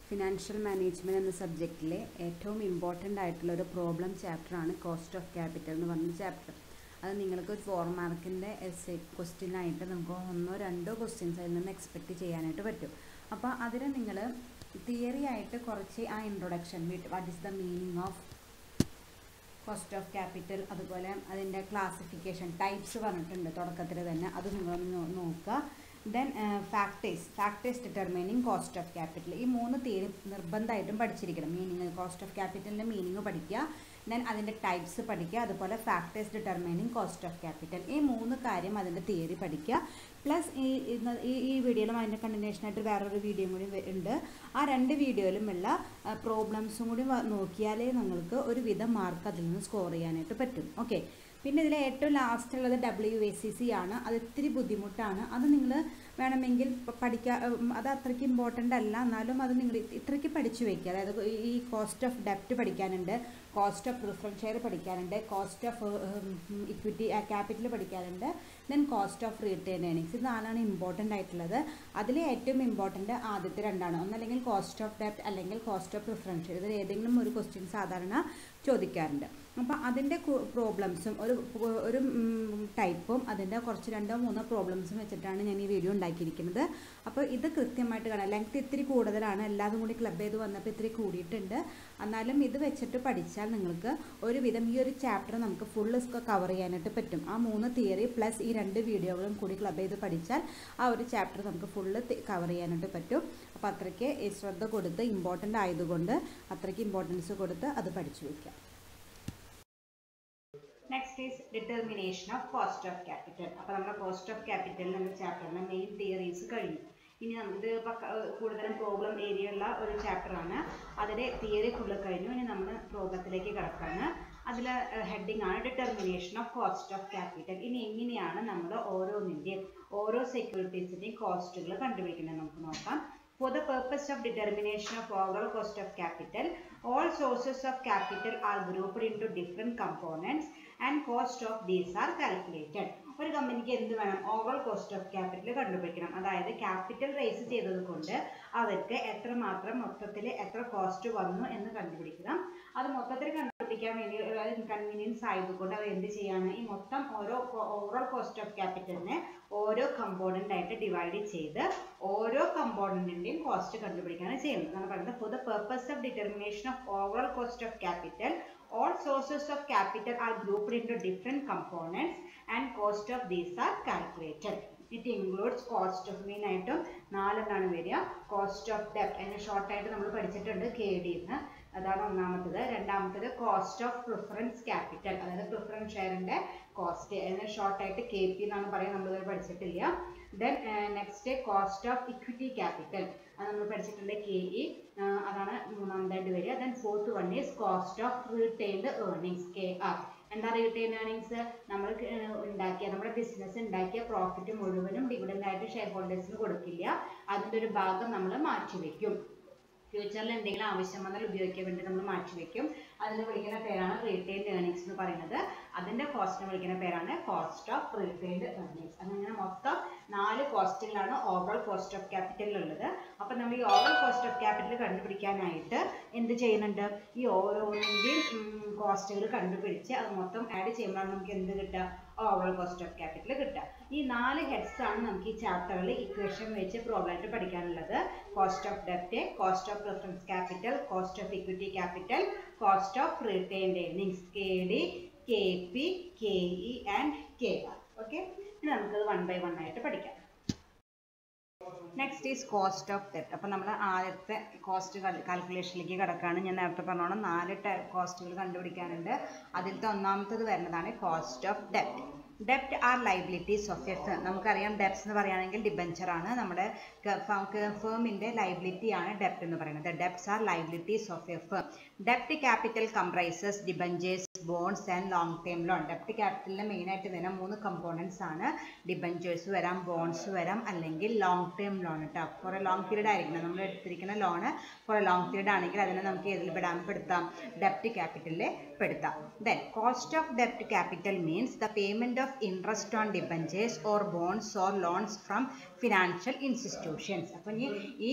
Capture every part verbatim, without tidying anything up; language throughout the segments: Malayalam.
ഫിനാൻഷ്യൽ മാനേജ്മെൻറ്റ് എന്ന സബ്ജക്റ്റിലെ ഏറ്റവും ഇമ്പോർട്ടൻ്റ് ആയിട്ടുള്ള ഒരു പ്രോബ്ലം ചാപ്റ്ററാണ് കോസ്റ്റ് ഓഫ് ക്യാപിറ്റൽ എന്ന് പറഞ്ഞ ചാപ്റ്റർ. അത് നിങ്ങൾക്ക് ഒരു ഫോർ മാർക്കിൻ്റെ എസ് എ ക്വസ്റ്റ്യനായിട്ട് നമുക്ക് ഒന്നോ രണ്ടോ ക്വസ്റ്റ്യൻസ് അതിൽ നിന്ന് എക്സ്പെക്റ്റ് ചെയ്യാനായിട്ട് പറ്റും. അപ്പോൾ അതിന് നിങ്ങൾ തിയറി ആയിട്ട് കുറച്ച് ആ introduction with what is the meaning of cost of capital, അതുപോലെ അതിൻ്റെ ക്ലാസിഫിക്കേഷൻ ടൈപ്സ് പറഞ്ഞിട്ടുണ്ട് തുടക്കത്തിൽ തന്നെ, അത് നിങ്ങളൊന്ന് നോക്കുക. Then factors factors determining cost of capital, ഈ മൂന്ന് തിയറി നിർബന്ധമായിട്ടും പഠിച്ചിരിക്കണം. മീനിങ് കോസ്റ്റ് ഓഫ് ക്യാപിറ്റലിൻ്റെ മീനിങ് പഠിക്കുക, ദെൻ അതിൻ്റെ ടൈപ്സ് പഠിക്കുക, അതുപോലെ factors determining cost of capital, ഈ മൂന്ന് കാര്യം അതിൻ്റെ തിയറി പഠിക്കുക. പ്ലസ് ഈ ഈ വീഡിയോയിലും അതിൻ്റെ കണ്ടിന്യൂഷനായിട്ട് വേറൊരു വീഡിയോയും കൂടി ഉണ്ട്. ആ രണ്ട് വീഡിയോയിലുമുള്ള പ്രോബ്ലംസും കൂടി നോക്കിയാലേ നിങ്ങൾക്ക് ഒരുവിധം മാർക്ക് അതിൽ നിന്ന് സ്കോർ ചെയ്യാനായിട്ട് പറ്റും. ഓക്കെ, പിന്നെ ഇതിൽ ഏറ്റവും ലാസ്റ്റ് ഉള്ളത് ഡബ്ല്യു എ സി സി ആണ്. അത് ഇത്തിരി ബുദ്ധിമുട്ടാണ്. അത് നിങ്ങൾ വേണമെങ്കിൽ പഠിക്കാൻ, അത് അത്രയ്ക്ക് ഇമ്പോർട്ടൻ്റ് അല്ല, എന്നാലും അത് നിങ്ങൾ ഇത്രയ്ക്ക് പഠിച്ചു വയ്ക്കുക. അതായത് ഈ കോസ്റ്റ് ഓഫ് ഡെപ്റ്റ് പഠിക്കാനുണ്ട്, കോസ്റ്റ് ഓഫ് പ്രിഫറൻസ് ഷെയർ പഠിക്കാനുണ്ട്, കോസ്റ്റ് ഓഫ് ഇക്വിറ്റി ക്യാപിറ്റൽ പഠിക്കാനുണ്ട്, then cost of retain earnings. ഇത് നാലാണ് ഇമ്പോർട്ടൻ്റ് ആയിട്ടുള്ളത്. അതിൽ ഏറ്റവും ഇമ്പോർട്ടൻ്റ് ആദ്യത്തെ രണ്ടാണ്. ഒന്നല്ലെങ്കിൽ കോസ്റ്റ് ഓഫ് ഡെപ്റ്റ് അല്ലെങ്കിൽ കോസ്റ്റ് ഓഫ് പ്രിഫറൻസ് ഷെയർ. ഇതിൽ ഏതെങ്കിലും ഒരു ക്വസ്റ്റ്യൻ സാധാരണ ചോദിക്കാറുണ്ട്. അപ്പോൾ അതിൻ്റെ പ്രോബ്ലംസും ഒരു ഒരു ടൈപ്പും അതിൻ്റെ കുറച്ച് രണ്ടോ മൂന്നോ പ്രോബ്ലംസും വെച്ചിട്ടാണ് ഞാൻ ഈ വീഡിയോ ഉണ്ടാക്കിയിരിക്കുന്നത്. അപ്പോൾ ഇത് കൃത്യമായിട്ട് കാണാം. ലെങ്ത് ഇത്തിരി കൂടുതലാണ്, എല്ലാതും കൂടി ക്ലബ് ചെയ്ത് വന്നപ്പോൾ ഇത്തിരി കൂടിയിട്ടുണ്ട്. എന്നാലും ഇത് വെച്ചിട്ട് പഠിച്ചാൽ നിങ്ങൾക്ക് ഒരുവിധം ഈ ഒരു ചാപ്റ്റർ നമുക്ക് ഫുള്ള് കവർ ചെയ്യാനായിട്ട് പറ്റും. ആ മൂന്ന് തിയറി പ്ലസ് ഈ രണ്ട് വീഡിയോകളും കൂടി ക്ലബ് ചെയ്ത് പഠിച്ചാൽ ആ ഒരു ചാപ്റ്റർ നമുക്ക് ഫുള്ള് കവർ ചെയ്യാനായിട്ട് പറ്റും. അപ്പോൾ അത്രയ്ക്ക് ശ്രദ്ധ കൊടുത്ത് ഇമ്പോർട്ടൻ്റ് ആയതുകൊണ്ട് അത്രയ്ക്ക് ഇമ്പോർട്ടൻസ് കൊടുത്ത് അത് പഠിച്ചു വയ്ക്കാം. Next is determination of cost of capital. അപ്പോൾ നമ്മുടെ കോസ്റ്റ് ഓഫ് ക്യാപിറ്റൽ എന്ന ചാപ്റ്ററിൻ്റെ മെയിൻ തിയറീസ് കഴിഞ്ഞു. ഇനി നമുക്ക് കൂടുതലും പ്രോബ്ലം ഏരിയ ഉള്ള ഒരു ചാപ്റ്ററാണ്. അതിൻ്റെ തിയറി ഫുള്ള് കഴിഞ്ഞു. ഇനി നമ്മൾ പ്രോബ്ലത്തിലേക്ക് കിടക്കാണ്. അതിൽ ഹെഡിങ് ആണ് determination of cost of capital. ഇനി എങ്ങനെയാണ് നമ്മൾ ഓരോന്നിൻ്റെയും ഓരോ സെക്യൂരിറ്റീസിൻ്റെയും കോസ്റ്റുകൾ കണ്ടുപിടിക്കുന്നത് നമുക്ക് നോക്കാം. For the purpose of determination of overall cost of capital, all sources of capital are grouped into different components and cost of these are calculated. ഒരു കമ്പനിക്ക് എന്ത് വേണം? ഓവറോൾ കോസ്റ്റ് ഓഫ് ക്യാപിറ്റൽ കണ്ടുപിടിക്കണം. അതായത് ക്യാപിറ്റൽ റേസ് ചെയ്തത് കൊണ്ട് അവർക്ക് എത്രമാത്രം മൊത്തത്തിൽ എത്ര കോസ്റ്റ് വന്നു എന്ന് കണ്ടുപിടിക്കണം. അത് മൊത്തത്തിൽ കണ്ടുപിടിക്കാൻ വേണ്ടി കൺവീനിയൻസ് ആയതുകൊണ്ട് അത് എന്ത് ചെയ്യാണ്? ഈ മൊത്തം ഓരോ ഓവറോൾ കോസ്റ്റ് ഓഫ് ക്യാപിറ്റലിനെ ഓരോ കമ്പോണൻ്റ് ആയിട്ട് ഡിവൈഡ് ചെയ്ത് ഓരോ കമ്പോണൻറ്റിൻ്റെയും കോസ്റ്റ് കണ്ടുപിടിക്കാനാണ് ചെയ്യുന്നത്. എന്നാണ് പറയുന്നത് for the purpose of determination of overall cost of capital, all sources of capital are grouped into different components and cost of these are calculated. It includes cost of main item നാലെണ്ണാണ് വരിക. കോസ്റ്റ് ഓഫ് ഡെപ്റ്റ് അതിന് ഷോർട്ടായിട്ട് നമ്മൾ പഠിച്ചിട്ടുണ്ട് കെ ഡി എന്ന്, അതാണ് ഒന്നാമത്തത്. രണ്ടാമത്തത് കോസ്റ്റ് ഓഫ് പ്രിഫറൻസ് ക്യാപിറ്റൽ, അതായത് പ്രിഫറൻസ് ഷെയറിൻ്റെ കോസ്റ്റ്, അതിന് ഷോർട്ടായിട്ട് കെ പി എന്നാണ് പറയുക, നമ്മളിത് പഠിച്ചിട്ടില്ല. Then next cost of equity capital, അത് നമ്മൾ പഠിച്ചിട്ടുണ്ട് കെ ഇ, അതാണ് മൂന്നാമതായിട്ട് വരിക. Then fourth one is cost of retained earnings, K R. എന്താ റീറ്റെയിൻ ഏർണിങ്സ്? നമ്മൾ ഉണ്ടാക്കിയ നമ്മുടെ ബിസിനസ് ഉണ്ടാക്കിയ പ്രോഫിറ്റ് മുഴുവനും ഡിവിഡൻഡ് ആയിട്ട് ഷെയർ ഹോൾഡേഴ്സിന് കൊടുക്കില്ല, അതിൻ്റെ ഒരു ഭാഗം നമ്മൾ മാറ്റിവെക്കും. ഫ്യൂച്ചറിൽ എന്തെങ്കിലും ആവശ്യം വന്നാൽ ഉപയോഗിക്കാൻ വേണ്ടി നമ്മൾ മാറ്റിവെക്കും. അതിന് വിളിക്കുന്ന പേരാണ് റീറ്റെയിൻഡ് ഏർണിങ്സ് എന്ന് പറയുന്നത്. അതിൻ്റെ കോസ്റ്റിന് വിളിക്കുന്ന പേരാണ് കോസ്റ്റ് ഓഫ് റീറ്റെയിൻഡ് ഏർണിങ്സ്. അങ്ങനെ മൊത്തം നാല് കോസ്റ്റുകളാണ് ഓവറോൾ കോസ്റ്റ് ഓഫ് ക്യാപിറ്റലിൽ ഉള്ളത്. അപ്പം നമ്മൾ ഈ ഓവറോൾ കോസ്റ്റ് ഓഫ് ക്യാപിറ്റൽ കണ്ടുപിടിക്കാനായിട്ട് എന്ത് ചെയ്യുന്നുണ്ട്? ഈ ഓരോന്നിൻ്റെയും കോസ്റ്റുകൾ കണ്ടുപിടിച്ച് അത് മൊത്തം ആഡ് ചെയ്യുമ്പോഴാണ് നമുക്ക് എന്ത് കിട്ടുക? ഓവറോൾ കോസ്റ്റ് ഓഫ് ക്യാപിറ്റൽ കിട്ടുക. ഈ നാല് ഹെഡ്സ് ആണ് നമുക്ക് ഈ ചാപ്റ്ററിൽ ഇക്വേഷൻ വെച്ച് പ്രോബ്ലം ആയിട്ട് പഠിക്കാനുള്ളത്. കോസ്റ്റ് ഓഫ് ഡെപ്റ്റ്, cost of preference capital, cost of equity capital, cost of retained earnings, K D, K P, K E and K R. Okay, ഇനി നമുക്കത് വൺ ബൈ വൺ ആയിട്ട് പഠിക്കാം. നെക്സ്റ്റ് ഈസ് കോസ്റ്റ് ഓഫ് ഡെപ്റ്റ്. അപ്പം നമ്മൾ ആദ്യത്തെ കോസ്റ്റ് കാൽക്കുലേഷനിലേക്ക് കിടക്കുകയാണ്. ഞാൻ നേരത്തെ പറഞ്ഞോണം നാല് കോസ്റ്റുകൾ കണ്ടുപിടിക്കാനുണ്ട്. അതിലത്തെ ഒന്നാമത്തത് വരുന്നതാണ് cost of ഡെപ്റ്റ്. ഡെപ്റ്റ് R liabilities of a firm. നമുക്കറിയാം ഡെപ്റ്റ്സ് എന്ന് പറയുകയാണെങ്കിൽ ഡിബഞ്ചർ ആണ്, നമ്മുടെ ഫേമിൻ്റെ ലൈബിലിറ്റി ആണ് ഡെപ്റ്റ് എന്ന് പറയുന്നത്. Debts are liabilities of a firm. ഡെപ്റ്റ് capital comprises debentures, bonds and long term loan. ഡെപ്റ്റ് ക്യാപിറ്റലിന് മെയിനായിട്ട് വരുന്ന മൂന്ന് കമ്പോണൻസ് ആണ്. ഡിബഞ്ചേഴ്സ് വരാം, ബോൺസ് വരാം, അല്ലെങ്കിൽ ലോങ് ടേം ലോൺ കേട്ടോ. കുറേ ലോങ് പീരീഡ് ആയിരിക്കണം നമ്മൾ എടുത്തിരിക്കുന്ന ലോണ്. കുറേ ലോങ് പീരീഡ് ആണെങ്കിൽ അതിനെ നമുക്ക് ഏതിൽ പെടാൻ പെടുത്താം? ഡെപ്റ്റ് ക്യാപിറ്റലിൽ പെടുത്താം. ദെൻ കോസ്റ്റ് ഓഫ് ഡെപ്റ്റ് capital means the payment of interest on debentures or bonds or loans from financial institutions. അപ്പോൾ ഇനി ഈ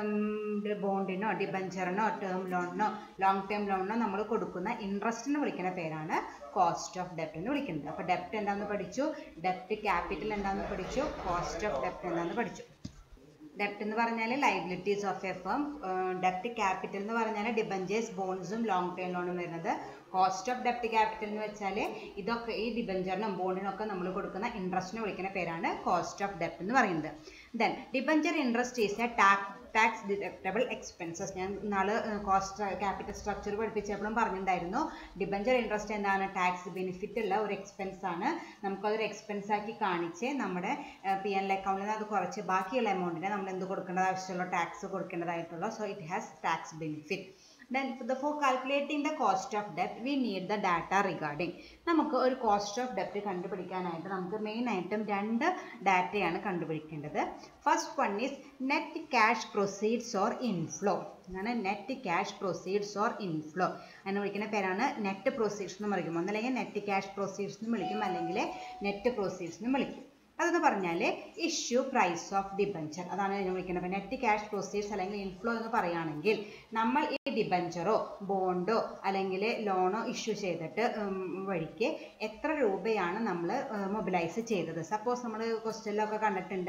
ബോണ്ടിനോ ഡിബഞ്ചറിനോ ടേം ലോണിനോ ലോങ് ടേം ലോണിനോ നമ്മൾ കൊടുക്കുന്ന ഇൻട്രസ്റ്റിന് വിളിക്കുന്ന പേരാണ് കോസ്റ്റ് ഓഫ് ഡെപ്റ്റ് എന്ന് വിളിക്കുന്നത്. അപ്പോൾ ഡെപ്റ്റ് എന്താണെന്ന് പഠിച്ചു, ഡെപ്റ്റ് ക്യാപിറ്റൽ എന്താണെന്ന് പഠിച്ചു, കോസ്റ്റ് ഓഫ് ഡെപ്റ്റ് എന്താണെന്ന് പഠിച്ചു. ഡെപ്റ്റ് എന്ന് പറഞ്ഞാൽ ലൈബിലിറ്റീസ് ഓഫ് എ ഫേം, ഡെപ്റ്റ് ക്യാപിറ്റൽ എന്ന് പറഞ്ഞാൽ ഡിബഞ്ചേഴ്സ് ബോൺസും ലോങ് ടേം ലോണും വരുന്നത്. കോസ്റ്റ് ഓഫ് ഡെപ്റ്റ് ക്യാപിറ്റൽ എന്ന് വെച്ചാൽ ഇതൊക്കെ ഈ ഡിബഞ്ചറിനും ബോണ്ടിനും ഒക്കെ നമ്മൾ കൊടുക്കുന്ന ഇൻട്രസ്റ്റിന് വിളിക്കുന്ന പേരാണ് കോസ്റ്റ് ഓഫ് ഡെപ്റ്റ് എന്ന് പറയുന്നത്. Then debenture interest is a tax tax deductible expenses. ഞാൻ നാളെ കോസ്റ്റ് ക്യാപിറ്റൽ സ്ട്രക്ചർ പഠിപ്പിച്ചപ്പോഴും പറഞ്ഞിട്ടുണ്ടായിരുന്നു, ഡിബഞ്ചർ ഇൻട്രസ്റ്റ് എന്താണ്, ടാക്സ് ബെനിഫിറ്റ് ഉള്ള ഒരു എക്സ്പെൻസ് ആണ്. നമുക്കതൊരു എക്സ്പെൻസ് ആക്കി കാണിച്ച് നമ്മുടെ പി എൻ എൽ അക്കൗണ്ടിൽ നിന്ന് അത് കുറച്ച് ബാക്കിയുള്ള എമൗണ്ടിനെ നമ്മൾ എന്ത് കൊടുക്കേണ്ടത് ആവശ്യമുള്ള ടാക്സ് കൊടുക്കേണ്ടതായിട്ടുള്ള. So it has tax benefit. Then for calculating the cost of debt we need the data regarding. നമുക്ക് ഒരു കോസ്റ്റ് ഓഫ് ഡെപ്റ്റ് കണ്ടുപിടിക്കാനായിട്ട് നമുക്ക് മെയിൻ ആയിട്ടും രണ്ട് ഡാറ്റയാണ് കണ്ടുപിടിക്കേണ്ടത്. First one is net cash proceeds or inflow. അങ്ങനെ net cash proceeds or inflow എന്ന് വിളിക്കുന്ന പേരാണ് നെറ്റ് പ്രൊസീഡ്സ് എന്ന് വിളിക്കും. ഒന്നല്ലെങ്കിൽ നെറ്റ് ക്യാഷ് പ്രൊസീഡ്സ് എന്ന് വിളിക്കും, അല്ലെങ്കിൽ നെറ്റ് പ്രൊസീഡ്സ് എന്ന് വിളിക്കും. അതെന്ന് പറഞ്ഞാൽ ഇഷ്യൂ പ്രൈസ് ഓഫ് ഡിബഞ്ചർ, അതാണ് ഞാൻ വിളിക്കുന്നത്. നെറ്റ് ക്യാഷ് പ്രൊസീഡ്സ് അല്ലെങ്കിൽ ഇൻഫ്ലോ എന്ന് പറയുകയാണെങ്കിൽ നമ്മൾ ഈ ഡിബഞ്ചറോ ബോണ്ടോ അല്ലെങ്കിൽ ലോണോ ഇഷ്യൂ ചെയ്തിട്ട് വഴിക്ക് എത്ര രൂപയാണ് നമ്മൾ മൊബിലൈസ് ചെയ്തത്. സപ്പോസ് നമ്മൾ ക്വസ്റ്റ്യനിലൊക്കെ കണ്ടിട്ടുണ്ട്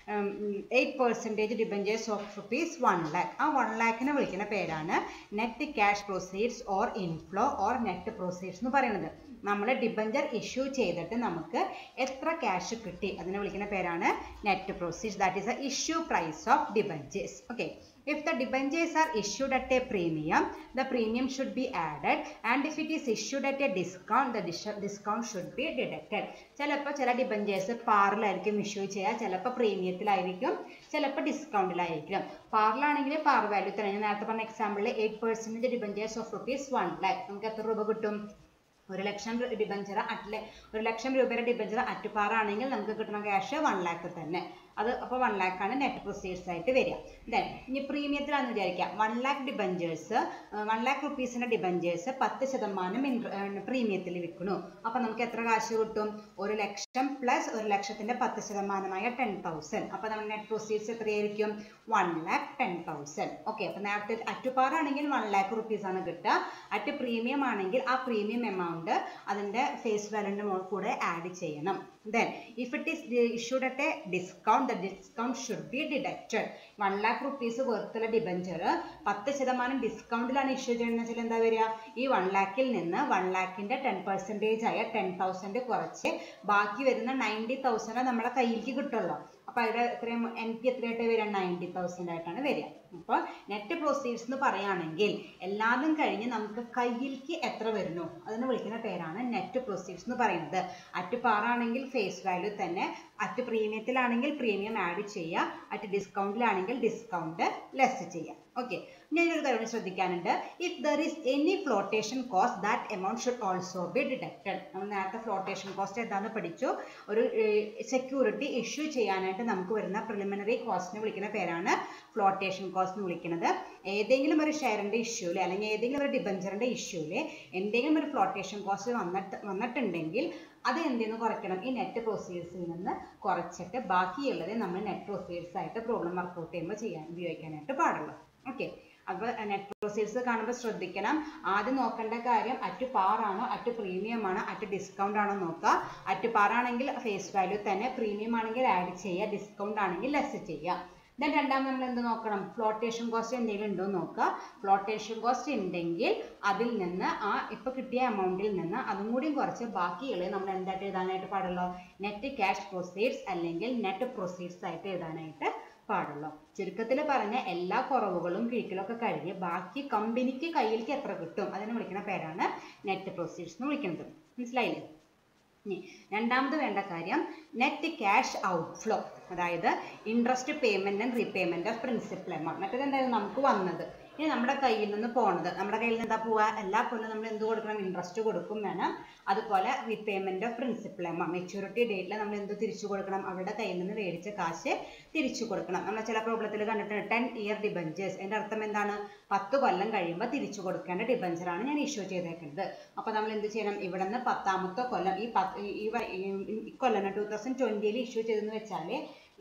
eight percentage debentures of rupees one lakh. ആ വൺ ലാക്കിനെ വിളിക്കുന്ന പേരാണ് net cash proceeds or inflow or net proceeds എന്ന് പറയുന്നത്. നമ്മൾ ഡിബഞ്ചർ ഇഷ്യൂ ചെയ്തിട്ട് നമുക്ക് എത്ര ക്യാഷ് കിട്ടി അതിനെ വിളിക്കുന്ന പേരാണ് net proceeds. That is the issue price of debentures. Okay, if the debentures are issued at a premium, the premium should be added, and if it is issued at a discount, the discount should be deducted. ചിലപ്പോൾ ചില ഡിബഞ്ചേഴ്സ് പാറിലായിരിക്കും ഇഷ്യൂ ചെയ്യുക, ചിലപ്പോൾ പ്രീമിയത്തിലായിരിക്കും, ചിലപ്പോൾ ഡിസ്കൗണ്ടിലായിരിക്കും. പാറിലാണെങ്കിൽ പാർ വാല്യൂ തന്നെ. ഞാൻ നേരത്തെ പറഞ്ഞ എക്സാമ്പിളിൽ eight percentage debentures of rupees one lakh, നമുക്ക് എത്ര രൂപ കിട്ടും? ഒരു ലക്ഷം ഡിബഞ്ചർ അറ്റ് ഒരു ലക്ഷം രൂപയുടെ ഡിബഞ്ചർ അറ്റുപാറാണെങ്കിൽ നമുക്ക് കിട്ടുന്ന ക്യാഷ് വൺ ലാക്ക് തന്നെ. അത് അപ്പോൾ വൺ ലാക്കാണ് നെറ്റ് പ്രൊസീഡ്സ് ആയിട്ട് വരിക. ദെൻ ഇനി പ്രീമിയത്തിലാണെന്ന് വിചാരിക്കാം, one lakh debentures one lakh റുപ്പീസിൻ്റെ ഡിബഞ്ചേഴ്സ് പത്ത് ശതമാനം പ്രീമിയത്തിൽ വിൽക്കുന്നു. അപ്പോൾ നമുക്ക് എത്ര കാശ് കിട്ടും? ഒരു ലക്ഷം പ്ലസ് ഒരു ലക്ഷത്തിൻ്റെ പത്ത് ശതമാനമായ ടെൻ തൗസൻഡ്. അപ്പോൾ നമ്മുടെ നെറ്റ് പ്രൊസീഡ്സ് എത്രയായിരിക്കും? One lakh ten thousand. Okay, അപ്പോൾ നേരത്തെ അറ്റുപാറാണെങ്കിൽ വൺ ലാക്ക് റുപ്പീസ് ആണ് കിട്ടുക. അറ്റ് പ്രീമിയം ആണെങ്കിൽ ആ പ്രീമിയം എമൗണ്ട് അതിൻ്റെ ഫേസ് വാല്യൂൻ്റെ മുകളിൽ കൂടെ ആഡ് ചെയ്യണം. Then if it is issued at a discount, the discount should be deducted. One lakh rupees വർത്തുള്ള ഡിബഞ്ചർ പത്ത് ശതമാനം ഡിസ്കൗണ്ടിലാണ് ഇഷ്യൂ ചെയ്യുന്നത് വെച്ചാൽ എന്താ വരിക? ഈ വൺ ലാക്കിൽ നിന്ന് വൺ ലാക്കിൻ്റെ ടെൻ പെർസെൻറ്റേജ് ആയ ടെൻ തൗസൻഡ് കുറച്ച് ബാക്കി വരുന്ന നയൻറ്റി തൗസൻഡ് നമ്മുടെ കയ്യിലേക്ക് കിട്ടുള്ളൂ. അപ്പോൾ അതിൻ്റെ എത്രയും എൻ പി എത്രയായിട്ട് വരിക? നയൻറ്റി തൗസൻഡ് ആയിട്ടാണ് വരിക. അപ്പോൾ നെറ്റ് പ്രൊസീഡ്സ് എന്ന് പറയുകയാണെങ്കിൽ എല്ലാതും കഴിഞ്ഞ് നമുക്ക് കയ്യിലേക്ക് എത്ര വരുന്നു അതിന് വിളിക്കുന്ന പേരാണ് നെറ്റ് പ്രൊസീഡ്സ് എന്ന് പറയുന്നത്. അറ്റ് പാറാണെങ്കിൽ ഫേസ് വാല്യൂ തന്നെ, അറ്റ് പ്രീമിയത്തിലാണെങ്കിൽ പ്രീമിയം ആഡ് ചെയ്യുക, അറ്റ് ഡിസ്കൗണ്ടിലാണെങ്കിൽ ഡിസ്കൗണ്ട് ലെസ് ചെയ്യുക. ഓക്കെ, ഞാനൊരു കാര്യം ശ്രദ്ധിക്കാനുണ്ട്. If there is any flotation cost that amount should also be deducted. നമ്മൾ നേരത്തെ ഫ്ലോട്ടേഷൻ കോസ്റ്റ് എന്താണെന്ന് പഠിച്ചു. ഒരു സെക്യൂരിറ്റി ഇഷ്യൂ ചെയ്യാനായിട്ട് നമുക്ക് വരുന്ന പ്രിലിമിനറി കോസ്റ്റിനെ വിളിക്കുന്ന പേരാണ് ഫ്ലോട്ടേഷൻ കോസ്റ്റ് എന്ന് വിളിക്കുന്നത്. ഏതെങ്കിലും ഒരു ഷെയറിൻ്റെ ഇഷ്യൂല് അല്ലെങ്കിൽ ഏതെങ്കിലും ഒരു ഡിബഞ്ചറിൻ്റെ ഇഷ്യൂല് എന്തെങ്കിലും ഒരു ഫ്ലോട്ടേഷൻ കോസ്റ്റ് വന്നിട്ട് വന്നിട്ടുണ്ടെങ്കിൽ അത് എന്തെന്ന് കുറയ്ക്കണം? ഈ നെറ്റ് പ്രൊസീഡ്സിൽ നിന്ന് കുറച്ചിട്ട് ബാക്കിയുള്ളത് നമ്മൾ നെറ്റ് പ്രൊസീഡ്സ് ആയിട്ട് പ്രോബ്ലം വർക്കൗട്ട് ചെയ്യുമ്പോൾ ചെയ്യാൻ ഉപയോഗിക്കാനായിട്ട് പാടുള്ളൂ. ഓക്കെ, അപ്പോൾ നെറ്റ് പ്രൊസീഡ്സ് കാണുമ്പോൾ ശ്രദ്ധിക്കണം. ആദ്യം നോക്കേണ്ട കാര്യം അറ്റ് പാറാണോ അറ്റ് പ്രീമിയം ആണോ അറ്റ് ഡിസ്കൗണ്ട് ആണോ നോക്കുക. അറ്റ് പാറാണെങ്കിൽ ഫേസ് വാല്യൂ തന്നെ, പ്രീമിയം ആണെങ്കിൽ ആഡ് ചെയ്യുക, ഡിസ്കൗണ്ട് ആണെങ്കിൽ ലെസ് ചെയ്യുക. ദെൻ രണ്ടാമത് നമ്മൾ എന്ത് നോക്കണം? ഫ്ലോട്ടേഷൻ കോസ്റ്റ് എന്തെങ്കിലും ഉണ്ടോ എന്ന് നോക്കുക. ഫ്ലോട്ടേഷൻ കോസ്റ്റ് ഉണ്ടെങ്കിൽ അതിൽ നിന്ന് ആ ഇപ്പോൾ കിട്ടിയ എമൗണ്ടിൽ നിന്ന് അതും കൂടി കുറച്ച് ബാക്കിയുള്ളത് നമ്മൾ എന്തായിട്ട് എഴുതാനായിട്ട് പാടുള്ളൂ? നെറ്റ് ക്യാഷ് പ്രൊസീഡ്സ് അല്ലെങ്കിൽ നെറ്റ് പ്രൊസീഡ്സ് ആയിട്ട് എഴുതാനായിട്ട് പാടുള്ളൂ. ചുരുക്കത്തിൽ പറഞ്ഞ എല്ലാ കുറവുകളും കിഴിക്കലൊക്കെ കഴിഞ്ഞ് ബാക്കി കമ്പനിക്ക് കയ്യിലേക്ക് എത്ര കിട്ടും അതിനെ വിളിക്കുന്ന പേരാണ് നെറ്റ് പ്രൊസീഡ്സ് എന്ന് വിളിക്കുന്നത്. മനസ്സിലായില്ലേ? ഇനി രണ്ടാമത് വേണ്ട കാര്യം നെറ്റ് ക്യാഷ് ഔട്ട്ഫ്ലോ, അതായത് interest payment and repayment of principal amount. മറ്റേത് എന്തായാലും നമുക്ക് വന്നത് ഇനി നമ്മുടെ കയ്യിൽ നിന്ന് പോണത്, നമ്മുടെ കയ്യിൽ നിന്ന് എന്താ പോവുക? എല്ലാ കൊല്ലം നമ്മൾ എന്ത് കൊടുക്കണം? ഇൻട്രസ്റ്റ് കൊടുക്കും വേണം. അതുപോലെ repayment of principal amount, maturity ഡേറ്റിൽ നമ്മൾ എന്ത് തിരിച്ചു കൊടുക്കണം? അവരുടെ കയ്യിൽ നിന്ന് മേടിച്ച കാശ് തിരിച്ചു കൊടുക്കണം. നമ്മൾ ചില പ്രോബ്ലത്തിൽ കണ്ടിട്ടുണ്ട് ടെൻ ഇയർ ഡിബഞ്ചേഴ്സ്. അതിൻ്റെ അർത്ഥം എന്താണ്? പത്ത് കൊല്ലം കഴിയുമ്പോൾ തിരിച്ചു കൊടുക്കേണ്ട ഡിബഞ്ചറാണ് ഞാൻ ഇഷ്യൂ ചെയ്തേക്കുന്നത്. അപ്പോൾ നമ്മൾ എന്ത് ചെയ്യണം? ഇവിടെ നിന്ന് പത്താമത്തെ കൊല്ലം ഈ പത്ത് ഈ കൊല്ലം ടൂ തൗസൻഡ് ട്വൻറ്റിയിൽ ഇഷ്യൂ ചെയ്തെന്ന് വെച്ചാൽ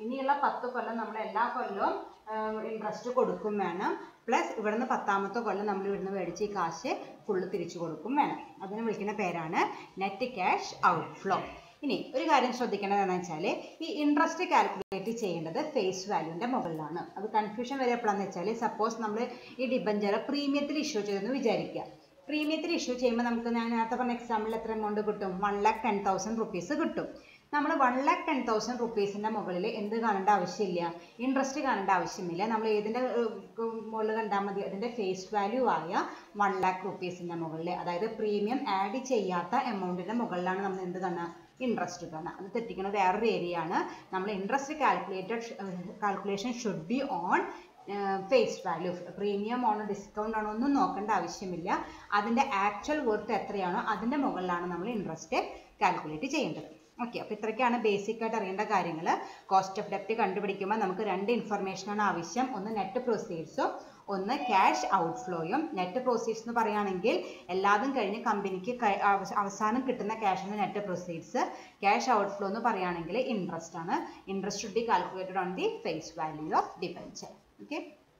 ഇനിയുള്ള പത്ത് കൊല്ലം നമ്മൾ എല്ലാ കൊല്ലവും ഇൻട്രസ്റ്റ് കൊടുക്കും വേണം. പ്ലസ് ഇവിടുന്ന് പത്താമത്തെ കൊല്ലം നമ്മൾ ഇവിടുന്ന് മേടിച്ച് ഈ കാശ് ഫുള്ള് തിരിച്ചു കൊടുക്കും വേണം. അതിനെ വിളിക്കുന്ന പേരാണ് നെറ്റ് ക്യാഷ് ഔട്ട്ഫ്ലോ. ഇനി ഒരു കാര്യം ശ്രദ്ധിക്കേണ്ടത് എന്താണെന്ന് വെച്ചാൽ ഈ ഇൻട്രസ്റ്റ് കാൽക്കുലേറ്റ് ചെയ്യേണ്ടത് ഫേസ് വാല്യൂവിൻ്റെ മുകളിലാണ്. അത് കൺഫ്യൂഷൻ വരെ എപ്പോഴാണെന്ന് വെച്ചാൽ സപ്പോസ് നമ്മൾ ഈ ഡിബഞ്ചർ പ്രീമിയത്തിൽ ഇഷ്യൂ ചെയ്തെന്ന് വിചാരിക്കുക. പ്രീമിയത്തിൽ ഇഷ്യൂ ചെയ്യുമ്പോൾ നമുക്ക് ഞാൻ നേരത്തെ പറഞ്ഞ എക്സാമ്പിൾ എത്ര എമൗണ്ട് കിട്ടും? One lakh ten thousand rupees കിട്ടും. നമ്മൾ വൺ ലാക്ക് ടെൻ തൗസൻഡ് റുപ്പീസിൻ്റെ മുകളിൽ എന്ത് കാണേണ്ട ആവശ്യമില്ല, ഇൻട്രസ്റ്റ് കാണേണ്ട ആവശ്യമില്ല. നമ്മൾ ഏതിൻ്റെ മുകളിൽ കണ്ടാൽ മതി? അതിൻ്റെ ഫേസ് വാല്യൂ ആയ വൺ ലാക്ക് റുപ്പീസിൻ്റെ മുകളിൽ, അതായത് പ്രീമിയം ആഡ് ചെയ്യാത്ത എമൗണ്ടിൻ്റെ മുകളിലാണ് നമ്മൾ എന്ത് കാണുക? ഇൻട്രസ്റ്റ് കാണുക. അത് തെറ്റിക്കുന്ന വേറൊരു ഏരിയ ആണ്. നമ്മൾ interest calculated calculation should be on face value. Premium ആണോ ഡിസ്കൗണ്ട് ആണോ ഒന്നും നോക്കേണ്ട ആവശ്യമില്ല. അതിൻ്റെ ആക്ച്വൽ വർത്ത് എത്രയാണോ അതിൻ്റെ മുകളിലാണ് നമ്മൾ ഇൻട്രസ്റ്റ് കാൽക്കുലേറ്റ് ചെയ്യേണ്ടത്. ഓക്കെ, അപ്പോൾ ഇത്രയ്ക്കാണ് ബേസിക് ആയിട്ട് അറിയേണ്ട കാര്യങ്ങൾ. കോസ്റ്റ് ഓഫ് ഡെപ്റ്റ് കണ്ടുപിടിക്കുമ്പോൾ നമുക്ക് രണ്ട് ഇൻഫർമേഷനാണ് ആവശ്യം. ഒന്ന് നെറ്റ് പ്രൊസീഡ്സും ഒന്ന് ക്യാഷ് ഔട്ട്ഫ്ലോയും. നെറ്റ് പ്രൊസീഡ്സ് എന്ന് പറയുകയാണെങ്കിൽ എല്ലാതും കഴിഞ്ഞ് കമ്പനിക്ക് അവസാനം കിട്ടുന്ന ക്യാഷിന് നെറ്റ് പ്രൊസീഡ്സ്. ക്യാഷ് ഔട്ട്ഫ്ലോ എന്ന് പറയുകയാണെങ്കിൽ ഇൻട്രസ്റ്റ് ആണ്. Interest should be calculated on the face value of debenture. Okay,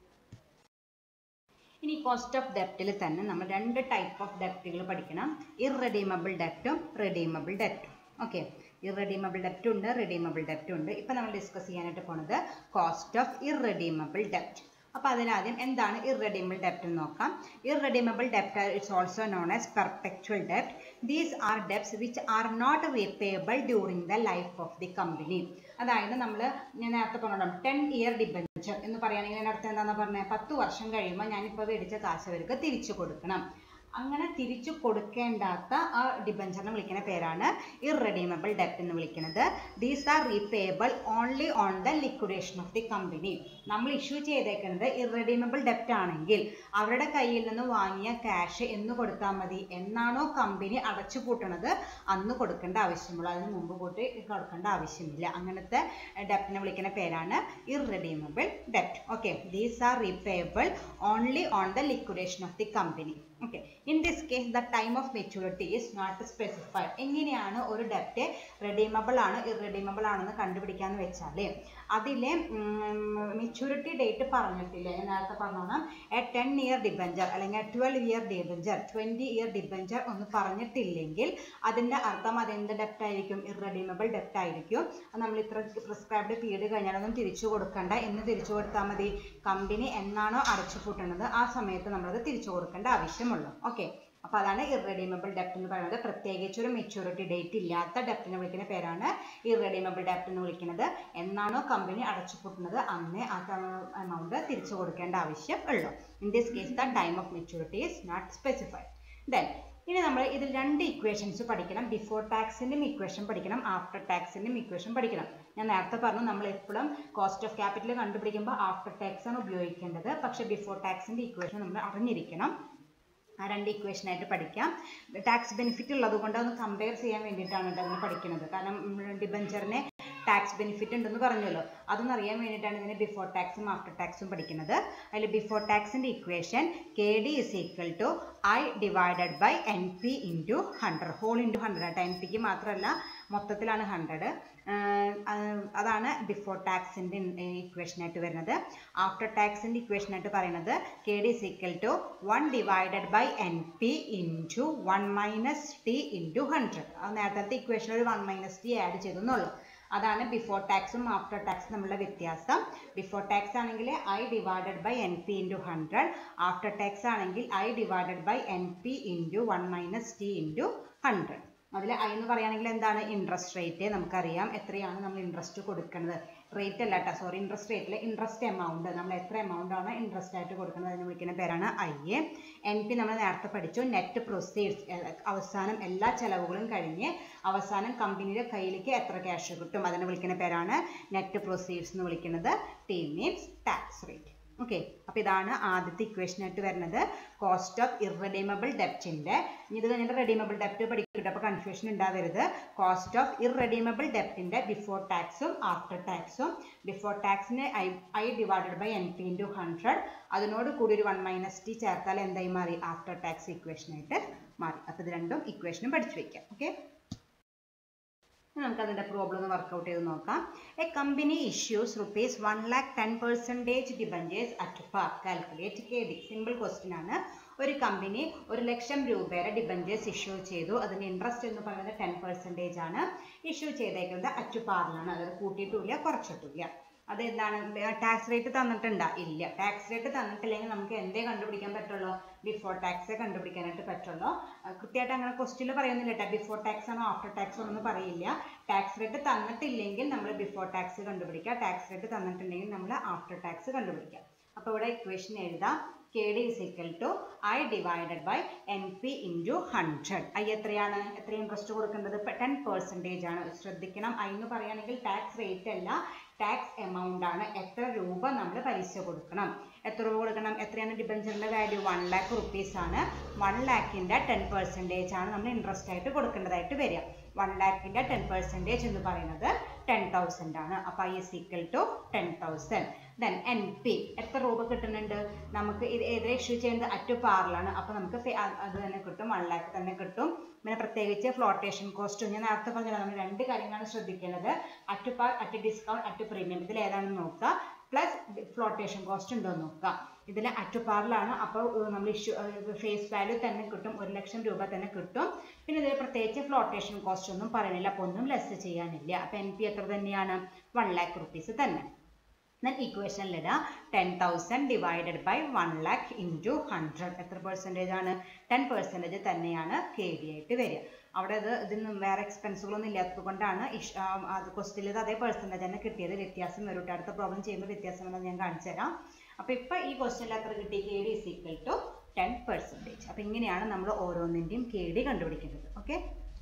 ഇനി കോസ്റ്റ് ഓഫ് ഡെപ്റ്റിൽ തന്നെ നമ്മൾ രണ്ട് ടൈപ്പ് ഓഫ് ഡെപ്റ്റുകൾ പഠിക്കണം. ഇർറെഡീമബിൾ ഡെപ്റ്റും റെഡീമബിൾ ഡെപ്റ്റും. ഓക്കെ, ഇർറെഡീമബിൾ ഡെപ്റ്റ് ഉണ്ട്, റെഡീമബിൾ ഡെപ്റ്റ് ഉണ്ട്. ഇപ്പം നമ്മൾ ഡിസ്കസ് ചെയ്യാനായിട്ട് പോണത് കോസ്റ്റ് ഓഫ് ഇർറെഡീമബിൾ ഡെപ്റ്റ്. അപ്പോൾ അതിനാദ്യം എന്താണ് ഇർറെഡീമബിൾ ഡെപ്റ്റ് എന്ന് നോക്കാം. ഇർറെഡീമബിൾ ഡെപ്റ്റ് it's also known as perpetual ഡെപ്റ്റ്. These are debts which are not repayable during the life of the company. അതായത് നമ്മൾ ഞാൻ നേരത്തെ പറഞ്ഞോളാം ടെൻ ഇയർ ഡിബഞ്ചർ എന്ന് പറയുകയാണെങ്കിൽ അതിനർത്ഥം എന്താണെന്ന് പറഞ്ഞാൽ പത്ത് വർഷം കഴിയുമ്പോൾ ഞാനിപ്പോൾ മേടിച്ച കാശ് അവർക്ക് തിരിച്ചു കൊടുക്കണം. അങ്ങനെ തിരിച്ചു കൊടുക്കേണ്ടാത്ത ആ ഡിബഞ്ചറിനെ വിളിക്കുന്ന പേരാണ് ഇർറെഡീമബിൾ ഡെപ്റ്റ് എന്ന് വിളിക്കുന്നത്. These are repayable only on the liquidation of the company. നമ്മൾ ഇഷ്യൂ ചെയ്തേക്കുന്നത് ഇർറെഡീമബിൾ ഡെപ്റ്റ് ആണെങ്കിൽ അവരുടെ കയ്യിൽ നിന്ന് വാങ്ങിയ ക്യാഷ് എന്ന് കൊടുത്താൽ മതി. എന്നാണോ കമ്പനി അടച്ചു പൂട്ടണത് അന്ന് കൊടുക്കേണ്ട ആവശ്യമുള്ളൂ, അതിന് മുമ്പ് കൂട്ടി കൊടുക്കേണ്ട ആവശ്യമില്ല. അങ്ങനത്തെ ഡെപ്റ്റിനെ വിളിക്കുന്ന പേരാണ് ഇർറെഡീമബിൾ ഡെപ്റ്റ്. Okay, these are repayable only on the liquidation of the company. Okay, in this case the time of maturity is not specified. എങ്ങനെയാണ് ഒരു ഡെപ്റ്റ് റെഡീമബിൾ ആണ് ഇർറെഡീമബിൾ ആണെന്ന് കണ്ടുപിടിക്കാന്ന് വെച്ചാൽ അതിലെ മെച്യൂരിറ്റി ഡേറ്റ് പറഞ്ഞിട്ടില്ല. ഞാൻ നേരത്തെ പറഞ്ഞോളാം എ ടെൻ ഇയർ ഡിബഞ്ചർ അല്ലെങ്കിൽ twelve year debenture twenty year debenture ഒന്ന് പറഞ്ഞിട്ടില്ലെങ്കിൽ അതിൻ്റെ അർത്ഥം അതെന്ത് ഡെപ്റ്റ് ആയിരിക്കും? ഇർറെഡീമബിൾ ഡെപ്റ്റ് ആയിരിക്കും. നമ്മൾ ഇത്ര പ്രിസ്ക്രൈബ്ഡ് പീരീഡ് കഴിഞ്ഞാലൊന്നും തിരിച്ചു കൊടുക്കണ്ട, എന്ന് തിരിച്ചു കൊടുത്താൽ മതി. കമ്പനി എന്നാണോ അടച്ചു പൂട്ടുന്നത് ആ സമയത്ത് നമ്മളത് തിരിച്ചു കൊടുക്കേണ്ട ആവശ്യമുള്ളൂ. ഓക്കെ, അപ്പോൾ അതാണ് ഇർറെഡീമബിൾ ഡെപ്റ്റ് എന്ന് പറയുന്നത്. പ്രത്യേകിച്ച് ഒരു മെച്യൂരിറ്റി ഡേറ്റ് ഇല്ലാത്ത ഡെപ്റ്റിനെ വിളിക്കുന്ന പേരാണ് ഇർറെഡീമബിൾ ഡെപ്റ്റ് എന്ന് വിളിക്കുന്നത്. എന്നാണോ കമ്പനി അടച്ചു പൂട്ടുന്നത് അന്നേ ആ എമൗണ്ട് തിരിച്ചു കൊടുക്കേണ്ട ആവശ്യം ഉള്ളൂ. In this case the time of maturity is not specified. Then ഇനി നമ്മൾ ഇതിൽ രണ്ട് ഇക്വേഷൻസ് പഠിക്കണം. ബിഫോർ ടാക്സിൻ്റെയും ഇക്വേഷൻ പഠിക്കണം, ആഫ്റ്റർ ടാക്സിൻ്റെയും ഇക്വേഷൻ പഠിക്കണം. ഞാൻ നേരത്തെ പറഞ്ഞു നമ്മൾ എപ്പോഴും കോസ്റ്റ് ഓഫ് ക്യാപിറ്റൽ കണ്ടുപിടിക്കുമ്പോൾ ആഫ്റ്റർ ടാക്സ് ആണ് ഉപയോഗിക്കേണ്ടത്. പക്ഷേ ബിഫോർ ടാക്സിൻ്റെ ഇക്വേഷൻ നമ്മൾ അറിഞ്ഞിരിക്കണം. ആ രണ്ട് ഇക്വേഷനായിട്ട് പഠിക്കാം. ടാക്സ് ബെനിഫിറ്റ് ഉള്ളത് കൊണ്ട് ഒന്ന് കമ്പയർ ചെയ്യാൻ വേണ്ടിയിട്ടാണ് നമ്മൾ പഠിക്കുന്നത്. കാരണം ഡിബഞ്ചറിനെ ടാക്സ് ബെനിഫിറ്റ് ഉണ്ടെന്ന് പറഞ്ഞല്ലോ, അതൊന്നും അറിയാൻ വേണ്ടിയിട്ടാണ് ഇതിന് ബിഫോർ ടാക്സും ആഫ്റ്റർ ടാക്സും പഠിക്കുന്നത്. അതിൽ ബിഫോർ ടാക്സിൻ്റെ equation K D is equal to I divided by N P into hundred whole into hundred ആയിട്ട്. എൻ പിക്ക് മാത്രമല്ല മൊത്തത്തിലാണ് ഹൺഡ്രഡ്. അതാണ് ബിഫോർ ടാക്സിൻ്റെ ഇക്വേഷനായിട്ട് വരുന്നത്. ആഫ്റ്റർ ടാക്സിൻ്റെ ഇക്വേഷനായിട്ട് പറയുന്നത് K D is equal to one divided by N P into one minus T into hundred. അത് നേരത്തെ ഇക്വേഷൻ ഒരു വൺ മൈനസ് ടി ആഡ് ചെയ്തെന്നുള്ളൂ. അതാണ് ബിഫോർ ടാക്സും ആഫ്റ്റർ ടാക്സും തമ്മിലുള്ള വ്യത്യാസം. ബിഫോർ ടാക്സ് ആണെങ്കിൽ I divided by N P into hundred, after tax ആണെങ്കിൽ I divided by N P into one minus T into hundred. അതിൽ ഐ എന്ന് പറയുകയാണെങ്കിൽ എന്താണ്? Interest rate. നമുക്കറിയാം എത്രയാണ് നമ്മൾ ഇൻട്രസ്റ്റ് കൊടുക്കുന്നത്. റേറ്റ് അല്ല കേട്ടോ, സോറി, ഇൻട്രസ്റ്റ് റേറ്റിലെ ഇൻട്രസ്റ്റ് എമൗണ്ട്, നമ്മൾ എത്ര എമൗണ്ട് ആണ് ഇൻട്രസ്റ്റ് ആയിട്ട് കൊടുക്കുന്നത് അതിന് വിളിക്കുന്ന പേരാണ് ഐ എ. എൻ പി നമ്മൾ നേരത്തെ പഠിച്ചു, നെറ്റ് പ്രൊസീഡ്സ്. അവസാനം എല്ലാ ചെലവുകളും കഴിഞ്ഞ് അവസാനം കമ്പനിയുടെ കയ്യിലേക്ക് എത്ര ക്യാഷ് കിട്ടും അതിനെ വിളിക്കുന്ന പേരാണ് നെറ്റ് പ്രൊസീഡ്സ് എന്ന് വിളിക്കുന്നത്. T means tax rate. Okay, അപ്പോൾ ഇതാണ് ആദ്യത്തെ ഇക്വേഷനായിട്ട് വരുന്നത് കോസ്റ്റ് ഓഫ് ഇർറെഡീമബിൾ ഡെപ്റ്റിൻ്റെ. ഇത് കഴിഞ്ഞിട്ട് റെഡീമബിൾ ഡെപ്റ്റ് പഠിക്കട്ടെ, അപ്പോൾ കൺഫ്യൂഷൻ ഉണ്ടാവരുത്. കോസ്റ്റ് ഓഫ് ഇർറെഡീമബിൾ ഡെപ്റ്റിൻ്റെ ബിഫോർ ടാക്സും ആഫ്റ്റർ ടാക്സും. ബിഫോർ ടാക്സിന് I I divided by N P into hundred, അതിനോട് കൂടി ഒരു വൺ മൈനസ് ടി ചേർത്താൽ എന്തായി മാറി? ആഫ്റ്റർ ടാക്സ് ഇക്വേഷനായിട്ട് മാറി. അപ്പോൾ ഇത് രണ്ടും ഇക്വേഷനും പഠിച്ചു വയ്ക്കാം. ഓക്കെ, നമുക്ക് അതിന്റെ പ്രോബ്ലം ഒന്ന് വർക്ക്ഔട്ട് ചെയ്ത് നോക്കാം. A company issues rupees one lakh ten percentage debentures at par calculate K D. Simple question ആണ്. ഒരു കമ്പനി ഒരു ലക്ഷം രൂപയുടെ ഡിബഞ്ചേഴ്സ് ഇഷ്യൂ ചെയ്തു. അതിന്റെ ഇൻട്രസ്റ്റ് എന്ന് പറയുന്നത് ടെൻ പെർസെൻറ്റേജ് ആണ്. ഇഷ്യൂ ചെയ്തേക്കുന്നത് അറ്റ് പാറിലാണ്. അതായത് കൂട്ടിയിട്ടില്ല കുറച്ചിട്ടില്ല. അത് എന്താണ്, ടാക്സ് റേറ്റ് തന്നിട്ടുണ്ടോ? ഇല്ല. ടാക്സ് റേറ്റ് തന്നിട്ടില്ലെങ്കിൽ നമുക്ക് എന്തേ കണ്ടുപിടിക്കാൻ പറ്റുള്ളൂ? ബിഫോർ ടാക്സേ കണ്ടുപിടിക്കാനായിട്ട് പറ്റുള്ളൂ. കൃത്യമായിട്ട് അങ്ങനെ ക്വസ്റ്റ്യനിൽ പറയുന്നില്ല കേട്ടോ, ബിഫോർ ടാക്സ് ആണോ ആഫ്റ്റർ ടാക്സ് ആണോ എന്ന് പറയില്ല. ടാക്സ് റേറ്റ് തന്നിട്ടില്ലെങ്കിൽ നമ്മൾ ബിഫോർ ടാക്സ് കണ്ടുപിടിക്കുക, ടാക്സ് റേറ്റ് തന്നിട്ടുണ്ടെങ്കിൽ നമ്മൾ ആഫ്റ്റർ ടാക്സ് കണ്ടുപിടിക്കുക. അപ്പോൾ ഇവിടെ ഇക്വേഷൻ എഴുതാം. K D is equal to I divided by N P into hundred. I എത്രയാണ്? എത്ര ഇൻട്രസ്റ്റ് കൊടുക്കേണ്ടത്? ടെൻ പെർസെൻറ്റേജ് ആണ്. ശ്രദ്ധിക്കണം, ഐ എന്ന് പറയുകയാണെങ്കിൽ ടാക്സ് റേറ്റ് അല്ല, ടാക്സ് എമൗണ്ട് ആണ്. എത്ര രൂപ നമ്മൾ പലിശ കൊടുക്കണം? എത്ര രൂപ കൊടുക്കണം? എത്രയാണ് ഡിബഞ്ചറിന്റെ വാല്യൂ? വൺ ലാക്ക് റുപ്പീസ് ആണ്. വൺ ലാക്കിന്റെ ടെൻ പെർസെൻറ്റേജ് ആണ് നമ്മൾ ഇൻട്രസ്റ്റ് ആയിട്ട് കൊടുക്കേണ്ടതായിട്ട് വരിക. വൺ ലാക്കിന്റെ ടെൻ പെർസെൻറ്റേജ് എന്ന് പറയുന്നത് ടെൻ തൗസൻഡ് ആണ്. അപ്പോൾ I is equal to ten thousand. Then N P എത്ര രൂപ കിട്ടുന്നുണ്ട് നമുക്ക്? ഇത് ഏത് ഇഷ്യൂ ചെയ്യുന്നത്? അറ്റ് പാറിലാണ്. അപ്പോൾ നമുക്ക് അത് തന്നെ കിട്ടും, വൺ ലാക്ക് തന്നെ കിട്ടും. പിന്നെ പ്രത്യേകിച്ച് ഫ്ലോട്ടേഷൻ കോസ്റ്റ് ഞാൻ നേരത്തെ പറഞ്ഞത്, നമ്മൾ രണ്ട് കാര്യങ്ങളാണ് ശ്രദ്ധിക്കേണ്ടത്. At par, at discount, at premium. ഇതിൽ ഏതാണെന്ന് നോക്കുക. പ്ലസ് ഫ്ലോട്ടേഷൻ കോസ്റ്റ് ഉണ്ടോ എന്ന് നോക്കുക. ഇതിൽ അറ്റ് പാറിലാണ്. അപ്പോൾ നമ്മൾ ഇഷ്യൂ ഫേസ് വാല്യൂ തന്നെ കിട്ടും, ഒരു ലക്ഷം രൂപ തന്നെ കിട്ടും. പിന്നെ ഇതിൽ പ്രത്യേകിച്ച് ഫ്ലോട്ടേഷൻ കോസ്റ്റ് ഒന്നും പറയുന്നില്ല, അപ്പോൾ ഒന്നും ലെസ് ചെയ്യാനില്ല. അപ്പോൾ എൻ പി എത്ര തന്നെയാണ്? വൺ ലാക്ക് റുപ്പീസ് തന്നെ. then ഇക്വേഷനിലിടുക ten thousand divided by one lakh into hundred. എത്ര പെർസെൻറ്റേജ് ആണ്? ടെൻ പെർസെൻറ്റേജ് തന്നെയാണ് കെ ഡി ആയിട്ട് വരിക. അവിടെ ഇത് ഇതിന് വേറെ എക്സ്പെൻസുകളൊന്നും ഇല്ലാത്തത് കൊണ്ടാണ് അത് ക്വസ്റ്റിൽ അതേ പെർസെൻറ്റേജ് തന്നെ കിട്ടിയത്. വ്യത്യാസം വരും. അടുത്ത പ്രോബ്ലം ചെയ്യുമ്പോൾ വ്യത്യാസം വന്നത് ഞാൻ കാണിച്ചു തരാം. അപ്പോൾ ഇപ്പോൾ ഈ ക്വസ്റ്റിനിൽ എത്ര കിട്ടി? K D is equal to ten percentage. അപ്പോൾ ഇങ്ങനെയാണ് നമ്മൾ ഓരോന്നിൻ്റെയും കെ ഡി കണ്ടുപിടിക്കുന്നത്. ഓക്കെ,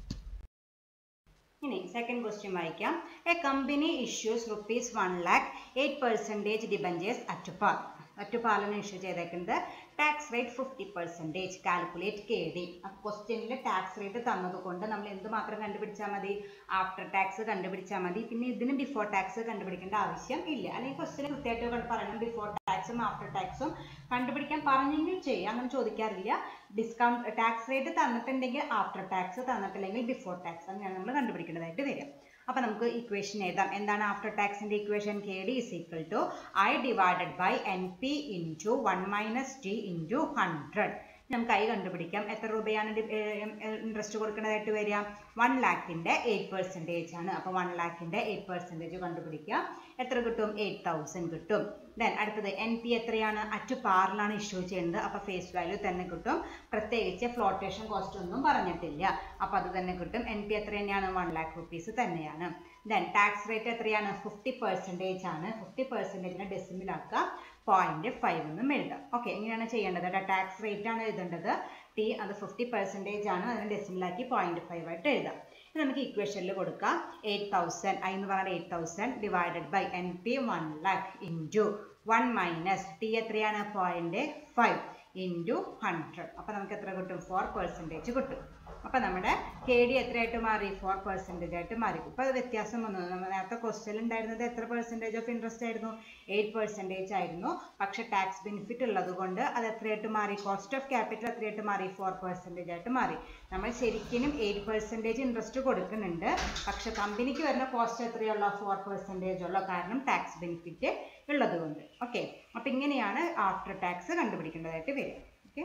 ഇനി സെക്കൻഡ് ക്വസ്റ്റ്യൻ വായിക്കാം. A company issues rupees one lakh eight percentage debentures at par. At പാറിലാണ് ഇഷ്യൂ ചെയ്തേക്കുന്നത്. Tax rate fifty percentage. Calculate K D. ക്വസ്റ്റ്യനിൽ ടാക്സ് റേറ്റ് തന്നതുകൊണ്ട് നമ്മൾ എന്ത് മാത്രം കണ്ടുപിടിച്ചാൽ മതി? ആഫ്റ്റർ ടാക്സ് കണ്ടുപിടിച്ചാൽ മതി. പിന്നെ ഇതിന് ബിഫോർ ടാക്സ് കണ്ടുപിടിക്കേണ്ട ആവശ്യം ഇല്ല. അല്ലെങ്കിൽ ക്വസ്റ്റ്യൻ കൃത്യമായിട്ട് പറയണം ബിഫോർ ടാക്സും ആഫ്റ്റർ ടാക്സും കണ്ടുപിടിക്കാൻ പറഞ്ഞെങ്കിൽ ചെയ്യും, അങ്ങനെ ചോദിക്കാറില്ല. ഡിസ്കൗണ്ട് ടാക്സ് റേറ്റ് തന്നിട്ടുണ്ടെങ്കിൽ ആഫ്റ്റർ ടാക്സ്, തന്നിട്ടില്ലെങ്കിൽ ബിഫോർ ടാക്സ്, അങ്ങനെയാണ് നമ്മൾ കണ്ടുപിടിക്കേണ്ടതായിട്ട് വരും. അപ്പോൾ നമുക്ക് ഇക്വേഷൻ എഴുതാം. എന്താണ് ആഫ്റ്റർ ടാക്സിന്റെ equation? K D is equal to I divided by N P into one minus T into hundred. നമുക്ക് ഐ കണ്ടുപിടിക്കാം. എത്ര രൂപയാണ് ഇൻട്രസ്റ്റ് കൊടുക്കേണ്ടതായിട്ട് വരിക? വൺ ലാക്കിന്റെ എയ്റ്റ് പെർസെൻറ്റേജ് ആണ്. അപ്പോൾ വൺ ലാക്കിന്റെ എയ്റ്റ് പെർസെൻറ്റേജ് കണ്ടുപിടിക്കുക. എത്ര കിട്ടും? എയ്റ്റ് തൗസൻഡ് കിട്ടും. ദെൻ അടുത്തത് എൻ പി എത്രയാണ്? അറ്റ് പാറിലാണ് ഇഷ്യൂ ചെയ്യുന്നത്. അപ്പോൾ ഫേസ് വാല്യൂ തന്നെ കിട്ടും. പ്രത്യേകിച്ച് ഫ്ലോട്ടേഷൻ കോസ്റ്റ് ഒന്നും പറഞ്ഞിട്ടില്ല. അപ്പോൾ അത് തന്നെ കിട്ടും. എൻ പി എത്ര തന്നെയാണ്? വൺ ലാക്ക് റുപ്പീസ് തന്നെയാണ്. ദെൻ ടാക്സ് റേറ്റ് എത്രയാണ്? ഫിഫ്റ്റി പെർസെൻറ്റേജ് ആണ്. ഫിഫ്റ്റി പെർസെൻറ്റേജിനെ ഡെസിമിലാക്കുക, പോയിന്റ് ഫൈവ് എന്നും എഴുതാം. ഓക്കെ, എങ്ങനെയാണ് ചെയ്യേണ്ടത്? ടാക്സ് റേറ്റ് ആണ് എഴുതേണ്ടത്. ടി അത് ഫിഫ്റ്റി പെർസെൻറ്റേജ് ആണ്. അതിനെ ഡെസിമിലാക്കി പോയിന്റ് ഫൈവ് ആയിട്ട് എഴുതാം. ഇനി നമുക്ക് ഇക്വേഷനിൽ കൊടുക്കാം. എയ്റ്റ് തൗസൻഡ് ഐ എന്ന് പറഞ്ഞാൽ eight thousand divided by N P one lakh into one minus T എത്രയാണ്? Point five into hundred. അപ്പോൾ നമുക്ക് എത്ര കിട്ടും? ഫോർ പെർസെൻറ്റേജ് കിട്ടും. അപ്പോൾ നമ്മുടെ കെ ഡി എത്രയായിട്ട് മാറി? ഫോർ പെർസെൻറ്റേജ് ആയിട്ട് മാറി. ഇപ്പോൾ അത് വ്യത്യാസം വന്നു. നമ്മൾ നേരത്തെ ക്വസ്റ്റ്യൻ ഉണ്ടായിരുന്നത് എത്ര പെർസെൻറ്റേജ് ഓഫ് ഇൻട്രസ്റ്റ് ആയിരുന്നു? എയ്റ്റ് പെർസെൻറ്റേജ് ആയിരുന്നു. പക്ഷേ ടാക്സ് ബെനിഫിറ്റ് ഉള്ളത് കൊണ്ട് അത് എത്രയായിട്ട് മാറി? കോസ്റ്റ് ഓഫ് ക്യാപിറ്റൽ എത്രയായിട്ട് മാറി? ഫോർ പെർസെൻറ്റേജ് ആയിട്ട് മാറി. നമ്മൾ ശരിക്കും എയ്റ്റ് പെർസെൻറ്റേജ് ഇൻട്രസ്റ്റ് കൊടുക്കുന്നുണ്ട്. പക്ഷെ കമ്പനിക്ക് വരുന്ന കോസ്റ്റ് എത്രയുള്ള? ഫോർ പെർസെൻറ്റേജ് ഉള്ളൂ. കാരണം ടാക്സ് ബെനിഫിറ്റ് ഉള്ളത് കൊണ്ട്. ഓക്കെ, അപ്പോൾ ഇങ്ങനെയാണ് ആഫ്റ്റർ ടാക്സ് കണ്ടുപിടിക്കേണ്ടതായിട്ട് വരിക. ഓക്കെ,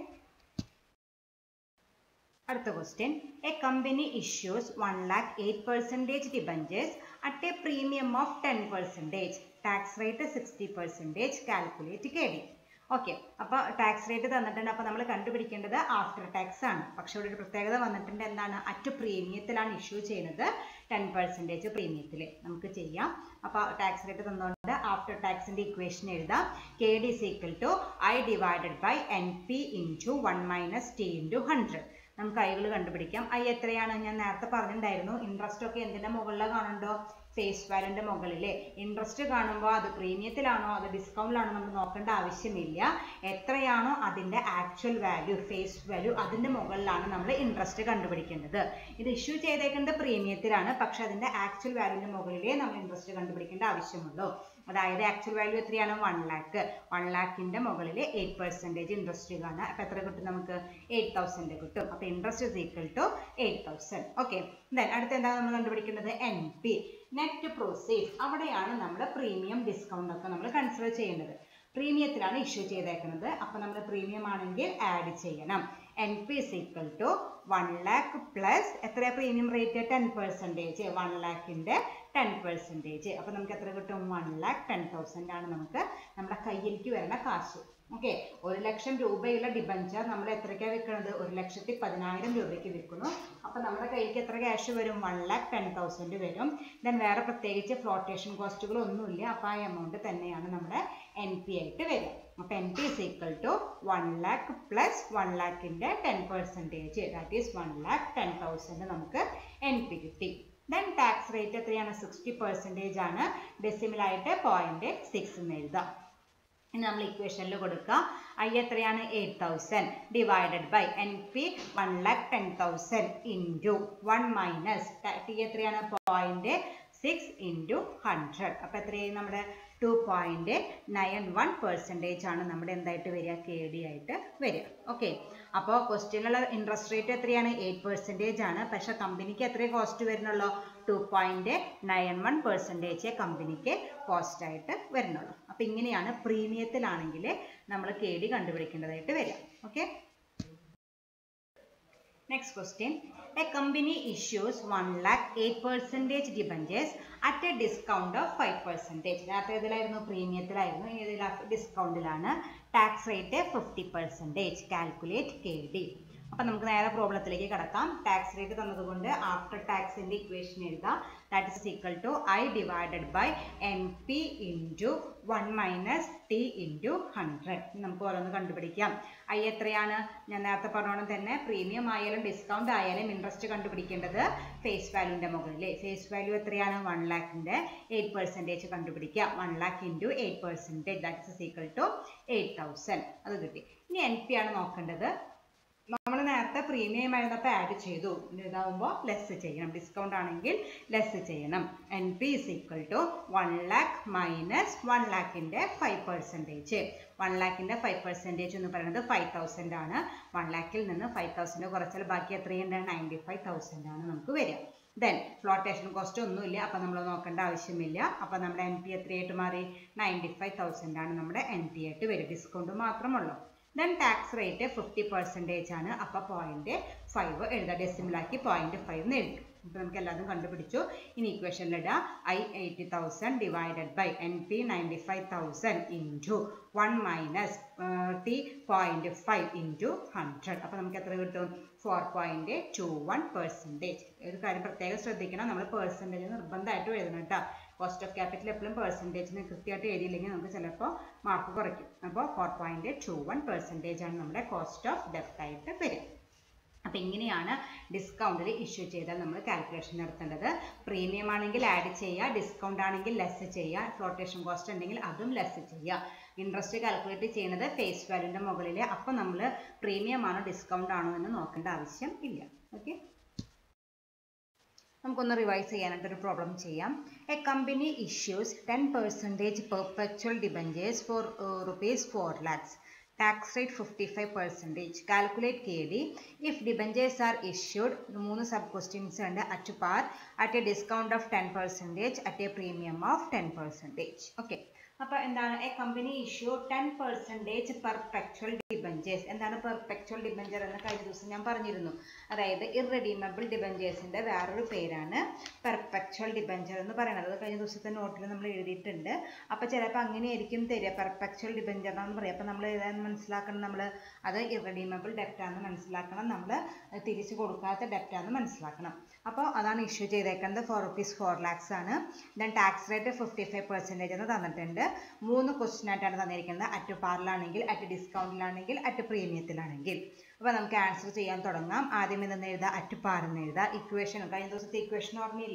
അടുത്ത question. A company issues one lakh eight percentage debentures at a premium of ten percentage. Tax rate sixty percentage. Calculate K D. Okay, അപ്പോൾ ടാക്സ് റേറ്റ് തന്നിട്ടുണ്ട്. അപ്പോൾ നമ്മൾ കണ്ടുപിടിക്കേണ്ടത് ആഫ്റ്റർ ടാക്സ് ആണ്. പക്ഷെ ഇവിടെ ഒരു പ്രത്യേകത വന്നിട്ടുണ്ട്. എന്താണ്? അറ്റ് പ്രീമിയത്തിലാണ് ഇഷ്യൂ ചെയ്യുന്നത്. ടെൻ പെർസെൻറ്റേജ് പ്രീമിയത്തിൽ നമുക്ക് ചെയ്യാം. അപ്പോൾ ടാക്സ് റേറ്റ് തന്നുകൊണ്ട് ആഫ്റ്റർ ടാക്സിൻ്റെ ഇക്വേഷൻ എഴുതാം. K D is equal to I divided by N P into one minus T into hundred. നമുക്ക് ഐകൾ കണ്ടുപിടിക്കാം. ഐ എത്രയാണ്? ഞാൻ നേരത്തെ പറഞ്ഞിട്ടുണ്ടായിരുന്നു. ഇൻട്രസ്റ്റ് ഒക്കെ എന്തിൻ്റെ മുകളിലാണ് കാണുന്നുണ്ടോ? ഫേസ് വാല്യൂന്റെ മുകളിൽ ഇൻട്രസ്റ്റ് കാണുമ്പോൾ അത് പ്രീമിയത്തിലാണോ അത് ഡിസ്കൗണ്ടിലാണോ നമ്മൾ നോക്കേണ്ട ആവശ്യമില്ല. എത്രയാണോ അതിന്റെ ആക്ച്വൽ വാല്യൂ ഫേസ് വാല്യൂ അതിന്റെ മുകളിലാണ് നമ്മൾ ഇൻട്രസ്റ്റ് കണ്ടുപിടിക്കേണ്ടത്. ഇത് ഇഷ്യൂ ചെയ്തേക്കുന്നത് പ്രീമിയത്തിലാണ്, പക്ഷെ അതിന്റെ ആക്ച്വൽ വാല്യൂന്റെ മുകളിലേ നമ്മൾ ഇൻട്രസ്റ്റ് കണ്ടുപിടിക്കേണ്ട ആവശ്യമുള്ളൂ. അതായത് ആക്ച്വൽ വാല്യൂ എത്രയാണ്? വൺ ലാക്ക്. വൺ ലാക്കിന്റെ മുകളിൽ എയ്റ്റ് പെർസെന്റേജ് ഇൻട്രസ്റ്റ് കാണാം. അപ്പൊ എത്ര കിട്ടും നമുക്ക്? എയ്റ്റ് തൗസൻഡ് കിട്ടും. അപ്പൊ interest is equal to eight thousand. Okay, then അടുത്ത എന്താണ് നമ്മൾ കണ്ടുപിടിക്കുന്നത്? N P, net proceeds. അവിടെയാണ് നമ്മൾ പ്രീമിയം ഡിസ്കൗണ്ട് ഒക്കെ നമ്മൾ കൺസിഡർ ചെയ്യേണ്ടത്. പ്രീമിയത്തിലാണ് ഇഷ്യൂ ചെയ്തേക്കുന്നത്, അപ്പൊ നമ്മൾ പ്രീമിയം ആണെങ്കിൽ ആഡ് ചെയ്യണം. N P is equal to one lakh plus എത്ര premium rate? Ten percentage. One ലാക്കിന്റെ ടെൻ പെർസെൻറ്റേജ്. അപ്പൊ നമുക്ക് എത്ര കിട്ടും? വൺ ലാക്ക് ടെൻ തൗസൻഡ് ആണ് നമുക്ക് നമ്മുടെ കയ്യിലേക്ക് വരുന്ന കാശ്. ഓക്കെ, ഒരു ലക്ഷം രൂപയുള്ള ഡിബഞ്ചർ നമ്മൾ എത്രയ്ക്കാണ് വിൽക്കുന്നത്? ഒരു ലക്ഷത്തി പതിനായിരം രൂപയ്ക്ക് വിൽക്കുന്നു. അപ്പൊ നമ്മുടെ കയ്യിലേക്ക് എത്ര ക്യാഷ് വരും? വൺ ലാക്ക് ടെൻ തൗസൻഡ് വരും. ദെൻ വേറെ പ്രത്യേകിച്ച് ഫ്ലോട്ടേഷൻ കോസ്റ്റുകൾ ഒന്നുമില്ല. അപ്പൊ ആ എമൗണ്ട് തന്നെയാണ് നമ്മുടെ എൻ പി ആയിട്ട് വരിക. അപ്പൊ N P is equal to one lakh plus one ലാക്കിന്റെ ten percentage, that is one lakh ten thousand നമുക്ക് എൻ പി കിട്ടി. ദെൻ ടാക്സ് റേറ്റ് എത്രയാണ്? സിക്സ്റ്റി പെർസെൻറ്റേജ് ആണ്. ഡെസിമലായിട്ട് പോയിന്റ് സിക്സ് എന്ന് എഴുതാം. ഇനി നമ്മൾ ഇക്വേഷനിൽ കൊടുക്കുക. ഐ എത്രയാണ്? Eight thousand divided by N P one lakh ten thousand into one minus T എത്രയാണ്? Point six into hundred. അപ്പം എത്രയായി? നമ്മുടെ two point nine one percentage ആണ് നമ്മുടെ എന്തായിട്ട് വരിക? കെ ഡി ആയിട്ട് വരിക. ഓക്കെ, അപ്പോൾ ക്വസ്റ്റ്യനിലുള്ള ഇൻട്രസ്റ്റ് റേറ്റ് എത്രയാണ്? എയ്റ്റ് പെർസെൻറ്റേജ് ആണ്. പക്ഷെ കമ്പനിക്ക് എത്രയും കോസ്റ്റ് വരുന്നുള്ളൂ? Two point nine one percentage കമ്പനിക്ക് കോസ്റ്റ് ആയിട്ട് വരുന്നുള്ളൂ. അപ്പം ഇങ്ങനെയാണ് പ്രീമിയത്തിലാണെങ്കിൽ നമ്മൾ കെ ഡി കണ്ടുപിടിക്കേണ്ടതായിട്ട് വരിക. Okay, next question. A company issues one lakh eight percentage debentures at a discount of five percentage. നേരത്തെ ഇതിലായിരുന്നു പ്രീമിയത്തിലായിരുന്നു, ഇനി ഇതിൽ ഡിസ്കൗണ്ടിലാണ്. Tax rate fifty percentage. Calculate K D. അപ്പം നമുക്ക് നേരെ പ്രോബ്ലത്തിലേക്ക് കിടക്കാം. ടാക്സ് റേറ്റ് തന്നതുകൊണ്ട് ആഫ്റ്റർ ടാക്സിന്റെ ഇക്വേഷൻ എഴുതാം. That is equal to I divided by N P into one minus T into hundred. നമുക്ക് ഓരോന്ന് കണ്ടുപിടിക്കാം. ഐ എത്രയാണ്? ഞാൻ നേരത്തെ പറഞ്ഞോണം തന്നെ പ്രീമിയം ആയാലും ഡിസ്കൗണ്ട് ആയാലും ഇൻട്രസ്റ്റ് കണ്ടുപിടിക്കേണ്ടത് ഫേസ് വാല്യൂന്റെ മുകളിൽ. ഫേസ് വാല്യൂ എത്രയാണ്? വൺ ലാക്കിന്റെ എയ്റ്റ് പെർസെൻറ്റേജ് കണ്ടുപിടിക്കുക. One lakh into eight percentage, that is equal to eight thousand. അത് കിട്ടി. ഇനി എൻ പി ആണ് നോക്കേണ്ടത്. നമ്മൾ നേരത്തെ പ്രീമിയം ആയിരുന്നപ്പോൾ ആഡ് ചെയ്തു, ഇതാവുമ്പോൾ ലെസ് ചെയ്യണം. ഡിസ്കൗണ്ട് ആണെങ്കിൽ ലെസ് ചെയ്യണം. N P is equal to one lakh minus one ലാക്കിന്റെ ഫൈവ് പെർസെൻറ്റേജ്. വൺ ലാക്കിന്റെ ഫൈവ് പെർസെൻറ്റേജ് എന്ന് പറയുന്നത് ഫൈവ് തൗസൻഡ് ആണ്. വൺ ലാക്കിൽ നിന്ന് ഫൈവ് തൗസൻഡ് കുറച്ചാൽ ബാക്കി എത്രയുണ്ട്? നയൻറ്റി ഫൈവ് തൗസൻഡ് ആണ് നമുക്ക് വരിക. ദെൻ ഫ്ലോട്ടേഷൻ കോസ്റ്റ് ഒന്നുമില്ല, അപ്പം നമ്മൾ നോക്കേണ്ട ആവശ്യമില്ല. അപ്പം നമ്മുടെ എൻ പി എത്രയായിട്ട് മാറി? നയൻറ്റി ഫൈവ് തൗസൻഡ് ആണ് നമ്മുടെ എൻ പി ആയിട്ട് വരും. ഡിസ്കൗണ്ട് മാത്രമുള്ളൂ. Then tax rate fifty percentage ആണ്. അപ്പോൾ പോയിന്റ് ഫൈവ് എഴുതാം. ഡെസിമലാക്കി പോയിന്റ് ഫൈവ് എന്ന് എഴുതി. അപ്പോൾ നമുക്ക് എല്ലാതും കണ്ടുപിടിച്ചു. ഇനി ഇക്വേഷനിലിടുക. I eighty thousand divided by N P ninety five thousand into one minus T point five into hundred. അപ്പോൾ നമുക്ക് എത്ര കിട്ടും? Four point two one percentage. ഒരു കാര്യം പ്രത്യേകം ശ്രദ്ധിക്കണം, നമ്മൾ പെർസെൻറ്റേജ് നിർബന്ധമായിട്ട് എഴുതണം കേട്ടോ. കോസ്റ്റ് ഓഫ് ക്യാപിറ്റൽ എപ്പോഴും പെർസെൻറ്റേജിന് കൃത്യമായിട്ട് എഴുതിയില്ലെങ്കിൽ നമുക്ക് ചിലപ്പോൾ മാർക്ക് കുറയ്ക്കും. അപ്പോൾ four point two one percentage ആണ് നമ്മുടെ കോസ്റ്റ് ഓഫ് ഡെപ്റ്റ് ആയിട്ട് വരിക. അപ്പം ഇങ്ങനെയാണ് ഡിസ്കൗണ്ടിൽ ഇഷ്യൂ ചെയ്താൽ നമ്മൾ കാൽക്കുലേഷൻ നടത്തേണ്ടത്. പ്രീമിയം ആണെങ്കിൽ ആഡ് ചെയ്യുക, ഡിസ്കൗണ്ട് ആണെങ്കിൽ ലെസ് ചെയ്യുക, ഫ്ലോട്ടേഷൻ കോസ്റ്റ് ഉണ്ടെങ്കിൽ അതും ലെസ് ചെയ്യുക. ഇൻട്രസ്റ്റ് കാൽക്കുലേറ്റ് ചെയ്യുന്നത് ഫേസ് വാല്യൂൻ്റെ മുകളിൽ. അപ്പം നമ്മൾ പ്രീമിയം ആണോ ഡിസ്കൗണ്ട് ആണോ എന്ന് നോക്കേണ്ട ആവശ്യം ഇല്ല. ഓക്കെ, നമുക്കൊന്ന് റിവൈസ് ചെയ്യാനായിട്ടൊരു പ്രോബ്ലം ചെയ്യാം. A company issues ten percentage perpetual debentures for rupees four lakhs. Tax rate fifty-five percent. Calculate K D. If debentures are issued, മൂന്ന് sub questions ഉണ്ട്. At par, at a discount of ten percent, at a premium of ten percent. Okay. അപ്പോൾ എന്താണ്? A company issue ten percentage perpetual debentures. എന്താണ് പെർപെക്ച്വൽ ഡിബഞ്ചർ എന്ന് കഴിഞ്ഞ ദിവസം ഞാൻ പറഞ്ഞിരുന്നു. അതായത് ഇറഡീമബിൾ ഡിബഞ്ചേഴ്സിൻ്റെ വേറൊരു പേരാണ് പെർപെക്ച്വൽ ഡിബഞ്ചർ എന്ന് പറയുന്നത്. അത് കഴിഞ്ഞ ദിവസത്തെ നോട്ടിൽ നമ്മൾ എഴുതിയിട്ടുണ്ട്. അപ്പോൾ ചിലപ്പോൾ അങ്ങനെയായിരിക്കും തരിക, പെർപെക്ച്വൽ ഡിബഞ്ചർ എന്നാണ് പറയുക. അപ്പോൾ നമ്മൾ ഏതാണെന്ന് മനസ്സിലാക്കണം, നമ്മൾ അത് ഇറഡീമബിൾ ഡെപ്റ്റാണെന്ന് മനസ്സിലാക്കണം, നമ്മൾ തിരിച്ചു കൊടുക്കാത്ത ഡെപ്റ്റാണെന്ന് മനസ്സിലാക്കണം. അപ്പോൾ അതാണ് ഇഷ്യൂ ചെയ്തേക്കുന്നത്. ഫോർ റുപ്പീസ് ഫോർ ലാക്സ് ആണ്. Then tax rate fifty five percentage എന്ന് തന്നിട്ടുണ്ട്. മൂന്ന് ക്വസ്റ്റ്യൻ ആയിട്ടാണ് തന്നിരിക്കുന്നത്. അറ്റ് പാറിലാണെങ്കിൽ, അറ്റ് ഡിസ്കൗണ്ടിലാണെങ്കിൽ, അറ്റ് പ്രീമിയത്തിലാണെങ്കിൽ. അപ്പോൾ നമുക്ക് ആൻസർ ചെയ്യാൻ തുടങ്ങാം. ആദ്യം എന്തെന്ന് എഴുതാം? അറ്റ് പാറെന്ന് എഴുതാം. ഇക്വേഷൻ കഴിഞ്ഞ ദിവസത്തെ ഇക്വേഷൻ ഓർമ്മയില്ലേ?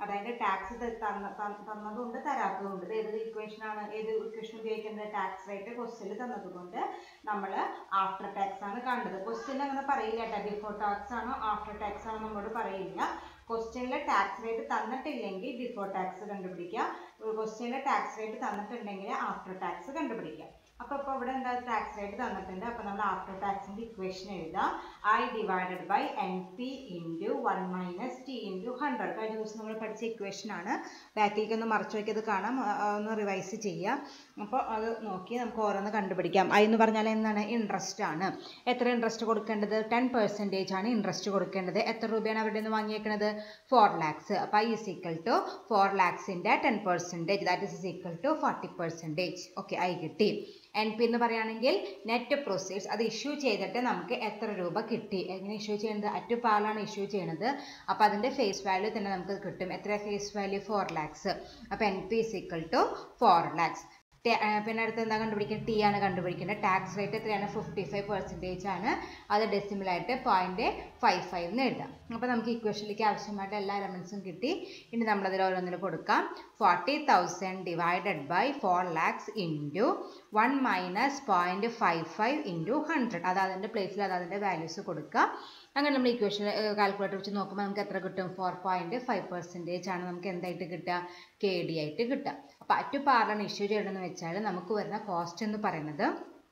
അതായത് ടാക്സ് തന്നതുകൊണ്ട് തരാത്തതുകൊണ്ട്. ഇത് ഏത് ഇക്വേഷൻ ആണ്, ഏത് ഇക്വേഷൻ ഉപയോഗിക്കുന്നത്? ടാക്സ് റേറ്റ് ക്വസ്റ്റ്യനിൽ തന്നതുകൊണ്ട് നമ്മൾ ആഫ്റ്റർ ടാക്സ് ആണ് കണ്ടത്. ക്വസ്റ്റ്യനിൽ അങ്ങനെ പറയില്ല കേട്ടോ, ബിഫോർ ടാക്സ് ആണോ ആഫ്റ്റർ ടാക്സ് ആണോ നമ്മളോട് പറയില്ല. ക്വസ്റ്റ്യനിലെ ടാക്സ് റേറ്റ് തന്നിട്ടില്ലെങ്കിൽ ബിഫോർ ടാക്സ് കണ്ടുപിടിക്കുക, ക്വസ്റ്റ്യനിലെ ടാക്സ് റേറ്റ് തന്നിട്ടുണ്ടെങ്കിൽ ആഫ്റ്റർ ടാക്സ് കണ്ടുപിടിക്കുക. അപ്പോൾ ഇപ്പോൾ ഇവിടെ എന്താ ടാക്സ് റേറ്റ് തന്നിട്ടുണ്ട്. അപ്പോൾ നമ്മൾ ആഫ്റ്റർ ടാക്സിൻ്റെ ഇക്വേഷൻ എഴുതാം. I divided by N P into one minus T into hundred. കഴിഞ്ഞ ദിവസം നമ്മൾ പഠിച്ച ഇക്വേഷൻ ആണ്. ബാക്കിലേക്ക് ഒന്ന് മറച്ചു വയ്ക്കത് കാണാം, ഒന്ന് റിവൈസ് ചെയ്യാം. അപ്പോൾ അത് നോക്കി നമുക്ക് ഓരോന്ന് കണ്ടുപിടിക്കാം. ഐ എന്ന് പറഞ്ഞാൽ എന്താണ്? ഇൻട്രസ്റ്റ് ആണ്. എത്ര ഇൻട്രസ്റ്റ് കൊടുക്കേണ്ടത്? ടെൻ പെർസെൻറ്റേജ് ആണ് ഇൻട്രസ്റ്റ് കൊടുക്കേണ്ടത്. എത്ര രൂപയാണ് അവരുടെ നിന്ന് വാങ്ങിയേക്കുന്നത്? ഫോർ ലാക്സ്. അപ്പോൾ I is equal to four ലാക്സിൻ്റെ ten percentage, that is equal to forty percentage. Okay, I കിട്ടി. എൻ പി എന്ന് പറയുകയാണെങ്കിൽ നെറ്റ് പ്രൊസീഡ്സ്, അത് ഇഷ്യൂ ചെയ്തിട്ട് നമുക്ക് എത്ര രൂപ കിട്ടി. എങ്ങനെ ഇഷ്യൂ ചെയ്യുന്നത്? അറ്റ് പാലാണ് ഇഷ്യൂ ചെയ്യുന്നത്. അപ്പോൾ അതിൻ്റെ ഫേസ് വാല്യൂ തന്നെ നമുക്ക് കിട്ടും. എത്ര ഫേസ് വാല്യൂ? ഫോർ ലാക്സ്. അപ്പോൾ N P is equal to four lakhs. പിന്നെ അടുത്ത് എന്താ കണ്ടുപിടിക്കുന്നത്? ടി ആണ് കണ്ടുപിടിക്കേണ്ടത്. ടാക്സ് റേറ്റ് എത്രയാണ്? ഫിഫ്റ്റി ഫൈവ് പെർസെൻറ്റേജ് ആണ്. അത് ഡെസിമലായിട്ട് പോയിന്റ് ഫൈവ് ഫൈവ് എന്ന് എഴുതാം. അപ്പോൾ നമുക്ക് ഇക്വേഷനിലേക്ക് ആവശ്യമായിട്ട് എല്ലാ എലമെൻസും കിട്ടി. ഇനി നമ്മളതിൽ ഓരോന്നിൽ കൊടുക്കാം. Forty thousand divided by four lakhs into one minus point five five into hundred. അത് അതിൻ്റെ പ്ലേസിൽ അത് അതിൻ്റെ വാല്യൂസ് കൊടുക്കുക. അങ്ങനെ നമ്മൾ ഇക്വേഷൻ കാൽക്കുലേറ്റർ വെച്ച് നോക്കുമ്പോൾ നമുക്ക് എത്ര കിട്ടും? ഫോർ പോയിന്റ് ഫൈവ് പെർസെൻറ്റേജ് ആണ് നമുക്ക് എന്തായിട്ട് കിട്ടുക? കെ ഡി ആയിട്ട് കിട്ടുക. അപ്പോൾ അറ്റ് പാർലാണ് ഇഷ്യൂ ചെയ്യണമെന്ന് വെച്ചാൽ നമുക്ക് വരുന്ന കോസ്റ്റ് എന്ന് പറയുന്നത്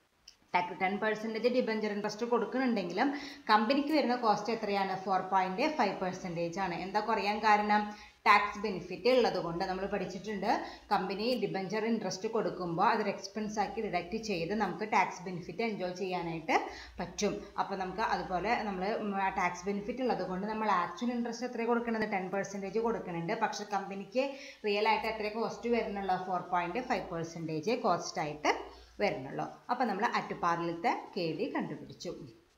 ടെൻ പെർസെൻറ്റേജ് ഡിബഞ്ചർ ഇൻട്രസ്റ്റ് കൊടുക്കുന്നുണ്ടെങ്കിലും കമ്പനിക്ക് വരുന്ന കോസ്റ്റ് എത്രയാണ്? ഫോർ പോയിന്റ് ഫൈവ് പെർസെൻറ്റേജ് ആണ്. എന്താ കുറയാൻ കാരണം? ടാക്സ് ബെനിഫിറ്റ് ഉള്ളത് കൊണ്ട്. നമ്മൾ പഠിച്ചിട്ടുണ്ട്, കമ്പനി ഡിബഞ്ചർ ഇൻട്രസ്റ്റ് കൊടുക്കുമ്പോൾ അതൊരു എക്സ്പെൻസ് ആക്കി ഡിഡക്റ്റ് ചെയ്ത് നമുക്ക് ടാക്സ് ബെനിഫിറ്റ് എൻജോയ് ചെയ്യാനായിട്ട് പറ്റും. അപ്പോൾ നമുക്ക് അതുപോലെ നമ്മൾ ടാക്സ് ബെനിഫിറ്റ് ഉള്ളത് കൊണ്ട് നമ്മൾ ആക്ച്വൽ ഇൻട്രസ്റ്റ് എത്ര കൊടുക്കുന്നത്? ടെൻ പെർസെൻറ്റേജ് കൊടുക്കുന്നുണ്ട്. പക്ഷേ കമ്പനിക്ക് റിയൽ ആയിട്ട് എത്ര കോസ്റ്റ് വരുന്നുള്ളൂ? Four point five percentage cost ആയിട്ട് വരുന്നുള്ളൂ. അപ്പോൾ നമ്മൾ അറ്റ് പാറിലത്തെ കെ ഡി കണ്ടുപിടിച്ചു.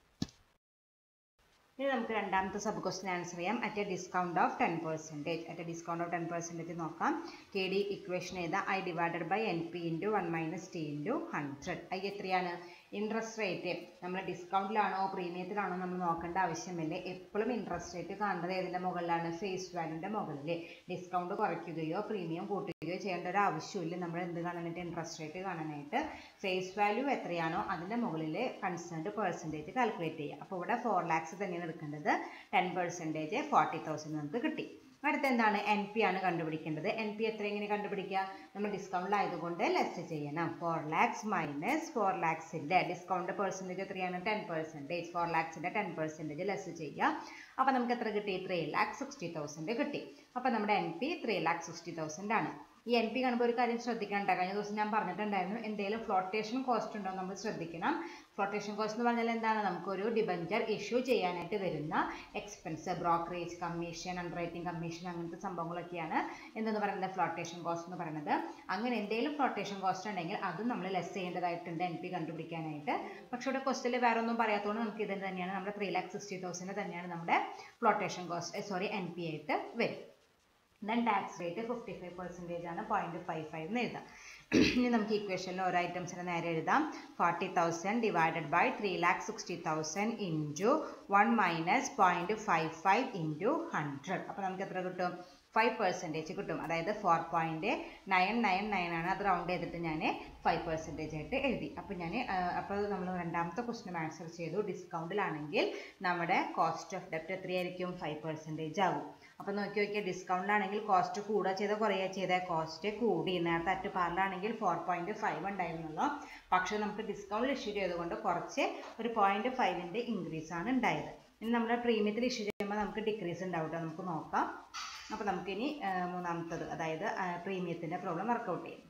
ഇനി നമുക്ക് രണ്ടാമത്തെ സബ് ക്വസ്റ്റ്യൻ ആൻസർ ചെയ്യാം. At a discount of ten percentage. At a discount of ten percentage നോക്കാം. കെ ഡി ഇക്വേഷൻ എഴുതാം. I divided by N P into one minus T into hundred. I എത്രയാണ്? Interest rate. നമ്മൾ ഡിസ്കൗണ്ടിലാണോ പ്രീമിയത്തിലാണോ നമ്മൾ നോക്കേണ്ട ആവശ്യമില്ല. എപ്പോഴും ഇൻട്രസ്റ്റ് റേറ്റ് കാണുന്നത് ഏതിൻ്റെ മുകളിലാണ്? ഫേസ് വാല്യൂൻ്റെ മുകളിൽ. ഡിസ്കൗണ്ട് കുറയ്ക്കുകയോ പ്രീമിയം കൂട്ടുകയോ ചെയ്യേണ്ട ഒരു ആവശ്യമില്ല. നമ്മൾ എന്ത് കാണാനായിട്ട്? ഇൻട്രസ്റ്റ് റേറ്റ് കാണാനായിട്ട് ഫേസ് വാല്യൂ എത്രയാണോ അതിൻ്റെ മുകളിൽ കൺസേൺഡ് പെർസെൻറ്റേജ് കാൽക്കുലേറ്റ് ചെയ്യുക. അപ്പോൾ ഇവിടെ ഫോർ ലാക്സ് തന്നെയാണ് എടുക്കേണ്ടത്. ടെൻ പെർസെൻറ്റേജ് ഫോർട്ടി തൗസൻഡ് നമുക്ക് കിട്ടി. അടുത്ത എന്താണ്? എൻ പി ആണ് കണ്ടുപിടിക്കേണ്ടത്. എൻ പി എത്ര എങ്ങനെ കണ്ടുപിടിക്കുക? നമ്മൾ ഡിസ്കൗണ്ടിലായതുകൊണ്ട് ലെസ് ചെയ്യണം. ഫോർ ലാക്സ് മൈനസ് ഫോർ ലാക്സിൻ്റെ ഡിസ്കൗണ്ട് പെർസെൻറ്റേജ് എത്രയാണ്? Ten percentage. ഫോർ ലാക്സിൻ്റെ ടെൻ പെർസെൻറ്റേജ് ലെസ് ചെയ്യുക. അപ്പോൾ നമുക്ക് എത്ര കിട്ടി? ത്രീ ലാക്ക് സിക്സ്റ്റി തൗസൻഡ് കിട്ടി. അപ്പോൾ നമ്മുടെ N P three lakh sixty thousand ആണ്. ഈ എൻ പി കാണുമ്പോൾ ഒരു കാര്യം ശ്രദ്ധിക്കണം. കഴിഞ്ഞ ദിവസം ഞാൻ പറഞ്ഞിട്ടുണ്ടായിരുന്നു, എന്തെങ്കിലും ഫ്ലോട്ടേഷൻ കോസ്റ്റ് ഉണ്ടോ നമ്മൾ ശ്രദ്ധിക്കണം. ഫ്ലോട്ടേഷൻ കോസ്റ്റ് എന്ന് പറഞ്ഞാൽ എന്താണ്? നമുക്കൊരു ഡിബഞ്ചർ ഇഷ്യൂ ചെയ്യാനായിട്ട് വരുന്ന expense, brokerage commission, underwriting commission, അങ്ങനത്തെ സംഭവങ്ങളൊക്കെയാണ് എന്തെന്ന് പറയുന്നത്? ഫ്ലോട്ടേഷൻ കോസ്റ്റ് എന്ന് പറയുന്നത്. അങ്ങനെ എന്തെങ്കിലും ഫ്ലോട്ടേഷൻ കോസ്റ്റ് ഉണ്ടെങ്കിൽ അതും നമ്മൾ ലെസ് ചെയ്യേണ്ടതായിട്ടുണ്ട് എൻ പി കണ്ടുപിടിക്കാനായിട്ട്. പക്ഷേ ഇവിടെ ക്വസ്റ്റിൽ വേറെ ഒന്നും പറയാത്തതുകൊണ്ട് നമുക്ക് ഇത് തന്നെയാണ്, നമ്മുടെ ത്രീ ലാക്ക് സിക്സ്റ്റി തൗസൻഡ് തന്നെയാണ് നമ്മുടെ flotation cost sorry N P ആയിട്ട് വരും. Then tax rate fifty five percentage ആണ്. പോയിന്റ് ഫൈവ് ഫൈവ് എന്ന് എഴുതാം. ഇനി നമുക്ക് ഇക്വേഷനിൽ ഓരോ ഐറ്റംസിന് നേരെ എഴുതാം. Forty thousand divided by three lakh sixty thousand into one minus point five five into hundred. അപ്പോൾ നമുക്ക് എത്ര കിട്ടും? ഫൈവ് പെർസെൻറ്റേജ് കിട്ടും. അതായത് four point nine nine nine ആണ്. അത് റൗണ്ട് ചെയ്തിട്ട് ഞാൻ ഫൈവ് പെർസെൻറ്റേജ് ആയിട്ട് എഴുതി. അപ്പോൾ ഞാൻ അപ്പോൾ നമ്മൾ രണ്ടാമത്തെ ക്വസ്റ്റ്യൻ ആൻസർ ചെയ്തു. ഡിസ്കൗണ്ടിലാണെങ്കിൽ നമ്മുടെ കോസ്റ്റ് ഓഫ് ഡെപ്റ്റ് എത്രയായിരിക്കും? ഫൈവ് പെർസെൻറ്റേജ് ആകും. അപ്പോൾ നോക്കി നോക്കിയാൽ ഡിസ്കൗണ്ടിലാണെങ്കിൽ കോസ്റ്റ് കൂടുക ചെയ്ത കുറയുക ചെയ്ത കോസ്റ്റ് കൂടി. നേരത്തെ അറ്റ് പാറിലാണെങ്കിൽ ഫോർ പോയിന്റ് ഫൈവ് ഉണ്ടായിരുന്നല്ലോ. പക്ഷേ നമുക്ക് ഡിസ്കൗണ്ടിൽ ഇഷ്യൂ ചെയ്തുകൊണ്ട് കുറച്ച് ഒരു പോയിന്റ് ഫൈവിൻ്റെ ഇൻക്രീസ് ആണ് ഉണ്ടായത്. ഇനി നമ്മൾ പ്രീമിയത്തിൽ ഇഷ്യൂ ചെയ്യുമ്പോൾ നമുക്ക് ഡിക്രീസ് ഉണ്ടാവും. നമുക്ക് നോക്കാം. അപ്പോൾ നമുക്കിനി മൂന്നാമത്തത്, അതായത് പ്രീമിയത്തിൻ്റെ പ്രോബ്ലം വർക്കൗട്ട് ചെയ്യാം.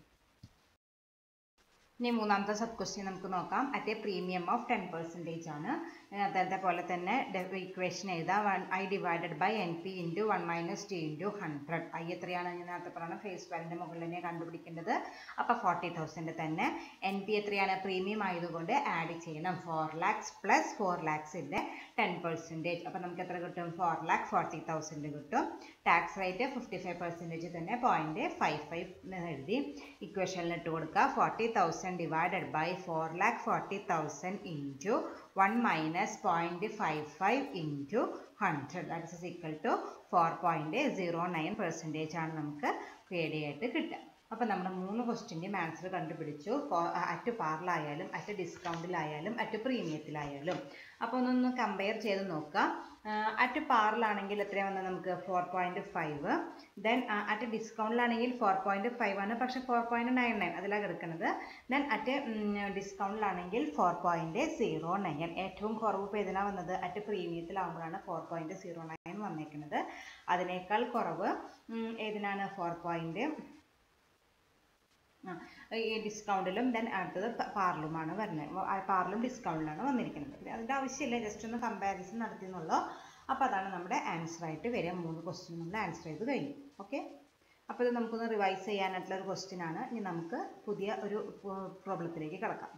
ഇനി മൂന്നാമത്തെ സബ് ക്വസ്റ്റ്യൻ നമുക്ക് നോക്കാം. At a premium of ten percentage ആണ്. അതേപോലെ തന്നെ ഇക്വേഷൻ എഴുതാം. One I divided by N P into one minus T into hundred. I എത്രയാണ്? ഞാൻ നേരത്തെ പറഞ്ഞ ഫേസ് വാല്യൂൻ്റെ മുകളിൽ തന്നെ കണ്ടുപിടിക്കേണ്ടത്. അപ്പോൾ ഫോർട്ടി തൗസൻഡ് തന്നെ. എൻ പി എത്രയാണ്? പ്രീമിയം ആയതുകൊണ്ട് ആഡ് ചെയ്യണം. ഫോർ ലാക്സ് പ്ലസ് ഫോർ ലാക്സിൻ്റെ ടെൻ പെർസെൻറ്റേജ്. അപ്പോൾ നമുക്ക് എത്ര കിട്ടും? ഫോർ ലാക്ക് ഫോർട്ടി തൗസൻഡ് കിട്ടും. Tax rate fifty five percentage തന്നെ. പോയിന്റ് ഫൈവ് ഫൈവ് എഴുതി ഇക്വേഷനിൽ ഇട്ട് കൊടുക്കുക. Forty thousand thousand divided by four lakh forty thousand into one minus zero point five five into one hundred. That is equal to four point zero nine percentage ആണ് നമുക്ക് K D ആയിട്ട് കിട്ടുക. അപ്പോൾ നമ്മൾ മൂന്ന് ക്വസ്റ്റ്യൻ്റെയും ആൻസർ കണ്ടുപിടിച്ചു. അറ്റ് പാറിലായാലും അറ്റ് ഡിസ്കൗണ്ടിലായാലും അറ്റ് പ്രീമിയത്തിലായാലും. അപ്പോൾ ഒന്നൊന്ന് കമ്പയർ ചെയ്ത് നോക്കാം. അറ്റ് പാറിലാണെങ്കിൽ എത്രയാണ് വന്നത് നമുക്ക് four point five. Then at ഡിസ്കൗണ്ടിലാണെങ്കിൽ ഫോർ പോയിൻറ്റ് ഫൈവ് ആണ്, പക്ഷേ ഫോർ പോയിൻറ്റ് നയൻ നയൻ അതിലാണ് കിടക്കുന്നത്. ദെൻ അറ്റ് ഡിസ്കൗണ്ടിലാണെങ്കിൽ ഫോർ പോയിൻറ്റ് സീറോ നയൻ. ഏറ്റവും കുറവ് ഇപ്പോൾ ഏതിനാണ് വന്നത്? അറ്റ് പ്രീമിയത്തിലാവുമ്പോഴാണ് ഫോർ പോയിൻറ്റ് സീറോ നയൻ വന്നേക്കുന്നത്. അതിനേക്കാൾ കുറവ് ഏതിനാണ്? ഫോർ പോയിൻറ്റ് ഈ ഡിസ്കൗണ്ടിലും ദെൻ അടുത്തത് പാറിലുമാണ് വരുന്നത്. പാറിലും ഡിസ്കൗണ്ടിലാണ് വന്നിരിക്കുന്നത്. അതിൻ്റെ ആവശ്യമില്ല, ജസ്റ്റ് ഒന്ന് കമ്പാരിസൺ നടത്തിയെന്നുള്ളൂ. അപ്പോൾ അതാണ് നമ്മുടെ ആൻസർ ആയിട്ട് വരിക. മൂന്ന് ക്വസ്റ്റ്യൻ നമ്മൾ ആൻസർ ചെയ്ത് കഴിഞ്ഞു. ഓക്കെ, അപ്പോൾ ഇത് നമുക്കൊന്ന് റിവൈസ് ചെയ്യാനായിട്ടുള്ള ഒരു ക്വസ്റ്റ്യൻ ആണ്. ഇനി നമുക്ക് പുതിയ ഒരു പ്രോബ്ലത്തിലേക്ക് കിടക്കാം.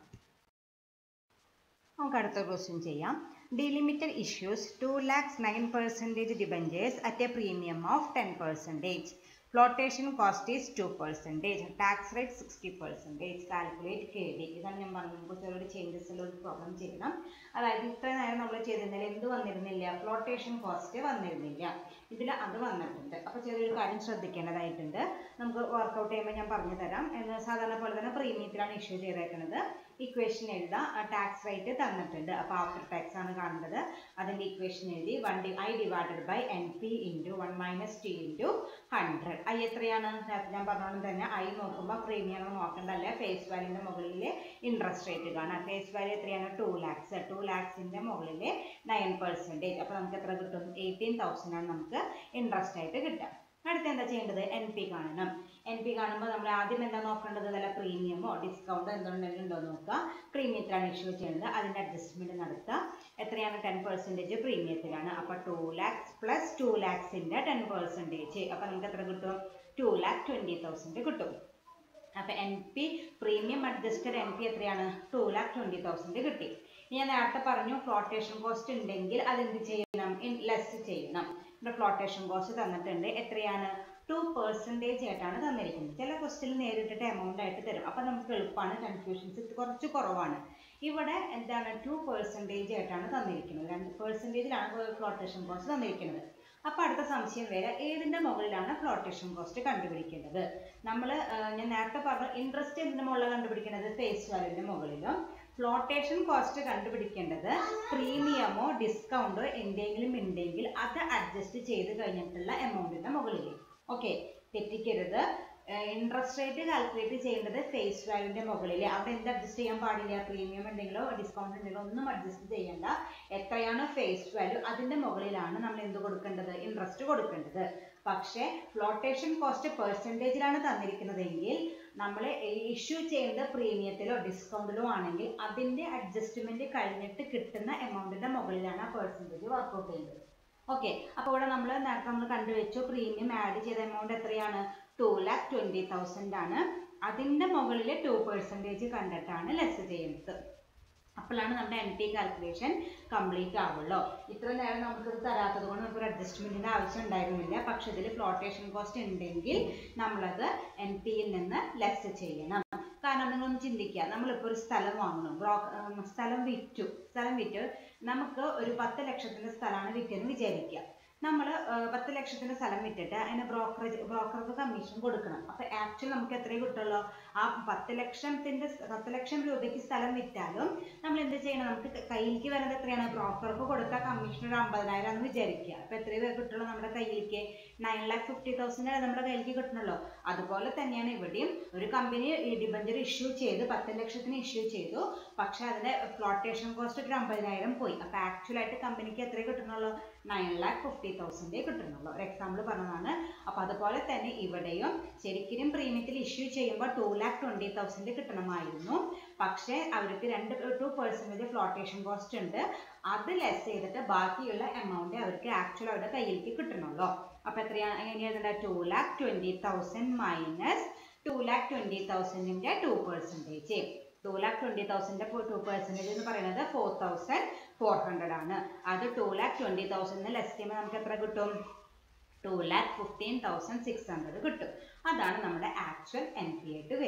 നമുക്ക് അടുത്ത ക്വസ്റ്റ്യൻ ചെയ്യാം. D Limited issues two lakhs nine percentage debentures at a premium of ten percentage. Flotation cost is two percent. Tax rate sixty percent. Calculate K D. ഇതാണ് ഞാൻ പറഞ്ഞു. നമുക്ക് ചെറിയൊരു ചേഞ്ചസ് ഉള്ള ഒരു പ്രോബ്ലം ചെയ്യണം. അതായത് ഇത്രയും നേരം നമ്മൾ ചെയ്തിരുന്നില്ല, എന്ത് വന്നിരുന്നില്ല? Flotation cost വന്നിരുന്നില്ല. ഇതിൽ അത് വന്നിട്ടുണ്ട്. അപ്പോൾ ചെറിയൊരു കാര്യം ശ്രദ്ധിക്കേണ്ടതായിട്ടുണ്ട്. നമുക്ക് വർക്കൗട്ട് ചെയ്യുമ്പോൾ ഞാൻ പറഞ്ഞു തരാം. സാധാരണ പോലെ തന്നെ പ്രീമിയത്തിലാണ് ഇഷ്യൂ ചെയ്തേക്കുന്നത്. ഇക്വേഷൻ എഴുതാം. ടാക്സ് റേറ്റ് തന്നിട്ടുണ്ട്. അപ്പോൾ ആഫ്റ്റർ ടാക്സ് ആണ് കാണേണ്ടത്. അതിൻ്റെ ഇക്വേഷൻ എഴുതി one D I divided by N P into one minus T into hundred. I എത്രയാണ്? ഞാൻ പറഞ്ഞോളം തന്നെ ഐ നോക്കുമ്പോൾ പ്രീമിയം നോക്കേണ്ടല്ലേ, ഫേസ് വാല്യൂൻ്റെ മുകളിൽ ഇൻട്രസ്റ്റ് റേറ്റ് കാണാം. ഫേസ് വാല്യൂ എത്രയാണ്? ടു ലാക്സ്. ടു ലാക്സിൻ്റെ മുകളിൽ നയൻ പെർസെൻറ്റേജ്. അപ്പോൾ നമുക്ക് എത്ര കിട്ടും? എയ്റ്റീൻ തൗസൻഡ് ആണ് നമുക്ക് ഇൻട്രസ്റ്റ് ആയിട്ട് കിട്ടുക. അടുത്ത എന്താ ചെയ്യേണ്ടത്? എൻ പി കാണണം. എൻ പി കാണുമ്പോൾ നമ്മൾ ആദ്യം എന്താ നോക്കേണ്ടത്? വല്ല പ്രീമിയമോ ഡിസ്കൗണ്ടോ എന്തുണ്ടെങ്കിലും ഉണ്ടോ നോക്കുക. പ്രീമിയത്തിലാണ് ഇഷ്യൂ ചെയ്യുന്നത്. അതിൻ്റെ അഡ്ജസ്റ്റ്മെൻറ്റ് നടത്തുക. എത്രയാണ്? ടെൻ പെർസെൻറ്റേജ് പ്രീമിയത്തിലാണ്. അപ്പോൾ ടു ലാക്സ് പ്ലസ് ടു ലാക്സിൻ്റെ ടെൻ പെർസെൻറ്റേജ്. അപ്പോൾ നമുക്ക് എത്ര കിട്ടും? ടു ലാക്ക് ട്വൻറ്റി തൗസൻഡ് കിട്ടും. അപ്പോൾ N P premium adjusted N P എത്രയാണ്? ടു ലാക്ക് ട്വൻറ്റി തൗസൻഡ് കിട്ടി. ഞാൻ നേരത്തെ പറഞ്ഞു ഫ്ലോട്ടേഷൻ കോസ്റ്റ് ഉണ്ടെങ്കിൽ അതെന്ത് ചെയ്യണം? ലെസ് ചെയ്യണം. ഇവിടെ ഫ്ലോട്ടേഷൻ കോസ്റ്റ് തന്നിട്ടുണ്ട്. എത്രയാണ്? ടു പെർസെൻറ്റേജ് ആയിട്ടാണ് തന്നിരിക്കുന്നത്. ചില ക്വസ്റ്റ്യനിൽ നേരിട്ടിട്ട് എമൗണ്ട് ആയിട്ട് തരും. അപ്പോൾ നമുക്ക് എളുപ്പമാണ്, കൺഫ്യൂഷൻസ് കുറച്ച് കുറവാണ്. ഇവിടെ എന്താണ്? ടു പെർസെൻറ്റേജ് ആയിട്ടാണ് തന്നിരിക്കുന്നത്. രണ്ട് പെർസെൻറ്റേജിലാണ് ഫ്ലോട്ടേഷൻ കോസ്റ്റ് തന്നിരിക്കുന്നത്. അപ്പോൾ അടുത്ത സംശയം വരെ ഏതിൻ്റെ മുകളിലാണ് ഫ്ലോട്ടേഷൻ കോസ്റ്റ് കണ്ടുപിടിക്കേണ്ടത്? നമ്മൾ ഞാൻ നേരത്തെ പറഞ്ഞു ഇൻട്രസ്റ്റ് എന്തിൻ്റെ മുകളിലാണ് കണ്ടുപിടിക്കേണ്ടത്? ഫേസ് വാല്യൂവിൻ്റെ മുകളിലും. ഫ്ലോട്ടേഷൻ കോസ്റ്റ് കണ്ടുപിടിക്കേണ്ടത് പ്രീമിയമോ ഡിസ്കൗണ്ടോ എന്തെങ്കിലും ഉണ്ടെങ്കിൽ അത് അഡ്ജസ്റ്റ് ചെയ്ത് കഴിഞ്ഞിട്ടുള്ള എമൗണ്ടിൻ്റെ മുകളിൽ. ഓക്കെ, തെറ്റിക്കരുത്. ഇൻട്രസ്റ്റ് റേറ്റ് കാൽക്കുലേറ്റ് ചെയ്യേണ്ടത് ഫേസ് വാല്യൂവിൻ്റെ മുകളിൽ. അവിടെ എന്ത് അഡ്ജസ്റ്റ് ചെയ്യാൻ പാടില്ല? പ്രീമിയം ഉണ്ടെങ്കിലോ ഡിസ്കൗണ്ട് ഉണ്ടെങ്കിലോ ഒന്നും അഡ്ജസ്റ്റ് ചെയ്യേണ്ട. എത്രയാണ് ഫേസ് വാല്യൂ അതിൻ്റെ മുകളിലാണ് നമ്മൾ എന്ത് കൊടുക്കേണ്ടത്? ഇൻട്രസ്റ്റ് കൊടുക്കേണ്ടത്. പക്ഷേ ഫ്ലോട്ടേഷൻ കോസ്റ്റ് പെർസെൻറ്റേജിലാണ് തന്നിരിക്കുന്നതെങ്കിൽ നമ്മൾ ഇഷ്യൂ ചെയ്യുന്നത് പ്രീമിയത്തിലോ ഡിസ്കൗണ്ടിലോ ആണെങ്കിൽ അതിൻ്റെ അഡ്ജസ്റ്റ്മെൻറ്റ് കഴിഞ്ഞിട്ട് കിട്ടുന്ന എമൗണ്ടിൻ്റെ മുകളിലാണ് ആ പെർസെൻറ്റേജ് വർക്കൗട്ട് ചെയ്യുന്നത്. ഓക്കെ, അപ്പോൾ ഇവിടെ നമ്മൾ നേരത്തെ നമ്മൾ കണ്ടുവച്ചു പ്രീമിയം ആഡ് ചെയ്ത എമൗണ്ട് എത്രയാണ്? ടു ലാക്ക് ട്വൻറ്റി തൗസൻഡ് ആണ്. അതിൻ്റെ മുകളിൽ ടു പെർസെൻറ്റേജ് കണ്ടിട്ടാണ് ലെസ് ചെയ്യുന്നത്. അപ്പോഴാണ് നമ്മുടെ എൻ പി കാൽക്കുലേഷൻ കംപ്ലീറ്റ് ആവുള്ളൂ. ഇത്ര നേരം നമുക്കിത് തരാത്തത് കൊണ്ട് നമുക്കൊരു അഡ്ജസ്റ്റ്മെൻറ്റിൻ്റെ ആവശ്യം ഉണ്ടായിരുന്നില്ല. പക്ഷെ ഇതിൽ ഫ്ലോട്ടേഷൻ കോസ്റ്റ് ഉണ്ടെങ്കിൽ നമ്മളത് എൻ പിയിൽ നിന്ന് ലെസ് ചെയ്യണം. കാരണം നിങ്ങളൊന്ന് ചിന്തിക്കുക, നമ്മളിപ്പോൾ ഒരു സ്ഥലം വാങ്ങണം, ബ്രോ സ്ഥലം വിറ്റു സ്ഥലം വിറ്റ് നമുക്ക് ഒരു പത്ത് ലക്ഷത്തിൻ്റെ സ്ഥലമാണ് വിറ്റെന്ന് വിചാരിക്കുക. നമ്മൾ പത്ത് ലക്ഷത്തിൻ്റെ സ്ഥലം വിറ്റിട്ട് അതിന് ബ്രോക്കറേജ് ബ്രോക്കർക്ക് കമ്മീഷൻ കൊടുക്കണം. അപ്പോൾ ആക്ച്വലി നമുക്ക് എത്രയേ കിട്ടുള്ളൂ? ആ പത്ത് ലക്ഷത്തിൻ്റെ പത്ത് ലക്ഷം രൂപയ്ക്ക് സ്ഥലം വിറ്റാലും നമ്മൾ എന്ത് ചെയ്യണം? നമുക്ക് കയ്യിലേക്ക് വരുന്നത് എത്രയാണ്? ബ്രോക്കർക്ക് കൊടുത്ത കമ്മീഷൻ ഒരു അമ്പതിനായിരം എന്ന് വിചാരിക്കുക. അപ്പോൾ എത്രയേ പേർ കിട്ടുള്ളൂ നമ്മുടെ കയ്യിലേക്ക്? നയൻ ലാക്ക് ഫിഫ്റ്റി തൗസൻഡ് നമ്മുടെ കയ്യിലേക്ക് കിട്ടണല്ലോ. അതുപോലെ തന്നെയാണ് ഇവിടെയും. ഒരു കമ്പനി ഡിബഞ്ചർ ഇഷ്യൂ ചെയ്ത് പത്ത് ലക്ഷത്തിന് ഇഷ്യൂ ചെയ്തു, പക്ഷേ അതിൻ്റെ ഫ്ലോട്ടേഷൻ കോസ്റ്റ് ഒരു അമ്പതിനായിരം പോയി. അപ്പോൾ ആക്ച്വലായിട്ട് കമ്പനിക്ക് എത്രയേ കിട്ടണുള്ളൂ? നയൻ ലാക്ക് ഫിഫ്റ്റി തൗസൻഡേ കിട്ടുന്നുള്ളൂ. ഒരു എക്സാമ്പിൾ പറഞ്ഞതാണ്. അപ്പോൾ അതുപോലെ തന്നെ ഇവിടെയും ശരിക്കും പ്രീമിയത്തിൽ ഇഷ്യൂ ചെയ്യുമ്പോൾ ടു ലാക്ക് ട്വൻറ്റി തൗസൻഡ് കിട്ടണമായിരുന്നു. പക്ഷേ അവർക്ക് രണ്ട് ടു പെർസെൻറ്റേജ് ഫ്ലോട്ടേഷൻ കോസ്റ്റ് ഉണ്ട്. അത് ലെസ് ചെയ്തിട്ട് ബാക്കിയുള്ള എമൗണ്ട് അവർക്ക് ആക്ച്വൽ അവരുടെ കയ്യിലേക്ക് കിട്ടണമല്ലോ. അപ്പോൾ എത്രയാണ്? എങ്ങനെ എഴുതേണ്ടത്? Two lakh twenty thousand minus two lakh twenty തൗസൻഡിൻ്റെ two percentage. Two lakh twenty തൗസൻഡിൻ്റെ ടു പെർസെൻറ്റേജ് എന്ന് പറയുന്നത് ഫോർ തൗസൻഡ് ഫോർ ഹൺഡ്രഡ് ആണ്. അത് ടു ലാക്ക് ട്വൻറ്റി തൗസൻഡിന് ലെസ് ചെയ്യുമ്പോൾ നമുക്ക് എത്ര കിട്ടും? Two lakh fifteen thousand six hundred കിട്ടും. അതാണ് നമ്മുടെ ആക്ച്വൽ എൻ പി ആയിട്ട് വരും.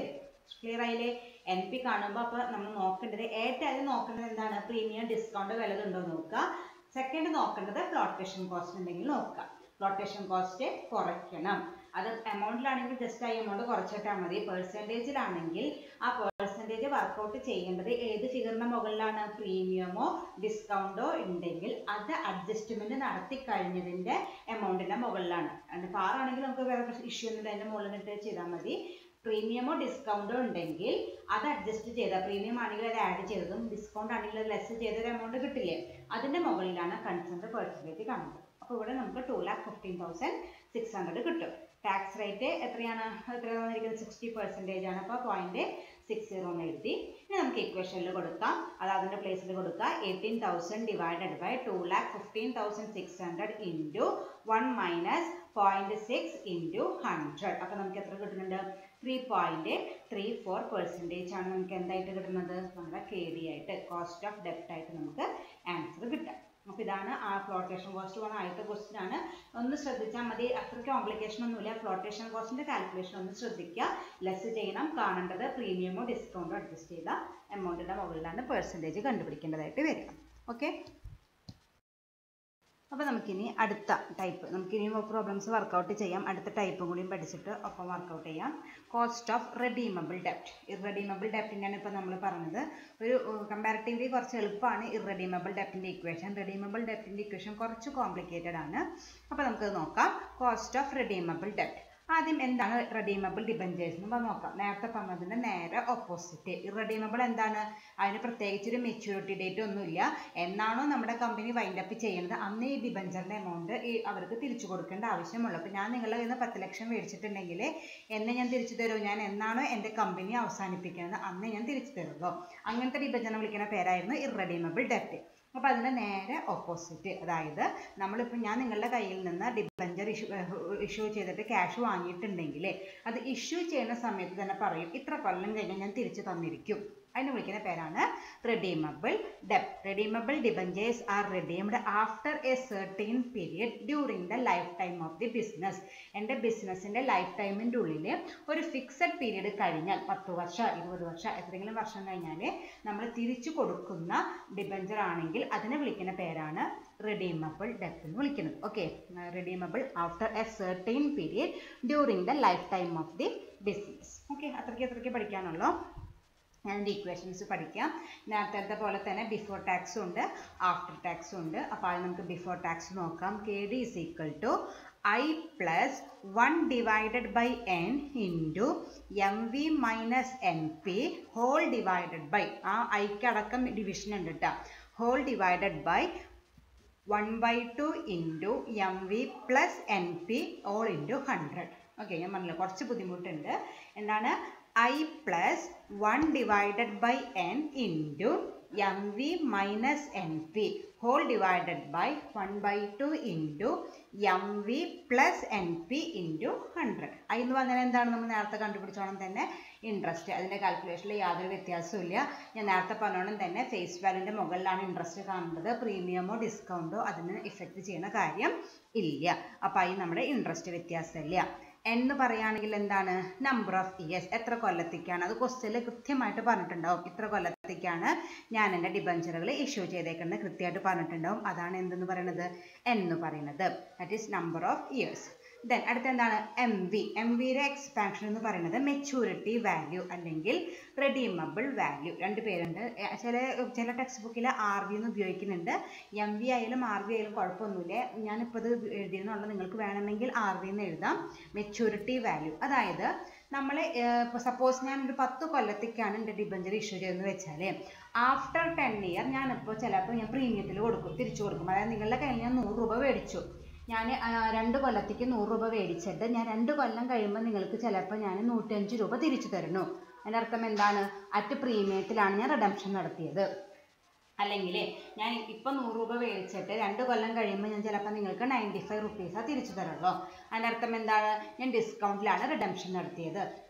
ക്ലിയർ ആയില്ലേ? എൻ പി കാണുമ്പോൾ അപ്പോൾ നമ്മൾ നോക്കേണ്ടത് ഏറ്റവും നോക്കേണ്ടത് എന്താണ്? പ്രീമിയം ഡിസ്കൗണ്ട് വല്ലതുണ്ടോ നോക്കുക. സെക്കൻഡ് നോക്കേണ്ടത് ഫ്ലോട്ടേഷൻ കോസ്റ്റ് ഉണ്ടെങ്കിൽ നോക്കുക. ഫ്ലോട്ടേഷൻ കോസ്റ്റ് കുറയ്ക്കണം. അത് എമൗണ്ടിലാണെങ്കിൽ ജസ്റ്റ് ആ എമൗണ്ട് കുറച്ചിട്ടാൽ മതി. പെർസെൻറ്റേജിലാണെങ്കിൽ ആ പെർസെൻറ്റേജ് വർക്കൗട്ട് ചെയ്യേണ്ടത് ഏത് ഫിഗറിന്റെ മുകളിലാണ്? പ്രീമിയമോ ഡിസ്കൗണ്ടോ ഉണ്ടെങ്കിൽ അത് അഡ്ജസ്റ്റ്മെന്റ് നടത്തി കഴിഞ്ഞതിന്റെ എമൗണ്ടിന്റെ മുകളിലാണ്. കാർ ആണെങ്കിൽ നമുക്ക് വേറെ ഇഷ്യൂ ഒന്നുമില്ല, അതിന്റെ മുകളിൽ ഇട്ട് ചെയ്താൽ മതി. പ്രീമിയമോ ഡിസ്കൗണ്ടോ ഉണ്ടെങ്കിൽ അത് അഡ്ജസ്റ്റ് ചെയ്താൽ, പ്രീമിയം ആണെങ്കിൽ അത് ആഡ് ചെയ്തതും ഡിസ്കൗണ്ട് ആണെങ്കിൽ അത് ലെസ് ചെയ്തൊരു എമൗണ്ട് കിട്ടില്ലേ, അതിന്റെ മുകളിലാണ് കൺസേൺഡ് പെർസെൻറ്റേജ് കാണുന്നത്. അപ്പോൾ ഇവിടെ നമുക്ക് two lakh fifteen thousand six hundred കിട്ടും. ടാക്സ് റേറ്റ് എത്രയാണ്? എത്രയാണ് തന്നിരിക്കുന്നത്? സിക്സ്റ്റി പെർസെൻറ്റേജ് ആണ്. അപ്പോൾ പോയിന്റ് സിക്സ് സീറോ എന്ന് എഴുതി. ഇനി നമുക്ക് ഇക്വേഷനിൽ കൊടുക്കാം, അത് അതിൻ്റെ പ്ലേസിൽ കൊടുക്കുക. Eighteen thousand divided by two lakh fifteen thousand six hundred into one minus point six into hundred. അപ്പോൾ നമുക്ക് എത്ര കിട്ടുന്നുണ്ട്? Three point three four percentage ആണ് നമുക്ക് എന്തായിട്ട് കിട്ടുന്നത്? നമ്മുടെ കെ ഡി ആയിട്ട്, കോസ്റ്റ് ഓഫ് ഡെപ്റ്റ് ആയിട്ട് നമുക്ക് ആൻസർ കിട്ടുക. അപ്പോൾ ഇതാണ് ആ ഫ്ലോട്ടേഷൻ കോസ്റ്റ് വന്ന ആദ്യത്തെ ക്വസ്റ്റ്യൻ ആണ്. ഒന്ന് ശ്രദ്ധിച്ചാൽ മതി, അത്ര കോംപ്ലിക്കേഷൻ ഒന്നുമില്ല. ഫ്ലോട്ടേഷൻ കോസ്റ്റിന്റെ കാൽക്കുലേഷൻ ഒന്ന് ശ്രദ്ധിക്കുക. ലെസ് ചെയ്യണം. കാണേണ്ടത് പ്രീമിയമോ ഡിസ്കൗണ്ടോ അഡ്ജസ്റ്റ് ചെയ്ത എമൗണ്ടിന്റെ മുകളിലാണ് പെർസെൻറ്റേജ് കണ്ടുപിടിക്കേണ്ടതായിട്ട് വരിക. ഓക്കെ, അപ്പോൾ നമുക്കിനി അടുത്ത ടൈപ്പ്, നമുക്കിനി പ്രോബ്ലംസ് വർക്കൗട്ട് ചെയ്യാം. അടുത്ത ടൈപ്പും കൂടിയും പഠിച്ചിട്ട് ഒപ്പം വർക്കൗട്ട് ചെയ്യാം. കോസ്റ്റ് ഓഫ് റെഡീമബിൾ ഡെപ്റ്റ്. ഇറെഡീമബിൾ ഡെപ്റ്റിൻ്റെയാണ് ഇപ്പോൾ നമ്മൾ പറഞ്ഞത്. ഒരു കമ്പാരിറ്റീവ്ലി കുറച്ച് എളുപ്പമാണ് ഇറെഡീമബിൾ ഡെപ്റ്റിൻ്റെ ഇക്വേഷൻ. റെഡീമബിൾ ഡെപ്റ്റിൻ്റെ ഇക്വേഷൻ കുറച്ച് കോംപ്ലിക്കേറ്റഡ് ആണ്. അപ്പോൾ നമുക്കത് നോക്കാം. കോസ്റ്റ് ഓഫ് റെഡീമബിൾ ഡെപ്റ്റ്. ആദ്യം എന്താണ് റെഡീമബിൾ ഡിബഞ്ചേഴ്സ് എന്ന് നോക്കാം. നേരത്തെ പറഞ്ഞതിൻ്റെ നേരെ ഓപ്പോസിറ്റ്. ഇറെഡീമബിൾ എന്താണ്? അതിന് പ്രത്യേകിച്ചൊരു മെച്യൂരിറ്റി ഡേറ്റ് ഒന്നുമില്ല. എന്നാണോ നമ്മുടെ കമ്പനി വൈൻഡ് അപ്പ് ചെയ്യുന്നത് അന്ന് ഈ ഡിബഞ്ചറിൻ്റെ എമൗണ്ട് ഈ അവർക്ക് തിരിച്ചു കൊടുക്കേണ്ട ആവശ്യമുള്ളൂ. അപ്പോൾ ഞാൻ നിങ്ങളുടെ കയ്യിൽ നിന്ന് പത്ത് ലക്ഷം മേടിച്ചിട്ടുണ്ടെങ്കിൽ എന്നെ ഞാൻ തിരിച്ചു തരുമോ? ഞാൻ എന്നാണോ എൻ്റെ കമ്പനി അവസാനിപ്പിക്കുന്നത് അന്ന് ഞാൻ തിരിച്ചു തരുള്ളൂ. അങ്ങനത്തെ ഡിബഞ്ചറിനെ വിളിക്കുന്ന പേരായിരുന്നു ഇറെഡീമബിൾ ഡെപ്റ്റ്. അപ്പോൾ അതിൻ്റെ നേരെ ഓപ്പോസിറ്റ്, അതായത് നമ്മളിപ്പോൾ ഞാൻ നിങ്ങളുടെ കയ്യിൽ നിന്ന് ഡിബഞ്ചർ ഇഷ്യൂ ഇഷ്യൂ ചെയ്തിട്ട് ക്യാഷ് വാങ്ങിയിട്ടുണ്ടെങ്കിൽ അത് ഇഷ്യൂ ചെയ്യുന്ന സമയത്ത് തന്നെ പറയും ഇത്ര കൊല്ലം കഴിഞ്ഞാൽ ഞാൻ തിരിച്ചു തന്നിരിക്കും. അതിനെ വിളിക്കുന്ന പേരാണ് റെഡീമബിൾ ഡെപ്റ്റ്. Redeemable debentures are redeemed after a certain period during the life time of the business. എൻ്റെ ബിസിനസ്സിൻ്റെ ലൈഫ് ടൈമിൻ്റെ ഉള്ളിൽ ഒരു ഫിക്സഡ് പീരീഡ് കഴിഞ്ഞാൽ, പത്ത് വർഷം ഇരുപത് വർഷം എത്രയെങ്കിലും വർഷം കഴിഞ്ഞാൽ നമ്മൾ തിരിച്ചു കൊടുക്കുന്ന ഡിബഞ്ചർ ആണെങ്കിൽ അതിനെ വിളിക്കുന്ന പേരാണ് റെഡീമബിൾ ഡെപ്റ്റ് എന്ന് വിളിക്കുന്നത്. Okay, redeemable after a certain period during the life time of the business. Okay, അത്രയ്ക്ക് അത്രയ്ക്ക് പഠിക്കാനുള്ളൂ. അതിൻ്റെ ഇക്വേഷൻസ് പഠിക്കാം. നേരത്തെ പോലെ തന്നെ ബിഫോർ ടാക്സും ഉണ്ട് ആഫ്റ്റർ ടാക്സും ഉണ്ട്. അപ്പോൾ അത് നമുക്ക് ബിഫോർ ടാക്സ് നോക്കാം. K D is equal to I plus one divided by N into M V minus N P whole divided by, ആ ഐക്കടക്കം ഡിവിഷൻ ഉണ്ട് കേട്ടോ, whole divided by one by two into M V plus N P all into hundred. Okay, ഞാൻ പറഞ്ഞില്ല കുറച്ച് ബുദ്ധിമുട്ടുണ്ട്. എന്താണ്? I plus one divided by n into mv minus np whole divided by one by two into mv plus np into one hundred. അതിന് വന്നാൽ എന്താണ്? നമ്മൾ നേരത്തെ കണ്ടുപിടിച്ചോണം തന്നെ ഇൻട്രസ്റ്റ്. അതിൻ്റെ കാൽക്കുലേഷനിൽ യാതൊരു വ്യത്യാസവും ഇല്ല. ഞാൻ നേരത്തെ പറഞ്ഞോണം തന്നെ ഫേസ് വാല്യൂൻ്റെ മുകളിലാണ് ഇൻട്രസ്റ്റ് കാണുന്നത്. പ്രീമിയമോ ഡിസ്കൗണ്ടോ അതിന് ഇഫക്റ്റ് ചെയ്യുന്ന കാര്യം ഇല്ല. അപ്പോൾ അതിന് നമ്മുടെ ഇൻട്രസ്റ്റ് വ്യത്യാസമില്ല. എന്ന് പറയുകയാണെങ്കിൽ എന്താണ്? നമ്പർ ഓഫ് ഇയേഴ്സ്, എത്ര കൊല്ലത്തേക്കാണ്, അത് ക്വസ്റ്റ്യനിൽ കൃത്യമായിട്ട് പറഞ്ഞിട്ടുണ്ടാവും. ഇത്ര കൊല്ലത്തേക്കാണ് ഞാൻ എൻ്റെ ഡിബഞ്ചറുകൾ ഇഷ്യൂ ചെയ്തേക്കുന്നത് കൃത്യമായിട്ട് പറഞ്ഞിട്ടുണ്ടാവും. അതാണ് എന്തെന്ന് പറയുന്നത്? എന്ന് പറയുന്നത്. That is number of years. Then അടുത്ത എന്താണ്? M V. എം വിയുടെ എക്സ്പാൻഷൻ എന്ന് പറയുന്നത് മെച്യൂരിറ്റി വാല്യൂ അല്ലെങ്കിൽ റെഡീമബിൾ വാല്യൂ. രണ്ട് പേരുണ്ട്. ചില ചില ടെക്സ്റ്റ് ബുക്കിൽ ആർ വി എന്ന് ഉപയോഗിക്കുന്നുണ്ട്. എം വി ആയാലും ആർ വി ആയാലും കുഴപ്പമൊന്നുമില്ല. ഞാനിപ്പോൾ ഇത് എഴുതിയെന്നുള്ളത് നിങ്ങൾക്ക് വേണമെങ്കിൽ ആർ വി എന്ന് എഴുതാം. മെച്യൂരിറ്റി വാല്യൂ അതായത് നമ്മൾ ഇപ്പോൾ സപ്പോസ് ഞാൻ ഒരു പത്ത് കൊല്ലത്തേക്കാണ് എൻ്റെ ഡിബഞ്ചർ ഇഷ്യൂ ചെയ്തെന്ന് വെച്ചാൽ ആഫ്റ്റർ ടെൻ ഇയർ ഞാനിപ്പോൾ ചിലപ്പോൾ ഞാൻ പ്രീമിയത്തിൽ കൊടുക്കും, തിരിച്ചു കൊടുക്കും. അതായത് നിങ്ങളുടെ കയ്യിൽ ഞാൻ നൂറ് രൂപ മേടിച്ചു, ഞാൻ രണ്ട് കൊല്ലത്തേക്ക് നൂറ് രൂപ മേടിച്ചിട്ട് ഞാൻ രണ്ട് കൊല്ലം കഴിയുമ്പോൾ നിങ്ങൾക്ക് ചിലപ്പോൾ ഞാൻ നൂറ്റഞ്ച് രൂപ തിരിച്ചു തരുന്നു. അതിൻ്റെ അർത്ഥം എന്താണ്? അറ്റ് പ്രീമിയത്തിലാണ് ഞാൻ റിഡംഷൻ നടത്തിയത്. അല്ലെങ്കിൽ ഞാൻ ഇപ്പം നൂറ് രൂപ മേടിച്ചിട്ട് രണ്ട് കൊല്ലം കഴിയുമ്പോൾ ഞാൻ ചിലപ്പോൾ നിങ്ങൾക്ക് നയൻറ്റി ഫൈവ് റുപ്പീസാണ് തിരിച്ചു തരുള്ളൂ. അതിൻ്റെ അർത്ഥം എന്താണ്? ഞാൻ ഡിസ്കൗണ്ടിലാണ് റിഡംഷൻ നടത്തിയത്.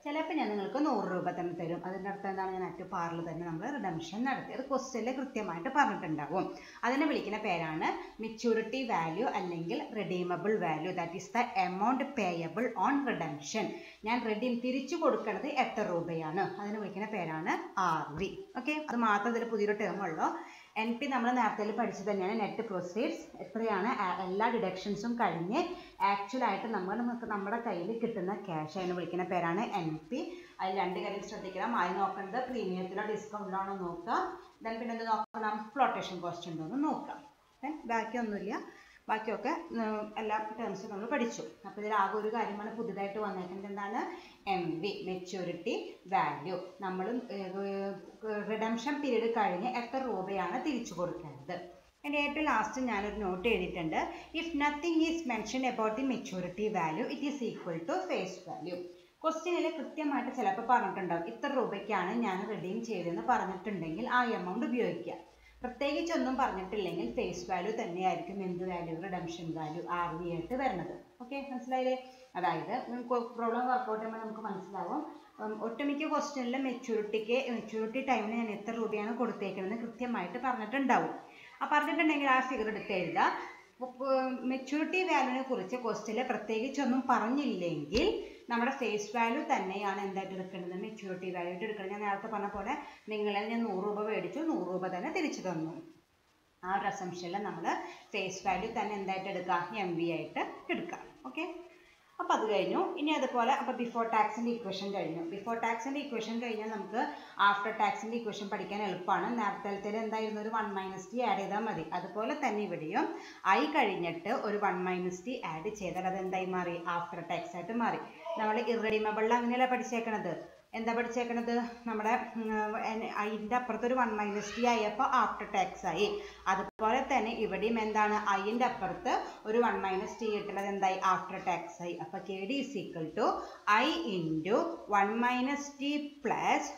ചിലപ്പോൾ ഞാൻ നിങ്ങൾക്ക് നൂറ് രൂപ തന്നെ തരും. അതിൻ്റെ അർത്ഥം എന്താണ്? ഞാൻ അറ്റ് പാറിൽ തന്നെ നമ്മൾ റിഡംഷൻ നടത്തി. അത് ക്വസ്റ്റ്യനിൽ കൃത്യമായിട്ട് പറഞ്ഞിട്ടുണ്ടാവും. അതിനെ വിളിക്കുന്ന പേരാണ് മെച്യൂരിറ്റി വാല്യൂ അല്ലെങ്കിൽ redeemable value. That is the amount payable on redemption. ഞാൻ റിഡീം തിരിച്ചു കൊടുക്കുന്നത് എത്ര രൂപയാണ്, അതിനെ വിളിക്കുന്ന പേരാണ് ആർ വി. ഓക്കെ, അത് മാത്രം ഇതിൽ പുതിയൊരു ടേം ഉള്ളൂ. എൻ പി നമ്മൾ നേരത്തെ പഠിച്ചത് തന്നെയാണ്. നെറ്റ് പ്രൊസീഡ്സ് എത്രയാണ് എല്ലാ ഡിഡക്ഷൻസും കഴിഞ്ഞ് ആക്ച്വലായിട്ട് നമ്മൾ നമുക്ക് നമ്മുടെ കയ്യിൽ കിട്ടുന്ന ക്യാഷ് അതിനെ വിളിക്കുന്ന പേരാണ് എൻ പി. അതിൽ രണ്ട് കാര്യം ശ്രദ്ധിക്കണം. ആദ്യം നോക്കേണ്ടത് പ്രീമിയത്തിലോ ഡിസ്കൗണ്ടിലാണോ നോക്കുക. ദെൻ പിന്നെ എന്ത് നോക്കണം? ഫ്ലോട്ടേഷൻ കോസ്റ്റ് ഉണ്ടോ എന്ന് നോക്കാം. ദെൻ ബാക്കിയൊന്നുമില്ല, ബാക്കിയൊക്കെ എല്ലാ ടേംസും നമ്മൾ പഠിച്ചു. അപ്പോൾ ഇതിൽ ആകെ ഒരു കാര്യമാണ് പുതുതായിട്ട് വന്നേക്കുന്നത്. എന്താണ്? M V, maturity value. നമ്മൾ റിഡംഷൻ പീരീഡ് കഴിഞ്ഞ് എത്ര രൂപയാണ് തിരിച്ചു കൊടുക്കേണ്ടത്. എൻ്റെ ഏറ്റവും ലാസ്റ്റ് ഞാനൊരു നോട്ട് എഴുതിയിട്ടുണ്ട്. If nothing is mention about the maturity value it is equal to face value. ക്വസ്റ്റ്യനിൽ കൃത്യമായിട്ട് ചിലപ്പോൾ പറഞ്ഞിട്ടുണ്ടാവും ഇത്ര രൂപയ്ക്കാണ് ഞാൻ റിഡീം ചെയ്തതെന്ന് പറഞ്ഞിട്ടുണ്ടെങ്കിൽ ആ എമൗണ്ട് ഉപയോഗിക്കുക. പ്രത്യേകിച്ചൊന്നും പറഞ്ഞിട്ടില്ലെങ്കിൽ ഫേസ് വാല്യൂ തന്നെയായിരിക്കും എന്ത് value? Redemption value R V ആയിട്ട് വരുന്നത്. ഓക്കെ, മനസ്സിലായില്ലേ? അതായത് പ്രോബ്ലം വർക്കൗട്ട് ചെയ്യുമ്പോൾ നമുക്ക് മനസ്സിലാവും. ഒട്ടുമിക്ക ക്വസ്റ്റ്യനിൽ മെച്യൂരിറ്റിക്ക് മെച്യൂരിറ്റി ടൈമിന് ഞാൻ എത്ര രൂപയാണ് കൊടുത്തേക്കുന്നത് കൃത്യമായിട്ട് പറഞ്ഞിട്ടുണ്ടാവും. ആ പറഞ്ഞിട്ടുണ്ടെങ്കിൽ ആ ഫിഗർ എടുത്ത് എഴുതുക. മെച്യൂരിറ്റി വാല്യൂവിനെ കുറിച്ച് ക്വസ്റ്റ്യനിൽ പ്രത്യേകിച്ചൊന്നും പറഞ്ഞില്ലെങ്കിൽ നമ്മുടെ ഫേസ് വാല്യൂ തന്നെയാണ് എന്തായിട്ട് എടുക്കേണ്ടത്? മെച്യൂരിറ്റി വാല്യൂ ആയിട്ട് എടുക്കണം. ഞാൻ നേരത്തെ പറഞ്ഞ പോലെ നിങ്ങളെ ഞാൻ നൂറ് രൂപ മേടിച്ചു, നൂറ് രൂപ തന്നെ തിരിച്ചു തന്നു. ആ ഒരു അസംഷനിൽ നമ്മൾ ഫേസ് വാല്യൂ തന്നെ എന്തായിട്ട് എടുക്കുക? എം വി ആയിട്ട് എടുക്കുക. ഓക്കെ, അപ്പോൾ അത് കഴിഞ്ഞു. ഇനി അതുപോലെ അപ്പോൾ ബിഫോർ ടാക്സിൻ്റെ ഇക്വേഷൻ കഴിഞ്ഞു. ബിഫോർ ടാക്സിൻ്റെ ഇക്വേഷൻ കഴിഞ്ഞാൽ നമുക്ക് ആഫ്റ്റർ ടാക്സിൻ്റെ ഇക്വേഷൻ പഠിക്കാൻ എളുപ്പമാണ്. നേരത്തെ എന്തായിരുന്നു? ഒരു വൺ മൈനസ് ടി ആഡ് ചെയ്താൽ മതി. അതുപോലെ തന്നെ ഇവിടെയും ഐ കഴിഞ്ഞിട്ട് ഒരു വൺ മൈനസ് ടി ആഡ് ചെയ്താൽ അത് എന്തായി മാറി? ആഫ്റ്റർ ടാക്സ് ആയിട്ട് മാറി. നമ്മൾ ഇറഡിമബിളിൽ അങ്ങനെയല്ല പഠിച്ചേക്കണത്. എന്താ പഠിച്ചേക്കണത്? നമ്മുടെ അതിൻ്റെ അപ്പുറത്തൊരു വൺ മൈനസ് ടി ആയപ്പോൾ ആഫ്റ്റർ ടാക്സ് ആയി. അതുപോലെ തന്നെ ഇവിടെയും എന്താണ്? ഐൻ്റെ അപ്പുറത്ത് ഒരു വൺ മൈനസ് ടി ഇട്ടുള്ളത് എന്തായി? ആഫ്റ്റർ ടാക്സ് ആയി. അപ്പോൾ K D is equal to I into one minus T plus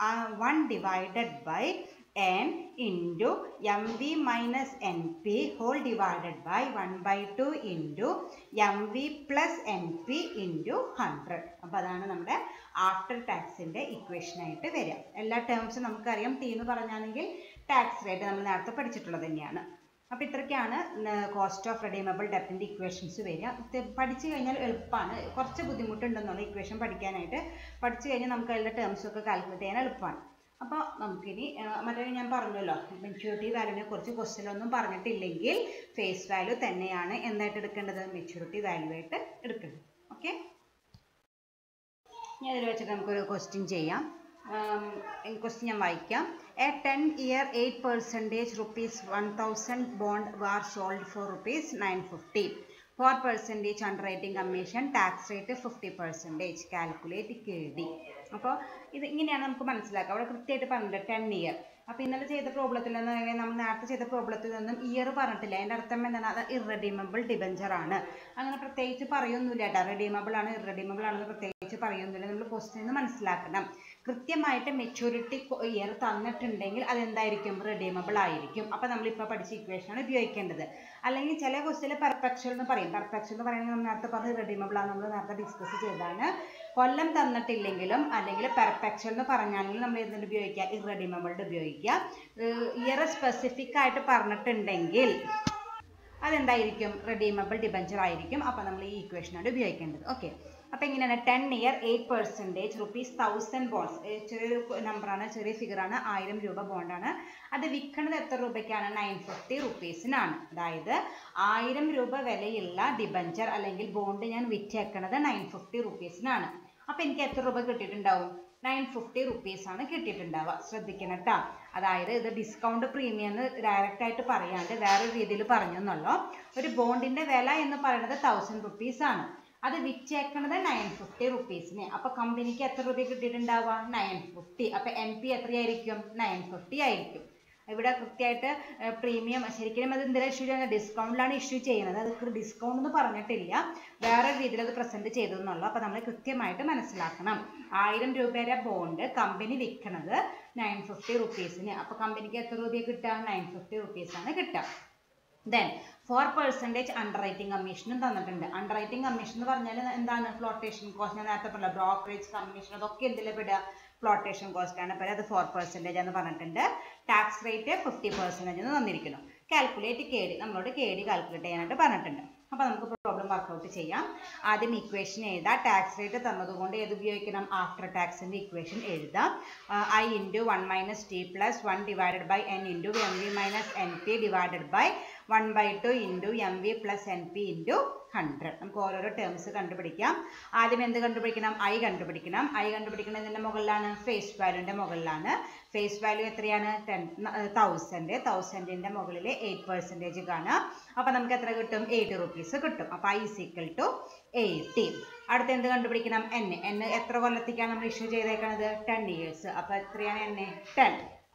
one divided by n into mv minus np whole divided by one by two into mv plus np into one hundred. അപ്പോൾ അതാണ് നമ്മുടെ ആഫ്റ്റർ ടാക്സിൻ്റെ ഇക്വേഷൻ ആയിട്ട് വരിക. എല്ലാ ടേംസും നമുക്കറിയാം. ടി എന്ന് പറഞ്ഞാണെങ്കിൽ ടാക്സ് റേറ്റ് നമ്മൾ നേരത്തെ പഠിച്ചിട്ടുള്ളത് തന്നെയാണ്. അപ്പോൾ ഇത്രയ്ക്കാണ് കോസ്റ്റ് ഓഫ് റിഡീമബിൾ ഡെപ്റ്റിൻ്റെ ഇക്വേഷൻസ് വരിക. പഠിച്ചു കഴിഞ്ഞാൽ എളുപ്പമാണ്. കുറച്ച് ബുദ്ധിമുട്ടുണ്ടെന്നുള്ള ഇക്വേഷൻ പഠിക്കാനായിട്ട്. പഠിച്ചു കഴിഞ്ഞാൽ നമുക്ക് അതിൻ്റെ ടേംസൊക്കെ കാൽക്കുലേറ്റ് ചെയ്യാൻ എളുപ്പമാണ്. അപ്പോൾ നമുക്കിനി മറ്റേ ഞാൻ പറഞ്ഞല്ലോ മെച്യൂരിറ്റി വാല്യൂവിനെ കുറിച്ച് ക്വസ്റ്റ്യനൊന്നും പറഞ്ഞിട്ടില്ലെങ്കിൽ ഫേസ് വാല്യൂ തന്നെയാണ് എന്തായിട്ട് എടുക്കേണ്ടത്? മെച്യൂരിറ്റി വാല്യൂ ആയിട്ട് എടുക്കേണ്ടത്. ഓക്കെ, ഇനി അതിൽ വെച്ചിട്ട് നമുക്കൊരു ക്വസ്റ്റ്യൻ ചെയ്യാം. ക്വസ്റ്റ്യൻ ഞാൻ വായിക്കാം. A ten year eight percentage rupees one thousand bond were sold for rupees nine fifty. Four percentage underwriting commission, tax rate fifty percentage, calculate K D. അപ്പോൾ ഇത് ഇങ്ങനെയാണ് നമുക്ക് മനസ്സിലാക്കുക. അവിടെ കൃത്യമായിട്ട് പറഞ്ഞിട്ടുണ്ട് ടെൻ ഇയർ. അപ്പോൾ ഇന്നലെ ചെയ്ത പ്രോബ്ലത്തിൽ നിന്ന് നമ്മൾ നേരത്തെ ചെയ്ത പ്രോബ്ലത്തിൽ നിന്നും ഇയർ പറഞ്ഞിട്ടില്ല. അതിൻ്റെ അർത്ഥം എന്താണ്? അത് ഇറഡീമബിൾ ഡിബഞ്ചർ ആണ്. അങ്ങനെ പ്രത്യേകിച്ച് പറയൊന്നുമില്ല കേട്ടോ. റെഡീമബിൾ ആണ് ഇറഡീമബിൾ ആണെന്ന് പ്രത്യേകിച്ച് പറയൊന്നുമില്ല. നമ്മൾ ക്വസ്റ്റ്യൻ നിന്ന് മനസ്സിലാക്കണം. കൃത്യമായിട്ട് മെച്യൂരിറ്റി ഇയർ തന്നിട്ടുണ്ടെങ്കിൽ അതെന്തായിരിക്കും? റെഡീമബിൾ ആയിരിക്കും. അപ്പോൾ നമ്മളിപ്പോൾ പഠിച്ച ഇക്വേഷനാണ് ഉപയോഗിക്കേണ്ടത്. അല്ലെങ്കിൽ ചില ക്വസ്റ്റ്യനിൽ പെർഫെക്ച്വൽ എന്ന് പറയും. പെർഫെക്ച്വൽ എന്ന് പറയുന്നത് നമ്മൾ നേരത്തെ പറഞ്ഞ് റെഡീമബിൾ ആണ് നമ്മൾ നേരത്തെ ഡിസ്കസ് ചെയ്തതാണ്. കൊല്ലം തന്നിട്ടില്ലെങ്കിലും അല്ലെങ്കിൽ പെർഫെക്ച്വൽ എന്ന് പറഞ്ഞാണെങ്കിലും നമ്മൾ എന്തിന് ഉപയോഗിക്കുക? ഇറഡീമബിളിൻ്റെ ഉപയോഗിക്കുക. ഇയർ സ്പെസിഫിക് ആയിട്ട് പറഞ്ഞിട്ടുണ്ടെങ്കിൽ അതെന്തായിരിക്കും? റെഡീമബിൾ ഡിബഞ്ചർ ആയിരിക്കും. അപ്പോൾ നമ്മൾ ഈ ഇക്വേഷനാണ് ഉപയോഗിക്കേണ്ടത്. ഓക്കെ, അപ്പോൾ എങ്ങനെയാണ്? Ten year eight percentage rupees thousand bonds. ചെറിയൊരു നമ്പറാണ്, ചെറിയ ഫിഗറാണ്. ആയിരം രൂപ ബോണ്ടാണ്. അത് വിൽക്കുന്നത് എത്ര രൂപയ്ക്കാണ്? നയൻ ഫിഫ്റ്റി റുപ്പീസിനാണ്. അതായത് ആയിരം രൂപ വിലയുള്ള ഡിബഞ്ചർ അല്ലെങ്കിൽ ബോണ്ട് ഞാൻ വിറ്റേക്കണത് നയൻ ഫിഫ്റ്റി റുപ്പീസിനാണ്. അപ്പോൾ എനിക്ക് എത്ര രൂപ കിട്ടിയിട്ടുണ്ടാവും? നയൻ ഫിഫ്റ്റി റുപ്പീസാണ് കിട്ടിയിട്ടുണ്ടാവുക. ശ്രദ്ധിക്കണം കേട്ടോ. അതായത് ഇത് ഡിസ്കൗണ്ട് പ്രീമിയം എന്ന് ഡയറക്റ്റ് ആയിട്ട് പറയാണ്ട് വേറെ രീതിയിൽ പറഞ്ഞു എന്നല്ലോ. ഒരു ബോണ്ടിൻ്റെ വില എന്ന് പറയുന്നത് തൗസൻഡ് റുപ്പീസാണ്. അത് വിറ്റേക്കണത് നയൻ ഫിഫ്റ്റി റുപ്പീസിന്. അപ്പോൾ കമ്പനിക്ക് എത്ര രൂപ കിട്ടിയിട്ടുണ്ടാവുക? Nine fifty. അപ്പോൾ എൻ പി എത്രയായിരിക്കും? നയൻ ഫിഫ്റ്റി ആയിരിക്കും. ഇവിടെ കൃത്യമായിട്ട് പ്രീമിയം ശരിക്കും അത് എന്തിനാണ് ഇഷ്യൂ ചെയ്യുന്നത്? ഡിസ്കൗണ്ടിലാണ് ഇഷ്യൂ ചെയ്യുന്നത്. അത് ഡിസ്കൗണ്ട് എന്ന് പറഞ്ഞിട്ടില്ല, വേറെ രീതിയിൽ അത് പ്രസൻറ്റ് ചെയ്തു എന്നുള്ളൂ. അപ്പോൾ നമ്മൾ കൃത്യമായിട്ട് മനസ്സിലാക്കണം. ആയിരം രൂപയുടെ ബോണ്ട് കമ്പനി വിൽക്കുന്നത് നയൻ ഫിഫ്റ്റി റുപ്പീസിന്. അപ്പോൾ കമ്പനിക്ക് എത്ര രൂപ കിട്ടുക? നയൻ ഫിഫ്റ്റി റുപ്പീസാണ് കിട്ടുക. Then four percent underwriting commission തന്നിട്ടുണ്ട്. underwriting commission എന്ന് പറഞ്ഞാൽ എന്താണ്? flotation cost. ഞാൻ നേരത്തെ പറഞ്ഞ brokerage commission അതൊക്കെ എന്തിലെ പെടുക? flotation cost ആണ്. അപ്പോൾ അത് four percent എന്ന് പറഞ്ഞിട്ടുണ്ട്. tax rate fifty percent എന്ന് തന്നിരിക്കുന്നു. calculate K D. നമ്മളോട് K D calculate ചെയ്യാനായിട്ട് പറഞ്ഞിട്ടുണ്ട്. അപ്പോൾ നമുക്ക് പ്രോബ്ലം വർക്ക്ഔട്ട് ചെയ്യാം. ആദ്യം ഇക്വേഷൻ എഴുതാം. ടാക്സ് റേറ്റ് തന്നതുകൊണ്ട് ഏത് ഉപയോഗിക്കണം? ആഫ്റ്റർ ടാക്സിന്റെ ഇക്വേഷൻ എഴുതാം. I into one minus T plus one divided by N into M V minus N P divided by one by two into M V plus N P into hundred. നമുക്ക് ഓരോരോ ടേംസ് കണ്ടുപിടിക്കാം. ആദ്യം എന്ത് കണ്ടുപിടിക്കണം? ഐ കണ്ടുപിടിക്കണം. ഐ കണ്ടുപിടിക്കുന്നതിൻ്റെ മുകളിലാണ് ഫേസ് വാല്യൂൻ്റെ മുകളിലാണ്. ഫേസ് വാല്യൂ എത്രയാണ്? Ten thousand. തൗസൻഡിൻ്റെ മുകളിൽ എയ്റ്റ് പെർസെൻറ്റേജ് കാണാം. അപ്പോൾ നമുക്ക് എത്ര കിട്ടും? എയ്റ്റി റുപ്പീസ് കിട്ടും. അപ്പോൾ I is equal to eighty. അടുത്ത് എന്ത് കണ്ടുപിടിക്കണം? എൻ. എൻ എത്ര കൊല്ലത്തേക്കാണ് നമ്മൾ ഇഷ്യൂ ചെയ്തേക്കുന്നത്? Ten years. അപ്പോൾ എത്രയാണ് എൻ? ടെൻ.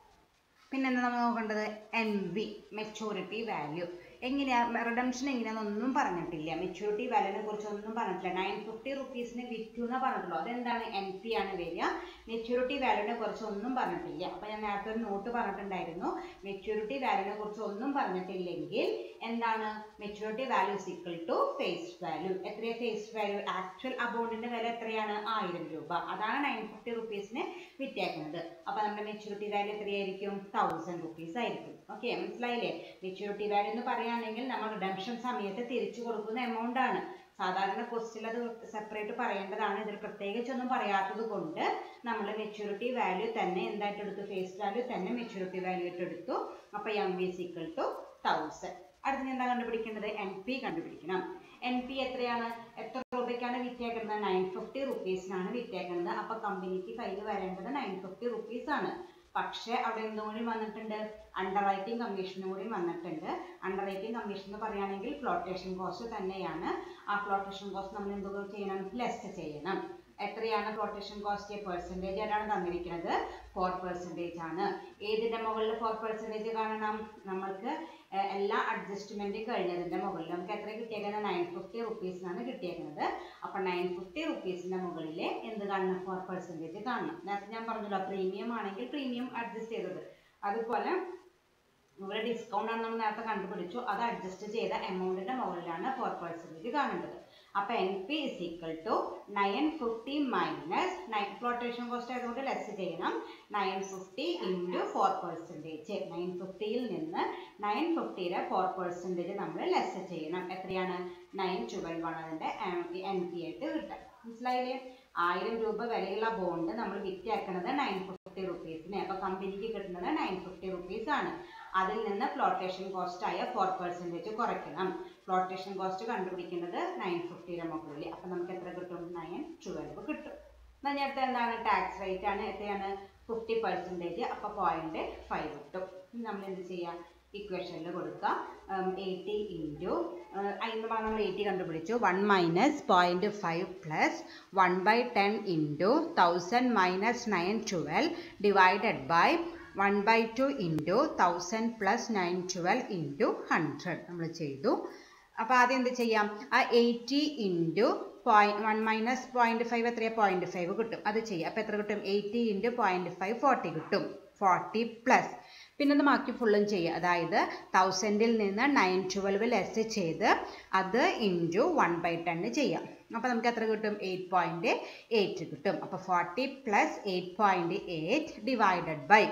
പിന്നെ എന്താ നമ്മൾ നോക്കേണ്ടത്? N V, maturity value. എങ്ങനെയാണ് റിഡംഷൻ എങ്ങനെയാണെന്നൊന്നും പറഞ്ഞിട്ടില്ല. മെച്യൂരിറ്റി വാല്യൂനെ കുറിച്ച് ഒന്നും പറഞ്ഞിട്ടില്ല. നയൻ ഫിഫ്റ്റി റുപ്പീസിന് വിറ്റു എന്ന് പറഞ്ഞിട്ടുള്ളൂ. അതെന്താണ്? എൻ പി ആണ് വരിക. മെച്യൂരിറ്റി വാല്യൂനെ കുറിച്ച് ഒന്നും പറഞ്ഞിട്ടില്ല. അപ്പോൾ ഞാൻ നേരത്തെ ഒരു നോട്ട് പറഞ്ഞിട്ടുണ്ടായിരുന്നു. മെച്യൂരിറ്റി വാല്യൂനെ കുറിച്ച് ഒന്നും പറഞ്ഞിട്ടില്ലെങ്കിൽ എന്താണ്? Maturity value is equal to face value. എത്രയാണ് ഫേസ് വാല്യൂ? ആക്ച്വൽ അമൗണ്ടിന്റെ വില എത്രയാണ്? ആയിരം രൂപ. അതാണ് നയൻ ഫിഫ്റ്റി റുപ്പീസിന് വിറ്റേക്കുന്നത്. അപ്പോൾ നമ്മുടെ മെച്യൂരിറ്റി വാല്യൂ എത്രയായിരിക്കും? തൗസൻഡ് റുപ്പീസ് ആയിരിക്കും. ഓക്കെ, മനസ്സിലായില്ലേ? മെച്യൂരിറ്റി വാല്യൂ എന്ന് പറയുകയാണെങ്കിൽ നമ്മൾ റിഡംഷൻ സമയത്ത് തിരിച്ചു കൊടുക്കുന്ന എമൗണ്ട് ആണ്. സാധാരണ ക്വസ്റ്റ്യൻ അത് സെപ്പറേറ്റ് പറയേണ്ടതാണ്. ഇതിൽ പ്രത്യേകിച്ചൊന്നും പറയാത്തത് കൊണ്ട് നമ്മൾ മെച്യൂരിറ്റി വാല്യൂ തന്നെ എന്തായിട്ട് എടുത്തു? ഫേസ് വാല്യൂ തന്നെ മെച്യൂരിറ്റി വാല്യൂ ആയിട്ട് എടുത്തു. അപ്പോൾ M V is equal to thousand. അടുത്ത് എന്താ കണ്ടുപിടിക്കേണ്ടത്? എൻ പി കണ്ടുപിടിക്കണം. എൻ പി എത്രയാണ്? എത്ര രൂപയ്ക്കാണ് വിറ്റേക്കുന്നത്? Nine fifty റുപ്പീസിനാണ് വിറ്റേക്കുന്നത്. അപ്പോൾ കമ്പനിക്ക് കയ്യിൽ വരേണ്ടത് നയൻ ഫിഫ്റ്റി റുപ്പീസ് ആണ്. പക്ഷേ അവിടെ എന്തും കൂടി വന്നിട്ടുണ്ട്? അണ്ടർ റൈറ്റിംഗ് കമ്മീഷനും കൂടി വന്നിട്ടുണ്ട്. അണ്ടർ റൈറ്റിംഗ് കമ്മീഷൻ എന്ന് പറയുകയാണെങ്കിൽ ഫ്ലോട്ടേഷൻ കോസ്റ്റ് തന്നെയാണ്. ആ ഫ്ലോട്ടേഷൻ കോസ്റ്റ് നമ്മൾ എന്തുകൊണ്ട് ചെയ്യണം? ലെസ് ചെയ്യണം. എത്രയാണ് ഫ്ലോട്ടേഷൻ കോസ്റ്റ്? പെർസെൻറ്റേജ് ആയിട്ടാണ് തന്നിരിക്കുന്നത്. ഫോർ പെർസെൻറ്റേജ് ആണ്. ഏതിൻ്റെ മുകളിൽ ഫോർ പെർസെൻറ്റേജ് കാണണം? നമ്മൾക്ക് എല്ലാ അഡ്ജസ്റ്റ്മെൻറ്റും കഴിഞ്ഞതിൻ്റെ മുകളിൽ നമുക്ക് എത്ര കിട്ടിയേക്കുന്നത്? നയൻ ഫിഫ്റ്റി റുപ്പീസിനാണ് കിട്ടിയേക്കുന്നത്. അപ്പോൾ നയൻ ഫിഫ്റ്റി റുപ്പീസിൻ്റെ മുകളിൽ എന്ത് കാണണം? ഫോർ പെർസെൻറ്റേജ് കാണണം. നേരത്തെ ഞാൻ പറഞ്ഞല്ലോ, പ്രീമിയം ആണെങ്കിൽ പ്രീമിയം അഡ്ജസ്റ്റ് ചെയ്തത്. അതുപോലെ ഇവിടെ ഡിസ്കൗണ്ട് ആണ് നമ്മൾ നേരത്തെ കണ്ടുപിടിച്ചു. അത് അഡ്ജസ്റ്റ് ചെയ്ത എമൗണ്ടിൻ്റെ മുകളിലാണ് ഫോർ പെർസെൻറ്റേജ് കാണേണ്ടത്. അപ്പോൾ N P is equal to nine fifty minus nine flotation cost ആയതുകൊണ്ട് ലെസ് ചെയ്യണം. Nine fifty into four percentage. Nine ഫിഫ്റ്റിയിൽ നിന്ന് നയൻ ഫിഫ്റ്റിയുടെ ഫോർ പെർസെൻറ്റേജ് നമ്മൾ ലെസ് ചെയ്യണം. എത്രയാണ്? നയൻ ട്വൽവ് ആണ് അതിൻ്റെ എൻ പി ആയിട്ട് കിട്ടുക. മനസ്സിലായില്ലേ? ആയിരം രൂപ വിലയുള്ള ബോണ്ട് നമ്മൾ വിറ്റാക്കുന്നത് നയൻ ഫിഫ്റ്റി റുപ്പീസിന്. അപ്പോൾ കമ്പനിക്ക് കിട്ടുന്നത് നയൻ ഫിഫ്റ്റി റുപ്പീസ് ആണ്. അതിൽ നിന്ന് ഫ്ലോട്ടേഷൻ കോസ്റ്റ് ആയ ഫോർ പെർസെൻറ്റേജ് കുറയ്ക്കണം. ഫ്ലോട്ടേഷൻ കോസ്റ്റ് കണ്ടുപിടിക്കുന്നത് നയൻ ഫിഫ്റ്റിയുടെ മുകളിൽ. അപ്പോൾ നമുക്ക് എത്ര കിട്ടും? നയൻ ട്വൽവ് കിട്ടും. എന്നാൽ അടുത്ത എന്താണ്? ടാക്സ് റേറ്റ് ആണ്. എത്രയാണ്? Fifty percentage. അപ്പോൾ പോയിന്റ് ഫൈവ് കിട്ടും. നമ്മൾ എന്ത് ചെയ്യാം? ഇക്വേഷനിൽ കൊടുക്കാം. എയ്റ്റി ഇൻറ്റു അതിന് നമ്മൾ എയ്റ്റി കണ്ടുപിടിച്ചു. One minus point five plus one by ten into thousand minus nine twelve divided by one by two into thousand plus nine twelve into hundred നമ്മൾ ചെയ്തു. അപ്പോൾ ആദ്യം എന്ത് ചെയ്യാം? ആ eighty into point one minus point five എത്രയാണ്? പോയിന്റ് ഫൈവ് കിട്ടും. അത് ചെയ്യാം. അപ്പോൾ എത്ര കിട്ടും? Eighty into point five forty കിട്ടും. ഫോർട്ടി പ്ലസ് പിന്നെ അത് ബാക്കി ഫുള്ളും ചെയ്യുക. അതായത് തൗസൻഡിൽ നിന്ന് നയൻ ട്വൽവ് ലെസ് ചെയ്ത് അത് ഇൻറ്റു വൺ ബൈ ടെൻ ചെയ്യാം. അപ്പോൾ നമുക്ക് എത്ര കിട്ടും? എയ്റ്റ് പോയിന്റ് എയ്റ്റ് കിട്ടും. അപ്പോൾ forty plus eight point eight divided by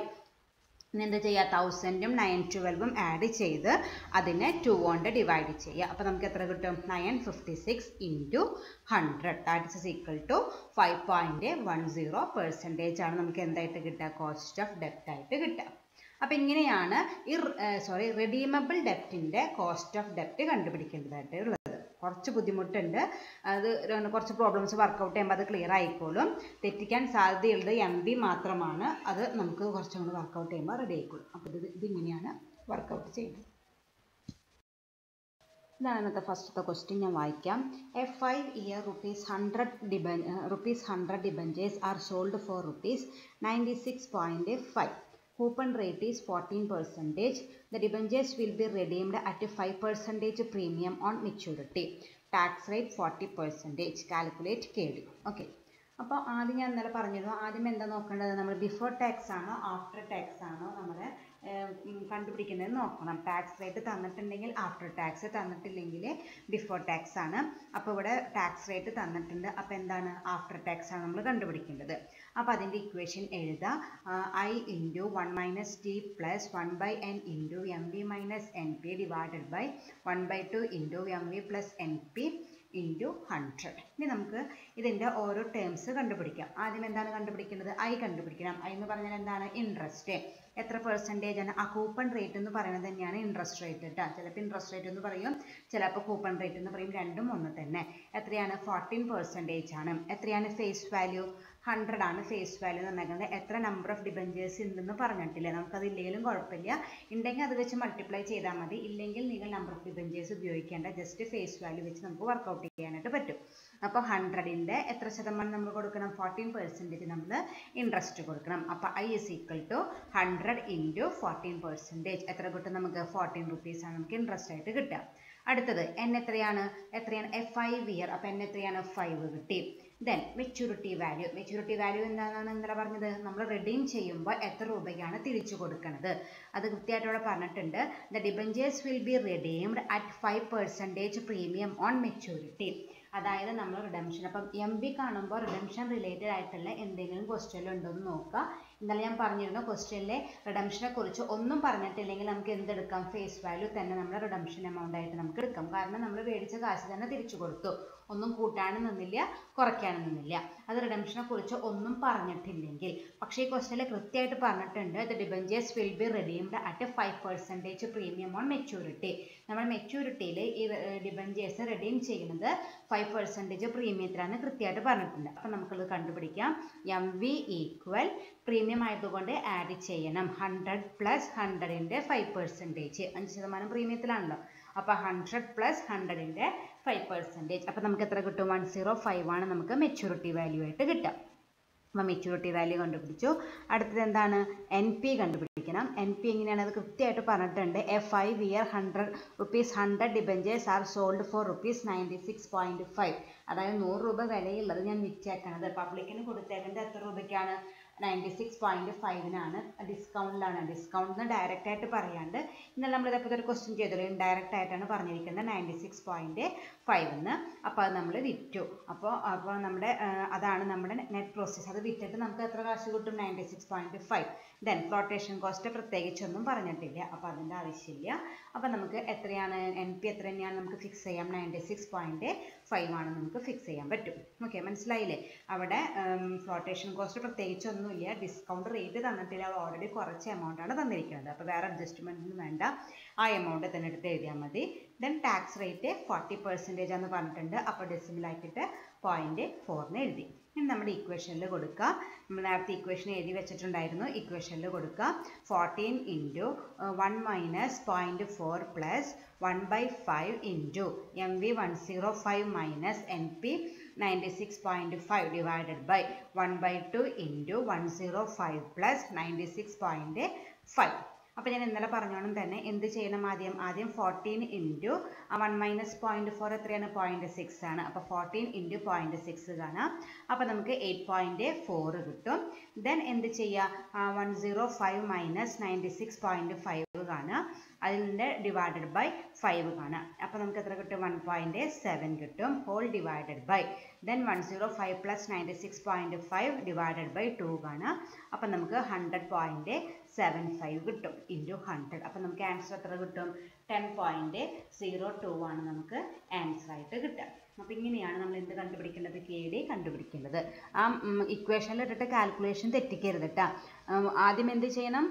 ഇനി എന്താ ചെയ്യുക? തൗസൻഡും നയൻ ട്വൽവും ആഡ് ചെയ്ത് അതിനെ ടു കൊണ്ട് ഡിവൈഡ് ചെയ്യുക. അപ്പോൾ നമുക്ക് എത്ര കിട്ടും? Nine fifty six into hundred that is equal to five point one zero percentage ആണ് നമുക്ക് എന്തായിട്ട് കിട്ടുക? കോസ്റ്റ് ഓഫ് ഡെപ്റ്റ് ആയിട്ട് കിട്ടുക. അപ്പോൾ ഇങ്ങനെയാണ് ഈ സോറി റിഡീമബിൾ ഡെപ്റ്റിൻ്റെ കോസ്റ്റ് ഓഫ് ഡെപ്റ്റ് കണ്ടുപിടിക്കേണ്ടതായിട്ട് ഉള്ളത്. കുറച്ച് ബുദ്ധിമുട്ടുണ്ട്. അത് കുറച്ച് പ്രോബ്ലംസ് വർക്കൗട്ട് ചെയ്യുമ്പോൾ അത് ക്ലിയർ ആയിക്കോളും. തെറ്റിക്കാൻ സാധ്യതയുള്ളത് എം ബി മാത്രമാണ്. അത് നമുക്ക് കുറച്ചും കൂടി വർക്കൗട്ട് ചെയ്യുമ്പോൾ റെഡി ആയിക്കോളും. അപ്പോൾ ഇത് ഇതിങ്ങനെയാണ് വർക്കൗട്ട് ചെയ്യുന്നത്. ഇതാണ് ഇന്നത്തെ ഫസ്റ്റത്തെ ക്വസ്റ്റ്യൻ. ഞാൻ വായിക്കാം. A five year rupees hundred ഡിബൻ rupees hundred debentures are sold for rupees ninety six point five. Coupon rate is fourteen percent. The debentures will be redeemed at a five percent premium on maturity. Tax rate forty percent. Calculate K D. Okay. അപ്പോൾ ആദ്യം ഞാൻ ഇന്നലെ പറഞ്ഞിരുന്നു, ആദ്യം എന്താ നോക്കേണ്ടത്? നമ്മൾ ബിഫോർ ടാക്സ് ആണോ ആഫ്റ്റർ ടാക്സ് ആണോ നമ്മുടെ കണ്ടുപിടിക്കുന്നത് നോക്കണം. ടാക്സ് റേറ്റ് തന്നിട്ടുണ്ടെങ്കിൽ ആഫ്റ്റർ ടാക്സ്, തന്നിട്ടില്ലെങ്കിൽ ബിഫോർ ടാക്സ് ആണ്. അപ്പോൾ ഇവിടെ ടാക്സ് റേറ്റ് തന്നിട്ടുണ്ട്, അപ്പോൾ എന്താണ് ആഫ്റ്റർ ടാക്സ് ആണ് നമ്മൾ കണ്ടുപിടിക്കേണ്ടത്. അപ്പോൾ അതിൻ്റെ ഇക്വേഷൻ എഴുതാം. I into one minus T plus one by N into M V minus N P divided by one by two into M V plus N P into hundred. ഇനി നമുക്ക് ഇതിൻ്റെ ഓരോ ടേംസ് കണ്ടുപിടിക്കാം. ആദ്യം എന്താണ് കണ്ടുപിടിക്കുന്നത്? ഐ കണ്ടുപിടിക്കണം. ഐ എന്ന് പറഞ്ഞാൽ എന്താണ്? ഇൻട്രസ്റ്റ്. എത്ര പെർസെൻറ്റേജ് ആണ്? ആ കൂപ്പൺ റേറ്റ് എന്ന് പറയുന്നത് തന്നെയാണ് ഇൻട്രസ്റ്റ് റേറ്റ് കേട്ടോ. ചിലപ്പോൾ ഇൻട്രസ്റ്റ് റേറ്റ് എന്ന് പറയും, ചിലപ്പോൾ കൂപ്പൺ റേറ്റ് എന്ന് പറയും, രണ്ടും ഒന്ന് തന്നെ. എത്രയാണ്? ഫോർട്ടീൻ പെർസെൻറ്റേജ് ആണ്. എത്രയാണ് ഫേസ് വാല്യൂ? ഹൺഡ്രഡ് ആണ് ഫേസ് വാല്യൂ എന്ന് പറഞ്ഞിരിക്കുന്നത്. എത്ര നമ്പർ ഓഫ് ഡിബഞ്ചേഴ്സ് ഉണ്ടെന്ന് പറഞ്ഞിട്ടില്ല. നമുക്കത് ഇല്ലെങ്കിലും കുഴപ്പമില്ല, ഉണ്ടെങ്കിൽ അത് വെച്ച് മൾട്ടിപ്ലൈ ചെയ്താൽ മതി. ഇല്ലെങ്കിൽ നിങ്ങൾ നമ്പർ ഓഫ് ഡിബഞ്ചേഴ്സ് ഉപയോഗിക്കേണ്ട, ജസ്റ്റ് ഫേസ് വാല്യൂ വെച്ച് നമുക്ക് വർക്കൗട്ട് ചെയ്യാനായിട്ട് പറ്റും. അപ്പോൾ ഹൺഡ്രഡിൻ്റെ എത്ര ശതമാനം നമ്മൾ കൊടുക്കണം? ഫോർട്ടീൻ പെർസെൻറ്റേജ് നമ്മൾ ഇൻട്രസ്റ്റ് കൊടുക്കണം. അപ്പോൾ I is equal to hundred into fourteen percentage. എത്ര കിട്ടും നമുക്ക്? ഫോർട്ടീൻ റുപ്പീസ് ആണ് നമുക്ക് ഇൻട്രസ്റ്റ് ആയിട്ട് കിട്ടുക. അടുത്തത് എൻ എത്രയാണ്? എത്രയാണ്? A five year. അപ്പോൾ എൻ എത്രയാണ്? ഫൈവ് കിട്ടി. Then maturity value. Maturity value എന്താണെന്ന് ഇന്നലെ പറഞ്ഞത്? നമ്മൾ റിഡീം ചെയ്യുമ്പോൾ എത്ര രൂപയ്ക്കാണ് തിരിച്ചു കൊടുക്കുന്നത് അത് കൃത്യമായിട്ട് ഇവിടെ പറഞ്ഞിട്ടുണ്ട്. The debentures will be redeemed at five percentage premium on maturity. അതായത് നമ്മൾ റിഡംഷൻ, അപ്പം എം ബി കാണുമ്പോൾ റിഡംഷൻ റിലേറ്റഡ് ആയിട്ടുള്ള എന്തെങ്കിലും ക്വസ്റ്റ്യൻ ഉണ്ടോ എന്ന് നോക്കുക. ഇന്നലെ ഞാൻ പറഞ്ഞിരുന്നു ക്വസ്റ്റ്യനിലെ റിഡംഷനെ കുറിച്ച് ഒന്നും പറഞ്ഞിട്ടില്ലെങ്കിൽ നമുക്ക് എന്തെടുക്കാം? ഫേസ് വാല്യൂ തന്നെ നമ്മൾ റിഡംഷൻ എമൗണ്ട് ആയിട്ട് നമുക്ക് എടുക്കാം. കാരണം നമ്മൾ മേടിച്ച കാശ് തന്നെ തിരിച്ചു കൊടുത്തു, ഒന്നും കൂട്ടാനും നിന്നില്ല, കുറയ്ക്കാനും നിന്നില്ല. അത് റിഡംഷനെ കുറിച്ച് ഒന്നും പറഞ്ഞിട്ടില്ലെങ്കിൽ. പക്ഷേ ഈ ക്വസ്റ്റ്യനിൽ കൃത്യമായിട്ട് പറഞ്ഞിട്ടുണ്ട്, the debentures will be redeemed at five percentage premium on maturity. നമ്മൾ മെച്യൂരിറ്റിയിൽ ഈ ഡിബഞ്ചേഴ്സ് റിഡീം ചെയ്യുന്നത് ഫൈവ് പെർസെൻറ്റേജ് പ്രീമിയത്തിലാണ് കൃത്യമായിട്ട് പറഞ്ഞിട്ടുണ്ട്. അപ്പം നമുക്കത് കണ്ടുപിടിക്കാം. എം വി ഈക്വൽ പ്രീമിയം ആയതുകൊണ്ട് ആഡ് ചെയ്യണം ഹൺഡ്രഡ് പ്ലസ് ഹൺഡ്രഡിൻ്റെ ഫൈവ് പെർസെൻറ്റേജ്. അഞ്ച് ശതമാനം പ്രീമിയത്തിലാണല്ലോ. അപ്പോൾ ഹൺഡ്രഡ് പ്ലസ് ഹൺഡ്രഡിൻ്റെ ഫൈവ് പെർസെൻറ്റേജ്. അപ്പോൾ നമുക്ക് എത്ര കിട്ടും? വൺ സീറോ ഫൈവ് ആണ് നമുക്ക് മെച്യൂരിറ്റി വാല്യൂ ആയിട്ട് കിട്ടുക. അപ്പോൾ മെച്യൂരിറ്റി വാല്യൂ കണ്ടുപിടിച്ചു. അടുത്തത് എന്താണ്? എൻ പി കണ്ടുപിടിക്കണം. എൻ പി എങ്ങനെയാണ്? അത് കൃത്യമായിട്ട് പറഞ്ഞിട്ടുണ്ട്. A five year hundred rupees hundred debentures are sold for rupees ninety six point five. അതായത് നൂറ് രൂപ വിലയുള്ളത് ഞാൻ വിറ്റേക്കണത് പബ്ലിക്കിന് കൊടുത്തേക്കുന്നത് എത്ര രൂപയ്ക്കാണ്? നയൻറ്റി സിക്സ് പോയിൻറ്റ് ഫൈവിനാണ്. ഡിസ്കൗണ്ടിലാണ്. ഡിസ്കൗണ്ടിന് ഡയറക്റ്റ് ആയിട്ട് പറയാണ്ട് ഇന്നലെ നമ്മൾ ഇതേപോലെ ഒരു ക്വസ്റ്റ്യൻ ചെയ്തല്ലോ, ഇൻഡയറക്റ്റ് ആയിട്ടാണ് പറഞ്ഞിരിക്കുന്നത് നയൻറ്റി സിക്സ് പോയിൻറ്റ് ഫൈവ് എന്ന്. അപ്പോൾ അത് നമ്മൾ വിറ്റു. അപ്പോൾ അപ്പോൾ നമ്മുടെ അതാണ് നമ്മുടെ നെറ്റ് പ്രോസസ്. അത് വിറ്റിട്ട് നമുക്ക് എത്ര കാശ് കിട്ടും? Ninety six point five. Then flotation cost പ്രത്യേകിച്ചൊന്നും പറഞ്ഞിട്ടില്ല, അപ്പോൾ അതിൻ്റെ ആവശ്യമില്ല. അപ്പോൾ നമുക്ക് എത്രയാണ് എൻ പി എത്ര തന്നെയാണ് നമുക്ക് ഫിക്സ് ചെയ്യാം? നയൻറ്റി സിക്സ് പോയിൻറ്റ് ഫൈവ് ആണ് നമുക്ക് ഫിക്സ് ചെയ്യാൻ പറ്റും. ഓക്കെ, മനസ്സിലായില്ലേ? അവിടെ ഫ്ലോട്ടേഷൻ കോസ്റ്റ് പ്രത്യേകിച്ചൊന്നുമില്ല, ഡിസ്കൗണ്ട് റേറ്റ് തന്നിട്ടില്ല, ഓൾറെഡി കുറച്ച് എമൗണ്ട് ആണ് തന്നിരിക്കുന്നത്. അപ്പോൾ വേറെ അഡ്ജസ്റ്റ്മെൻ്റ് ഒന്നും വേണ്ട, ആ എമൗണ്ട് തന്നെ എടുത്ത് എഴുതിയാൽ മതി. Then tax rate forty percentage എന്ന് പറഞ്ഞിട്ടുണ്ട്. അപ്പോൾ ഡെസിമലാക്കിയിട്ട് പോയിൻറ്റ് ഫോറിന് എഴുതി. ഇനി നമ്മുടെ ഇക്വേഷനിൽ കൊടുക്കുക. നമ്മൾ നേരത്തെ ഇക്വേഷൻ എഴുതി വെച്ചിട്ടുണ്ടായിരുന്നു. ഇക്വേഷനിൽ കൊടുക്കുക. Fourteen into one minus point four plus one by five into M V one zero five minus N P ninety six point five divided by one by two into one zero five plus ninety six point five. അപ്പോൾ ഞാൻ ഇന്നലെ പറഞ്ഞോണം തന്നെ എന്ത് ചെയ്യണം? ആദ്യം ആദ്യം fourteen into one minus point four എത്രയാണ്? പോയിൻറ്റ് സിക്സ് ആണ്. അപ്പോൾ ഫോർട്ടീൻ ഇൻറ്റു പോയിൻറ്റ് സിക്സ് കാണാം. അപ്പോൾ നമുക്ക് എയ്റ്റ് പോയിൻറ്റ് ഫോർ കിട്ടും. ദെൻ എന്ത് ചെയ്യുക? One zero five minus ninety six point five കാണാം. അതിൻ്റെ ഡിവൈഡഡ് ബൈ ഫൈവ് കാണാം. അപ്പോൾ നമുക്ക് എത്ര കിട്ടും? വൺ പോയിൻറ്റ് സെവൻ കിട്ടും. Whole divided by then one zero five plus ninety six point five divided by two കാണാം. അപ്പോൾ നമുക്ക് ഹൺഡ്രഡ് പോയിൻറ്റ് സെവൻ ഫൈവ് കിട്ടും ഇൻറ്റു ഹൺഡ്രഡ്. അപ്പോൾ നമുക്ക് ആൻസർ എത്ര കിട്ടും? ടെൻ പോയിൻറ്റ് സീറോ ടു ആണ് നമുക്ക് ആൻസർ ആയിട്ട് കിട്ടുക. അപ്പോൾ ഇങ്ങനെയാണ് നമ്മൾ എന്ത് കണ്ടുപിടിക്കേണ്ടത്? കെ ഡി കണ്ടുപിടിക്കേണ്ടത്. ആ ഇക്വേഷനിൽ ഇട്ടിട്ട് കാൽക്കുലേഷൻ തെറ്റിക്കരുത് കേട്ടോ. ആദ്യം എന്ത് ചെയ്യണം?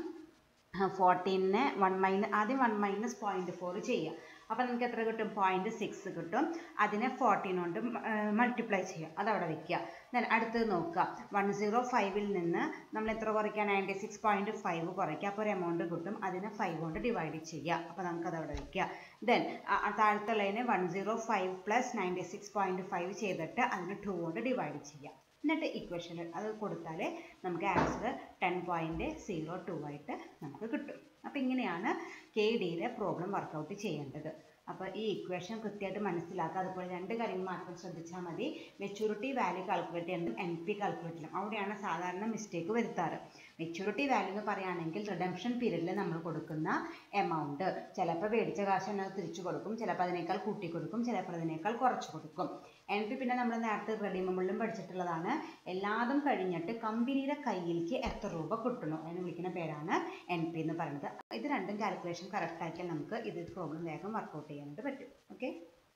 ഫോർട്ടീനെ വൺ മൈനസ് ആദ്യം വൺ മൈനസ് പോയിൻറ്റ് ഫോർ ചെയ്യുക. അപ്പോൾ നമുക്ക് എത്ര കിട്ടും? പോയിൻറ്റ് സിക്സ് കിട്ടും. അതിനെ ഫോർട്ടീൻ കൊണ്ട് മൾട്ടിപ്ലൈ ചെയ്യുക, അതവിടെ വയ്ക്കുക. ദെൻ അടുത്തത് നോക്കുക. വൺ സീറോ ഫൈവിൽ നിന്ന് നമ്മൾ എത്ര കുറയ്ക്കുക? നയൻറ്റി സിക്സ് പോയിൻറ്റ് ഫൈവ് കുറയ്ക്കുക. അപ്പോൾ ഒരു എമൗണ്ട് കിട്ടും, അതിനെ ഫൈവ് കൊണ്ട് ഡിവൈഡ് ചെയ്യുക. അപ്പോൾ നമുക്കത് അവിടെ വയ്ക്കുക. ദെൻ താഴത്തുള്ളതിനെ one zero five plus ninety six point five ചെയ്തിട്ട് അതിന് ടു കൊണ്ട് ഡിവൈഡ് ചെയ്യുക. എന്നിട്ട് ഇക്വേഷനിൽ അത് കൊടുത്താൽ നമുക്ക് answer ten point zero two ആയിട്ട് നമുക്ക് കിട്ടും. അപ്പോൾ ഇങ്ങനെയാണ് കെ ഡിയിലെ പ്രോബ്ലം വർക്കൗട്ട് ചെയ്യേണ്ടത്. അപ്പോൾ ഈ ഇക്വേഷൻ കൃത്യമായിട്ട് മനസ്സിലാക്കുക. അതുപോലെ രണ്ട് കാര്യങ്ങൾ മാത്രം ശ്രദ്ധിച്ചാൽ മതി. മെച്യൂരിറ്റി വാല്യൂ കാൽക്കുലേറ്റ് ചെയ്യണം, എൻ പി കാൽക്കുലേറ്റ് ചെയ്യണം. അവിടെയാണ് സാധാരണ മിസ്റ്റേക്ക് വരുത്താറ്. മെച്യൂരിറ്റി വാല്യൂ എന്ന് പറയുകയാണെങ്കിൽ റിഡംഷൻ പീരീഡിൽ നമ്മൾ കൊടുക്കുന്ന എമൗണ്ട്. ചിലപ്പോൾ മേടിച്ച കാശ് തന്നെ തിരിച്ചു കൊടുക്കും, ചിലപ്പോൾ അതിനേക്കാൾ കൂട്ടി കൊടുക്കും, ചിലപ്പോൾ അതിനേക്കാൾ കുറച്ച് കൊടുക്കും. എൻ പി പിന്നെ നമ്മൾ നേരത്തെ റെഡിമെബിളിലും പഠിച്ചിട്ടുള്ളതാണ്. എല്ലാതും കഴിഞ്ഞിട്ട് കമ്പനിയുടെ കയ്യിലേക്ക് എത്ര രൂപ കിട്ടുന്നു അതിന് വിളിക്കുന്ന പേരാണ് എൻ പി എന്ന് പറയുന്നത്. ഇത് രണ്ടും കാൽക്കുലേഷൻ കറക്റ്റ് ആക്കിയാൽ നമുക്ക് ഇത് പ്രോബ്ലം വേഗം വർക്കൗട്ട് ചെയ്യാനായിട്ട് പറ്റും. ഓക്കെ,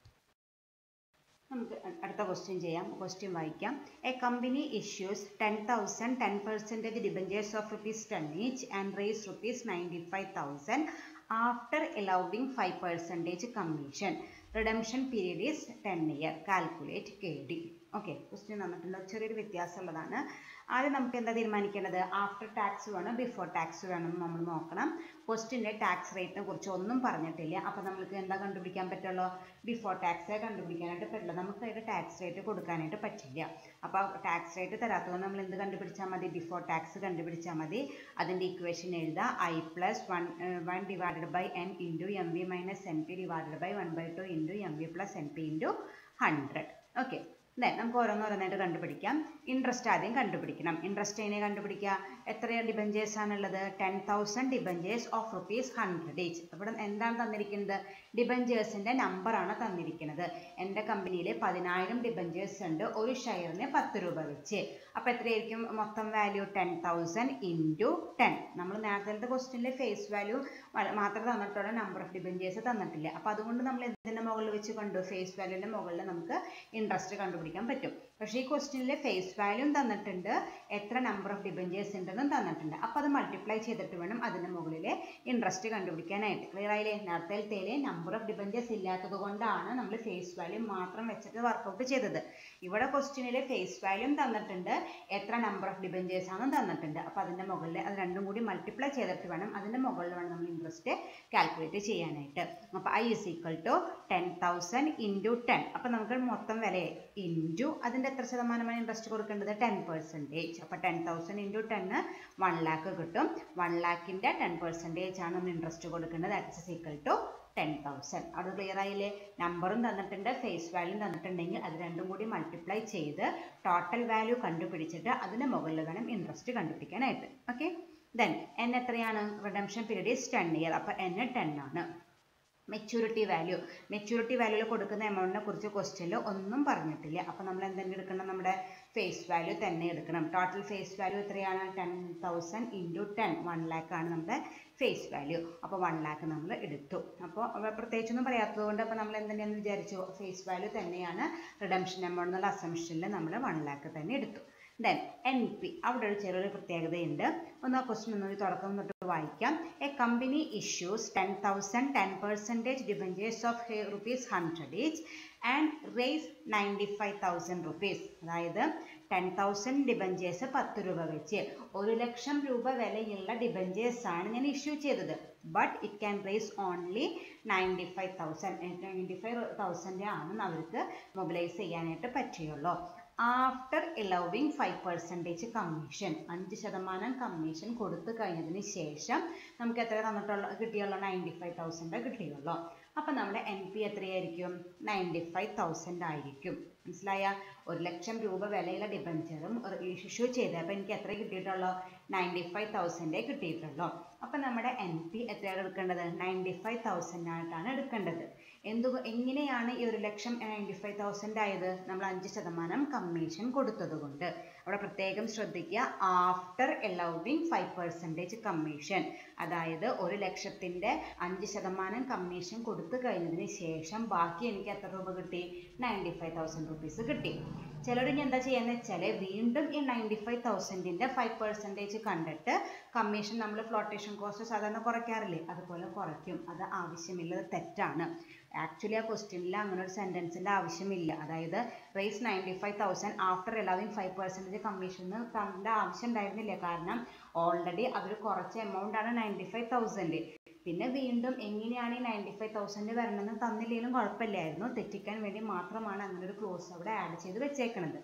നമുക്ക് അടുത്ത ക്വസ്റ്റ്യൻ ചെയ്യാം. ക്വസ്റ്റ്യൻ വായിക്കാം. A company issues ten thousand ten percentage debentures of rupees ten each and raise rupees ninety five thousand after allowing five percentage commission. Redemption period is ten year. Calculate K D. Okay, question തന്നിട്ടുണ്ട്. ചെറിയൊരു വ്യത്യാസമുള്ളതാണ്. ആദ്യം നമുക്ക് എന്താ തീരുമാനിക്കേണ്ടത്? ആഫ്റ്റർ ടാക്സ് വേണം ബിഫോർ ടാക്സ് വേണം നമ്മൾ നോക്കണം. ക്വസ്റ്റ്യൻ്റെ ടാക്സ് റേറ്റിനെ കുറിച്ച് ഒന്നും പറഞ്ഞിട്ടില്ല. അപ്പോൾ നമുക്ക് എന്താ കണ്ടുപിടിക്കാൻ പറ്റുള്ളൂ? ബിഫോർ ടാക്സേ കണ്ടുപിടിക്കാനായിട്ട് പറ്റില്ല. നമുക്ക് അതിൻ്റെ ടാക്സ് റേറ്റ് കൊടുക്കാനായിട്ട് പറ്റില്ല. അപ്പോൾ ടാക്സ് റേറ്റ് തരാത്തതുകൊണ്ട് നമ്മൾ എന്ത് കണ്ടുപിടിച്ചാൽ മതി? ബിഫോർ ടാക്സ് കണ്ടുപിടിച്ചാൽ മതി. അതിൻ്റെ ഇക്വേഷൻ എഴുതുക. I plus one one divided by N into M V minus N P divided by one by two into M V plus N P into hundred. Okay, then നമുക്ക് ഓരോന്നോരോന്നായിട്ട് കണ്ടുപിടിക്കാം. ഇൻട്രസ്റ്റ് ആദ്യം കണ്ടുപിടിക്കണം. ഇൻട്രസ്റ്റ് എങ്ങനെ കണ്ടുപിടിക്കുക? എത്ര ഡിബഞ്ചേഴ്സ് ആണുള്ളത്? Ten thousand debentures of rupees hundred each. ഇവിടെ എന്താണ് തന്നിരിക്കുന്നത്? ഡിബഞ്ചേഴ്സിൻ്റെ നമ്പറാണ് തന്നിരിക്കുന്നത്. എൻ്റെ കമ്പനിയിൽ പതിനായിരം ഡിബഞ്ചേഴ്സ് ഉണ്ട്, ഒരു ഷെയറിന് പത്ത് രൂപ വെച്ച്. അപ്പോൾ എത്രയായിരിക്കും മൊത്തം value? Ten thousand into ten. നമ്മൾ നേരത്തെ ക്വസ്റ്റ്യനിൽ ഫേസ് വാല്യൂ മാത്രം തന്നിട്ടുള്ള നമ്പർ ഓഫ് ഡിബഞ്ചേഴ്സ് തന്നിട്ടില്ല. അപ്പോൾ അതുകൊണ്ട് നമ്മൾ എന്തിൻ്റെ മുകളിൽ വെച്ച് കണ്ടു? ഫേസ് വാല്യൂൻ്റെ മുകളിൽ നമുക്ക് ഇൻട്രസ്റ്റ് കണ്ടുപിടിക്കാൻ പറ്റും. പക്ഷേ ഈ ക്വസ്റ്റ്യനിൽ ഫേസ് വാല്യൂ തന്നിട്ടുണ്ട്, എത്ര നമ്പർ ഓഫ് ഡിബഞ്ചേഴ്സ് ഉണ്ടെന്നും തന്നിട്ടുണ്ട്. അപ്പോൾ അത് മൾട്ടിപ്ലൈ ചെയ്തിട്ട് വേണം അതിൻ്റെ മുകളിൽ ഇൻട്രസ്റ്റ് കണ്ടുപിടിക്കാനായിട്ട്. ക്ലിയർ ആയില്ലേ? നേരത്തെ നമ്പർ ഓഫ് ഡിബഞ്ചേഴ്സ് ഇല്ലാത്തത് കൊണ്ടാണ് നമ്മൾ ഫേസ് വാല്യൂ മാത്രം വെച്ചിട്ട് വർക്കൗട്ട് ചെയ്തത്. ഇവിടെ ക്വസ്റ്റ്യനിൽ ഫേസ് വാല്യൂ തന്നിട്ടുണ്ട്, എത്ര നമ്പർ ഓഫ് ഡിബഞ്ചേഴ്സ് ആണെന്ന് തന്നിട്ടുണ്ട്. അപ്പോൾ അതിൻ്റെ മുകളിൽ അത് രണ്ടും കൂടി മൾട്ടിപ്ലൈ ചെയ്തിട്ട് വേണം അതിൻ്റെ മുകളിൽ വേണം നമ്മൾ ഇൻട്രസ്റ്റ് കാൽക്കുലേറ്റ് ചെയ്യാനായിട്ട്. അപ്പോൾ I is equal to ten thousand into ten. അപ്പോൾ നമുക്ക് മൊത്തം വില ഇൻറ്റു അതിൻ്റെ എത്ര ശതമാനമാണ് ഇൻട്രസ്റ്റ് കൊടുക്കേണ്ടത്? Ten percentage. അപ്പോൾ ടെൻ തൗസൻഡ് ഇൻറ്റു ടെന്ന് വൺ ലാക്ക് കിട്ടും. വൺ ലാക്കിൻ്റെ ടെൻ പെർസെൻറ്റേജ് ആണ് നമ്മൾ ഇൻട്രസ്റ്റ് കൊടുക്കേണ്ടത്. That is equal to ten thousand. അത് ക്ലിയർ ആയില്ലേ? നമ്പറും തന്നിട്ടുണ്ട്, ഫേസ് വാല്യൂ തന്നിട്ടുണ്ടെങ്കിൽ അത് രണ്ടും കൂടി മൾട്ടിപ്ലൈ ചെയ്ത് ടോട്ടൽ വാല്യൂ കണ്ടുപിടിച്ചിട്ട് അതിന് മുകളിൽ വേണം ഇൻട്രസ്റ്റ് കണ്ടുപിടിക്കാനായിട്ട്. ഓക്കെ, ദെൻ എൻ എത്രയാണ്? Redemption period is ten year. അപ്പോൾ എൻ ടെൻ ആണ്. Maturity value. മെച്യൂരിറ്റി വാല്യൂയിൽ കൊടുക്കുന്ന എമൗണ്ടിനെ കുറിച്ച് ക്വസ്റ്റ്യനിൽ ഒന്നും പറഞ്ഞിട്ടില്ല. അപ്പോൾ നമ്മൾ എന്തെങ്കിലും എടുക്കണം? നമ്മുടെ ഫേസ് വാല്യൂ തന്നെ എടുക്കണം. ടോട്ടൽ ഫേസ് വാല്യൂ എത്രയാണ്? Ten thousand into ten one lakh ആണ് നമ്മുടെ ഫേസ് വാല്യൂ. അപ്പോൾ വൺ ലാക്ക് നമ്മൾ എടുത്തു. അപ്പോൾ പ്രത്യേകിച്ചൊന്നും പറയാത്തത് കൊണ്ട് അപ്പോൾ നമ്മൾ എന്തെങ്കിലും വിചാരിച്ചു ഫേസ് വാല്യൂ തന്നെയാണ് റിഡംഷൻ എമൗണ്ട് എന്നുള്ള അസംഷനിൽ നമ്മൾ വൺ ലാക്ക് തന്നെ എടുത്തു. Then N P. അവിടെ ഒരു ചെറിയൊരു പ്രത്യേകതയുണ്ട്. ഒന്ന് ആ ക്വസ്റ്റ്യൻ ഒന്ന് തുടക്കം തൊട്ട് വായിക്കാം. A company issues ten thousand ten percentage debentures of rupees hundred each and raise ninety five thousand rupees. അതായത് ടെൻ തൗസൻഡ് ഡിബഞ്ചേഴ്സ് പത്ത് രൂപ വെച്ച് ഒരു ലക്ഷം രൂപ വിലയുള്ള ഡിബഞ്ചേഴ്സ് ആണ് ഞാൻ ഇഷ്യൂ ചെയ്തത്. But it can raise only ninety five thousand ninety five thousand ആണ് അവർക്ക് മൊബിലൈസ് ചെയ്യാനായിട്ട് പറ്റുള്ളൂ. After allowing five percentage commission. അഞ്ച് ശതമാനം കമ്മീഷൻ കൊടുത്തു കഴിഞ്ഞതിന് ശേഷം നമുക്ക് എത്ര തന്നിട്ടുള്ള കിട്ടിയുള്ളൂ? നയൻറ്റി ഫൈവ് തൗസൻഡ് കിട്ടിയുള്ളൂ. അപ്പം നമ്മുടെ എൻ പി എത്രയായിരിക്കും? നയൻറ്റി ഫൈവ് തൗസൻഡ് ആയിരിക്കും. മനസ്സിലായ? ഒരു ലക്ഷം രൂപ വിലയുള്ള ഡിബഞ്ചറും ഇഷ്യൂ ചെയ്തപ്പോൾ എനിക്ക് എത്ര കിട്ടിയിട്ടുള്ളൂ? നയൻറ്റി ഫൈവ് തൗസൻഡേ കിട്ടിയിട്ടുള്ളൂ. അപ്പം നമ്മുടെ എൻ പി എത്രയാണ് എടുക്കേണ്ടത്? നയൻറ്റി ഫൈവ് തൗസൻഡ് ആയിട്ടാണ് എടുക്കേണ്ടത്. എന്തു എങ്ങനെയാണ് ഈ ഒരു ലക്ഷം നയൻറ്റി ഫൈവ് തൗസൻഡ് ആയത്? നമ്മൾ അഞ്ച് ശതമാനം കമ്മീഷൻ കൊടുത്തത് കൊണ്ട്. അവിടെ പ്രത്യേകം ശ്രദ്ധിക്കുക, after allowing five percentage commission. അതായത് ഒരു ലക്ഷത്തിൻ്റെ അഞ്ച് ശതമാനം കമ്മീഷൻ കൊടുത്തു കഴിഞ്ഞതിന് ശേഷം ബാക്കി എനിക്ക് എത്ര രൂപ കിട്ടി? നയൻറ്റി ഫൈവ് തൗസൻഡ് റുപ്പീസ് കിട്ടി. ചിലർ ഇനി എന്താ ചെയ്യുന്നത് വെച്ചാൽ വീണ്ടും ഈ നയൻറ്റി ഫൈവ് തൗസൻഡിൻ്റെ ഫൈവ് പെർസെൻറ്റേജ് കണ്ടിട്ട് കമ്മീഷൻ നമ്മൾ ഫ്ലോട്ടേഷൻ കോസ്റ്റ് സാധാരണ കുറയ്ക്കാറില്ലേ, അതുപോലെ കുറയ്ക്കും. അത് ആവശ്യമില്ലത് തെറ്റാണ്. ആക്ച്വലി ആ ക്വസ്റ്റ്യനിൽ അങ്ങനെ ഒരു സെൻറ്റൻസിൻ്റെ ആവശ്യമില്ല. അതായത് raise ninety five thousand after allowing five percentage commission തരേണ്ട ആവശ്യം ഉണ്ടായിരുന്നില്ല. കാരണം ഓൾറെഡി അവർ കുറച്ച എമൗണ്ട് ആണ് നയൻറ്റി ഫൈവ് തൗസൻഡ്. പിന്നെ വീണ്ടും എങ്ങനെയാണ് ഈ നയൻറ്റി ഫൈവ് തൗസൻഡ് വരണമെന്ന് തന്നില്ലെങ്കിലും കുഴപ്പമില്ലായിരുന്നു. തെറ്റിക്കാൻ വേണ്ടി മാത്രമാണ് അങ്ങനെ ഒരു ക്ലോസ് അവിടെ ആഡ് ചെയ്ത് വെച്ചേക്കണത്.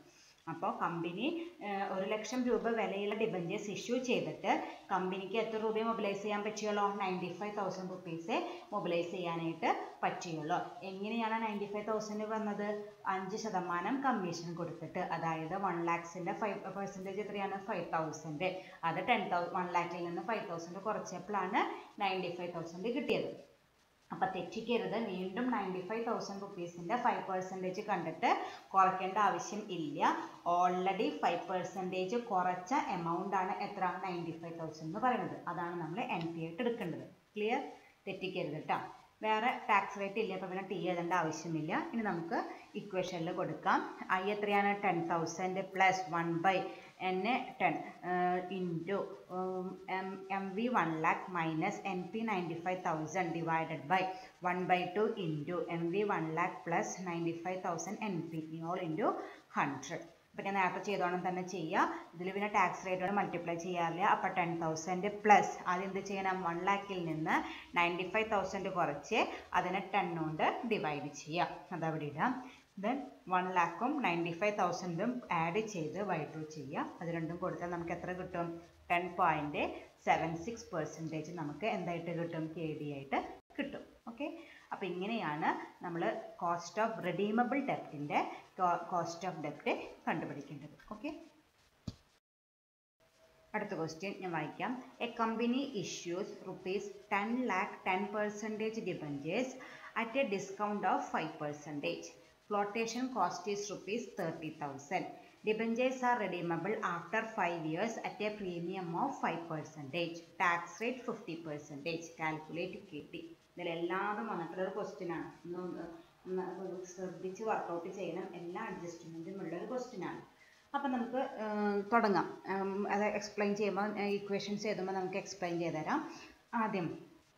അപ്പോൾ കമ്പനി ഒരു ലക്ഷം രൂപ വിലയുള്ള ഡിബഞ്ചേഴ്സ് ഇഷ്യൂ ചെയ്തിട്ട് കമ്പനിക്ക് എത്ര രൂപയെ മൊബിലൈസ് ചെയ്യാൻ പറ്റുള്ളൂ? നയൻറ്റി ഫൈവ് തൗസൻഡ് റുപ്പീസെ മൊബിലൈസ് ചെയ്യാനായിട്ട് പറ്റുള്ളൂ. എങ്ങനെയാണ് നയൻറ്റി ഫൈവ് തൗസൻഡ് വന്നത്? അഞ്ച് ശതമാനം കമ്മീഷൻ കൊടുത്തിട്ട്, അതായത് വൺ ലാക്സിൻ്റെ ഫൈവ് പെർസെൻറ്റേജ് എത്രയാണ്? Five thousand. അത് ടെൻ തൗ വൺ ലാക്കിൽ നിന്ന് ഫൈവ് തൗസൻഡ് കുറച്ചപ്പോഴാണ് നയൻറ്റി ഫൈവ് തൗസൻഡ് കിട്ടിയത്. അപ്പം തെറ്റിക്കരുത്, വീണ്ടും നയൻറ്റി ഫൈവ് തൗസൻഡ് റുപ്പീസിൻ്റെ ഫൈവ് പെർസെൻറ്റേജ് കണ്ടിട്ട് കുറയ്ക്കേണ്ട ആവശ്യം ഇല്ല. ഓൾറെഡി ഫൈവ് പെർസെൻറ്റേജ് കുറച്ച എമൗണ്ട് ആണ് എത്ര? നയൻറ്റി ഫൈവ് തൗസൻഡ് എന്ന് പറയുന്നത്. അതാണ് നമ്മൾ എൻ പി ആയിട്ട് എടുക്കേണ്ടത്. ക്ലിയർ? തെറ്റിക്കരുത് കേട്ടോ. വേറെ ടാക്സ് റേറ്റ് ഇല്ല, അപ്പോൾ പിന്നെ ടി എഴുതേണ്ട ആവശ്യമില്ല. ഇനി നമുക്ക് ഇക്വേഷനിൽ കൊടുക്കാം. ഐ എത്രയാണ്? Ten thousand plus one by N ten into M M V one lakh minus N P ninety five thousand divided by one by two into M V one lakh plus ninety five thousand N P all into hundred. അപ്പോൾ ഞാൻ നേരത്തെ ചെയ്തോണം തന്നെ ചെയ്യുക. ഇതിൽ പിന്നെ ടാക്സ് റേറ്റോടെ മൾട്ടിപ്ലൈ ചെയ്യാറില്ല. അപ്പോൾ ടെൻ തൗസൻഡ് പ്ലസ് ആദ്യം എന്ത് ചെയ്യണം? വൺ ലാക്കിൽ നിന്ന് നയൻറ്റി ഫൈവ് തൗസൻഡ് കുറച്ച് അതിനെ ടെൻ കൊണ്ട് ഡിവൈഡ് ചെയ്യുക. അതവിടെ ഇടാം. ദെൻ വൺ ലാക്കും നയൻറ്റി ഫൈവ് തൗസൻഡും ആഡ് ചെയ്ത് ബൈ ടു ചെയ്യുക. അത് രണ്ടും കൊടുത്താൽ നമുക്ക് എത്ര കിട്ടും? Ten point seven six percentage നമുക്ക് എന്തായിട്ട് കിട്ടും? കെ ഡി ആയിട്ട് കിട്ടും. ഓക്കെ, അപ്പോൾ ഇങ്ങനെയാണ് നമ്മൾ കോസ്റ്റ് ഓഫ് റിഡീമബിൾ ഡെപ്റ്റിൻ്റെ കോസ്റ്റ് ഓഫ് ഡെപ്റ്റ് കണ്ടുപിടിക്കേണ്ടത്. ഓക്കെ, അടുത്ത ക്വസ്റ്റ്യൻ ഞാൻ വായിക്കാം. A company issues rupees ten lakh ten percentage debentures at a discount of five percentage. Flotation cost is rupees thirty thousand. Debentures are redeemable after five years at a premium of five percentage. Tax rate fifty percentage. Calculate K T. ഇതിലെല്ലാതും വന്നിട്ടുള്ളൊരു ക്വസ്റ്റ്യൻ ആണ്. ഒന്ന് ശ്രദ്ധിച്ച് വർക്കൗട്ട് ചെയ്യണം. എല്ലാ അഡ്ജസ്റ്റ്മെൻറ്റും ഉള്ളൊരു ക്വസ്റ്റ്യൻ ആണ്. അപ്പം നമുക്ക് തുടങ്ങാം. അത് എക്സ്പ്ലെയിൻ ചെയ്യുമ്പോൾ ഇക്വേഷൻസ് എഴുതുമ്പോൾ നമുക്ക് എക്സ്പ്ലെയിൻ ചെയ്ത് തരാം. ആദ്യം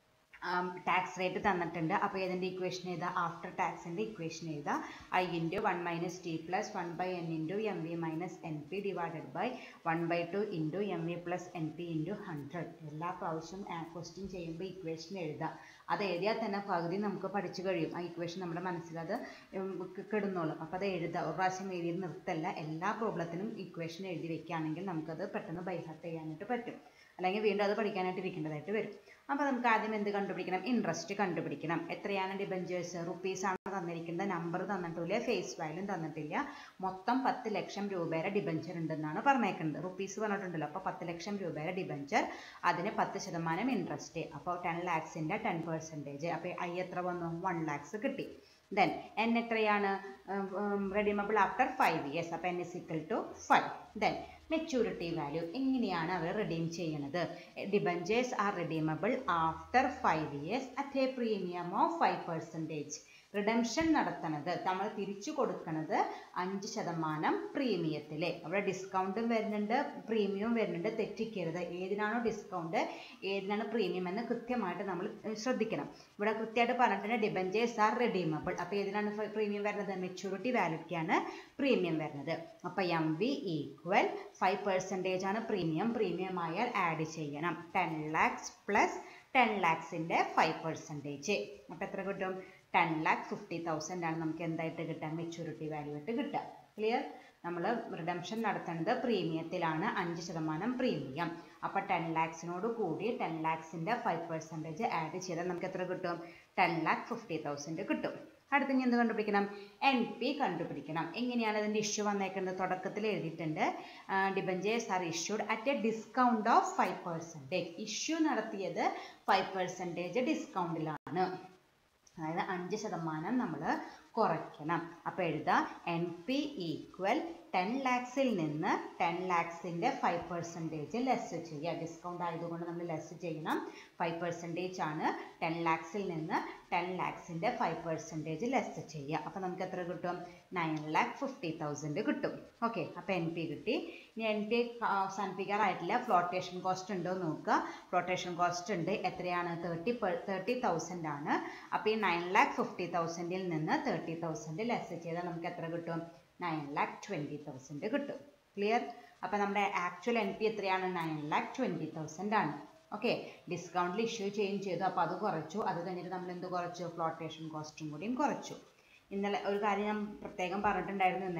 ടാക്സ് റേറ്റ് തന്നിട്ടുണ്ട്. അപ്പോൾ ഇതിൻ്റെ ഇക്വേഷൻ എഴുതുക? ആഫ്റ്റർ ടാക്സിൻ്റെ ഇക്വേഷൻ എഴുതുക. I into one minus T plus one by N into M V minus N P divided by one by two into M V plus N P into hundred. എല്ലാ പ്രാവശ്യം ക്വസ്റ്റ്യൻ ചെയ്യുമ്പോൾ ഇക്വേഷൻ എഴുതുക. അത് എഴുതിയാൽ തന്നെ പകുതി നമുക്ക് പഠിച്ചു കഴിയും. ആ ഇക്വേഷൻ നമ്മുടെ മനസ്സിലത് കിടുന്നോളും. അപ്പോൾ അത് എഴുതുക. ഒരു പ്രാവശ്യം എഴുതി നിർത്തല്ല. എല്ലാ പ്രോബ്ലത്തിനും ഇക്വേഷൻ എഴുതി വെക്കുകയാണെങ്കിൽ നമുക്കത് പെട്ടെന്ന് ബൈ ഹാർട്ട് ചെയ്യാനായിട്ട് പറ്റും. അല്ലെങ്കിൽ വീണ്ടും അത് പഠിക്കാനായിട്ട് ഇരിക്കേണ്ടതായിട്ട് വരും. അപ്പോൾ നമുക്ക് ആദ്യം എന്ത് കണ്ടുപിടിക്കണം? ഇൻട്രസ്റ്റ് കണ്ടുപിടിക്കണം. എത്രയാണ് ഡിബഞ്ചേഴ്സ്? റുപ്പീസ് ആണ് തന്നിരിക്കുന്നത്. നമ്പർ തന്നിട്ടില്ല, ഫേസ് വാല്യൂ തന്നിട്ടില്ല. മൊത്തം പത്ത് ലക്ഷം രൂപയുടെ ഡിബഞ്ചർ ഉണ്ടെന്നാണ് പറഞ്ഞേക്കുന്നത്. റുപ്പീസ് പറഞ്ഞിട്ടുണ്ടല്ലോ. അപ്പോൾ പത്ത് ലക്ഷം രൂപയുടെ ഡിബഞ്ചർ, അതിന് പത്ത് ശതമാനം ഇൻട്രസ്റ്റ്. അപ്പോൾ ടെൻ ലാക്സിൻ്റെ ടെൻ പെർസെൻറ്റേജ്. അപ്പോൾ ഐ എത്ര വന്നു? വൺ ലാക്സ് കിട്ടി. ദെൻ എൻ എത്രയാണ്? Redeemable after five years. അപ്പോൾ N is equal to five. Then maturity value. എങ്ങനെയാണ് അവർ റിഡീം ചെയ്യുന്നത്? Debentures are redeemable after five years at a premium of five percentage. Redemption നടത്തുന്നത്, നമ്മൾ തിരിച്ചു കൊടുക്കുന്നത് അഞ്ച് ശതമാനം പ്രീമിയത്തിൽ. അവിടെ ഡിസ്കൗണ്ടും വരുന്നുണ്ട്, പ്രീമിയവും വരുന്നുണ്ട്. തെറ്റിക്കരുത്. ഏതിനാണോ ഡിസ്കൗണ്ട്, ഏതിനാണ് പ്രീമിയം എന്ന് കൃത്യമായിട്ട് നമ്മൾ ശ്രദ്ധിക്കണം. ഇവിടെ കൃത്യമായിട്ട് പറഞ്ഞിട്ടുണ്ട് ഡിബഞ്ചേഴ്സ് ആർ റിഡീമബിൾ. അപ്പോൾ ഏതിനാണ് പ്രീമിയം വരുന്നത്? മെച്യൂരിറ്റി വാല്യൂക്കാണ് പ്രീമിയം വരുന്നത്. അപ്പോൾ M V equal five percentage ആണ് പ്രീമിയം. പ്രീമിയം ആയാൽ ആഡ് ചെയ്യണം. ടെൻ ലാക്സ് പ്ലസ് ടെൻ ലാക്സിൻ്റെ ഫൈവ് പെർസെൻറ്റേജ്. അപ്പോൾ എത്ര കിട്ടും? ടെൻ ലാക്ക് ഫിഫ്റ്റി തൗസൻഡ് ആണ് നമുക്ക് എന്തായിട്ട് കിട്ടുക? മെച്യൂരിറ്റി വാല്യൂ ആയിട്ട് കിട്ടുക. ക്ലിയർ? നമ്മൾ റിഡംഷൻ നടത്തുന്നത് പ്രീമിയത്തിലാണ്, അഞ്ച് ശതമാനം പ്രീമിയം. അപ്പോൾ ടെൻ ലാക്സിനോട് കൂടി ടെൻ ലാക്സിൻ്റെ ഫൈവ് പെർസെൻറ്റേജ് ആഡ് ചെയ്താൽ നമുക്ക് എത്ര കിട്ടും? ടെൻ ലാക്ക് ഫിഫ്റ്റി തൗസൻഡ് കിട്ടും. അടുത്ത് ഇനി എന്ത് കണ്ടുപിടിക്കണം? എൻ പി കണ്ടുപിടിക്കണം. എങ്ങനെയാണ് ഇതിൻ്റെ ഇഷ്യൂ വന്നേക്കുന്നത്? തുടക്കത്തിൽ എഴുതിയിട്ടുണ്ട്. Debentures are issued at a discount of five percentage. Issue നടത്തിയത് ഫൈവ് പെർസെൻറ്റേജ് ഡിസ്കൗണ്ടിലാണ്. അതായത് അഞ്ച് ശതമാനം നമ്മൾ കുറയ്ക്കണം. അപ്പോൾ എഴുതാം എൻ പി ഈക്വൽ ടെൻ ലാക്സിൽ നിന്ന് ടെൻ ലാക്സിൻ്റെ ഫൈവ് പെർസെൻറ്റേജ് ലെസ് ചെയ്യുക. ഡിസ്കൗണ്ട് ആയതുകൊണ്ട് നമ്മൾ ലെസ് ചെയ്യണം. ഫൈവ് പെർസെൻറ്റേജ് ആണ്. ടെൻ ലാക്സിൽ നിന്ന് ടെൻ ലാക്സിൻ്റെ ഫൈവ് പെർസെൻറ്റേജ് ലെസ് ചെയ്യുക. അപ്പോൾ നമുക്ക് എത്ര കിട്ടും? നയൻ ലാക്ക് ഫിഫ്റ്റി തൗസൻഡ് കിട്ടും. ഓക്കെ, അപ്പോൾ എൻ പി കിട്ടി. ഇനി എൻ പി അവസാനിപ്പിക്കാറായിട്ടില്ല. ഫ്ലോട്ടേഷൻ കോസ്റ്റ് ഉണ്ടോ നോക്കുക. ഫ്ലോട്ടേഷൻ കോസ്റ്റ് ഉണ്ട്. എത്രയാണ്? തേർട്ടി പെർ തേർട്ടി തൗസൻഡ് ആണ്. അപ്പോൾ ഈ നയൻ ലാക്ക് ഫിഫ്റ്റി തൗസൻഡിൽ നിന്ന് തേർട്ടി തൗസൻഡ് ലെസ് ചെയ്താൽ നമുക്ക് എത്ര കിട്ടും? നയൻ ലാക്ക് ട്വൻറ്റി തൗസൻഡ് കിട്ടും. ക്ലിയർ? അപ്പോൾ നമ്മുടെ ആക്ച്വൽ എൻ പി എത്രയാണ്? നയൻ ലാക്ക് ട്വൻറ്റി തൗസൻഡ് ആണ്. ഓക്കെ, ഡിസ്കൗണ്ടിൽ ഇഷ്യൂ ചെയ്യുകയും ചെയ്തു. അപ്പോൾ അത് കുറച്ചു. അത് കഴിഞ്ഞിട്ട് നമ്മൾ എന്ത് കുറച്ചു? ഫ്ലോട്ടേഷൻ കോസ്റ്റും കൂടിയും കുറച്ചു. ഇന്നലെ ഒരു കാര്യം ഞാൻ പ്രത്യേകം പറഞ്ഞിട്ടുണ്ടായിരുന്നു. ഇന്നലെ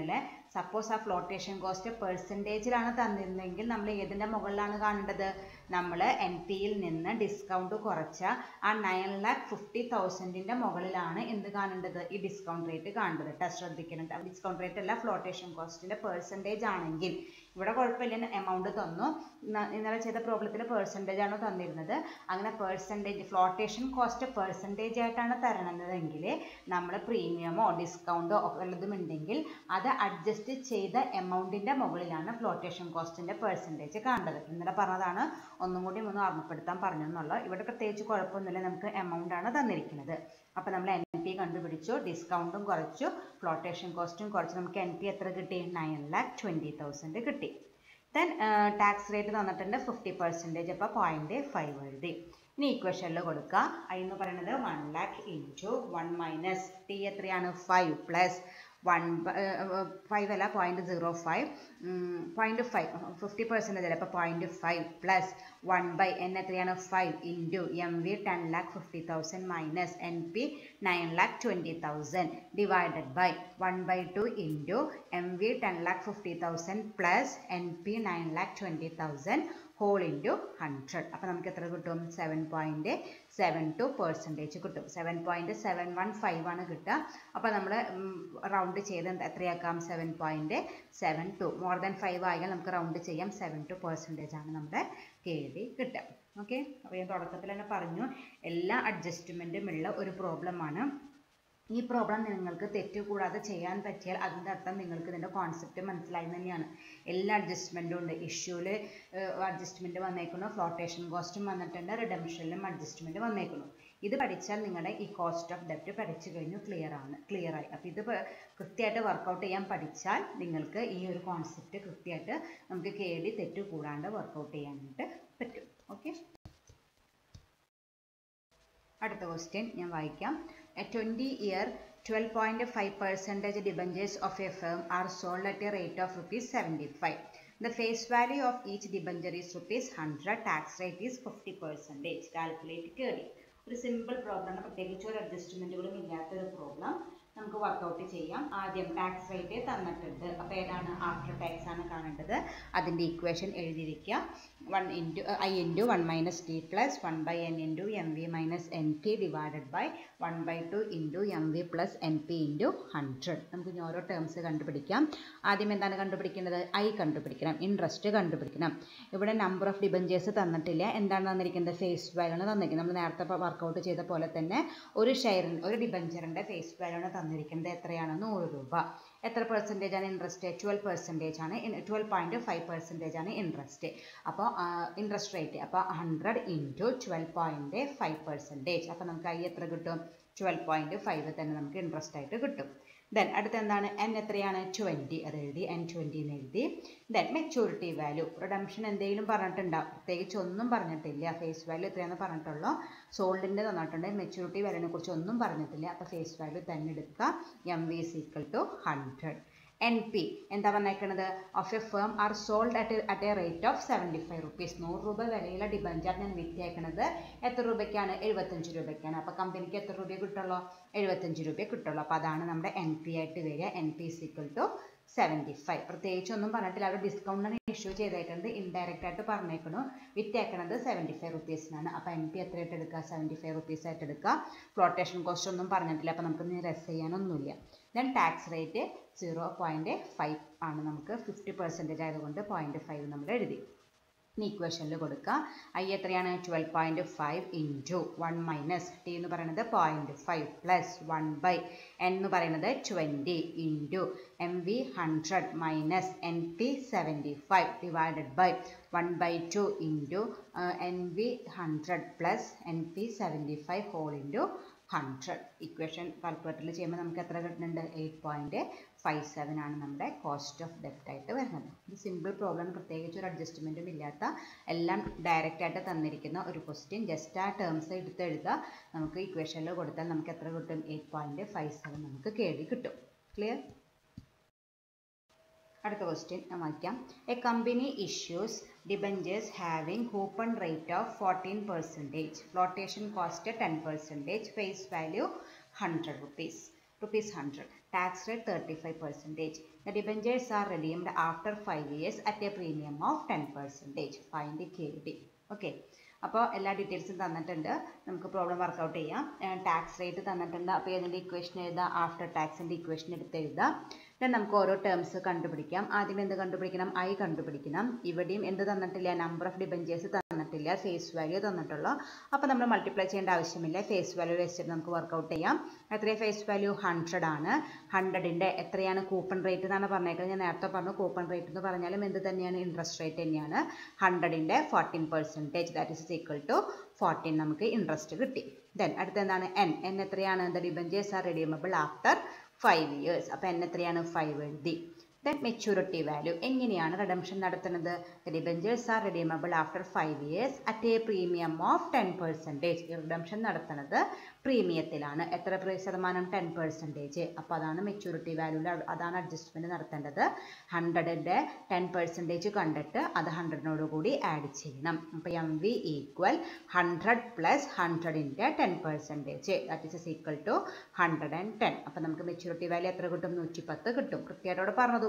സപ്പോസ് ആ ഫ്ലോട്ടേഷൻ കോസ്റ്റ് പെർസെൻറ്റേജിലാണ് തന്നിരുന്നെങ്കിൽ നമ്മൾ ഏതിൻ്റെ മുകളിലാണ് കാണേണ്ടത്? നമ്മൾ എൻ പിയിൽ നിന്ന് ഡിസ്കൗണ്ട് കുറച്ച ആ നയൻ ലാക്ക് ഫിഫ്റ്റി തൗസൻഡിൻ്റെ മുകളിലാണ് എന്ത് കാണേണ്ടത്? ഈ ഡിസ്കൗണ്ട് റേറ്റ് കാണേണ്ടത് കേട്ടോ. ശ്രദ്ധിക്കണം, ഡിസ്കൗണ്ട് റേറ്റ് അല്ല, ഫ്ലോട്ടേഷൻ കോസ്റ്റിൻ്റെ പെർസെൻറ്റേജ് ആണെങ്കിൽ. ഇവിടെ കുഴപ്പമില്ല, എമൗണ്ട് തന്നു. ഇന്നലെ ചെയ്ത പ്രോബ്ലത്തിൽ പെർസെൻറ്റേജ് ആണ് തന്നിരുന്നത്. അങ്ങനെ പെർസെൻറ്റേജ് ഫ്ലോട്ടേഷൻ കോസ്റ്റ് പെർസെൻറ്റേജ് ആയിട്ടാണ് തരണതെങ്കിൽ നമ്മൾ പ്രീമിയമോ ഡിസ്കൗണ്ടോ വല്ലതും ഉണ്ടെങ്കിൽ അത് അഡ്ജസ്റ്റ് ചെയ്ത എമൗണ്ടിൻ്റെ മുകളിലാണ് ഫ്ലോട്ടേഷൻ കോസ്റ്റിൻ്റെ പെർസെൻറ്റേജ് കാണേണ്ടത്. ഇന്നലെ പറഞ്ഞതാണ്, ഒന്നും കൂടി ഒന്ന് ഓർമ്മപ്പെടുത്താൻ പറഞ്ഞെന്നുള്ളൂ. ഇവിടെ പ്രത്യേകിച്ച് കുഴപ്പമൊന്നുമില്ല, നമുക്ക് എമൗണ്ട് ആണ് തന്നിരിക്കുന്നത്. അപ്പോൾ നമ്മൾ എൻ പി കണ്ടുപിടിച്ചു, ഡിസ്കൗണ്ടും കുറച്ചു, ഫ്ലോട്ടേഷൻ കോസ്റ്റും കുറച്ച്. നമുക്ക് എൻ പി എത്ര കിട്ടി? നയൻ ലാക്ക് ട്വൻറ്റി തൗസൻഡ് കിട്ടി. ദെൻ ടാക്സ് റേറ്റ് തന്നിട്ടുണ്ട് ഫിഫ്റ്റി പെർസെൻറ്റേജ്, അപ്പോൾ പോയിൻറ്റ് ഫൈവ് എഴുതി. ഇനി ഇക്വേഷനിൽ കൊടുക്കുക. ഐ എന്ന് പറയുന്നത് one lakh into one minus T എത്രയാണ്? ഫൈവ് പ്ലസ് വൺ ഫൈവ് അല്ല, point zero five point five fifty percentage അല്ല, അപ്പോൾ point five plus one by N എത്രയാണ്? Five into M V ten lakh fifty thousand minus N P nine lakh twenty thousand divided by one by two into M V ten lakh fifty thousand plus N P nine lakh twenty thousand whole into hundred. അപ്പോൾ നമുക്ക് എത്ര കിട്ടും? Seven point seven two percentage കിട്ടും. Seven point seven one five ആണ് കിട്ടുക. അപ്പോൾ നമ്മൾ റൗണ്ട് ചെയ്ത് എത്രയാക്കാം? Seven point seven two. More than five ആയാൽ നമുക്ക് റൗണ്ട് ചെയ്യാം. സെവൻ ടു പെർസെൻറ്റേജ് ആണ് നമ്മുടെ കെ ഡി കിട്ടുക. ഓക്കെ, അപ്പോൾ ഞാൻ തുടക്കത്തിൽ തന്നെ പറഞ്ഞു, എല്ലാ അഡ്ജസ്റ്റ്മെൻറ്റും ഉള്ള ഒരു പ്രോബ്ലമാണ്. ഈ പ്രോബ്ലം നിങ്ങൾക്ക് തെറ്റുകൂടാതെ ചെയ്യാൻ പറ്റിയാൽ അതിൻ്റെ അർത്ഥം നിങ്ങൾക്ക് ഇതിൻ്റെ കോൺസെപ്റ്റ് മനസ്സിലായി തന്നെയാണ്. എല്ലാ അഡ്ജസ്റ്റ്മെൻറ്റും ഉണ്ട്. ഇഷ്യൂവിൽ അഡ്ജസ്റ്റ്മെൻറ്റ് വന്നേക്കുന്നു, ഫ്ലോട്ടേഷൻ കോസ്റ്റും വന്നിട്ടുണ്ട്, റിഡംഷനിലും അഡ്ജസ്റ്റ്മെൻറ്റ് വന്നേക്കുന്നു. ഇത് പഠിച്ചാൽ നിങ്ങളുടെ ഈ കോസ്റ്റ് ഓഫ് ഡെപ്റ്റ് പഠിച്ചു കഴിഞ്ഞു, ക്ലിയർ ആണ് ക്ലിയർ ആയി. അപ്പോൾ ഇത് കൃത്യമായിട്ട് വർക്കൗട്ട് ചെയ്യാൻ പഠിച്ചാൽ നിങ്ങൾക്ക് ഈ ഒരു കോൺസെപ്റ്റ് കൃത്യമായിട്ട് നമുക്ക് കെ ഡി തെറ്റുകൂടാണ്ട് വർക്കൗട്ട് ചെയ്യാനായിട്ട് പറ്റും. ഓക്കെ, അടുത്ത ക്വസ്റ്റ്യൻ ഞാൻ വായിക്കാം. A twenty year twelve point five percent debentures of a firm are sold at a rate of rupees seventy-five. The face value of each debenture is rupees one hundred. Tax rate is fifty percent. Calculate K D. ഒരു സിമ്പിൾ പ്രോബ്ലം ആണ്, പ്രത്യേകിച്ച് ഒരു അഡ്ജസ്റ്റ്മെൻറ്റുകളും ഇല്ലാത്തൊരു പ്രോബ്ലം. നമുക്ക് വർക്കൗട്ട് ചെയ്യാം. ആദ്യം ടാക്സ് റേറ്റ് തന്നിട്ടുണ്ട്. അപ്പോൾ ഏതാണ്? ആഫ്റ്റർ ടാക്സ് ആണ് കാണേണ്ടത്. അതിൻ്റെ ഇക്വേഷൻ എഴുതിയിരിക്കുക. One into I into one minus T plus one by N into M V minus N T divided by one by two into M V plus N P into hundred. നമുക്ക് ഇനി ഓരോ ടേംസ് കണ്ടുപിടിക്കാം. ആദ്യം എന്താണ് കണ്ടുപിടിക്കേണ്ടത്? ഐ കണ്ടുപിടിക്കണം, ഇൻട്രസ്റ്റ് കണ്ടുപിടിക്കണം. ഇവിടെ നമ്പർ ഓഫ് ഡിബഞ്ചേഴ്സ് തന്നിട്ടില്ല. എന്താണ് തന്നിരിക്കുന്നത്? ഫേസ് വാല്യൂ ആണ് തന്നിരിക്കുന്നത്. നമ്മൾ നേരത്തെ വർക്കൗട്ട് ചെയ്ത പോലെ തന്നെ ഒരു ഷെയറിന് ഒരു ഡിബഞ്ചറിൻ്റെ ഫേസ് വാല്യൂ ആണ് തന്നിരിക്കുന്നത്. എത്രയാണ്? നൂറ് രൂപ. എത്ര പെർസെൻറ്റേജ് ആണ് ഇൻട്രസ്റ്റ്? ട്വൽവ് പെർസെൻറ്റേജ് ആണ്. ട്വൽവ് പോയിൻറ്റ് ഫൈവ് പെർസെൻറ്റേജ് ആണ് ഇൻട്രസ്റ്റ്. അപ്പോൾ ഇൻട്രസ്റ്റ് റേറ്റ് അപ്പോൾ hundred into twelve point five percentage. അപ്പോൾ നമുക്ക് ഐ എത്ര കിട്ടും? ട്വൽവ് പോയിൻറ്റ് ഫൈവ് തന്നെ നമുക്ക് ഇൻട്രസ്റ്റ് ആയിട്ട് കിട്ടും. ദെൻ അടുത്ത എന്താണ്? എൻ എത്രയാണ്? ട്വൻറ്റി. അത് എഴുതി, എൻ ട്വൻറ്റി എന്ന് എഴുതി. Then maturity value. റിഡംഷൻ എന്തെങ്കിലും പറഞ്ഞിട്ടുണ്ടോ? പ്രത്യേകിച്ച് ഒന്നും പറഞ്ഞിട്ടില്ല. ഫേസ് വാല്യൂ എത്രയാണെന്ന് പറഞ്ഞിട്ടുള്ളൂ. സോൾഡിൻ്റെ തന്നിട്ടുണ്ട്. മെച്യൂരിറ്റി വാല്യൂവിനെ കുറിച്ച് ഒന്നും പറഞ്ഞിട്ടില്ല. അപ്പോൾ ഫേസ് വാല്യൂ തന്നെ എടുക്കുക. M V is equal to hundred. N P എന്താ പറഞ്ഞേക്കുന്നത്? Of a firm are sold at at a rate of seventy five rupees. നൂറ് രൂപ വിലയുള്ള ഡിബഞ്ചർ ഞാൻ വിറ്റേക്കുന്നത് എത്ര രൂപയ്ക്കാണ്? എഴുപത്തഞ്ച് രൂപയ്ക്കാണ്. അപ്പോൾ കമ്പനിക്ക് എത്ര രൂപയെ കിട്ടുള്ളൂ? എഴുപത്തഞ്ച് രൂപയെ കിട്ടുള്ളൂ. അപ്പോൾ അതാണ് നമ്മുടെ എൻ പി ആയിട്ട് വരിക. N P is equal to seventy five. പ്രത്യേകിച്ച് ഒന്നും പറഞ്ഞിട്ടില്ല. അവർ ഡിസ്കൗണ്ടാണ് ഇഷ്യൂ ചെയ്തേക്കുന്നത്. ഇൻഡയറക്റ്റ് ആയിട്ട് പറഞ്ഞേക്കണു വിറ്റേക്കണത് സെവൻറ്റി ഫൈവ് റുപ്പീസിനാണ്. അപ്പോൾ എൻ പി എത്രയായിട്ട് എടുക്കുക? സെവൻറ്റി ഫൈവ് റുപ്പീസ് ആയിട്ട് എടുക്കുക. ഫ്ലോട്ടേഷൻ കോസ്റ്റ് ഒന്നും പറഞ്ഞിട്ടില്ല. അപ്പോൾ നമുക്ക് ഇനി റെസ് ചെയ്യാനൊന്നുമില്ല. Then tax rate zero point five ആണ്. നമുക്ക് ഫിഫ്റ്റി പെർസെൻറ്റേജ് ആയതുകൊണ്ട് പോയിൻറ്റ് ഫൈവ് നമ്മൾ എഴുതി. ഇനി ഇക്വേഷനിൽ കൊടുക്കുക. ഐ എത്രയാണ്? Twelve point five into one minus T എന്ന് പറയുന്നത് point five plus one by N എന്ന് പറയുന്നത് twenty into M V hundred minus N P seventy five divided by one by two into N V hundred plus N P seventy five whole into hundred. Equation കാൽക്കുലേറ്ററിൽ ചെയ്യുമ്പോൾ നമുക്ക് എത്ര കിട്ടുന്നുണ്ട്? എയ്റ്റ് പോയിൻറ്റ് ഫൈവ് സെവൻ ആണ് നമ്മുടെ കോസ്റ്റ് ഓഫ് ഡെപ്റ്റ് ആയിട്ട് വരുന്നത്. ഇത് സിമ്പിൾ പ്രോബ്ലം, പ്രത്യേകിച്ച് ഒരു അഡ്ജസ്റ്റ്മെൻറ്റും ഇല്ലാത്ത എല്ലാം ഡയറക്റ്റ് ആയിട്ട് തന്നിരിക്കുന്ന ഒരു ക്വസ്റ്റ്യൻ. ജസ്റ്റ് ആ ടേംസ് എടുത്ത് എഴുതുക. നമുക്ക് ഇക്വേഷനിൽ കൊടുത്താൽ നമുക്ക് എത്ര കിട്ടും? എയ്റ്റ് പോയിൻറ്റ് ഫൈവ് സെവൻ നമുക്ക് കേടി കിട്ടും. ക്ലിയർ? അടുത്ത ക്വസ്റ്റ്യൻ ഞാൻ വായിക്കാം. A company issues debentures having coupon rate of fourteen percentage, flotation cost ten percentage, face value hundred rupees. rupees one hundred. Tax rate thirty-five percent. The debentures are redeemed after five years at a premium of ten percent. Find K D. Okay. അപ്പോൾ എല്ലാ ഡീറ്റെയിൽസും തന്നിട്ടുണ്ട്. നമുക്ക് പ്രോബ്ലം വർക്കൗട്ട് ചെയ്യാം. ടാക്സ് റേറ്റ് തന്നിട്ടുണ്ട്. അപ്പോൾ ഇതിൻ്റെ ഇക്വേഷൻ എഴുതാം. ആഫ്റ്റർ ടാക്സിൻ്റെ ഇക്വേഷൻ എടുത്ത് എഴുതാം. ദെൻ നമുക്ക് ഓരോ ടേംസ് കണ്ടുപിടിക്കാം. ആദ്യം എന്ത് കണ്ടുപിടിക്കണം? ഐ കണ്ടുപിടിക്കണം. ഇവിടെയും എന്ത് തന്നിട്ടില്ല? നമ്പർ ഓഫ് ഡിബഞ്ചേഴ്സ് തന്നിട്ടില്ല, ഫേസ് വാല്യൂ തന്നിട്ടുള്ളൂ. അപ്പോൾ നമ്മൾ മൾട്ടിപ്ലൈ ചെയ്യേണ്ട ആവശ്യമില്ല. ഫേസ് വാല്യൂ വെച്ചിട്ട് നമുക്ക് വർക്കൗട്ട് ചെയ്യാം. എത്രയാണ് ഫേസ് വാല്യൂ? ഹൺഡ്രഡ് ആണ്. ഹൺഡ്രഡിൻ്റെ എത്രയാണ് കൂപ്പൺ റേറ്റ് എന്നാണ് പറഞ്ഞേക്കുന്നത്? ഞാൻ നേരത്തെ പറഞ്ഞു കൂപ്പൺ റേറ്റ് എന്ന് പറഞ്ഞാലും എന്ത് തന്നെയാണ്? ഇൻട്രസ്റ്റ് റേറ്റ് തന്നെയാണ്. ഹൺഡ്രഡിൻ്റെ fourteen percentage that is equal to fourteen നമുക്ക് ഇൻട്രസ്റ്റ് കിട്ടി. ദെൻ അടുത്ത എന്താണ്? എൻ. എൻ എത്രയാണ്? The debentures are redeemable after five years. അപ്പോൾ എൻ എത്രയാണ്? ഫൈവ് എഴുതി. Then maturity value. എങ്ങനെയാണ് റിഡംഷൻ നടത്തുന്നത്? The debentures are redeemable after five years at a premium of ten percentage. Redemption നടത്തുന്നത് പ്രീമിയത്തിലാണ്. എത്ര ശതമാനം? Ten percentage. അപ്പോൾ അതാണ് മെച്യൂരിറ്റി വാല്യൂവിൽ അതാണ് അഡ്ജസ്റ്റ്മെൻറ്റ് നടത്തേണ്ടത്. ഹൺഡ്രഡിൻ്റെ ടെൻ പെർസെൻറ്റേജ് കണ്ടിട്ട് അത് ഹൺഡ്രഡിനോട് കൂടി ആഡ് ചെയ്യണം. അപ്പോൾ M V equal hundred plus ഹൺഡ്രഡിൻ്റെ ten percentage that is equal to hundred and ten. അപ്പോൾ നമുക്ക് മെച്യൂരിറ്റി വാല്യൂ എത്ര കിട്ടും? നൂറ്റി പത്ത് കിട്ടും. കൃത്യമായിട്ടോട് പറഞ്ഞതുകൊണ്ട്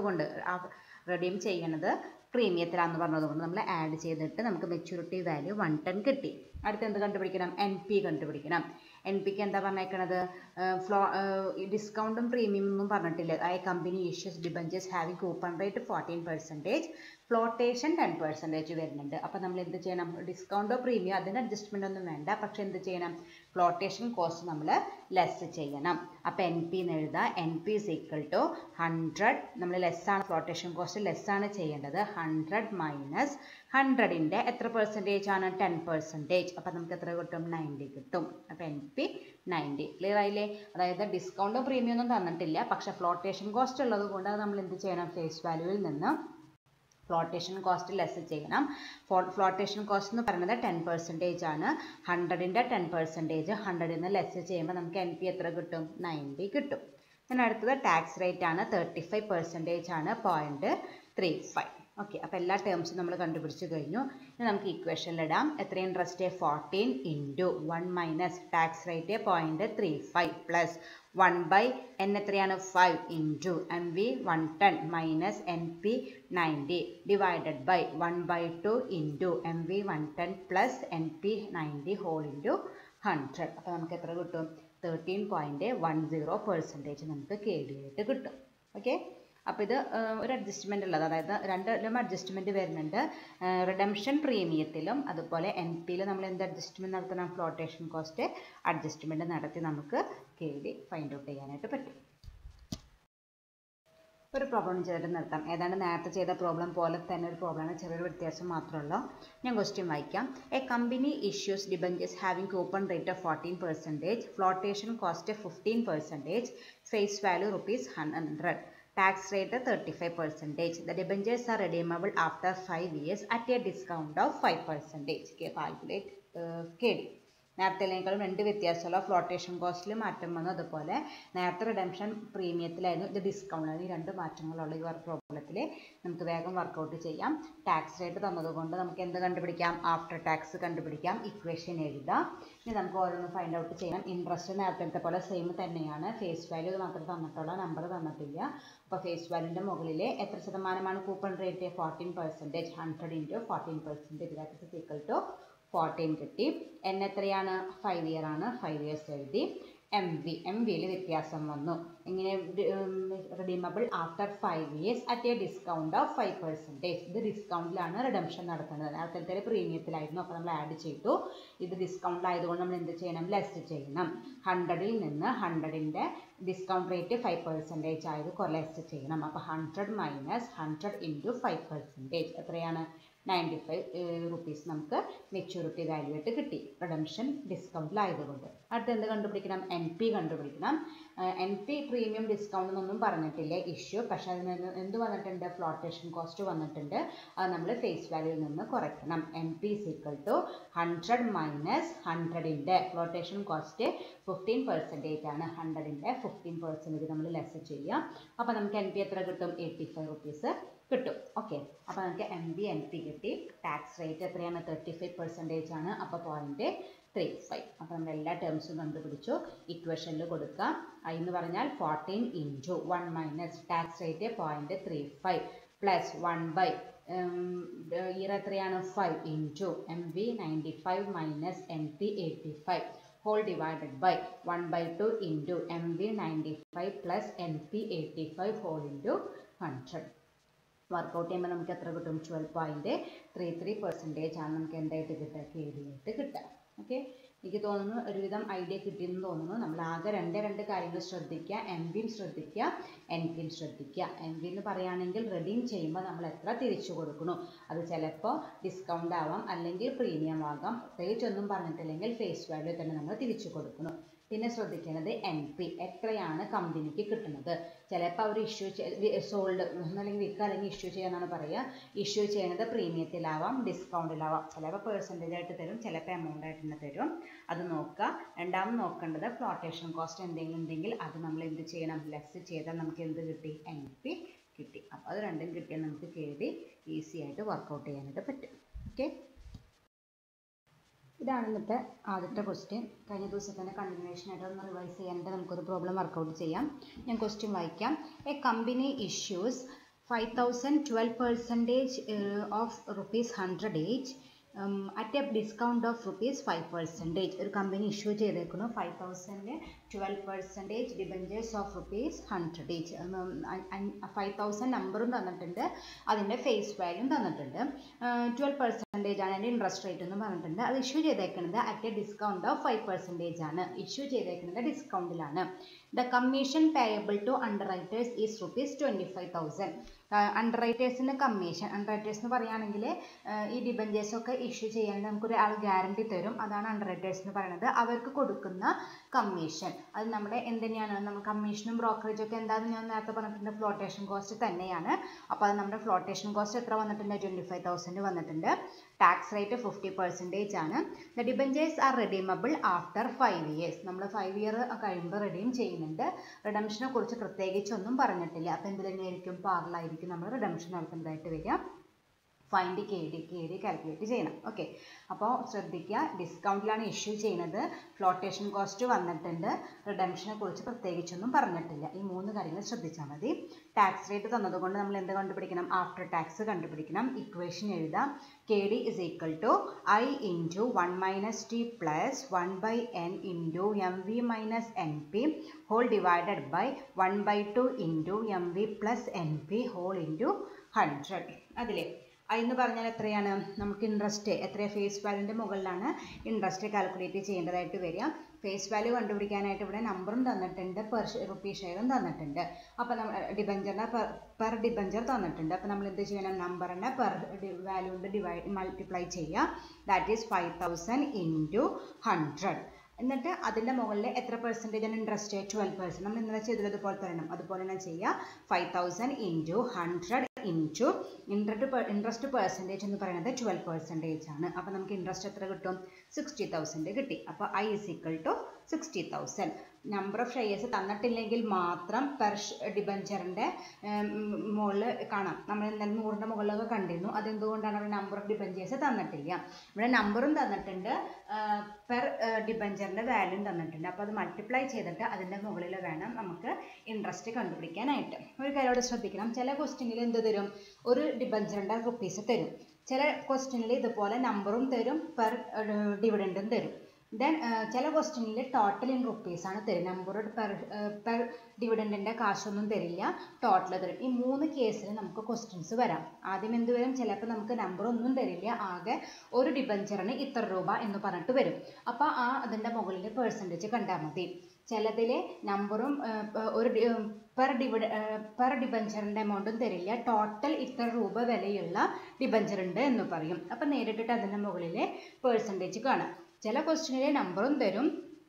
റെഡീം ചെയ്യണത് പ്രീമിയത്തിലാണെന്ന് പറഞ്ഞതുകൊണ്ട് നമ്മൾ ആഡ് ചെയ്തിട്ട് നമുക്ക് മെച്യൂരിറ്റി വാല്യൂ വൺ ടെൻ കിട്ടി. അടുത്ത് എന്ത് കണ്ടുപിടിക്കണം? എൻ പി കണ്ടുപിടിക്കണം. എൻ പിക്ക് എന്താ പറഞ്ഞേക്കണത്? ഫ്ലോ ഡിസ്കൗണ്ടും പ്രീമിയം ഒന്നും പറഞ്ഞിട്ടില്ല. ആ company issues debentures having coupon rate fourteen percentage, flotation ten percentage വരുന്നുണ്ട്. അപ്പോൾ നമ്മൾ എന്ത് ചെയ്യണം? ഡിസ്കൗണ്ടോ പ്രീമിയോ അതിന് അഡ്ജസ്റ്റ്മെൻ്റ് ഒന്നും വേണ്ട. പക്ഷെ എന്ത് ചെയ്യണം? ഫ്ലോട്ടേഷൻ കോസ്റ്റ് നമ്മൾ ലെസ് ചെയ്യണം. അപ്പോൾ എൻ പി എന്ന് എഴുതാം. N P is equal to hundred. നമ്മൾ ലെസ്സാണ് ഫ്ലോട്ടേഷൻ കോസ്റ്റ് ലെസ്സാണ് ചെയ്യേണ്ടത്. ഹൺഡ്രഡ് മൈനസ് ഹൺഡ്രഡിൻ്റെ എത്ര പെർസെൻറ്റേജ് ആണ്? Ten percentage. അപ്പോൾ നമുക്ക് എത്ര കിട്ടും? നയൻറ്റി കിട്ടും. അപ്പോൾ എൻ പി നയൻറ്റി. ക്ലിയർ ആയില്ലേ? അതായത് ഡിസ്കൗണ്ടോ പ്രീമിയം ഒന്നും തന്നിട്ടില്ല. പക്ഷേ ഫ്ലോട്ടേഷൻ കോസ്റ്റ് ഉള്ളത് കൊണ്ട് അത് നമ്മൾ എന്ത് ചെയ്യണം? ഫേസ് വാല്യൂവിൽ നിന്ന് ഫ്ലോട്ടേഷൻ കോസ്റ്റ് ലെസ് ചെയ്യണം. ഫ്ലോട്ടേഷൻ കോസ്റ്റ് എന്ന് പറയുന്നത് ടെൻ പെർസെൻറ്റേജ് ആണ്. ഹൺഡ്രഡിൻ്റെ ടെൻ പെർസെൻറ്റേജ് ഹൺഡ്രഡിൽ നിന്ന് ലെസ് ചെയ്യുമ്പോൾ നമുക്ക് എൻ പി എത്ര കിട്ടും? നയൻറ്റി കിട്ടും. പിന്നെ അടുത്തത് ടാക്സ് റേറ്റ് ആണ്. തേർട്ടി ഫൈവ് പെർസെൻറ്റേജ് ആണ്. Point three five. ഓക്കെ. അപ്പോൾ എല്ലാ ടേംസും നമ്മൾ കണ്ടുപിടിച്ച് കഴിഞ്ഞു. ഇനി നമുക്ക് ഇക്വേഷനിലിടാം. എത്ര interest? Fourteen into one minus tax rate point three five plus one by N എത്രയാണ്? Five into M V one ten minus N P ninety divided by one by two into M V one ten plus N P ninety whole into hundred. അപ്പോൾ നമുക്ക് എത്ര കിട്ടും? Thirteen point one zero percentage നമുക്ക് കെ ഡി ആയിട്ട് കിട്ടും. ഓക്കെ. അപ്പോൾ ഇത് ഒരു അഡ്ജസ്റ്റ്മെൻ്റ് ഉള്ളത്, അതായത് രണ്ടിലും അഡ്ജസ്റ്റ്മെൻറ്റ് വരുന്നുണ്ട്. റിഡംഷൻ പ്രീമിയത്തിലും അതുപോലെ എൻ പിയിലും നമ്മൾ എന്ത് അഡ്ജസ്റ്റ്മെൻറ്റ് നടത്തണം? ഫ്ലോട്ടേഷൻ കോസ്റ്റ് അഡ്ജസ്റ്റ്മെൻറ്റ് നടത്തി നമുക്ക് കെ ഡി ഫൈൻഡ് ഔട്ട് ചെയ്യാനായിട്ട് പറ്റും. ഒരു പ്രോബ്ലം ചെയ്തിട്ട് നിർത്താം. ഏതാണ്ട് നേരത്തെ ചെയ്ത പ്രോബ്ലം പോലെ തന്നെ ഒരു പ്രോബ്ലമാണ്, ചെറിയൊരു വ്യത്യാസം മാത്രമല്ലോ. ഞാൻ ക്വസ്റ്റ്യൻ വായിക്കാം. A company issues debentures having coupon rate of fourteen percentage, flotation cost fifteen percentage, face value rupees hundred, tax rate thirty-five percent. The debentures are redeemable after five years at a discount of five percent. Calculate uh, K D. നേരത്തേക്കാളും രണ്ട് വ്യത്യാസമുള്ള ഫ്ലോട്ടേഷൻ കോസ്റ്റിൽ മാറ്റം വന്നു. അതുപോലെ നേരത്തെ റിഡംഷൻ പ്രീമിയത്തിലായിരുന്നു, ഇത് ഡിസ്കൗണ്ടിലായിരുന്നു. ഈ രണ്ട് മാറ്റങ്ങളുള്ള ഈ വർക്ക് പ്രോബ്ലത്തിൽ നമുക്ക് വേഗം വർക്കൗട്ട് ചെയ്യാം. ടാക്സ് റേറ്റ് തന്നതുകൊണ്ട് നമുക്ക് എന്ത് കണ്ടുപിടിക്കാം? ആഫ്റ്റർ ടാക്സ് കണ്ടുപിടിക്കാം. ഇക്വേഷൻ എഴുതാം. ഇനി നമുക്ക് ഓരോന്ന് ഫൈൻഡ് ഔട്ട് ചെയ്യാം. ഇൻട്രസ്റ്റ് നേരത്തെ പോലെ സെയിം തന്നെയാണ്. ഫേസ് വാല്യൂ മാത്രം തന്നിട്ടുള്ള നമ്പർ തന്നിട്ടില്ല. അപ്പോൾ ഫേസ് വാല്യൂൻ്റെ മുകളിൽ എത്ര ശതമാനമാണ് coupon rate? Fourteen percentage. Hundred into fourteen percentage that is equal to fourteen കിട്ടി. എൻ എത്രയാണ്? ഫൈവ് ഇയർ ആണ്. ഫൈവ് ഇയേഴ്സ് എഴുതി. എം വി എം വിയിൽ വ്യത്യാസം വന്നു. എങ്ങനെ? Redeemable after five years at a discount of five percentage. ഇത് ഡിസ്കൗണ്ടിലാണ് റിഡംഷൻ നടക്കുന്നത്. നേരത്തെ പ്രീമിയത്തിലായിരുന്നു, അപ്പോൾ നമ്മൾ ആഡ് ചെയ്തു. ഇത് ഡിസ്കൗണ്ടിലായതുകൊണ്ട് നമ്മൾ എന്ത് ചെയ്യണം? ലെസ് ചെയ്യണം. ഹൺഡ്രഡിൽ നിന്ന് ഹൺഡ്രഡിൻ്റെ ഡിസ്കൗണ്ട് റേറ്റ് ഫൈവ് പെർസെൻറ്റേജ് ആയത് ലെസ് ചെയ്യണം. അപ്പോൾ hundred minus hundred into five percentage എത്രയാണ്? നയൻറ്റി ഫൈവ് റുപ്പീസ് നമുക്ക് മെച്യൂരിറ്റി വാല്യൂ ആയിട്ട് കിട്ടി, റിഡംഷൻ ഡിസ്കൗണ്ടിലായതുകൊണ്ട്. അടുത്ത് എന്ത് കണ്ടുപിടിക്കണം? എൻ പി കണ്ടുപിടിക്കണം. എൻ പി പ്രീമിയം ഡിസ്കൗണ്ട് എന്നൊന്നും പറഞ്ഞിട്ടില്ല ഇഷ്യൂ, പക്ഷേ അതിന് എന്ത് വന്നിട്ടുണ്ട്? ഫ്ലോട്ടേഷൻ കോസ്റ്റ് വന്നിട്ടുണ്ട്. അത് നമ്മൾ ഫേസ് വാല്യൂവിൽ നിന്ന് കുറയ്ക്കണം. N P is equal to hundred minus ഹൺഡ്രഡിൻ്റെ ഫ്ലോട്ടേഷൻ കോസ്റ്റ് ഫിഫ്റ്റീൻ പെർസെൻറ്റേജ് ആണ്. ഹൺഡ്രഡിൻ്റെ ഫിഫ്റ്റീൻ പെർസെൻറ്റേജ് നമ്മൾ ലെസ് ചെയ്യാം. അപ്പോൾ നമുക്ക് എൻ പി എത്ര കിട്ടും? എയ്റ്റി ഫൈവ് റുപ്പീസ് കിട്ടും. ഓക്കെ. അപ്പോൾ നമുക്ക് എം ബി എൻ പി കിട്ടി. ടാക്സ് റേറ്റ് എത്രയാണ്? തേർട്ടി ഫൈവ് പെർസെൻറ്റേജ് ആണ്. അപ്പോൾ പോയിൻറ്റ് ത്രീ ഫൈവ്. അപ്പോൾ നമ്മൾ എല്ലാ ടേംസും കണ്ടുപിടിച്ചു. ഇക്വേഷനിൽ കൊടുക്കാം. ഐ എന്ന് പറഞ്ഞാൽ fourteen into one minus tax rate point three five plus one by year എത്രയാണ് five into M V ninety five minus N P eighty five whole divided by one by two into M V ninety five plus N P eighty five whole into hundred. Work out ചെയ്യുമ്പോൾ നമുക്ക് എത്ര കിട്ടും? Twelve point three three percentage ആണ് നമുക്ക് എന്തായിട്ട് കിട്ടുക? കെ ഡി ആയിട്ട് കിട്ടുക. ഓക്കെ, എനിക്ക് തോന്നുന്നു ഒരുവിധം ഐഡിയ കിട്ടിയെന്ന് തോന്നുന്നു. നമ്മൾ ആകെ രണ്ട് രണ്ട് കാര്യങ്ങൾ ശ്രദ്ധിക്കുക. എം വിയും ശ്രദ്ധിക്കുക, എൻ പിയും ശ്രദ്ധിക്കുക. എം വി എന്ന് പറയുകയാണെങ്കിൽ റെഡീം ചെയ്യുമ്പോൾ നമ്മൾ എത്ര തിരിച്ചു കൊടുക്കണു, അത് ചിലപ്പോൾ ഡിസ്കൗണ്ട് ആവാം, അല്ലെങ്കിൽ പ്രീമിയം ആകാം. പ്രത്യേകിച്ചൊന്നും പറഞ്ഞിട്ടില്ലെങ്കിൽ ഫേസ് വാല്യൂ തന്നെ നമ്മൾ തിരിച്ചു കൊടുക്കണം. പിന്നെ ശ്രദ്ധിക്കേണ്ടത് എൻ പി എത്രയാണ് കമ്പനിക്ക് കിട്ടുന്നത്. ചിലപ്പോൾ അവർ ഇഷ്യൂ സോൾഡ് അല്ലെങ്കിൽ വിൽക്കുക അല്ലെങ്കിൽ ഇഷ്യൂ ചെയ്യാന്നാണ് പറയുക. ഇഷ്യൂ ചെയ്യുന്നത് പ്രീമിയത്തിലാവാം, ഡിസ്കൗണ്ടിലാവാം. ചിലപ്പോൾ പേഴ്സൻറ്റേജ് ആയിട്ട് തരും, ചിലപ്പോൾ എമൗണ്ട് ആയിട്ട് തന്നെ തരും. അത് നോക്കുക. രണ്ടാമത് നോക്കേണ്ടത് ഫ്ലോട്ടേഷൻ കോസ്റ്റ് എന്തെങ്കിലും ഉണ്ടെങ്കിൽ അത് നമ്മൾ എന്ത് ചെയ്യണം? ലെസ് ചെയ്താൽ നമുക്ക് എന്ത് കിട്ടി? എൻ പി കിട്ടി. അപ്പോൾ അത് രണ്ടും കിട്ടിയാൽ നമുക്ക് കെ ഡി ഈസി ആയിട്ട് വർക്കൗട്ട് ചെയ്യാനായിട്ട് പറ്റും. ഓക്കെ, ഇതാണ് ഇന്നത്തെ ആദ്യത്തെ ക്വസ്റ്റ്യൻ. കഴിഞ്ഞ ദിവസത്തിൻ്റെ കണ്ടിന്യൂഷൻ ആയിട്ട് ഒന്ന് റിവൈസ് ചെയ്യാനായിട്ട് നമുക്കൊരു പ്രോബ്ലം വർക്കൗട്ട് ചെയ്യാം. ഞാൻ ക്വസ്റ്റ്യൻ വായിക്കാം. A company issues five thousand twelve percentage of rupees hundred each at a discount of rupees five percentage. ഒരു കമ്പനി ഇഷ്യൂ ചെയ്തേക്കുന്നു five thousand twelve percentage debentures of rupees hundred each. Five thousand നമ്പറും തന്നിട്ടുണ്ട്, അതിൻ്റെ ഫേസ് വാല്യൂം തന്നിട്ടുണ്ട്. ട്വൽവ് പെർസെൻറ്റേജ് ആണ് അതിൻ്റെ ഇൻട്രസ്റ്റ് റേറ്റ് എന്ന് പറഞ്ഞിട്ടുണ്ട്. അത് ഇഷ്യൂ ചെയ്തേക്കുന്നത് at a discount of five percentage ആണ്. ഇഷ്യൂ ചെയ്തേക്കുന്നത് ഡിസ്കൗണ്ടിലാണ്. The commission payable to underwriters is rupees twenty five thousand. അണ്ടർ റൈറ്റേഴ്സിന് കമ്മീഷൻ, അണ്ടർ റൈറ്റേഴ്സ് എന്ന് പറയുകയാണെങ്കിൽ ഈ ഡിബഞ്ചേഴ്സ് ഒക്കെ ഇഷ്യൂ ചെയ്യാൻ നമുക്കൊരു ആൾ ഗ്യാരണ്ടി തരും. അതാണ് അണ്ടർ റൈറ്റേഴ്സ് എന്ന് പറയുന്നത്. അവർക്ക് കൊടുക്കുന്ന കമ്മീഷൻ അത് നമ്മുടെ എന്തിനാണ്? നമ്മൾ കമ്മീഷനും ബ്രോക്കറേജും ഒക്കെ എന്താണെന്ന് ഞാൻ നേരത്തെ പറഞ്ഞിട്ടുണ്ട്, ഫ്ലോട്ടേഷൻ കോസ്റ്റ് തന്നെയാണ്. അപ്പോൾ അത് നമ്മുടെ ഫ്ലോട്ടേഷൻ കോസ്റ്റ് എത്ര വന്നിട്ടുണ്ട്? ട്വൻറ്റി ഫൈവ് തൗസൻഡ് വന്നിട്ടുണ്ട്. ടാക്സ് റേറ്റ് ഫിഫ്റ്റി പെർസെൻറ്റേജ് ആണ്. The debentures are redeemable after five years. നമ്മൾ ഫൈവ് ഇയർ കഴിയുമ്പോൾ റെഡീം ചെയ്യുന്നുണ്ട്. റിഡംഷനെ കുറിച്ച് പ്രത്യേകിച്ചൊന്നും പറഞ്ഞിട്ടില്ല. അപ്പോൾ എന്ത് തന്നെയായിരിക്കും? പാർലായിരിക്കും നമ്മൾ റിഡംഷൻ നടത്തുന്നതായിട്ട് വരിക. Find K D, K D calculate ചെയ്യണം. ഓക്കെ, അപ്പോൾ ശ്രദ്ധിക്കുക, ഡിസ്കൗണ്ടിലാണ് ഇഷ്യൂ ചെയ്യുന്നത്, ഫ്ലോട്ടേഷൻ കോസ്റ്റ് വന്നിട്ടുണ്ട്, റിഡംഷനെ കുറിച്ച് പ്രത്യേകിച്ചൊന്നും പറഞ്ഞിട്ടില്ല. ഈ മൂന്ന് കാര്യങ്ങൾ ശ്രദ്ധിച്ചാൽ മതി. ടാക്സ് റേറ്റ് തന്നതുകൊണ്ട് നമ്മൾ എന്ത് കണ്ടുപിടിക്കണം? ആഫ്റ്റർ ടാക്സ് കണ്ടുപിടിക്കണം. ഇക്വേഷൻ എഴുതാം. K D is equal to I into one minus T plus one by N into M V minus N P whole divided by one by two into M V plus N P whole into hundred. അതിലെ ഐ എന്ന് പറഞ്ഞാൽ എത്രയാണ്? നമുക്ക് ഇൻട്രസ്റ്റ് എത്ര? ഫേസ് വാല്യൂൻ്റെ മുകളിലാണ് ഇൻട്രസ്റ്റ് കാൽക്കുലേറ്റ് ചെയ്യേണ്ടതായിട്ട് വരിക. ഫേസ് വാല്യൂ കണ്ടുപിടിക്കാനായിട്ട് ഇവിടെ നമ്പറും തന്നിട്ടുണ്ട്, പെർ റുപ്പീസ് ഷെയറും തന്നിട്ടുണ്ട്. അപ്പോൾ നമ്മൾ ഡിബഞ്ചറിനെ പെർ ഡിബഞ്ചർ തന്നിട്ടുണ്ട്. അപ്പോൾ നമ്മൾ എന്ത് ചെയ്യണം? നമ്പറിനെ പെർ വാല്യൂ കൊണ്ട് ഡിവൈഡ് മൾട്ടിപ്ലൈ ചെയ്യുക. That is five thousand into hundred. എന്നിട്ട് അതിൻ്റെ മുകളിൽ എത്ര പെർസെൻറ്റേജ് ആണ് ഇൻട്രസ്റ്റ്? Twelve percent. നമ്മൾ ഇന്നലെ ചെയ്തതുപോലെ തരണം, അതുപോലെ തന്നെ ചെയ്യുക. Five thousand into hundred into interest interest percentage എന്ന് പറയുന്നത് ട്വൽവ് പെർസെൻറ്റേജ് ആണ്. അപ്പോൾ നമുക്ക് ഇൻട്രസ്റ്റ് എത്ര കിട്ടും? സിക്സ്റ്റി തൗസൻഡ് കിട്ടി. അപ്പോൾ I is equal to sixty thousand. Number of shares തന്നിട്ടില്ലെങ്കിൽ മാത്രം പെർ ഡിബഞ്ചറിൻ്റെ മുകളിൽ കാണാം. നമ്മൾ ഇന്നലെ നൂറിൻ്റെ മുകളിലൊക്കെ കണ്ടിരുന്നു. അതെന്തുകൊണ്ടാണ്? അവിടെ നമ്പർ ഓഫ് ഡിബഞ്ചേഴ്സ് തന്നിട്ടില്ല. ഇവിടെ നമ്പറും തന്നിട്ടുണ്ട്, പെർ ഡിബഞ്ചറിൻ്റെ വാല്യൂം തന്നിട്ടുണ്ട്. അപ്പോൾ അത് മൾട്ടിപ്ലൈ ചെയ്തിട്ട് അതിൻ്റെ മുകളിൽ വേണം നമുക്ക് ഇൻട്രസ്റ്റ് കണ്ടുപിടിക്കാനായിട്ട്. ഒരു കാര്യം ശ്രദ്ധിക്കണം, ചില ക്വസ്റ്റ്യനിൽ എന്ത് തരും? ഒരു ഡിബഞ്ചറിൻ്റെ റുപ്പീസ് തരും. ചില ക്വസ്റ്റ്യനിൽ ഇതുപോലെ നമ്പറും തരും, പെർ ഡിവിഡൻറ്റും തരും. ദെൻ ചില ക്വസ്റ്റ്യനിൽ ടോട്ടൽ ഇൻ റുപ്പീസ് ആണ് തരും. നമ്പർ പെർ പെർ ഡിവിഡൻറ്റിൻ്റെ കാശൊന്നും തരില്ല, ടോട്ടൽ തരും. ഈ മൂന്ന് കേസിൽ നമുക്ക് ക്വസ്റ്റ്യൻസ് വരാം. ആദ്യം എന്ത് വരും? ചിലപ്പോൾ നമുക്ക് നമ്പർ ഒന്നും തരില്ല, ആകെ ഒരു ഡിബഞ്ചറിന് ഇത്ര രൂപ എന്ന് പറഞ്ഞിട്ട് വരും. അപ്പോൾ ആ അതിൻ്റെ മുകളിൽ പെർസെൻറ്റേജ് കണ്ടാൽ മതി. ചിലതിൽ നമ്പറും ഒരു പെർ ഡിവിഡ പെർ ഡിബഞ്ചറിൻ്റെ എമൗണ്ടും തരില്ല, ടോട്ടൽ ഇത്ര രൂപ വിലയുള്ള ഡിബഞ്ചർ ഉണ്ട് എന്ന് പറയും. അപ്പം നേരിട്ടിട്ട് അതിൻ്റെ മുകളിൽ പെർസെൻറ്റേജ് കാണാം. ചില ക്വസ്റ്റ്യനിലെ നമ്പറും തരും,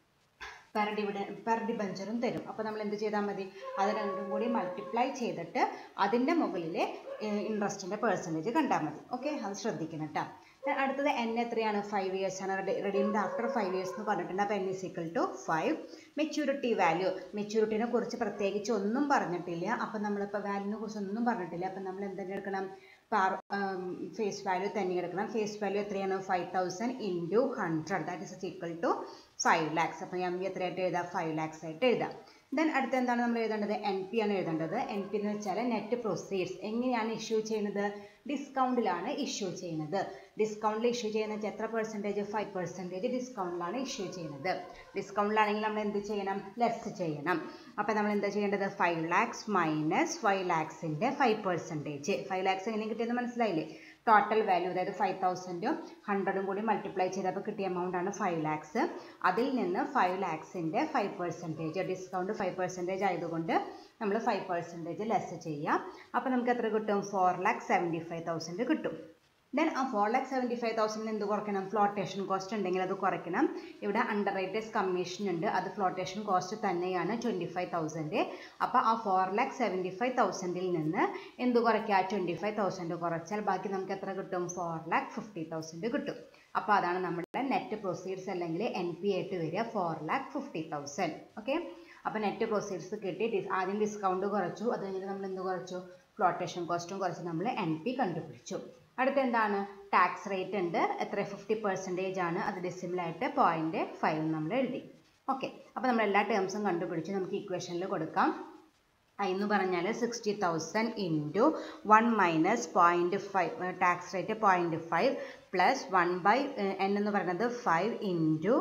പെർ ഡിവിഡ പെർ ഡിബഞ്ചറും തരും. അപ്പോൾ നമ്മൾ എന്ത് ചെയ്താൽ മതി? അത് രണ്ടും കൂടി മൾട്ടിപ്ലൈ ചെയ്തിട്ട് അതിൻ്റെ മുകളിൽ ഇൻട്രസ്റ്റിൻ്റെ പെർസെൻറ്റേജ് കണ്ടാൽ മതി. ഓക്കെ, അത് ശ്രദ്ധിക്കണം കേട്ടോ. അടുത്തത് എൻ എത്രയാണ്? ഫൈവ് ഇയേഴ്സ് ആണ്. റെഡീംഡ് ആഫ്റ്റർ ഫൈവ് ഇയേഴ്സ് എന്ന് പറഞ്ഞിട്ടുണ്ട്. അപ്പോൾ N is equal to five. Maturity value, മെച്യൂരിറ്റിനെ കുറിച്ച് പ്രത്യേകിച്ച് ഒന്നും പറഞ്ഞിട്ടില്ല. അപ്പോൾ നമ്മളിപ്പോൾ വാല്യൂവിനെ കുറിച്ച് ഒന്നും പറഞ്ഞിട്ടില്ല. അപ്പോൾ നമ്മൾ എന്തെങ്കിലും എടുക്കണം? ഫേസ് വാല്യൂ തന്നെ എടുക്കണം. ഫേസ് വാല്യൂ എത്രയാണ്? Five thousand into hundred that is equal to five lakhs. അപ്പോൾ എം വി എത്രയായിട്ട് എഴുതാം? ഫൈവ് ലാക്സ് ആയിട്ട് എഴുതാം. ദെൻ അടുത്ത എന്താണ് നമ്മൾ എഴുതേണ്ടത്? എൻ പി ആണ് എഴുതേണ്ടത്. എൻ പി എന്ന് വെച്ചാൽ നെറ്റ് പ്രൊസീഡ്സ്. എങ്ങനെയാണ് ഇഷ്യൂ ചെയ്യുന്നത്? ഡിസ്കൗണ്ടിലാണ് ഇഷ്യൂ ചെയ്യുന്നത്. ഡിസ്കൗണ്ടിൽ ഇഷ്യൂ ചെയ്യുന്നത് എത്ര പെർസെൻറ്റേജ്? ഫൈവ് പെർസെൻറ്റേജ് ഡിസ്കൗണ്ടിലാണ് ഇഷ്യൂ ചെയ്യുന്നത്. ഡിസ്കൗണ്ടിലാണെങ്കിൽ നമ്മൾ എന്ത് ചെയ്യണം? ലെസ് ചെയ്യണം. അപ്പോൾ നമ്മൾ എന്താ ചെയ്യേണ്ടത്? ഫൈവ് ലാക്സ് മൈനസ് ഫൈവ് ലാക്സിൻ്റെ ഫൈവ് പെർസെൻറ്റേജ്. ഫൈവ് ലാക്സ് എങ്ങനെ കിട്ടിയെന്ന് മനസ്സിലായില്ലേ? ടോട്ടൽ വാല്യൂ അതായത് ഫൈവ് തൗസൻഡും ഹൺഡ്രഡും കൂടി മൾട്ടിപ്ലൈ ചെയ്തപ്പോൾ കിട്ടിയ എമൗണ്ട് ആണ് ഫൈവ് ലാക്സ്. അതിൽ നിന്ന് ഫൈവ് ലാക്സിൻ്റെ five percentage discount five percentage ആയതുകൊണ്ട് നമ്മൾ ഫൈവ് പെർസെൻറ്റേജ് ലെസ് ചെയ്യാം. അപ്പോൾ നമുക്ക് എത്ര കിട്ടും? Four lakh seventy five thousand കിട്ടും. ദെൻ ആ ഫോർ ലാക്ക് സെവൻറ്റി ഫൈവ് തൗസൻഡിന് എന്ത് കുറയ്ക്കണം? ഫ്ലോട്ടേഷൻ കോസ്റ്റ് ഉണ്ടെങ്കിൽ അത് കുറയ്ക്കണം. ഇവിടെ അണ്ടർ റൈറ്റേഴ്സ് കമ്മീഷൻ ഉണ്ട്, അത് ഫ്ലോട്ടേഷൻ കോസ്റ്റ് തന്നെയാണ് ട്വൻറ്റി ഫൈവ് തൗസൻഡ്. അപ്പോൾ ആ ഫോർ ലാക്ക് സെവൻറ്റി ഫൈവ് തൗസൻഡിൽ നിന്ന് എന്ത് കുറയ്ക്കുക? ട്വൻറ്റി ഫൈവ് തൗസൻഡ് കുറച്ചാൽ ബാക്കി നമുക്ക് എത്ര കിട്ടും? ഫോർ ലാക്ക് ഫിഫ്റ്റി തൗസൻഡ് കിട്ടും. അപ്പോൾ അതാണ് നമ്മുടെ നെറ്റ് പ്രൊസീഡ്സ് അല്ലെങ്കിൽ എൻ പി ആയിട്ട് വരിക four lakh fifty thousand. Okay, അപ്പോൾ നെറ്റ് പ്രൊസീഡ്സ് കിട്ടി. ആദ്യം ഡിസ്കൗണ്ട് കുറച്ചു, അത് കഴിഞ്ഞിട്ട് നമ്മൾ എന്ത് കുറച്ചു? ഫ്ലോട്ടേഷൻ കോസ്റ്റും കുറച്ച് നമ്മൾ എൻ പി കണ്ടുപിടിച്ചു. അടുത്ത എന്താണ്? ടാക്സ് റേറ്റ് ഉണ്ട്. എത്ര? ഫിഫ്റ്റി പെർസെൻറ്റേജ് ആണ്. അത് ഡെസിമലായിട്ട് പോയിൻറ്റ് ഫൈവ് നമ്മൾ എഴുതി. ഓക്കെ, അപ്പോൾ നമ്മൾ എല്ലാ ടേംസും കണ്ടുപിടിച്ച് നമുക്ക് ഇക്വേഷനിൽ കൊടുക്കാം. എന്ന് പറഞ്ഞാൽ sixty thousand into one minus point five tax rate point five plus one by N എന്ന് പറയുന്നത് five into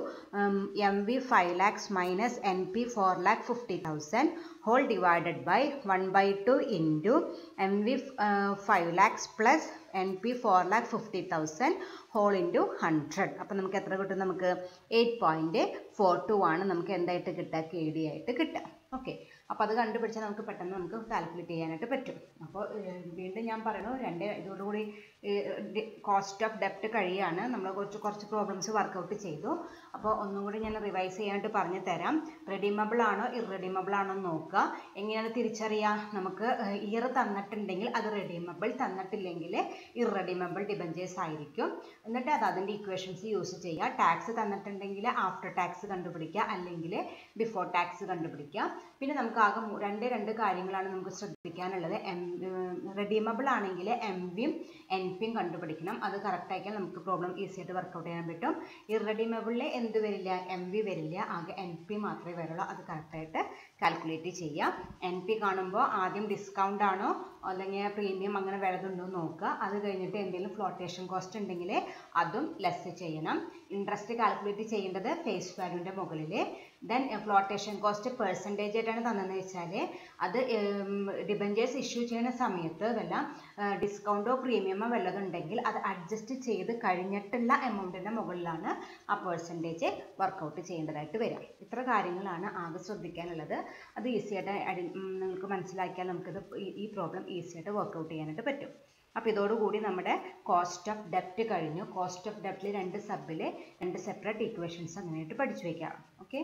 M V five lakhs minus N P four lakh fifty thousand whole divided by one by two into M V five lakhs plus N P four lakh fifty thousand whole into hundred. അപ്പോൾ നമുക്ക് എത്ര കിട്ടും? നമുക്ക് എയ്റ്റ് പോയിൻറ്റ് ഫോർ ടു ആണ് നമുക്ക് എന്തായിട്ട് കിട്ടുക? കെ ഡി ആയിട്ട് കിട്ടുക. ഓക്കെ, അപ്പോൾ അത് കണ്ടുപിടിച്ചാൽ നമുക്ക് പെട്ടെന്ന് നമുക്ക് കാൽക്കുലേറ്റ് ചെയ്യാനായിട്ട് പറ്റും. അപ്പോൾ വീണ്ടും ഞാൻ പറയണു, രണ്ട് ഇതോടുകൂടി കോസ്റ്റ് ഓഫ് ഡെപ്റ്റ് കഴിയാണ്. നമ്മൾ കുറച്ച് കുറച്ച് പ്രോബ്ലംസ് വർക്കൗട്ട് ചെയ്തു. അപ്പോൾ ഒന്നും കൂടി ഞാൻ റിവൈസ് ചെയ്യാനായിട്ട് പറഞ്ഞു തരാം. റെഡീമബിൾ ആണോ ഇറെഡീമബിൾ ആണോ എന്ന് നോക്കുക. എങ്ങനെയാണ് തിരിച്ചറിയുക? നമുക്ക് ഇയർ തന്നിട്ടുണ്ടെങ്കിൽ അത് റെഡീമബിൾ, തന്നിട്ടില്ലെങ്കിൽ ഇറെഡീമബിൾ ഡിബഞ്ചേഴ്സ് ആയിരിക്കും. എന്നിട്ട് അത് അതിൻ്റെ ഇക്വേഷൻസ് യൂസ് ചെയ്യുക. ടാക്സ് തന്നിട്ടുണ്ടെങ്കിൽ ആഫ്റ്റർ ടാക്സ് കണ്ടുപിടിക്കുക, അല്ലെങ്കിൽ ബിഫോർ ടാക്സ് കണ്ടുപിടിക്കുക. പിന്നെ നമുക്ക് ആകെ രണ്ട് രണ്ട് കാര്യങ്ങളാണ് നമുക്ക് ശ്രദ്ധിക്കാനുള്ളത്. എം റെഡീമബിൾ ആണെങ്കിൽ എം വിയും എൻ പിയും കണ്ടുപിടിക്കണം. അത് കറക്റ്റ് ആക്കിയാൽ നമുക്ക് പ്രോബ്ലം ഈസി ആയിട്ട് വർക്കൗട്ട് ചെയ്യാൻ പറ്റും. ഇറെഡീമബിളിൽ എന്ത് വരില്ല? എം വി വരില്ല, ആകെ എൻ പി മാത്രമേ വരുള്ളൂ. അത് കറക്റ്റായിട്ട് കാൽക്കുലേറ്റ് ചെയ്യാം. എൻ പി കാണുമ്പോൾ ആദ്യം ഡിസ്കൗണ്ട് ആണോ അല്ലെങ്കിൽ പ്രീമിയം അങ്ങനെ വല്ലതുണ്ടോ നോക്കുക. അത് കഴിഞ്ഞിട്ട് എന്തെങ്കിലും ഫ്ലോട്ടേഷൻ കോസ്റ്റ് ഉണ്ടെങ്കിൽ അതും ലെസ് ചെയ്യണം. ഇൻട്രസ്റ്റ് കാൽക്കുലേറ്റ് ചെയ്യേണ്ടത് ഫേസ് വാല്യൂവിൻ്റെ മുകളിൽ. ദെൻ ഫ്ലോട്ടേഷൻ കോസ്റ്റ് പെർസെൻറ്റേജ് ആയിട്ടാണ് തന്നതെന്ന് വെച്ചാൽ അത് ഡിബഞ്ചേഴ്സ് ഇഷ്യൂ ചെയ്യുന്ന സമയത്ത് വല്ല ഡിസ്കൗണ്ടോ പ്രീമിയമോ വല്ലതുണ്ടെങ്കിൽ അത് അഡ്ജസ്റ്റ് ചെയ്ത് കഴിഞ്ഞിട്ടുള്ള എമൗണ്ടിൻ്റെ മുകളിലാണ് ആ പെർസെൻറ്റേജ് വർക്കൗട്ട് ചെയ്യേണ്ടതായിട്ട് വരിക. ഇത്ര കാര്യങ്ങളാണ് ആകെ ശ്രദ്ധിക്കാനുള്ളത്. അത് ഈസി ആയിട്ട് നിങ്ങൾക്ക് മനസ്സിലാക്കിയാൽ നമുക്കിത് ഈ പ്രോബ്ലം ഈസി ആയിട്ട് വർക്കൗട്ട് ചെയ്യാനായിട്ട് പറ്റും. അപ്പോൾ ഇതോടുകൂടി നമ്മുടെ കോസ്റ്റ് ഓഫ് ഡെപ്റ്റ് കഴിഞ്ഞു. കോസ്റ്റ് ഓഫ് ഡെപ്റ്റിൽ രണ്ട് സബിൽ രണ്ട് സെപ്പറേറ്റ് ഇക്വേഷൻസ് അങ്ങനെയായിട്ട് പഠിച്ചു വയ്ക്കാം. ഓക്കെ,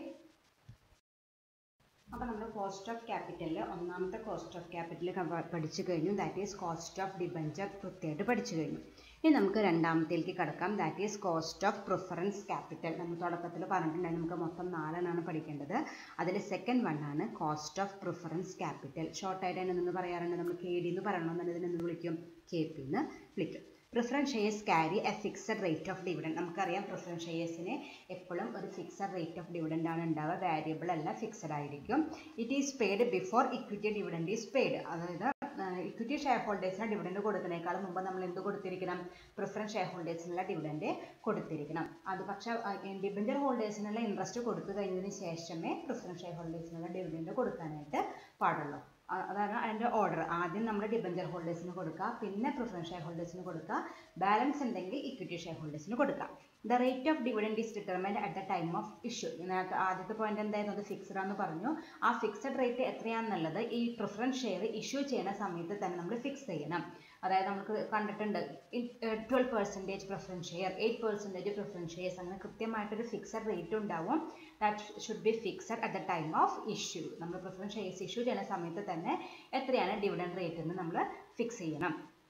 അപ്പോൾ നമ്മൾ കോസ്റ്റ് ഓഫ് ക്യാപിറ്റലിൽ ഒന്നാമത്തെ കോസ്റ്റ് ഓഫ് ക്യാപിറ്റൽ പഠിച്ചു കഴിഞ്ഞു. That is cost of debenture കൃത്യമായിട്ട് പഠിച്ചു കഴിഞ്ഞു. ഇനി നമുക്ക് രണ്ടാമത്തേക്ക് കടക്കാം. That is cost of preference capital. നമ്മൾ തുടക്കത്തിൽ പറഞ്ഞിട്ടുണ്ടെങ്കിൽ നമുക്ക് മൊത്തം നാലെണ്ണമാണ് പഠിക്കേണ്ടത്. അതിൽ സെക്കൻഡ് വൺ ആണ് കോസ്റ്റ് ഓഫ് പ്രിഫറൻസ് ക്യാപിറ്റൽ. ഷോർട്ടായിട്ട് തന്നെ നിന്ന് പറയാറുണ്ട്, നമ്മൾ കെ ഡി എന്ന് പറയണമെന്നുള്ളത് നിന്ന് വിളിക്കും, കെ പി എന്ന് വിളിക്കും. Preference shares carry a fixed rate of dividend. നമുക്കറിയാം പ്രിഫറൻസ് ഷെയർസിന് എപ്പോഴും ഒരു ഫിക്സഡ് റേറ്റ് ഓഫ് ഡിവിഡൻഡ് ആണ് ഉണ്ടാവുക. വാരിയബിൾ അല്ല, ഫിക്സഡ് ആയിരിക്കും. It is paid before equity dividend is paid. അതായത് ഇക്വിറ്റി ഷെയർ ഹോൾഡേഴ്സിന് ഡിവിഡൻഡ് കൊടുക്കുന്നതിനേക്കാളും മുമ്പ് നമ്മൾ എന്ത് കൊടുത്തിരിക്കണം? പ്രിഫറൻസ് ഷെയർ ഹോൾഡേഴ്സിനുള്ള ഡിവിഡൻഡ് കൊടുത്തിരിക്കണം. അത് പക്ഷേ ഡിബഞ്ചർ ഹോൾഡേഴ്സിനുള്ള ഇൻട്രസ്റ്റ് കൊടുത്തു കഴിഞ്ഞതിന് ശേഷമേ പ്രിഫറൻസ് ഷെയർ ഹോൾഡേഴ്സിനുള്ള ഡിവിഡൻഡ് കൊടുക്കാനായിട്ട് പാടുള്ളൂ. അതാണ് അതിൻ്റെ ഓർഡർ. ആദ്യം നമ്മൾ ഡിബഞ്ചർ ഹോൾഡേഴ്സിന് കൊടുക്കുക, പിന്നെ പ്രിഫറൻസ് ഷെയർ ഹോൾഡേഴ്സിന് കൊടുക്കുക, ബാലൻസ് ഉണ്ടെങ്കിൽ ഇക്വിറ്റി ഷെയർ ഹോൾഡേഴ്സിന് കൊടുക്കുക. The rate of dividend is determined at the time of issue. ഇതിനകത്ത് ആദ്യത്തെ പോയിന്റ് എന്തായിരുന്നു? അത് ഫിക്സഡ് ആണെന്ന് പറഞ്ഞു. ആ ഫിക്സഡ് റേറ്റ് എത്രയാണെന്നുള്ളത് ഈ പ്രിഫറൻസ് ഷെയർ ഇഷ്യൂ ചെയ്യുന്ന സമയത്ത് തന്നെ നമ്മൾ ഫിക്സ് ചെയ്യണം. അതായത് നമുക്ക് കണ്ടിട്ടുണ്ട് twelve percentage preference share, eight percentage preference shares, അങ്ങനെ കൃത്യമായിട്ടൊരു ഫിക്സഡ് റേറ്റ് ഉണ്ടാവും. That should be fixed at the time of issue. നമ്മൾ പ്രിഫറൻസ് ഷെയർസ് ഇഷ്യൂ ചെയ്യുന്ന സമയത്ത് തന്നെ എത്രയാണ് ഡിവിഡൻഡ് റേറ്റ് എന്ന് നമ്മൾ ഫിക്സ് ചെയ്യണം.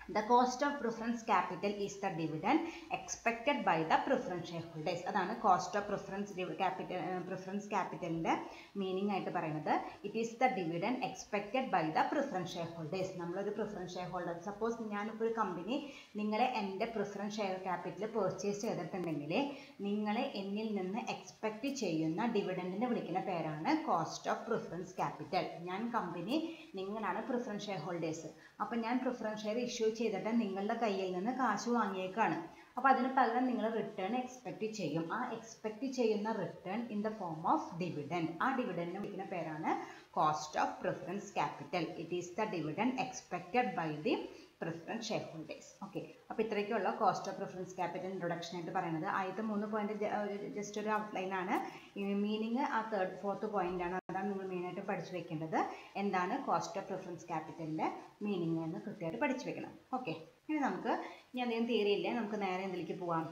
The cost of preference capital is the dividend expected by the preference shareholders. അതാണ് cost of preference capital preference capitalന്റെ മീനിങ് ആയിട്ട് പറയുന്നത്. It is the dividend expected by the preference shareholders. നമ്മളൊരു preference shareholder, സപ്പോസ് ഞാനിപ്പോൾ ഒരു കമ്പനി നിങ്ങളെ എൻ്റെ preference share capital purchase ചെയ്തിട്ടുണ്ടെങ്കിൽ നിങ്ങളെ എന്നിൽ നിന്ന് എക്സ്പെക്ട് ചെയ്യുന്ന ഡിവിഡൻഡിനെ വിളിക്കുന്ന പേരാണ് cost of preference capital. ഞാൻ കമ്പനി, നിങ്ങളാണ് preference shareholders. അപ്പോൾ ഞാൻ preference share ഇഷ്യൂ ചെയ്തിട്ട് നിങ്ങളുടെ കയ്യിൽ നിന്ന് കാശ് വാങ്ങിയേക്കാണ്. അപ്പോൾ അതിന് പകരം നിങ്ങൾ റിട്ടേൺ എക്സ്പെക്ട് ചെയ്യും. ആ എക്സ്പെക്ട് ചെയ്യുന്ന return in the form of dividend. ആ ഡിവിഡൻഡിനെ വിളിക്കുന്ന പേരാണ് cost of preference capital. It is the dividend expected by the preference share holders. Okay, അപ്പോൾ ഇത്രയ്ക്കുള്ള cost of preference capital introduction ആയിട്ട് പറയുന്നത്. ആദ്യത്തെ മൂന്ന് പോയിന്റ് ജസ്റ്റ് ഒരു ഔട്ട്ലൈൻ ആണ്. മീനിങ് ആ തേർഡ് ഫോർത്ത് പോയിന്റ് ആണ്. അതാണ് നിങ്ങൾ മെയിനായിട്ട് പഠിച്ചു വെക്കേണ്ടത്. എന്താണ് കോസ്റ്റ് ഓഫ് പ്രിഫറൻസ് ക്യാപിറ്റലിൻ്റെ മീനിങ് എന്ന് കൃത്യമായിട്ട് പഠിച്ചു വെക്കണം. ഓക്കെ, ഇനി നമുക്ക് ഇനി അധികം തിയറി ഇല്ലേ, നമുക്ക് നേരെ എന്തിലേക്ക് പോവാം,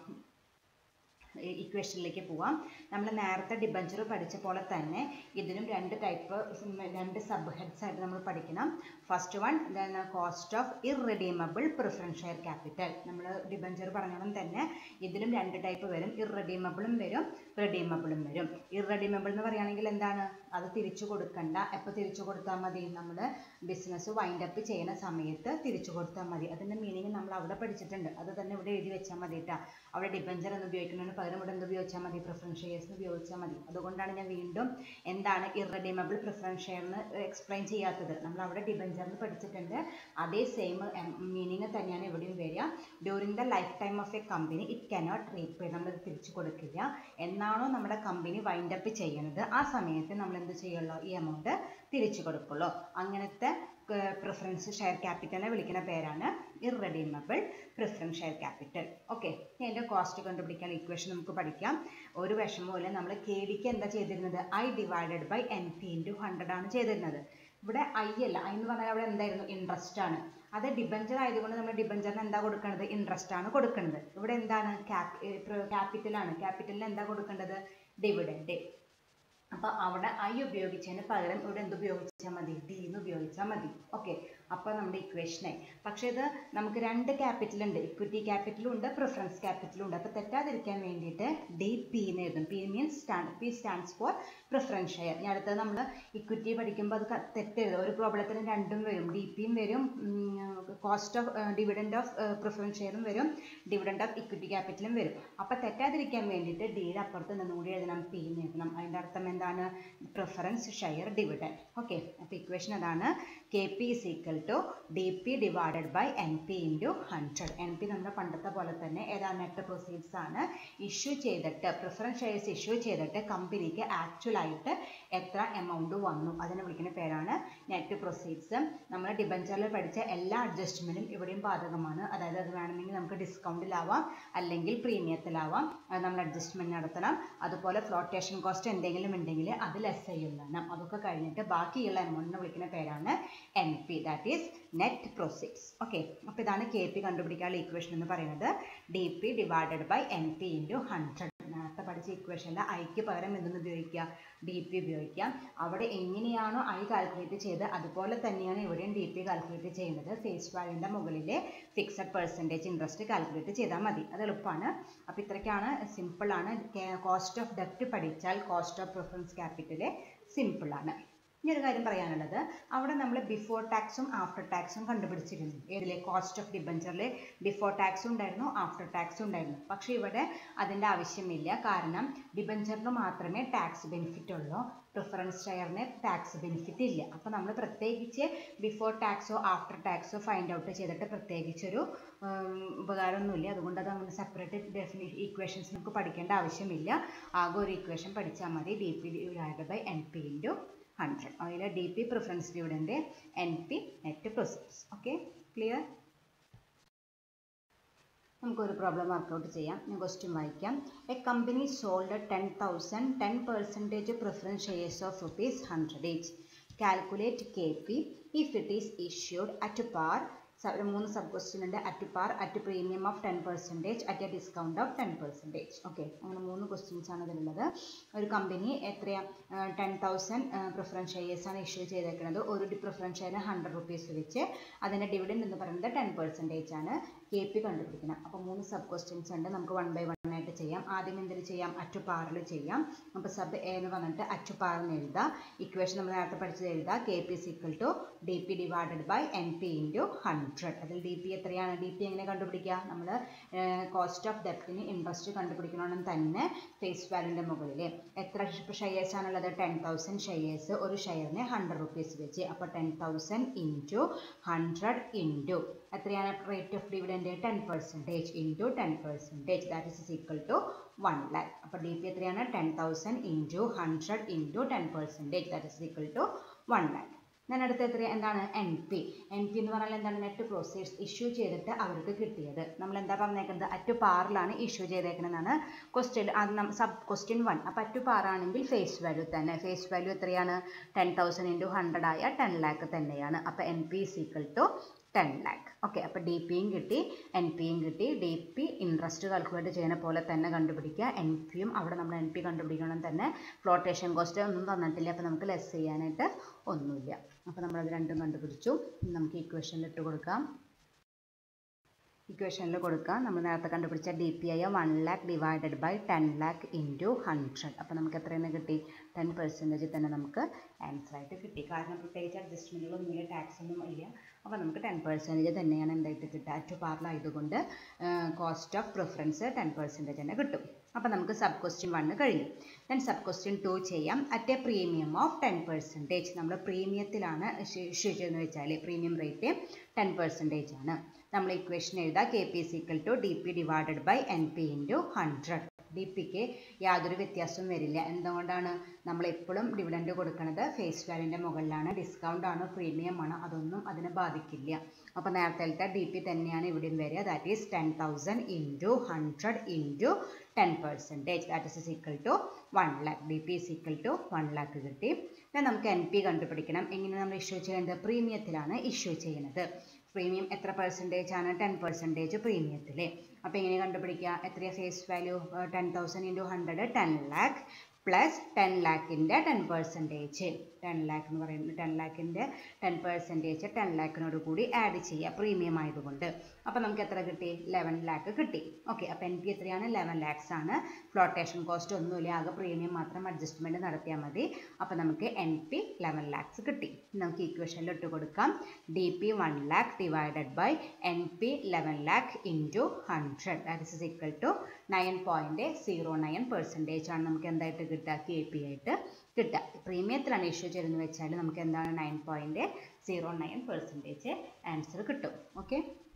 ഇക്വേഷനിലേക്ക് പോവാം. നമ്മൾ നേരത്തെ ഡിബഞ്ചർ പഠിച്ച പോലെ തന്നെ ഇതിനും രണ്ട് ടൈപ്പ് രണ്ട് സബ് ഹെഡ്സ് ആയിട്ട് നമ്മൾ പഠിക്കണം. First one cost of irredeemable preference share capital. നമ്മൾ ഡിബഞ്ചർ പറഞ്ഞാലും തന്നെ ഇതിലും രണ്ട് ടൈപ്പ് വരും. ഇറഡീമബിളും വരും, റെഡീമബിളും വരും. ഇറഡീമബിൾ എന്ന് പറയുകയാണെങ്കിൽ എന്താണ്, അത് തിരിച്ചു കൊടുക്കണ്ട. എപ്പോൾ തിരിച്ചു കൊടുത്താൽ മതി, നമ്മൾ ബിസിനസ് വൈൻഡ് അപ്പ് ചെയ്യുന്ന സമയത്ത് തിരിച്ചു കൊടുത്താൽ മതി. അതിൻ്റെ മീനിങ് നമ്മൾ അവിടെ പഠിച്ചിട്ടുണ്ട്. അത് തന്നെ ഇവിടെ എഴുതി വെച്ചാൽ മതി കേട്ടോ. അവിടെ ഡിബഞ്ചർ എന്ന് ഉപയോഗിക്കുന്നതിന് പകരം ഇവിടെ എന്ത് ഉപയോഗിച്ചാൽ മതി, പ്രിഫറൻസ് ഷെയർസ് ഉപയോഗിച്ചാൽ മതി. അതുകൊണ്ടാണ് ഞാൻ വീണ്ടും എന്താണ് ഇറഡീമബിൾ പ്രിഫറൻസ് ഷെയർ എന്ന് എക്സ്പ്ലെയിൻ ചെയ്യാത്തത്. നമ്മൾ അവിടെ ഡിബഞ്ചറിന് പഠിച്ചിട്ടുണ്ട്. അതേ സെയിം മീനിങ് തന്നെയാണ് ഇവിടെയും വരിക. During the life time of a company it cannot repay. നമ്മൾ തിരിച്ചു കൊടുക്കില്ല. എന്നാണോ നമ്മുടെ കമ്പനി വൈൻഡ് അപ്പ് ചെയ്യുന്നത് ആ സമയത്ത് നമ്മൾ എന്ത് ചെയ്യുള്ളൂ, ഈ എമൗണ്ട് തിരിച്ചു കൊടുക്കുള്ളൂ. അങ്ങനത്തെ പ്രിഫറൻസ് ഷെയർ ക്യാപിറ്റലിനെ വിളിക്കുന്ന പേരാണ് irredeemable preference share capital. Okay, ഇതിൻ്റെ കോസ്റ്റ് കണ്ടുപിടിക്കാൻ ഇക്വേഷൻ നമുക്ക് പഠിക്കാം. ഒരു വിഷമമില്ല. നമ്മൾ കെ ഡിക്ക് എന്താ ചെയ്തിരുന്നത്, I divided by N P into hundred ആണ് ചെയ്തിരുന്നത്. ഇവിടെ ഐ അല്ല, ഐ എന്ന് പറഞ്ഞാൽ അവിടെ എന്തായിരുന്നു, ഇൻട്രസ്റ്റ് ആണ്. അത് ഡിബഞ്ചർ ആയതുകൊണ്ട് നമ്മൾ ഡിബഞ്ചറിന് എന്താ കൊടുക്കേണ്ടത്, ഇൻട്രസ്റ്റ് ആണ് കൊടുക്കുന്നത്. ഇവിടെ എന്താണ്, ക്യാപിറ്റലാണ്. ക്യാപിറ്റലിന് എന്താ കൊടുക്കേണ്ടത്, ഡിവിഡൻഡ്. അപ്പോൾ അവിടെ ഐ ഉപയോഗിച്ചതിന് പകരം ഇവിടെ എന്ത് ഉപയോഗിച്ചാൽ മതി, ഡി എന്ന് ഉപയോഗിച്ചാൽ മതി. ഓക്കെ, അപ്പോൾ നമ്മുടെ ഇക്വേഷനായി. പക്ഷേ ഇത് നമുക്ക് രണ്ട് ക്യാപിറ്റൽ ഉണ്ട്, ഇക്വിറ്റി ക്യാപിറ്റലും ഉണ്ട്, പ്രിഫറൻസ് ക്യാപിറ്റലും ഉണ്ട്. അപ്പോൾ തെറ്റാതിരിക്കാൻ വേണ്ടിയിട്ട് ഡി പി എന്ന് എഴുതും. P means stand P stands for preference share. ഇനി അടുത്തത് നമ്മൾ ഇക്വിറ്റി പഠിക്കുമ്പോൾ അത് തെറ്റെഴുതും. ഒരു പ്രോബ്ലത്തിന് രണ്ടും വരും, ഡി പിയും വരും, cost of dividend of preference ഷെയറും വരും, ഡിവിഡൻഡ് ഓഫ് ഇക്വിറ്റി ക്യാപിറ്റലും വരും. അപ്പോൾ തെറ്റാതിരിക്കാൻ വേണ്ടിയിട്ട് ഡിയുടെ അപ്പുറത്ത് നിന്നുകൂടി എഴുതണം, പി എന്ന് എഴുതണം. അതിൻ്റെ അർത്ഥം എന്താണ്, പ്രിഫറൻസ് ഷെയർ ഡിവിഡൻഡ്. ഓക്കെ, അപ്പോൾ ഇക്വേഷൻ അതാണ്. K P is equal to D P divided by N P into hundred. N P നമ്മുടെ പണ്ടത്തെ പോലെ തന്നെ ഏതാണ്, നെറ്റ് പ്രൊസീഡ്സ് ആണ്. ഇഷ്യൂ ചെയ്തിട്ട് പ്രിഫറൻസ് ഷെയർസ് ഇഷ്യൂ ചെയ്തിട്ട് കമ്പനിക്ക് ആക്ച്വൽ ആയിട്ട് എത്ര എമൗണ്ട് വന്നു അതിനെ വിളിക്കുന്ന പേരാണ് നെറ്റ് പ്രൊസീഡ്സ്. നമ്മൾ ഡിബഞ്ചറിൽ പഠിച്ച എല്ലാ അഡ്ജസ്റ്റ്മെൻറ്റും ഇവിടെയും ബാധകമാണ്. അതായത് അത് വേണമെങ്കിൽ നമുക്ക് ഡിസ്കൗണ്ടിലാവാം അല്ലെങ്കിൽ പ്രീമിയത്തിലാവാം, നമ്മൾ അഡ്ജസ്റ്റ്മെൻറ്റ് നടത്തണം. അതുപോലെ ഫ്ലോട്ടേഷൻ കോസ്റ്റ് എന്തെങ്കിലും ഉണ്ടെങ്കിൽ അത് ലെസ് ചെയ്യണം. അതൊക്കെ കഴിഞ്ഞിട്ട് ബാക്കിയുള്ള എമൗണ്ടിനെ വിളിക്കുന്ന പേരാണ് N P, that is net proceeds. Okay, അപ്പോൾ ഇതാണ് കെ പി കണ്ടുപിടിക്കാനുള്ള ഇക്വേഷൻ എന്ന് പറയുന്നത്. D P divided by N P into hundred. നേരത്തെ പഠിച്ച ഇക്വേഷനിൽ ഐക്ക് പകരം എന്തെന്ന് ഉപയോഗിക്കുക, ഡി പി ഉപയോഗിക്കാം. അവിടെ എങ്ങനെയാണോ ഐ കാൽക്കുലേറ്റ് ചെയ്ത് അതുപോലെ തന്നെയാണ് ഇവിടെയും ഡി പി കാൽക്കുലേറ്റ് ചെയ്യുന്നത്. ഫേസ് വാല്യൂവിൻ്റെ മുകളിലെ ഫിക്സഡ് പെർസെൻറ്റേജ് ഇൻട്രസ്റ്റ് കാൽക്കുലേറ്റ് ചെയ്താൽ മതി. അത് എളുപ്പമാണ്. അപ്പോൾ ഇത്രയ്ക്കാണ്, സിമ്പിളാണ്. കോസ്റ്റ് ഓഫ് ഡെപ്റ്റ് പഠിച്ചാൽ കോസ്റ്റ് ഓഫ് പ്രിഫറൻസ് ക്യാപിറ്റൽ സിമ്പിളാണ്. ഇനി ഒരു കാര്യം പറയാനുള്ളത്, അവിടെ നമ്മൾ ബിഫോർ ടാക്സും ആഫ്റ്റർ ടാക്സും കണ്ടുപിടിച്ചിരുന്നു. ഏതിലെ, കോസ്റ്റ് ഓഫ് ഡിബഞ്ചറിൽ ബിഫോർ ടാക്സും ഉണ്ടായിരുന്നു, ആഫ്റ്റർ ടാക്സും ഉണ്ടായിരുന്നു. പക്ഷേ ഇവിടെ അതിൻ്റെ ആവശ്യമില്ല. കാരണം ഡിബഞ്ചറിന് മാത്രമേ ടാക്സ് ബെനിഫിറ്റ് ഉള്ളൂ, പ്രിഫറൻസ് ഷെയറിന് ടാക്സ് ബെനിഫിറ്റ് ഇല്ല. അപ്പോൾ നമ്മൾ പ്രത്യേകിച്ച് ബിഫോർ ടാക്സോ ആഫ്റ്റർ ടാക്സോ ഫൈൻഡ് ഔട്ട് ചെയ്തിട്ട് പ്രത്യേകിച്ചൊരു ഉപകാരമൊന്നുമില്ല. അതുകൊണ്ട് അത് അങ്ങനെ സെപ്പറേറ്റ് ഡെഫിനി ഇക്വേഷൻസ് നമുക്ക് പഠിക്കേണ്ട ആവശ്യമില്ല. ആകെ ഒരു ഇക്വേഷൻ പഠിച്ചാൽ മതി, D P divided by N P into hundred. അതിൽ D P preference dividend, N P net proceeds. Okay, clear. നമുക്കൊരു പ്രോബ്ലം വർക്കൗട്ട് ചെയ്യാം. ഞാൻ ക്വസ്റ്റ്യൻ വായിക്കാം. A company sold ten thousand ten percentage preference shares of rupees hundred each. Calculate K P if it is issued at par മൂന്ന് സബ് ക്വസ്റ്റ്യൻ ഉണ്ട്. At par, at premium of ten percentage, at a discount of ten percentage. Okay, അങ്ങനെ മൂന്ന് ക്വസ്റ്റ്യൻസ് ആണ് ഇതിലുള്ളത്. ഒരു കമ്പനി എത്രയാ ടെൻ തൗസൻഡ് പ്രിഫറൻസ് ഷെയർസ് ആണ് ഇഷ്യൂ ചെയ്തേക്കുന്നത്. ഒരു പ്രിഫറൻസ് ഷെയറിന് ഹൺഡ്രഡ് റുപ്പീസ് വെച്ച്. അതിൻ്റെ ഡിവിഡൻഡ് എന്ന് പറയുന്നത് ടെൻ പെർസെൻറ്റേജ് ആണ്. കെ പി കണ്ടുപിടിക്കണം. അപ്പോൾ മൂന്ന് സബ് ക്വസ്റ്റ്യൻസ് ഉണ്ട്. നമുക്ക് വൺ ബൈ വൺ ആയിട്ട് ചെയ്യാം. ആദ്യം എന്തിൽ ചെയ്യാം? അറ്റ് പാറിൽ ചെയ്യാം. അപ്പോൾ സബ് എ എന്ന് പറഞ്ഞിട്ട് അറ്റ് പാറിന് എഴുതാം. ഇക്വേഷൻ നമ്മൾ നേരത്തെ പഠിച്ചത് എഴുതാം. K P is equal to D P divided by N P into hundred. അതിൽ ഡി പി എത്രയാണ്? ഡി പി എങ്ങനെ കണ്ടുപിടിക്കുക? നമ്മൾ കോസ്റ്റ് ഓഫ് ഡെപ്റ്റിന് ഇൻട്രസ്റ്റ് കണ്ടുപിടിക്കണമെന്ന് തന്നെ ഫേസ് വാല്യൂൻ്റെ മുകളിൽ എത്ര ഷെയർസ് ആണുള്ളത്? Ten thousand shares. ഒരു ഷെയറിന് ഹൺഡ്രഡ് റുപ്പീസ് വെച്ച്. അപ്പോൾ ten thousand into hundred into എത്രയാണ് rate of dividend? Ten percentage into ten percentage that is equal to one lakh. അപ്പോൾ ഡി പി എത്രയാണ്? Ten thousand into hundred into ten percentage that is equal to one lakh. ഞാൻ അടുത്ത എത്ര എന്താണ്? N P. എൻ പി എന്ന് പറഞ്ഞാൽ എന്താണ്? നെറ്റ് പ്രോസീഡ്സ് ഇഷ്യൂ ചെയ്തിട്ട് അവർക്ക് കിട്ടിയത്. നമ്മൾ എന്താ പറഞ്ഞേക്കുന്നത്? അറ്റ് പാറിലാണ് ഇഷ്യൂ ചെയ്തേക്കുന്നതെന്നാണ് ക്വസ്റ്റ്യൻ സബ് ക്വസ്റ്റ്യൻ വൺ. അപ്പോൾ അറ്റ് പാറാണെങ്കിൽ ഫേസ് വാല്യൂ തന്നെ. ഫേസ് വാല്യൂ എത്രയാണ്? ടെൻ തൗസൻഡ് ഇൻറ്റു ഹൺഡ്രഡ് ആയ ടെൻ ലാക്ക് തന്നെയാണ്. അപ്പോൾ N P is equal to ten lakh. Okay, അപ്പോൾ ഡി പിയും കിട്ടി, എൻ പിയും കിട്ടി. ഡി പി ഇൻട്രസ്റ്റ് കാൽക്കുലേറ്റ് ചെയ്യുന്ന പോലെ തന്നെ കണ്ടുപിടിക്കുക. എൻ പിയും അവിടെ നമ്മൾ എൻ പി കണ്ടുപിടിക്കണം തന്നെ. ഫ്ലോട്ടേഷൻ കോസ്റ്റ് ഒന്നും തന്നിട്ടില്ല, അപ്പോൾ നമുക്ക് ലെസ് ചെയ്യാനായിട്ട് ഒന്നുമില്ല. അപ്പോൾ നമ്മളത് രണ്ടും കണ്ടുപിടിച്ചു. നമുക്ക് ഇക്വേഷനിൽ ഇട്ട് കൊടുക്കാം. ഇക്വേഷനിൽ കൊടുക്കാം. നമ്മൾ നേരത്തെ കണ്ടുപിടിച്ച ഡി പി ആയ one lakh divided by ten lakh into hundred. അപ്പോൾ നമുക്ക് എത്രയെന്ന് കിട്ടി? ടെൻ പെർസെൻറ്റേജ് തന്നെ നമുക്ക് ആൻസർ ആയിട്ട് കിട്ടി. കാരണം പ്രത്യേകിച്ച് അഡ്ജസ്റ്റ്മെൻറ്റുകളൊന്നുമില്ല, ടാക്സ് ഒന്നും ഇല്ല. അപ്പോൾ നമുക്ക് ടെൻ പെർസെൻറ്റേജ് തന്നെയാണ് എന്തായിട്ട് കിട്ടുക? അറ്റ് പാറിലായതുകൊണ്ട് cost of preference ten percentage തന്നെ കിട്ടും. അപ്പോൾ നമുക്ക് സബ് ക്വസ്റ്റ്യൻ വണ്ണ് കഴിഞ്ഞു. ദെൻ സബ് ക്വസ്റ്റ്യൻ ടു ചെയ്യാം. At a premium of ten percentage. നമ്മൾ പ്രീമിയത്തിലാണ് ഇഷ്യൂ ചെയ്യുന്നത് വെച്ചാൽ പ്രീമിയം റേറ്റ് ടെൻ പെർസെൻറ്റേജ് ആണ്. നമ്മൾ ഇക്വേഷൻ എഴുതാം. K P is equal to D P divided by N P into hundred. D പിക്ക് യാതൊരു വ്യത്യാസവും വരില്ല. എന്തുകൊണ്ടാണ്? നമ്മൾ എപ്പോഴും ഡിവിഡൻഡ് കൊടുക്കുന്നത് ഫേസ് വാല്യൂൻ്റെ മുകളിലാണ്. ഡിസ്കൗണ്ട് ആണോ പ്രീമിയം ആണോ അതൊന്നും അതിനെ ബാധിക്കില്ല. അപ്പോൾ നേരത്തെ ഡി പി തന്നെയാണ് ഇവിടെയും വരിക. That is ten thousand into hundred into ten percentage that is equal to one lakh. D P is equal to one lakh കിട്ടി. then നമുക്ക് എൻ പി കണ്ടുപിടിക്കണം. എങ്ങനെ നമ്മൾ ഇഷ്യൂ ചെയ്യേണ്ടത്? പ്രീമിയത്തിലാണ് ഇഷ്യൂ ചെയ്യുന്നത്. പ്രീമിയം എത്ര പെർസെൻറ്റേജ് ആണ്? ടെൻ പെർസെൻറ്റേജ് പ്രീമിയത്തിൽ. അപ്പോൾ എങ്ങനെ കണ്ടുപിടിക്കുക? എത്രയാണ് face value? Ten thousand into hundred ten lakh plus ten ലാക്കിൻ്റെ ടെൻ പെർസെൻറ്റേജ്. ടെൻ ലാക്ക് എന്ന് പറയുന്നത് ടെൻ ലാക്കിൻ്റെ ടെൻ പെർസെൻറ്റേജ് ടെൻ ലാക്കിനോട് കൂടി ആഡ് ചെയ്യുക പ്രീമിയം ആയതുകൊണ്ട്. അപ്പോൾ നമുക്ക് എത്ര കിട്ടി? ലെവൻ ലാക്ക് കിട്ടി. ഓക്കെ, അപ്പോൾ എൻ പി എത്രയാണ്? ലെവൻ ലാക്സ് ആണ്. ഫ്ലോട്ടേഷൻ കോസ്റ്റ് ഒന്നുമില്ല, ആകെ പ്രീമിയം മാത്രം അഡ്ജസ്റ്റ്മെൻറ്റ് നടത്തിയാൽ മതി. അപ്പോൾ നമുക്ക് എൻ പി ലെവൻ ലാക്സ് കിട്ടി. നമുക്ക് ഇക്വേഷനിൽ ഇട്ട് കൊടുക്കാം. D P one lakh divided by N P eleven lakh into hundred that is equal to nine point zero nine percentage ആണ് നമുക്ക് എന്തായിട്ട് കിട്ടുക? കെ പി ആയിട്ട് കിട്ടുക. പ്രീമിയത്തിലാണ് ഇഷ്യൂ ചെയ്തതെന്ന് വെച്ചാൽ നമുക്ക് എന്താണ്? Nine point zero nine percentage answer കിട്ടും. ഓക്കെ,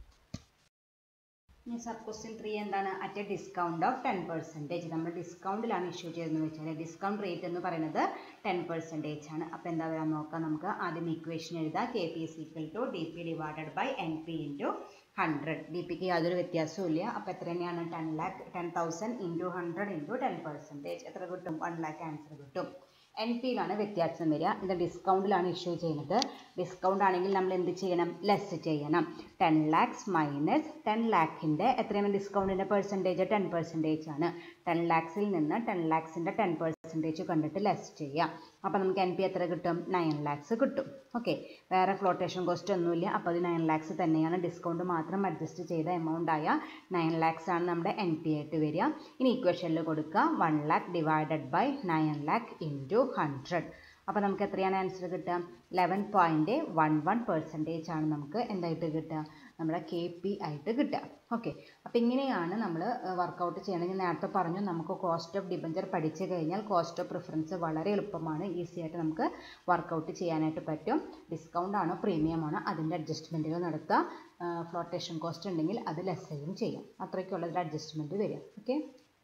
ഇനി സബ് ക്വസ്റ്റ്യൻ ത്രീ എന്താണ്? At a discount of ten percentage. നമ്മൾ ഡിസ്കൗണ്ടിലാണ് ഇഷ്യൂ ചെയ്തതെന്ന് വെച്ചാൽ ഡിസ്കൗണ്ട് റേറ്റ് എന്ന് പറയുന്നത് ടെൻ പെർസെൻറ്റേജ് ആണ്. അപ്പോൾ എന്താ വരാൻ നോക്കാം. നമുക്ക് ആദ്യം ഇക്വേഷൻ എഴുതാം. K P is equal to D P divided by N P into hundred. D പിക്ക് യാതൊരു വ്യത്യാസവും ഇല്ല. അപ്പോൾ എത്ര തന്നെയാണ്? Ten lakh ten thousand into hundred into ten percentage എത്ര കിട്ടും? വൺ ലാക്ക് ആൻസർ കിട്ടും. എൻ പിയിലാണ് വ്യത്യാസം വരിക. ഇത് ഡിസ്കൗണ്ടിലാണ് ഇഷ്യൂ ചെയ്യുന്നത്. ഡിസ്കൗണ്ട് ആണെങ്കിൽ നമ്മൾ എന്ത് ചെയ്യണം? ലെസ് ചെയ്യണം. ടെൻ ലാക്സ് മൈനസ് ടെൻ ലാക്കിൻ്റെ എത്രയാണ് ഡിസ്കൗണ്ടിൻ്റെ പെർസെൻറ്റേജ്? ടെൻ പെർസെൻറ്റേജ് ആണ്. ടെൻ ലാക്സിൽ നിന്ന് ടെൻ ലാക്സിൻ്റെ ടെൻ പെർസെൻറ്റേജ് കണ്ടിട്ട് ലെസ് ചെയ്യാം. അപ്പോൾ നമുക്ക് എൻ പി എത്ര കിട്ടും? നയൻ ലാക്സ് കിട്ടും. ഓക്കെ, വേറെ ഫ്ലോട്ടേഷൻ കോസ്റ്റ് ഒന്നുമില്ല. അപ്പോൾ അത് നയൻ ലാക്സ് തന്നെയാണ്. ഡിസ്കൗണ്ട് മാത്രം അഡ്ജസ്റ്റ് ചെയ്ത എമൗണ്ട് ആയ നയൻ ലാക്സ് ആണ് നമ്മുടെ എൻ പി ആയിട്ട് വരിക. ഇനി ഇക്വേഷനിൽ കൊടുക്കുക. One lakh divided by nine lakh into hundred. അപ്പോൾ നമുക്ക് എത്രയാണ് ആൻസർ കിട്ടുക? Eleven point one one percentage ആണ് നമുക്ക് എന്തായിട്ട് കിട്ടുക? നമ്മുടെ കെ പി ആയിട്ട് കിട്ടുക. ഓക്കെ, അപ്പോൾ ഇങ്ങനെയാണ് നമ്മൾ വർക്കൗട്ട് ചെയ്യണമെങ്കിൽ നേരത്തെ പറഞ്ഞു നമുക്ക് കോസ്റ്റ് ഓഫ് ഡിബഞ്ചർ പഠിച്ചു കഴിഞ്ഞാൽ കോസ്റ്റ് ഓഫ് പ്രിഫറൻസ് വളരെ എളുപ്പമാണ്. ഈസി ആയിട്ട് നമുക്ക് വർക്കൗട്ട് ചെയ്യാനായിട്ട് പറ്റും. ഡിസ്കൗണ്ട് ആണോ പ്രീമിയം ആണോ അതിൻ്റെ അഡ്ജസ്റ്റ്മെൻറ്റുകൾ നടത്തുക. ഫ്ലോട്ടേഷൻ കോസ്റ്റ് ഉണ്ടെങ്കിൽ അത് ലെസ്സയും ചെയ്യാം. അത്രയ്ക്കുള്ളതിൽ അഡ്ജസ്റ്റ്മെൻറ്റ് വരിക. ഓക്കെ,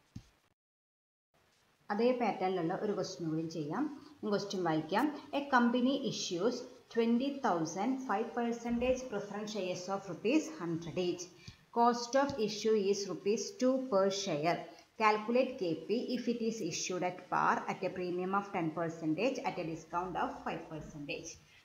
അതേ പാറ്റേണിലുള്ള ഒരു ക്വസ്റ്റ്യൻ കൂടി ചെയ്യാം. ക്വസ്റ്റ്യൻ വായിക്കാം. A company issues twenty thousand five percentage preference shares of rupees hundred each. Cost of issue is rupees two per share. Calculate K P if it is issued at par at a premium of ten percent at a discount of five percent.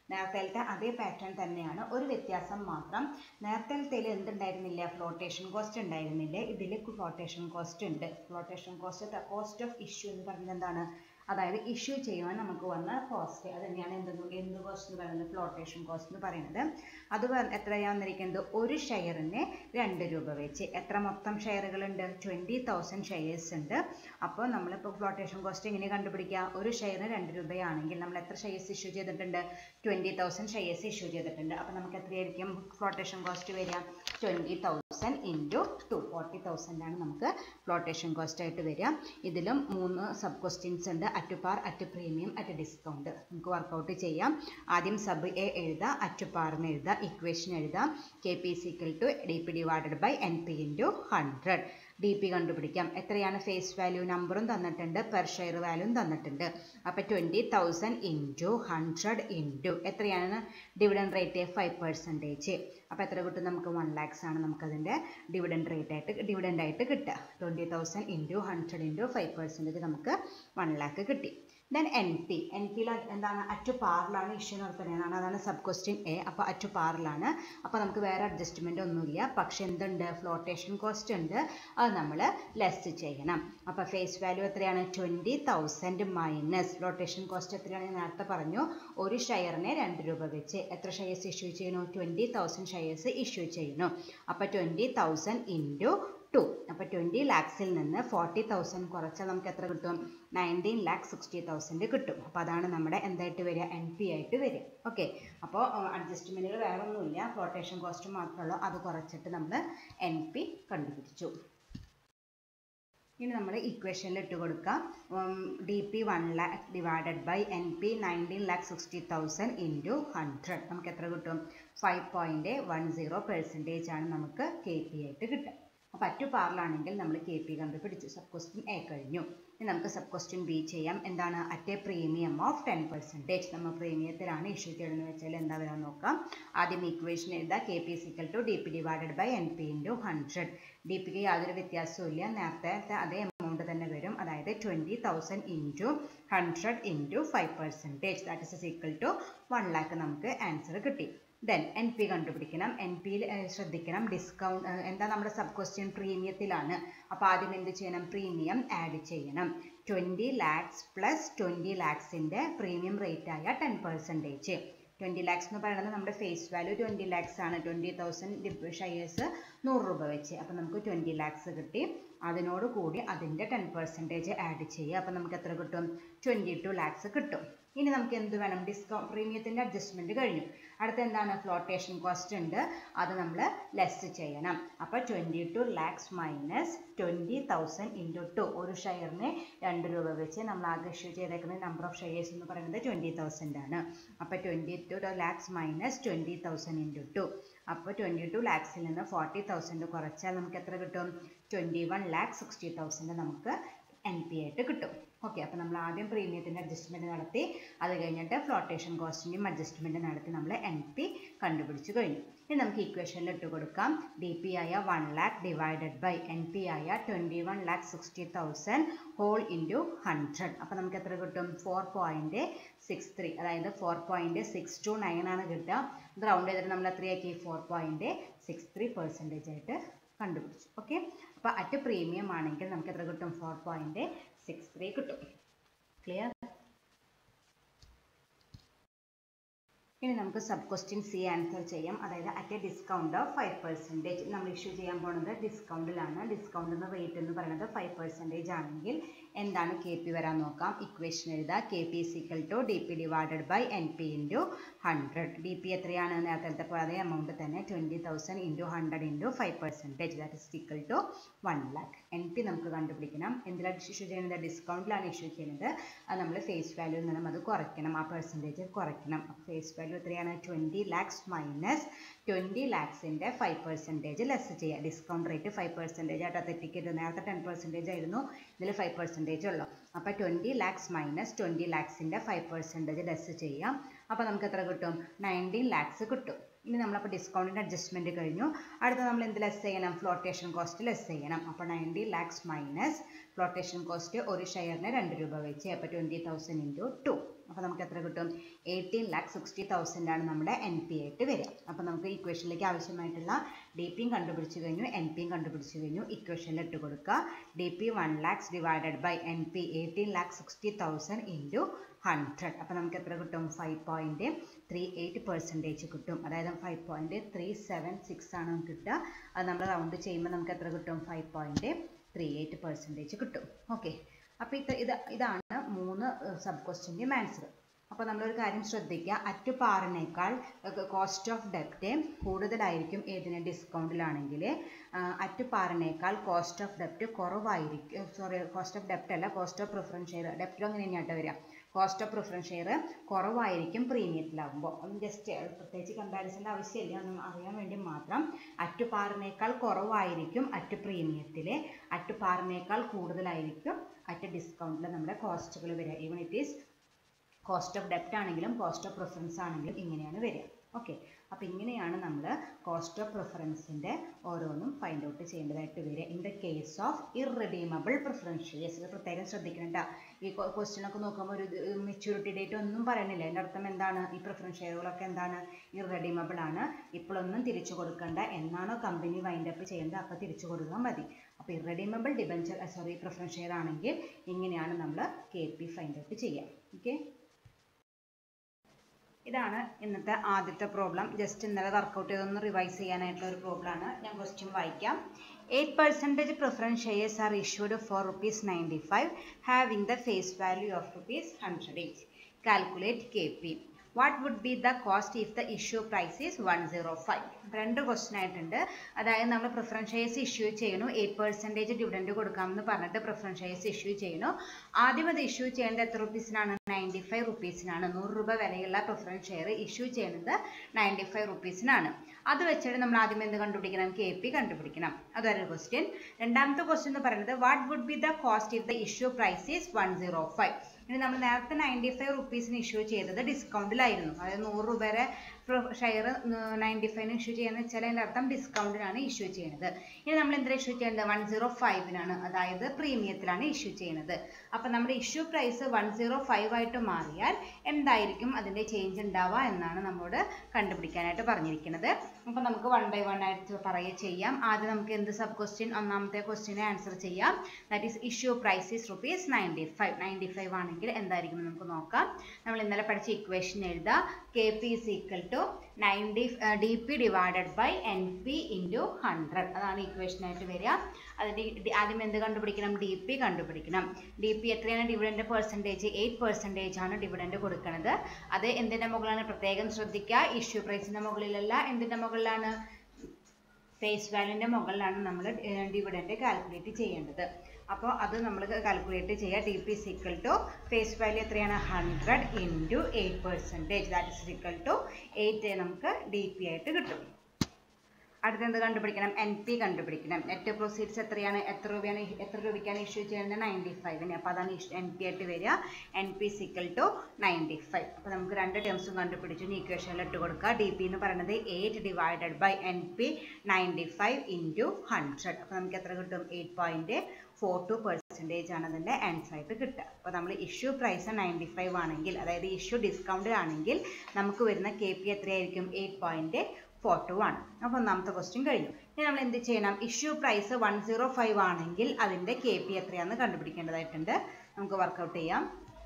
നേരത്തെ അതേ പാറ്റേൺ തന്നെയാണ്, ഒരു വ്യത്യാസം മാത്രം. നേരത്തെ എന്തുണ്ടായിരുന്നില്ല, ഫ്ലോട്ടേഷൻ കോസ്റ്റ് ഉണ്ടായിരുന്നില്ല, ഇതിൽ ഫ്ലോട്ടേഷൻ കോസ്റ്റ് ഉണ്ട്. Flotation cost cost of issue എന്ന് പറയുന്നത് എന്താണ്, അതായത് ഇഷ്യൂ ചെയ്യുവാൻ നമുക്ക് വന്ന കോസ്റ്റ്, അത് തന്നെയാണ് എന്ത് എന്ത് കോസ്റ്റ് എന്ന് പറയുന്നത്, ഫ്ലോട്ടേഷൻ കോസ്റ്റ് എന്ന് പറയുന്നത്. അത് എത്രയാണ് വന്നിരിക്കുന്നത്, ഒരു ഷെയറിന് രണ്ട് രൂപ വെച്ച്. എത്ര മൊത്തം ഷെയറുകളുണ്ട്, ട്വൻറ്റി തൗസൻഡ് ഷെയർസ് ഉണ്ട്. അപ്പോൾ നമ്മളിപ്പോൾ ഫ്ലോട്ടേഷൻ കോസ്റ്റ് എങ്ങനെ കണ്ടുപിടിക്കുക, ഒരു ഷെയറിന് രണ്ട് രൂപയാണെങ്കിൽ നമ്മൾ എത്ര ഷെയർസ് ഇഷ്യൂ ചെയ്തിട്ടുണ്ട്, ട്വൻറ്റി തൗസൻഡ് ഷെയർസ് ഇഷ്യൂ ചെയ്തിട്ടുണ്ട്. അപ്പോൾ നമുക്ക് എത്രയായിരിക്കും ഫ്ലോട്ടേഷൻ കോസ്റ്റ് വരിക, twenty thousand into two forty thousand ആണ് നമുക്ക് ഫ്ലോട്ടേഷൻ കോസ്റ്റ് ആയിട്ട് വരിക. ഇതിലും മൂന്ന് സബ് ക്വസ്റ്റ്യൻസ് ഉണ്ട്, at par, at premium, at discount. നമുക്ക് വർക്കൗട്ട് ചെയ്യാം. ആദ്യം സബ് എ എഴുതുക, അറ്റ് പാറിന് എഴുതുക, ഇക്വേഷൻ എഴുതാം. K P is equal to D P divided by N P into hundred. D P കണ്ടുപിടിക്കാം. എത്രയാണ് ഫേസ് വാല്യൂ, നമ്പറും തന്നിട്ടുണ്ട്, പെർ ഷെയർ വാല്യൂം തന്നിട്ടുണ്ട്. അപ്പോൾ twenty thousand into hundred into എത്രയാണ് ഡിവിഡൻഡ് റേറ്റ്, ഫൈവ് പെർസെൻറ്റേജ്. അപ്പോൾ എത്ര കിട്ടും നമുക്ക്, വൺ ലാക്സ് ആണ് നമുക്കതിൻ്റെ ഡിവിഡൻഡ് റേറ്റ് ആയിട്ട് ഡിവിഡൻഡ് ആയിട്ട് കിട്ടുക. Twenty thousand into hundred into five percentage നമുക്ക് വൺ ലാക്ക് കിട്ടി. ദെൻ എൻ പി, എൻ പിയിൽ എന്താണ്, അറ്റ് പാറിലാണ് ഇഷ്യൂ നടത്തുന്നതാണ്, അതാണ് സബ് ക്വസ്റ്റ്യൻ എ. അപ്പോൾ അറ്റ് പാറിലാണ്, അപ്പോൾ നമുക്ക് വേറെ അഡ്ജസ്റ്റ്മെൻ്റ് ഒന്നുമില്ല. പക്ഷെ എന്തുണ്ട്, ഫ്ലോട്ടേഷൻ കോസ്റ്റ് ഉണ്ട്, അത് നമ്മൾ ലെസ് ചെയ്യണം. അപ്പോൾ ഫേസ് വാല്യൂ എത്രയാണ്, twenty thousand minus flotation cost എത്രയാണ്, നേരത്തെ പറഞ്ഞു ഒരു ഷെയറിന് രണ്ട് രൂപ വെച്ച്. എത്ര ഷെയർസ് ഇഷ്യൂ ചെയ്യുന്നു, ട്വൻറ്റി തൗസൻഡ് ഷെയർസ് ഇഷ്യൂ ചെയ്യുന്നു. അപ്പോൾ ട്വൻറ്റി തൗസൻഡ് ഇൻറ്റു ടു, അപ്പോൾ ട്വൻറ്റി ലാക്സിൽ നിന്ന് ഫോർട്ടി തൗസൻഡ് കുറച്ചാൽ നമുക്ക് എത്ര കിട്ടും, നയൻറ്റീൻ ലാക്ക് സിക്സ്റ്റി തൗസൻഡ് കിട്ടും. അപ്പോൾ അതാണ് നമ്മുടെ എന്തായിട്ട് വരിക, എൻ പി ആയിട്ട് വരിക. ഓക്കെ, അപ്പോൾ അഡ്ജസ്റ്റ്മെൻറ്റുകൾ വേറെ ഒന്നുമില്ല, ഫ്ലോട്ടേഷൻ കോസ്റ്റ് മാത്രമുള്ളൂ, അത് കുറച്ചിട്ട് നമ്മൾ എൻ പി കണ്ടുപിടിച്ചു. ഇനി നമ്മൾ ഇക്വേഷനിൽ ഇട്ട് കൊടുക്കാം, D P one lakh divided by N P nineteen lakh sixty thousand into hundred. നമുക്ക് എത്ര കിട്ടും, five point one zero percentage ആണ് നമുക്ക് കെ പി ആയിട്ട് കിട്ടുക. അപ്പോൾ അറ്റു പാറിലാണെങ്കിൽ നമ്മൾ കെ പി കണ്ടുപിടിച്ചു. സബ് ക്വസ്റ്റ്യൻ എ കഴിഞ്ഞു. ഇനി നമുക്ക് സബ് ക്വസ്റ്റ്യൻ ബി ചെയ്യാം. എന്താണ്, at a premium of ten percentage. നമ്മൾ പ്രീമിയത്തിലാണ് ഇഷ്യൂ ചെയ്യണമെന്ന് വെച്ചാൽ എന്താ വരാൻ നോക്കാം. ആദ്യം ഇക്വേഷൻ എഴുതാം, K P is equal to D P divided by N P into hundred. D പിക്ക് യാതൊരു വ്യത്യാസവും ഇല്ല, നേരത്തെ അതേ എമൗണ്ട് തന്നെ വരും. അതായത് twenty thousand into hundred into five percentage, that is equal to one lakh നമുക്ക് ആൻസർ കിട്ടി. ദെൻ എൻ പി കണ്ടുപിടിക്കണം. എൻ പിയിൽ ശ്രദ്ധിക്കണം, ഡിസ്കൗണ്ട് എന്താ, നമ്മുടെ സബ് ക്വസ്റ്റ്യൻ പ്രീമിയത്തിലാണ്. അപ്പോൾ ആദ്യം എന്ത് ചെയ്യണം, പ്രീമിയം ആഡ് ചെയ്യണം. ട്വൻറ്റി ലാക്സ് പ്ലസ് ട്വൻറ്റി ലാക്സിൻ്റെ പ്രീമിയം റേറ്റ് ആയ ടെൻ പെർസെൻറ്റേജ്. ട്വൻറ്റി ലാക്സ് എന്ന് പറയുന്നത് നമ്മുടെ ഫേസ് വാല്യൂ ട്വൻറ്റി ലാക്സ് ആണ്. ട്വൻറ്റി തൗസൻഡ് ഷെയർസ് നൂറ് രൂപ വെച്ച്. അപ്പോൾ നമുക്ക് ട്വൻറ്റി ലാക്സ് കിട്ടി. അതിനോട് കൂടി അതിൻ്റെ ടെൻ പെർസെൻറ്റേജ് ആഡ് ചെയ്യുക. അപ്പോൾ നമുക്ക് എത്ര കിട്ടും, ട്വൻറ്റി ടു ലാക്സ് കിട്ടും. ഇനി നമുക്ക് എന്ത് വേണം, ഡിസ്കൗണ്ട് പ്രീമിയത്തിൻ്റെ അഡ്ജസ്റ്റ്മെൻറ്റ് കഴിഞ്ഞു. അടുത്ത എന്താണ്, ഫ്ലോട്ടേഷൻ കോസ്റ്റ് ഉണ്ട്, അത് നമ്മൾ ലെസ് ചെയ്യണം. അപ്പോൾ twenty two lakhs minus twenty thousand into two, ഒരു ഷെയറിന് രണ്ട് രൂപ വെച്ച് നമ്മൾ ആകെ ഇഷ്യൂ ചെയ്തേക്കുന്ന നമ്പർ ഓഫ് ഷെയർസ് എന്ന് പറയുന്നത് ട്വൻറ്റി തൗസൻഡ് ആണ്. അപ്പോൾ twenty two lakhs minus twenty thousand into two, അപ്പോൾ ട്വൻറ്റി ടു ലാക്സിൽ നിന്ന് ഫോർട്ടി തൗസൻഡ് കുറച്ചാൽ നമുക്ക് എത്ര കിട്ടും, twenty one lakh sixty thousand നമുക്ക് എൻ പി ആയിട്ട് കിട്ടും. ഓക്കെ, അപ്പോൾ നമ്മൾ ആദ്യം പ്രീമിയത്തിൻ്റെ അഡ്ജസ്റ്റ്മെൻറ്റ് നടത്തി, അത് കഴിഞ്ഞിട്ട് ഫ്ലോട്ടേഷൻ കോസ്റ്റിൻ്റെയും അഡ്ജസ്റ്റ്മെൻറ്റ് നടത്തി നമ്മൾ എൻ പി കണ്ടുപിടിച്ച് കഴിഞ്ഞു. ഇനി നമുക്ക് ഇക്വേഷനിൽ ഇട്ട് കൊടുക്കാം, ഡി പി ആയ one lakh divided by N P ആയ twenty one lakh sixty thousand whole into hundred. അപ്പോൾ നമുക്ക് എത്ര കിട്ടും, ഫോർ പോയിൻറ്റ് സിക്സ് ത്രീ, അതായത് four point six two nine ആണ് കിട്ടുക. റൗണ്ട് ചെയ്തിട്ട് നമ്മൾ എത്രയാക്കി, four point six three percentage ആയിട്ട് കണ്ടുപിടിച്ചു. ഓക്കെ, അപ്പോൾ അറ്റ് പ്രീമിയം ആണെങ്കിൽ നമുക്ക് എത്ര കിട്ടും, ഫോർ പോയിൻറ്റ് സിക്സ് ത്രീ കിട്ടും. ക്ലിയർ? ഇനി നമുക്ക് സബ് ക്വസ്റ്റ്യൻ സി ആൻസർ ചെയ്യാം. അതായത് at a discount of five percentage. നമ്മൾ ഇഷ്യൂ ചെയ്യാൻ പോകുന്നത് ഡിസ്കൗണ്ടിലാണ്. ഡിസ്കൗണ്ടിൻ്റെ റേറ്റ് എന്ന് പറയുന്നത് ഫൈവ് പെർസെൻറ്റേജ് ആണെങ്കിൽ എന്താണ് കെ പി വരാൻ നോക്കാം. ഇക്വേഷൻ എഴുതുക, K P is equal to D P divided by N P into hundred. D P എത്രയാണ്, നേരത്തെ പോലെ അതേ എമൗണ്ട് തന്നെ, twenty thousand into hundred into five percentage, that is equal to one lakh. N P നമുക്ക് കണ്ടുപിടിക്കണം. എന്തിലാണ് ഇഷ്യൂ ചെയ്യുന്നത്, ഡിസ്കൗണ്ടിലാണ് ഇഷ്യൂ ചെയ്യുന്നത്. അത് നമ്മൾ ഫേസ് വാല്യൂ നിന്നും അത് കുറയ്ക്കണം, ആ പെർസെൻറ്റേജ് കുറയ്ക്കണം. അപ്പോൾ ഫേസ് വാല്യൂ എത്രയാണ്, ട്വൻറ്റി ലാക്സ് മൈനസ് ട്വൻറ്റി ലാക്സിൻ്റെ ഫൈവ് പെർസെൻറ്റേജ് ലെസ് ചെയ്യുക. ഡിസ്കൗണ്ട് റേറ്റ് ഫൈവ് പെർസെൻറ്റേജ് ആയിട്ട് തെറ്റിക്കരുത്, നേരത്തെ ടെൻ പെർസെൻറ്റേജ് ആയിരുന്നു, ഇതിൽ ഫൈവ് പെർസെൻറ്റേജ് ഉള്ളൂ. അപ്പോൾ ട്വൻറ്റി ലാക്സ് മൈനസ് ട്വൻറ്റി ലാക്സിൻ്റെ ഫൈവ് പെർസെൻറ്റേജ് ലെസ് ചെയ്യാം. അപ്പോൾ നമുക്ക് എത്ര കിട്ടും, നയൻറ്റീൻ ലാക്സ് കിട്ടും. ഇനി നമ്മളപ്പോൾ ഡിസ്കൗണ്ടിൻ്റെ അഡ്ജസ്റ്റ്മെൻറ്റ് കഴിഞ്ഞു. അടുത്ത നമ്മൾ എന്ത് ലെസ് ചെയ്യണം, ഫ്ലോട്ടേഷൻ കോസ്റ്റ് ലെസ് ചെയ്യണം. അപ്പോൾ nineteen lakhs minus flotation cost ഒരു ഷെയറിന് രണ്ട് രൂപ വെച്ച്, അപ്പോൾ ട്വൻറ്റി തൗസൻഡ് ഇൻറ്റു ടു. അപ്പോൾ നമുക്ക് എത്ര കിട്ടും? എയ്റ്റീൻ ലാക്ക് സിക്സ്റ്റി തൗസൻഡ് ആണ് നമ്മുടെ എൻ പി ആയിട്ട് വരിക. അപ്പോൾ നമുക്ക് ഇക്വേഷനിലേക്ക് ആവശ്യമായിട്ടുള്ള ഡി പിയും കണ്ടുപിടിച്ച് കഴിഞ്ഞു, എൻ പിയും കണ്ടുപിടിച്ച് കഴിഞ്ഞു. ഇക്വേഷനിൽ ഇട്ട് കൊടുക്കുക. D P one lakhs divided by N P eighteen lakh sixty thousand into hundred. അപ്പോൾ നമുക്ക് എത്ര കിട്ടും? Five point three eight percentage കിട്ടും. അതായത് five point three seven six ആണ് നമുക്ക് കിട്ടുക. അത് നമ്മൾ റൗണ്ട് ചെയ്യുമ്പോൾ നമുക്ക് എത്ര കിട്ടും? Five point three eight percentage കിട്ടും. ഓക്കെ, അപ്പോൾ ഇത് ഇത് ഇതാണ് മൂന്ന് സബ് ക്വസ്റ്റ്യൻ്റെയും ആൻസർ. അപ്പോൾ നമ്മളൊരു കാര്യം ശ്രദ്ധിക്കുക, അറ്റ് പാറിനേക്കാൾ കോസ്റ്റ് ഓഫ് ഡെപ്റ്റ് കൂടുതലായിരിക്കും ഏതിന്? ഡിസ്കൗണ്ടിലാണെങ്കിൽ. അറ്റ് പാറിനേക്കാൾ കോസ്റ്റ് ഓഫ് ഡെപ്റ്റ് കുറവായിരിക്കും. സോറി, കോസ്റ്റ് ഓഫ് ഡെപ്റ്റ് അല്ല, കോസ്റ്റ് ഓഫ് പ്രിഫറൻസ് ഷെയർ. ഡെപ്റ്റിലും അങ്ങനെ തന്നെയായിട്ട് വരിക. കോസ്റ്റ് ഓഫ് പ്രിഫറൻസ് ഷെയർ കുറവായിരിക്കും പ്രീമിയത്തിലാകുമ്പോൾ. അതും ജസ്റ്റ് പ്രത്യേകിച്ച് കമ്പാരിസൻ്റെ ആവശ്യമില്ല, ഒന്നും അറിയാൻ വേണ്ടി മാത്രം. അറ്റ് പാറിനേക്കാൾ കുറവായിരിക്കും അറ്റ് പ്രീമിയത്തിൽ, അറ്റ് പാറിനേക്കാൾ കൂടുതലായിരിക്കും അറ്റ് ഡിസ്കൗണ്ടിൽ നമ്മുടെ കോസ്റ്റുകൾ വരിക. Even it is cost of ഡെപ്റ്റ് ആണെങ്കിലും കോസ്റ്റ് ഓഫ് പ്രിഫറൻസ് ആണെങ്കിലും ഇങ്ങനെയാണ് വരിക. ഓക്കെ, അപ്പോൾ ഇങ്ങനെയാണ് നമ്മൾ കോസ്റ്റ് ഓഫ് പ്രിഫറൻസിൻ്റെ ഓരോന്നും ഫൈൻഡ് ഔട്ട് ചെയ്യേണ്ടതായിട്ട് വരിക. In the case of irredeemable preference shares, ഇത് പ്രത്യേകം ശ്രദ്ധിക്കണ്ട. ഈ ക്വസ്റ്റ്യനൊക്കെ നോക്കുമ്പോൾ ഒരു മെച്യൂരിറ്റി ഡേറ്റ് ഒന്നും പറയണില്ല. അതിൻ്റെ അർത്ഥം എന്താണ്? ഈ പ്രിഫറൻസ് ഷെയറുകളൊക്കെ എന്താണ്? ഇർറിഡീമബിൾ ആണ്. ഇപ്പോഴൊന്നും തിരിച്ചു കൊടുക്കണ്ട. എന്നാണോ കമ്പനി വൈൻഡ് അപ്പ് ചെയ്യുന്നത് അപ്പോൾ തിരിച്ചു കൊടുക്കാൻ മതി. അപ്പോൾ irredeemable debenture sorry preference share ആണെങ്കിൽ ഇങ്ങനെയാണ് നമ്മൾ കെ പി ഫൈൻഡ് ഔട്ട് ചെയ്യുക. ഓക്കെ, ഇതാണ് ഇന്നത്തെ ആദ്യത്തെ പ്രോബ്ലം. ജസ്റ്റ് ഇന്നലെ വർക്കൗട്ട് ചെയ്തൊന്ന് റിവൈസ് ചെയ്യാനായിട്ടുള്ള ഒരു പ്രോബ്ലമാണ്. ഞാൻ ക്വസ്റ്റ്യൻ വായിക്കാം. Eight percentage preference shares are issued for rupees ninety five having the face value of rupees hundred eight. Calculate K P. What would be the cost if the issue price is one zero five. രണ്ട് ക്വസ്റ്റ്യൻ ആയിട്ടുണ്ട്. അതായത് നമ്മൾ പ്രിഫറൻസ് ഷെയർസ് ഇഷ്യൂ ചെയ്യണു, എയ്റ്റ് പെർസെൻറ്റേജ് ഡിവിഡൻഡ് കൊടുക്കാമെന്ന് പറഞ്ഞിട്ട് പ്രിഫറൻസ് ഷെയർസ് ഇഷ്യൂ ചെയ്യണു. ആദ്യം അത് ഇഷ്യൂ ചെയ്യേണ്ടത് എത്ര റുപ്പീസിനാണ്? Ninety five റുപ്പീസിനാണ്. നൂറ് രൂപ വിലയുള്ള പ്രിഫറൻസ് ഷെയർ ഇഷ്യൂ ചെയ്യുന്നത് നയൻറ്റി ഫൈവ് റുപ്പീസിനാണ്. അത് വെച്ചിട്ട് നമ്മൾ ആദ്യം എന്ത് കണ്ടുപിടിക്കണം? കെ പി കണ്ടുപിടിക്കണം. അതൊരു ക്വസ്റ്റ്യൻ. രണ്ടാമത്തെ ക്വസ്റ്റ്യൻ എന്ന് പറയുന്നത് what would be the cost if the issue price is one zero five. ഇനി നമ്മൾ നേരത്തെ നയൻറ്റി ഫൈവ് റുപ്പീസിന് ഇഷ്യൂ ചെയ്തത് ഡിസ്കൗണ്ടിലായിരുന്നു. അതായത് നൂറ് രൂപയുടെ ഷെയർ നയൻറ്റി ഫൈവിന് ഇഷ്യൂ ചെയ്യുന്നത് വെച്ചാൽ അതിൻ്റെ അർത്ഥം ഡിസ്കൗണ്ടിലാണ് ഇഷ്യൂ ചെയ്യുന്നത്. ഇനി നമ്മൾ എന്തിനാണ് ഇഷ്യൂ ചെയ്യുന്നത്? വൺ സീറോ ഫൈവിനാണ്, അതായത് പ്രീമിയത്തിലാണ് ഇഷ്യൂ ചെയ്യുന്നത്. അപ്പം നമ്മുടെ issue price one zero five ആയിട്ട് മാറിയാൽ എന്തായിരിക്കും അതിൻ്റെ ചേഞ്ച് ഉണ്ടാവുക എന്നാണ് നമ്മോട് കണ്ടുപിടിക്കാനായിട്ട് പറഞ്ഞിരിക്കുന്നത്. അപ്പം നമുക്ക് വൺ ബൈ വൺ ആയിട്ട് പറയുക ചെയ്യാം. ആദ്യം നമുക്ക് എന്ത് സബ് ക്വസ്റ്റ്യൻ? ഒന്നാമത്തെ ക്വസ്റ്റ്യനെ ആൻസർ ചെയ്യാം. That is issue price is rupees ninety five. Ninety five ആണെങ്കിൽ എന്തായിരിക്കും നമുക്ക് നോക്കാം. നമ്മൾ ഇന്നലെ പഠിച്ച ഇക്വേഷൻ എഴുതാം. K P is equal to ninety D P divided by N P into hundred. അതാണ് ഇക്വേഷനായിട്ട് വരിക. അതിൻ്റെ ആദ്യം എന്ത് കണ്ടുപിടിക്കണം? ഡി പി കണ്ടുപിടിക്കണം. ഡി പി എത്രയാണ്? ഡിവിഡൻഡ് പെർസെൻറ്റേജ് എയ്റ്റ് പെർസെൻറ്റേജ് ആണ് ഡിവിഡൻഡ് കൊടുക്കുന്നത്. അത് എന്തിൻ്റെ മുകളിലാണ്? പ്രത്യേകം ശ്രദ്ധിക്കുക. ഇഷ്യൂ പ്രൈസിൻ്റെ മുകളിലല്ല. എന്തിൻ്റെ മുകളിലാണ്? ഫേസ് വാല്യൂൻ്റെ മുകളിലാണ് നമ്മൾ ഡിവിഡൻഡ് കാൽക്കുലേറ്റ് ചെയ്യേണ്ടത്. അപ്പോൾ അത് നമ്മൾ കാൽക്കുലേറ്റ് ചെയ്യുക. D P is equal to face value എത്രയാണ്? Hundred into eight percentage. That is equal to eight നമുക്ക് ഡി പി ആയിട്ട് കിട്ടും. അടുത്തെന്ത് കണ്ടുപിടിക്കണം? എൻ പി കണ്ടുപിടിക്കണം. നെറ്റ് പ്രൊസീഡ്സ് എത്രയാണ്? എത്ര രൂപയാണ് എത്ര രൂപയ്ക്കാണ് ഇഷ്യൂ ചെയ്യുന്നത്? നയൻറ്റി ഫൈവിന്. അപ്പോൾ അതാണ് എൻ പി ആയിട്ട് വരിക. N P is equal to ninety five. അപ്പോൾ നമുക്ക് രണ്ട് ടേംസും കണ്ടുപിടിച്ചു. ഇക്വേഷനിൽ ഇട്ട് കൊടുക്കുക. ഡി പി എന്ന് പറയുന്നത് eight divided by N P ninety five into hundred. അപ്പോൾ നമുക്ക് എത്ര കിട്ടും? Eight point four two percentage ആണ് അതിൻ്റെ ആൻസർ ആയിട്ട് കിട്ടുക. അപ്പോൾ നമ്മൾ ഇഷ്യൂ പ്രൈസ് നയൻറ്റി ഫൈവ് ആണെങ്കിൽ, അതായത് ഇഷ്യൂ ഡിസ്കൗണ്ട് ആണെങ്കിൽ നമുക്ക് വരുന്ന കെ പി എത്രയായിരിക്കും? എയ്റ്റ് പോയിൻറ്റ് ഫോർ ടു ആണ്. അപ്പോൾ ഒന്നാമത്തെ ക്വസ്റ്റ്യൻ കഴിഞ്ഞു. ഇനി നമ്മൾ എന്ത് ചെയ്യണം? Issue price one zero five ആണെങ്കിൽ അതിൻ്റെ കെ പി എത്രയാണെന്ന് കണ്ടുപിടിക്കേണ്ടതായിട്ടുണ്ട്. നമുക്ക് വർക്കൗട്ട് ചെയ്യാം.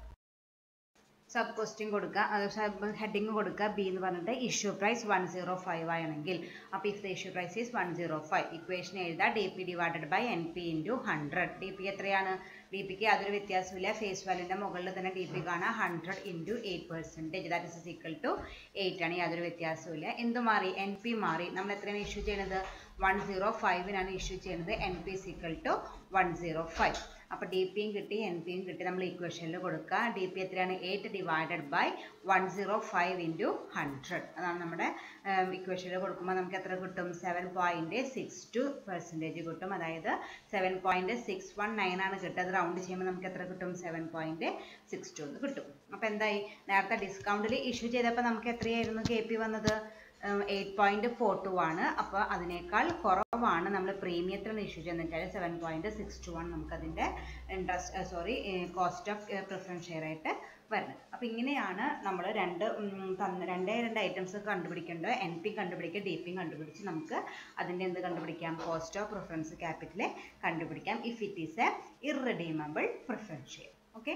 സബ് ക്വസ്റ്റ്യൻ കൊടുക്കുക, സബ് ഹെഡിങ് കൊടുക്കുക. ബി എന്ന് പറഞ്ഞിട്ട് issue price one zero five ആണെങ്കിൽ, അപ്പോൾ if the issue price is one zero five, equation എഴുതുക. D P divided by N P into hundred. D P എത്രയാണ്? ഡി പിക്ക് യാതൊരു വ്യത്യാസമില്ല. ഫേസ് വാല്യൂൻ്റെ മുകളിൽ തന്നെ ഡി പി കാണാം. Hundred into eight percentage. That is equal to eight ആണ്. യാതൊരു വ്യത്യാസമില്ല. എന്ത് മാറി? എൻ പി മാറി. നമ്മൾ എത്രയാണ് ഇഷ്യൂ ചെയ്യുന്നത്? വൺ സീറോ ഫൈവിനാണ് ഇഷ്യൂ ചെയ്യുന്നത്. N P is equal to one zero five. അപ്പോൾ ഡി പിയും കിട്ടി, എൻ പിയും കിട്ടി. നമ്മൾ ഇക്വേഷനിൽ കൊടുക്കുക. ഡി പി എത്രയാണ്? Eight divided by one zero five into hundred. അതാണ് നമ്മുടെ ഇക്വേഷനിൽ കൊടുക്കുമ്പോൾ നമുക്ക് എത്ര കിട്ടും? Seven point six two percentage കിട്ടും. അതായത് seven point six one nine ആണ് കിട്ടുക. അത് റൗണ്ട് ചെയ്യുമ്പോൾ നമുക്ക് എത്ര കിട്ടും? സെവൻ പോയിൻറ്റ് സിക്സ് ടു എന്ന് കിട്ടും. അപ്പോൾ എന്തായി? നേരത്തെ ഡിസ്കൗണ്ടിൽ ഇഷ്യൂ ചെയ്തപ്പോൾ നമുക്ക് എത്രയായിരുന്നു കെ പി വന്നത്? എയ്റ്റ് പോയിൻറ്റ് ഫോർ ടു ആണ്. അപ്പോൾ അതിനേക്കാൾ കുറവാണ് നമ്മൾ പ്രീമിയത്തിലാണ് ഇഷ്യൂ ചെയ്യുന്നത്. സെവൻ പോയിൻറ്റ് സിക്സ് ടു ആണ് നമുക്കതിൻ്റെ interest sorry cost of preference share ആയിട്ട് വരുന്നത്. അപ്പോൾ ഇങ്ങനെയാണ് നമ്മൾ രണ്ട് രണ്ടേ രണ്ട് ഐറ്റംസ് കണ്ടുപിടിക്കേണ്ടത്. എൻ പി കണ്ടുപിടിക്കുക, ഡി പി കണ്ടുപിടിച്ച് നമുക്ക് അതിൻ്റെ എന്ത് കണ്ടുപിടിക്കാം, കോസ്റ്റ് ഓഫ് പ്രിഫറൻസ് ക്യാപിറ്റൽ കണ്ടുപിടിക്കാം if it is a irredeemable preference share. Okay,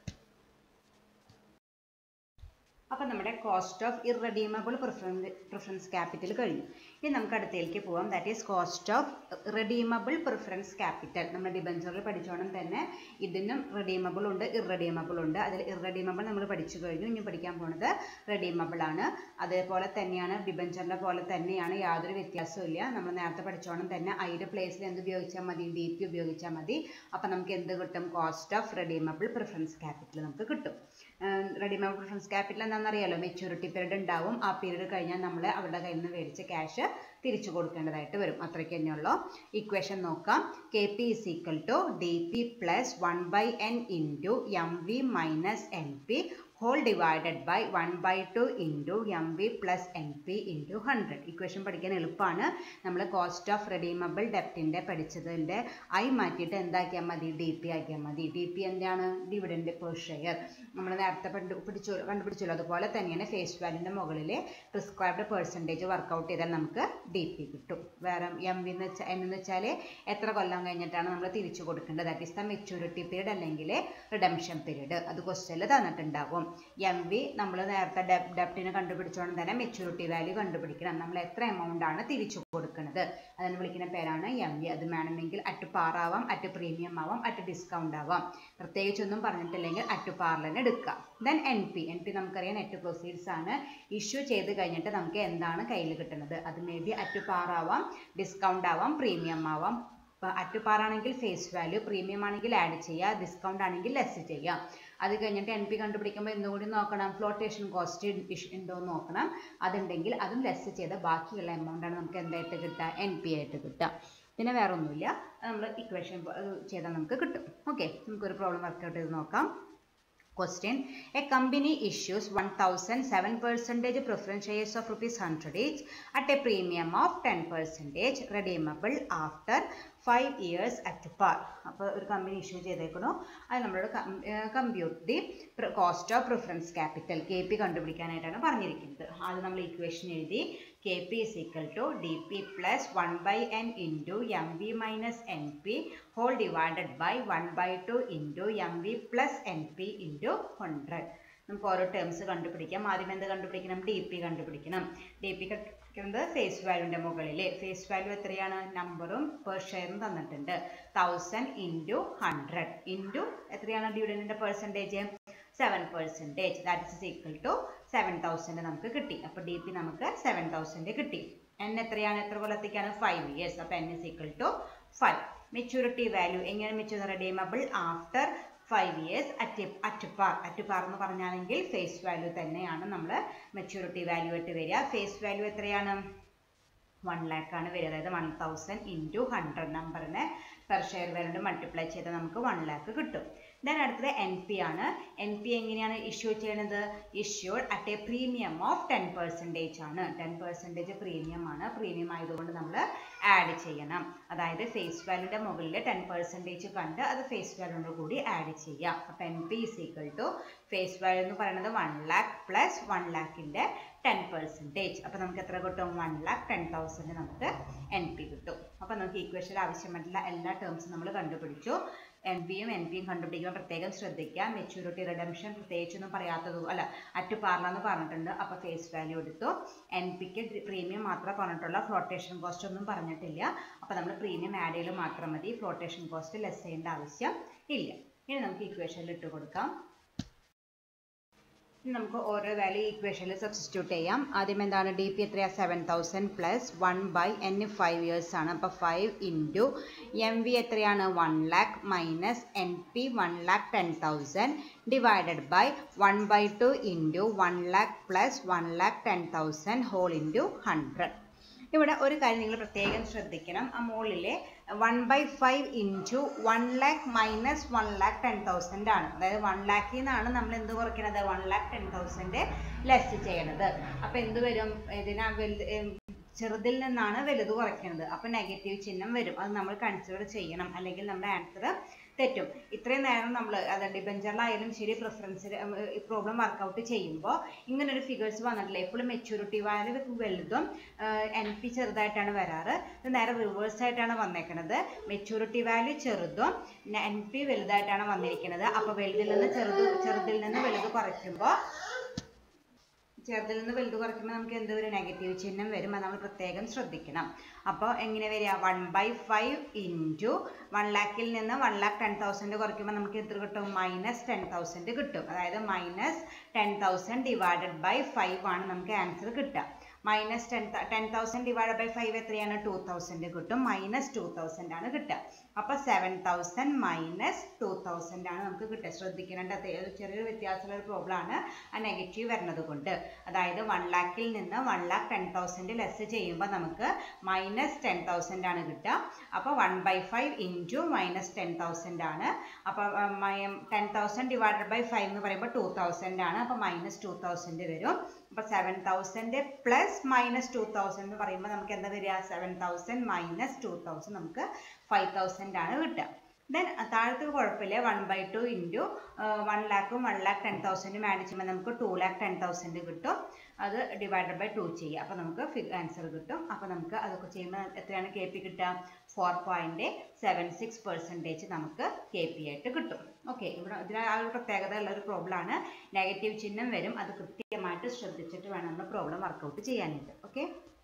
അപ്പോൾ നമ്മുടെ cost of irredeemable preference preference capital കഴിഞ്ഞു. ഇനി നമുക്ക് അടുത്തേക്ക് പോവാം. That is cost of redeemable preference capital. നമ്മൾ ഡിബഞ്ചറിൽ പഠിച്ചോണം തന്നെ ഇതിനും റിഡീമബിൾ ഉണ്ട്, ഇർറിഡീമബിൾ ഉണ്ട്. അതിൽ ഇർറിഡീമബിൾ നമ്മൾ പഠിച്ചു കഴിഞ്ഞു. ഇനി പഠിക്കാൻ പോകുന്നത് റിഡീമബിൾ ആണ്. അതേപോലെ തന്നെയാണ് ഡിബഞ്ചറിൻ്റെ പോലെ തന്നെയാണ്, യാതൊരു വ്യത്യാസവും ഇല്ല. നമ്മൾ നേരത്തെ പഠിച്ചോണം തന്നെ ഐയുടെ പ്ലേസിൽ എന്ത് ഉപയോഗിച്ചാൽ മതി, ഡി പി ഉപയോഗിച്ചാൽ മതി. അപ്പോൾ നമുക്ക് എന്ത് കിട്ടും, cost of redeemable preference capital നമുക്ക് കിട്ടും. റിഡീമബിൾ പ്രിഫറൻസ് ക്യാപിറ്റൽ എന്താണെന്നറിയാലോ, മെച്യൂരിറ്റി പീരീഡ് ഉണ്ടാവും. ആ പീരീഡ് കഴിഞ്ഞാൽ നമ്മൾ അവരുടെ കയ്യിൽ നിന്ന് മേടിച്ച ക്യാഷ് തിരിച്ചു കൊടുക്കേണ്ടതായിട്ട് വരും. അത്രയ്ക്ക് തന്നെയുള്ളൂ. ഇക്വേഷൻ നോക്കാം. K P is equal to D P plus one by N into M V minus N P whole divided by one by two into M V plus N P into one hundred. Equation പഠിക്കാൻ എളുപ്പമാണ്. നമ്മൾ കോസ്റ്റ് ഓഫ് റിഡീമബിൾ ഡെപ്റ്റിൻ്റെ പഠിച്ചതിൻ്റെ ഐ മാറ്റിയിട്ട് എന്താക്കിയാൽ മതി, ഡി പി ആക്കിയാൽ മതി. ഡി പി എന്താണ്, ഡിവിഡൻഡ് പെർ ഷെയർ. നമ്മൾ നേരത്തെ പിടിച്ചു കണ്ടുപിടിച്ചല്ലോ, അതുപോലെ തന്നെയാണ് ഫേസ് വാല്യൂൻ്റെ മുകളിൽ പ്രിസ്ക്രൈബ്ഡ് പെർസെൻറ്റേജ് വർക്കൗട്ട് ചെയ്താൽ നമുക്ക് ഡി പി കിട്ടും. വേറെ എം വി എന്ന് വെച്ചാൽ എന്ന് വെച്ചാൽ എത്ര കൊല്ലം കഴിഞ്ഞിട്ടാണ് നമ്മൾ തിരിച്ചു കൊടുക്കേണ്ടത്, that is the maturity period അല്ലെങ്കിൽ റിഡംഷൻ പീരീഡ്. അത് ക്വസ്റ്റ്യനിൽ തന്നിട്ടുണ്ടാവും. എം വി നമ്മൾ നേരത്തെ ഡെപ് ഡെപ്റ്റിനെ കണ്ടുപിടിച്ചോണ്ട് തന്നെ മെച്യൂരിറ്റി വാല്യൂ കണ്ടുപിടിക്കണം. നമ്മൾ എത്ര എമൗണ്ട് ആണ് തിരിച്ചു കൊടുക്കുന്നത്, അതിന് വിളിക്കുന്ന പേരാണ് എം വി. അത് വേണമെങ്കിൽ അറ്റ് പാർ ആവാം, അറ്റ് പ്രീമിയം ആവാം, അറ്റ് ഡിസ്കൗണ്ട് ആവാം. പ്രത്യേകിച്ചൊന്നും പറഞ്ഞിട്ടില്ലെങ്കിൽ അറ്റ് പാറിൽ തന്നെ എടുക്കാം. Then N P N P നമുക്കറിയാം നെറ്റ് പ്രൊസീഡ്സ് ആണ്. ഇഷ്യൂ ചെയ്ത് കഴിഞ്ഞിട്ട് നമുക്ക് എന്താണ് കയ്യിൽ കിട്ടുന്നത്, അത് മേ ബി അറ്റ് പാർ ആവാം, ഡിസ്കൗണ്ട് ആവാം, പ്രീമിയം ആവാം. അറ്റ് പാർ ആണെങ്കിൽ ഫേസ് വാല്യൂ, പ്രീമിയം ആണെങ്കിൽ ആഡ് ചെയ്യുക, ഡിസ്കൗണ്ട് ആണെങ്കിൽ ലെസ് ചെയ്യാം. അത് കഴിഞ്ഞിട്ട് എൻ പി കണ്ടുപിടിക്കുമ്പോൾ എന്തുകൂടി നോക്കണം, ഫ്ലോട്ടേഷൻ കോസ്റ്റ് ഉണ്ടോ എന്ന് നോക്കണം. അതുണ്ടെങ്കിൽ അതും ലെസ് ചെയ്ത ബാക്കിയുള്ള എമൗണ്ടാണ് നമുക്ക് എന്തായിട്ട് കിട്ടുക, എൻ പി ആയിട്ട് കിട്ടുക. പിന്നെ വേറെ ഒന്നുമില്ല, നമ്മൾ ഇക്വേഷൻ ചെയ്താൽ നമുക്ക് കിട്ടും. ഓക്കെ, നമുക്കൊരു പ്രോബ്ലം വർക്കൗട്ട് ചെയ്ത് നോക്കാം. Question: A company issues one thousand seven percentage preference shares of rupees one hundred each at a premium of ten percentage redeemable after five years at par. അപ്പോൾ ഒരു കമ്പനി ഇഷ്യൂ ചെയ്തേക്കണോ, അത് നമ്മളോട് compute the cost of preference capital K P കണ്ടുപിടിക്കാനായിട്ടാണ് പറഞ്ഞിരിക്കുന്നത്. അത് നമ്മൾ ഇക്വേഷൻ എഴുതി. K P is equal to D P plus one by N into M V minus N P whole divided by one by two into M V plus N P into hundred. നമുക്ക് ഓരോ ടേംസ് കണ്ടുപിടിക്കാം. ആദ്യം എന്ത് കണ്ടുപിടിക്കണം, ഡി പി കണ്ടുപിടിക്കണം. ഡി പി കണ്ടുപിടിക്കുന്നത് ഫേസ് വാല്യൂൻ്റെ മുകളിൽ. ഫേസ് വാല്യൂ എത്രയാണ്, നമ്പറും പെർ ഷെയറും തന്നിട്ടുണ്ട്. തൗസൻഡ് ഇൻറ്റു ഹൺഡ്രഡ് ഇൻറ്റു എത്രയാണ് ഡിവിഡൻഡിൻ്റെ percentage, seven percentage. That is equal to seven thousand നമുക്ക് കിട്ടി. അപ്പോൾ ഡി പി നമുക്ക് സെവൻ തൗസൻഡ് കിട്ടി. എൻ എത്രയാണ്, എത്ര കൊല്ലത്തേക്കാണ്, ഫൈവ് ഇയേഴ്സ്. അപ്പോൾ N is equal to five. Maturity value എങ്ങനെ mature redeemable after five years at at par. At par എന്ന് പറഞ്ഞാണെങ്കിൽ ഫേസ് വാല്യൂ തന്നെയാണ് നമ്മൾ മെച്യൂരിറ്റി വാല്യൂ ആയിട്ട് വരിക. ഫേസ് വാല്യൂ എത്രയാണ്, വൺ ലാക്ക് ആണ് വരിക. അതായത് വൺ തൗസൻഡ് ഇൻറ്റു ഹൺഡ്രഡ് നമ്പറിനെ പെർ ഷെയർ വാല്യൂടെ മൾട്ടിപ്ലൈ ചെയ്താൽ നമുക്ക് വൺ ലാക്ക് കിട്ടും. ദെൻ അടുത്തത് എൻ പി ആണ്. എൻ പി എങ്ങനെയാണ് ഇഷ്യൂ ചെയ്യുന്നത്, issued at a premium of ten percentage ആണ്. ടെൻ പെർസെൻറ്റേജ് പ്രീമിയം ആണ്. പ്രീമിയം ആയതുകൊണ്ട് നമ്മൾ ആഡ് ചെയ്യണം. അതായത് ഫേസ് വാല്യൂടെ മുകളിൽ ടെൻ പെർസെൻറ്റേജ് കണ്ട് അത് ഫേസ് വാല്യൂടെ കൂടി ആഡ് ചെയ്യാം. അപ്പോൾ N P is equal to face value എന്ന് പറയുന്നത് വൺ ലാക്ക് പ്ലസ് വൺ ലാക്കിൻ്റെ ടെൻ പെർസെൻറ്റേജ്. അപ്പോൾ നമുക്ക് എത്ര കിട്ടും, വൺ ലാക്ക് ടെൻ തൗസൻഡ് നമുക്ക് എൻ പി കിട്ടും. അപ്പോൾ നമുക്ക് ഈക്വേഷനിൽ ആവശ്യമായിട്ടുള്ള എല്ലാ ടേംസും നമ്മൾ കണ്ടുപിടിച്ചു. എൻ പിയും എൻ പിയും കണ്ടുപിടിക്കുമ്പോൾ പ്രത്യേകം ശ്രദ്ധിക്കുക. മെച്യൂരിറ്റി റിഡംഷൻ പ്രത്യേകിച്ചൊന്നും പറയാത്തത് അല്ല, അറ്റ് പാർലെന്ന് പറഞ്ഞിട്ടുണ്ട്. അപ്പോൾ ഫേസ് വാല്യൂ എടുത്തു. എൻ പിക്ക് പ്രീമിയം മാത്രമേ പറഞ്ഞിട്ടുള്ള, ഫ്ലോട്ടേഷൻ കോസ്റ്റ് ഒന്നും പറഞ്ഞിട്ടില്ല. അപ്പോൾ നമ്മൾ പ്രീമിയം ആഡ് ചെയ്യൽ മാത്രം മതി, ഫ്ലോട്ടേഷൻ കോസ്റ്റ് ലെസ് ചെയ്യേണ്ട ആവശ്യം ഇല്ല. ഇനി നമുക്ക് ഇക്വേഷനിൽ ഇട്ട് കൊടുക്കാം. നമുക്ക് ഓരോ വാല്യൂ ഇക്വേഷനിൽ സബ്സ്റ്റിറ്റ്യൂട്ട് ചെയ്യാം. ആദ്യം എന്താണ്, ഡി പി എത്രയാണ്, seven thousand plus one by N five years ആണ്. അപ്പോൾ ഫൈവ് ഇൻറ്റു എം വി എത്രയാണ്, one lakh minus N P one lakh ten thousand divided by one by two into one lakh plus one lakh ten thousand whole into hundred. ഇവിടെ ഒരു കാര്യം നിങ്ങൾ പ്രത്യേകം ശ്രദ്ധിക്കണം. ആ മുകളിലെ one by five into one lakh minus one lakh ten thousand ആണ്. അതായത് വൺ ലാക്കിൽ നിന്നാണ് നമ്മൾ എന്ത് കുറയ്ക്കണത്, one lakh ten thousand less ചെയ്യണത്. അപ്പോൾ എന്ത് വരും, ഇതിനാ വലുത് ചെറുതിൽ നിന്നാണ് വലുത് കുറയ്ക്കുന്നത്. അപ്പോൾ നെഗറ്റീവ് ചിഹ്നം വരും. അത് നമ്മൾ കൺസിഡർ ചെയ്യണം, അല്ലെങ്കിൽ നമ്മുടെ ആൻസർ തെറ്റും. ഇത്രയും നേരം നമ്മൾ അത് ഡിബഞ്ചറിലായാലും ശരി പ്രിഫറൻസിൽ പ്രോബ്ലം വർക്കൗട്ട് ചെയ്യുമ്പോൾ ഇങ്ങനൊരു ഫിഗേഴ്സ് വന്നിട്ടില്ല. എപ്പോഴും മെച്യൂരിറ്റി വാല്യൂ വലുതും എൻ പി ചെറുതായിട്ടാണ് വരാറ്. ഇത് നേരെ റിവേഴ്സ് ആയിട്ടാണ് വന്നേക്കുന്നത്. മെച്യൂരിറ്റി വാല്യൂ ചെറുതും എൻ പി വലുതായിട്ടാണ് വന്നിരിക്കുന്നത്. അപ്പോൾ വലുതിൽ നിന്ന് ചെറുത് ചെറുതിൽ നിന്ന് വലുത് കുറയ്ക്കുമ്പോൾ ചെറുതിൽ നിന്ന് വലുത് കുറയ്ക്കുമ്പോൾ നമുക്ക് എന്ത് ഒരു നെഗറ്റീവ് ചിഹ്നം വരും. അത് നമ്മൾ പ്രത്യേകം ശ്രദ്ധിക്കണം. അപ്പോൾ എങ്ങനെ വരിക? One by five into one ലാക്കിൽ നിന്ന് വൺ ലാക്ക് ടെൻ തൗസൻഡ് കുറയ്ക്കുമ്പോൾ നമുക്ക് എത്ര കിട്ടും? മൈനസ് ടെൻ തൗസൻഡ് കിട്ടും. അതായത് minus ten thousand divided by five ആണ് നമുക്ക് ആൻസർ കിട്ടുക. Minus ten ten thousand divide by five എത്രയാണ്? ടു തൗസൻഡ് കിട്ടും. മൈനസ് ടു തൗസൻഡ് ആണ് കിട്ടുക. അപ്പോൾ seven thousand minus two thousand ആണ് നമുക്ക് കിട്ടുക. ശ്രദ്ധിക്കേണ്ട ചെറിയൊരു വ്യത്യാസമുള്ള ഒരു പ്രോബ്ലം ആണ് ആ നെഗറ്റീവ് വരുന്നത് കൊണ്ട്. അതായത് വൺ ലാക്കിൽ നിന്ന് one lakh ten thousand less ചെയ്യുമ്പോൾ നമുക്ക് മൈനസ് ടെൻ തൗസൻഡ് ആണ് കിട്ടുക. അപ്പോൾ one by five into minus ten thousand ആണ്. അപ്പോൾ ten thousand divided by five എന്ന് പറയുമ്പോൾ ടു തൗസൻഡ് ആണ്. അപ്പോൾ മൈനസ് ടു തൗസൻഡ് വരും. അപ്പോൾ seven thousand plus minus two thousand എന്ന് പറയുമ്പോൾ നമുക്ക് എന്താ വരിക? Seven thousand minus two thousand നമുക്ക് ഫൈവ് തൗസൻഡ് ആണ് കിട്ടുക. ദെൻ താഴത്തെ കുഴപ്പമില്ല. One by two into one ലാക്കും വൺ ലാക്ക് ടെൻ തൗസൻഡും ആഡ് ചെയ്യുമ്പോൾ നമുക്ക് ടു ലാക്ക് ടെൻ തൗസൻഡ് കിട്ടും. അത് ഡിവൈഡഡ് ബൈ ടു ചെയ്യുക. അപ്പോൾ നമുക്ക് ആൻസർ കിട്ടും. അപ്പോൾ നമുക്ക് അതൊക്കെ ചെയ്യുമ്പോൾ എത്രയാണ് കെ പി കിട്ടുക? Four point seven six percentage നമുക്ക് കെ പി ആയിട്ട് കിട്ടും. ഓക്കെ, ഇവിടെ ഇതിന് ആ ഒരു പ്രത്യേകത ഉള്ളൊരു പ്രോബ്ലമാണ്. നെഗറ്റീവ് ചിഹ്നം വരും. അത് കൃത്യമായിട്ട് ശ്രദ്ധിച്ചിട്ട് വേണം നമ്മൾ പ്രോബ്ലം വർക്കൗട്ട് ചെയ്യാനായിട്ട്. ഓക്കെ,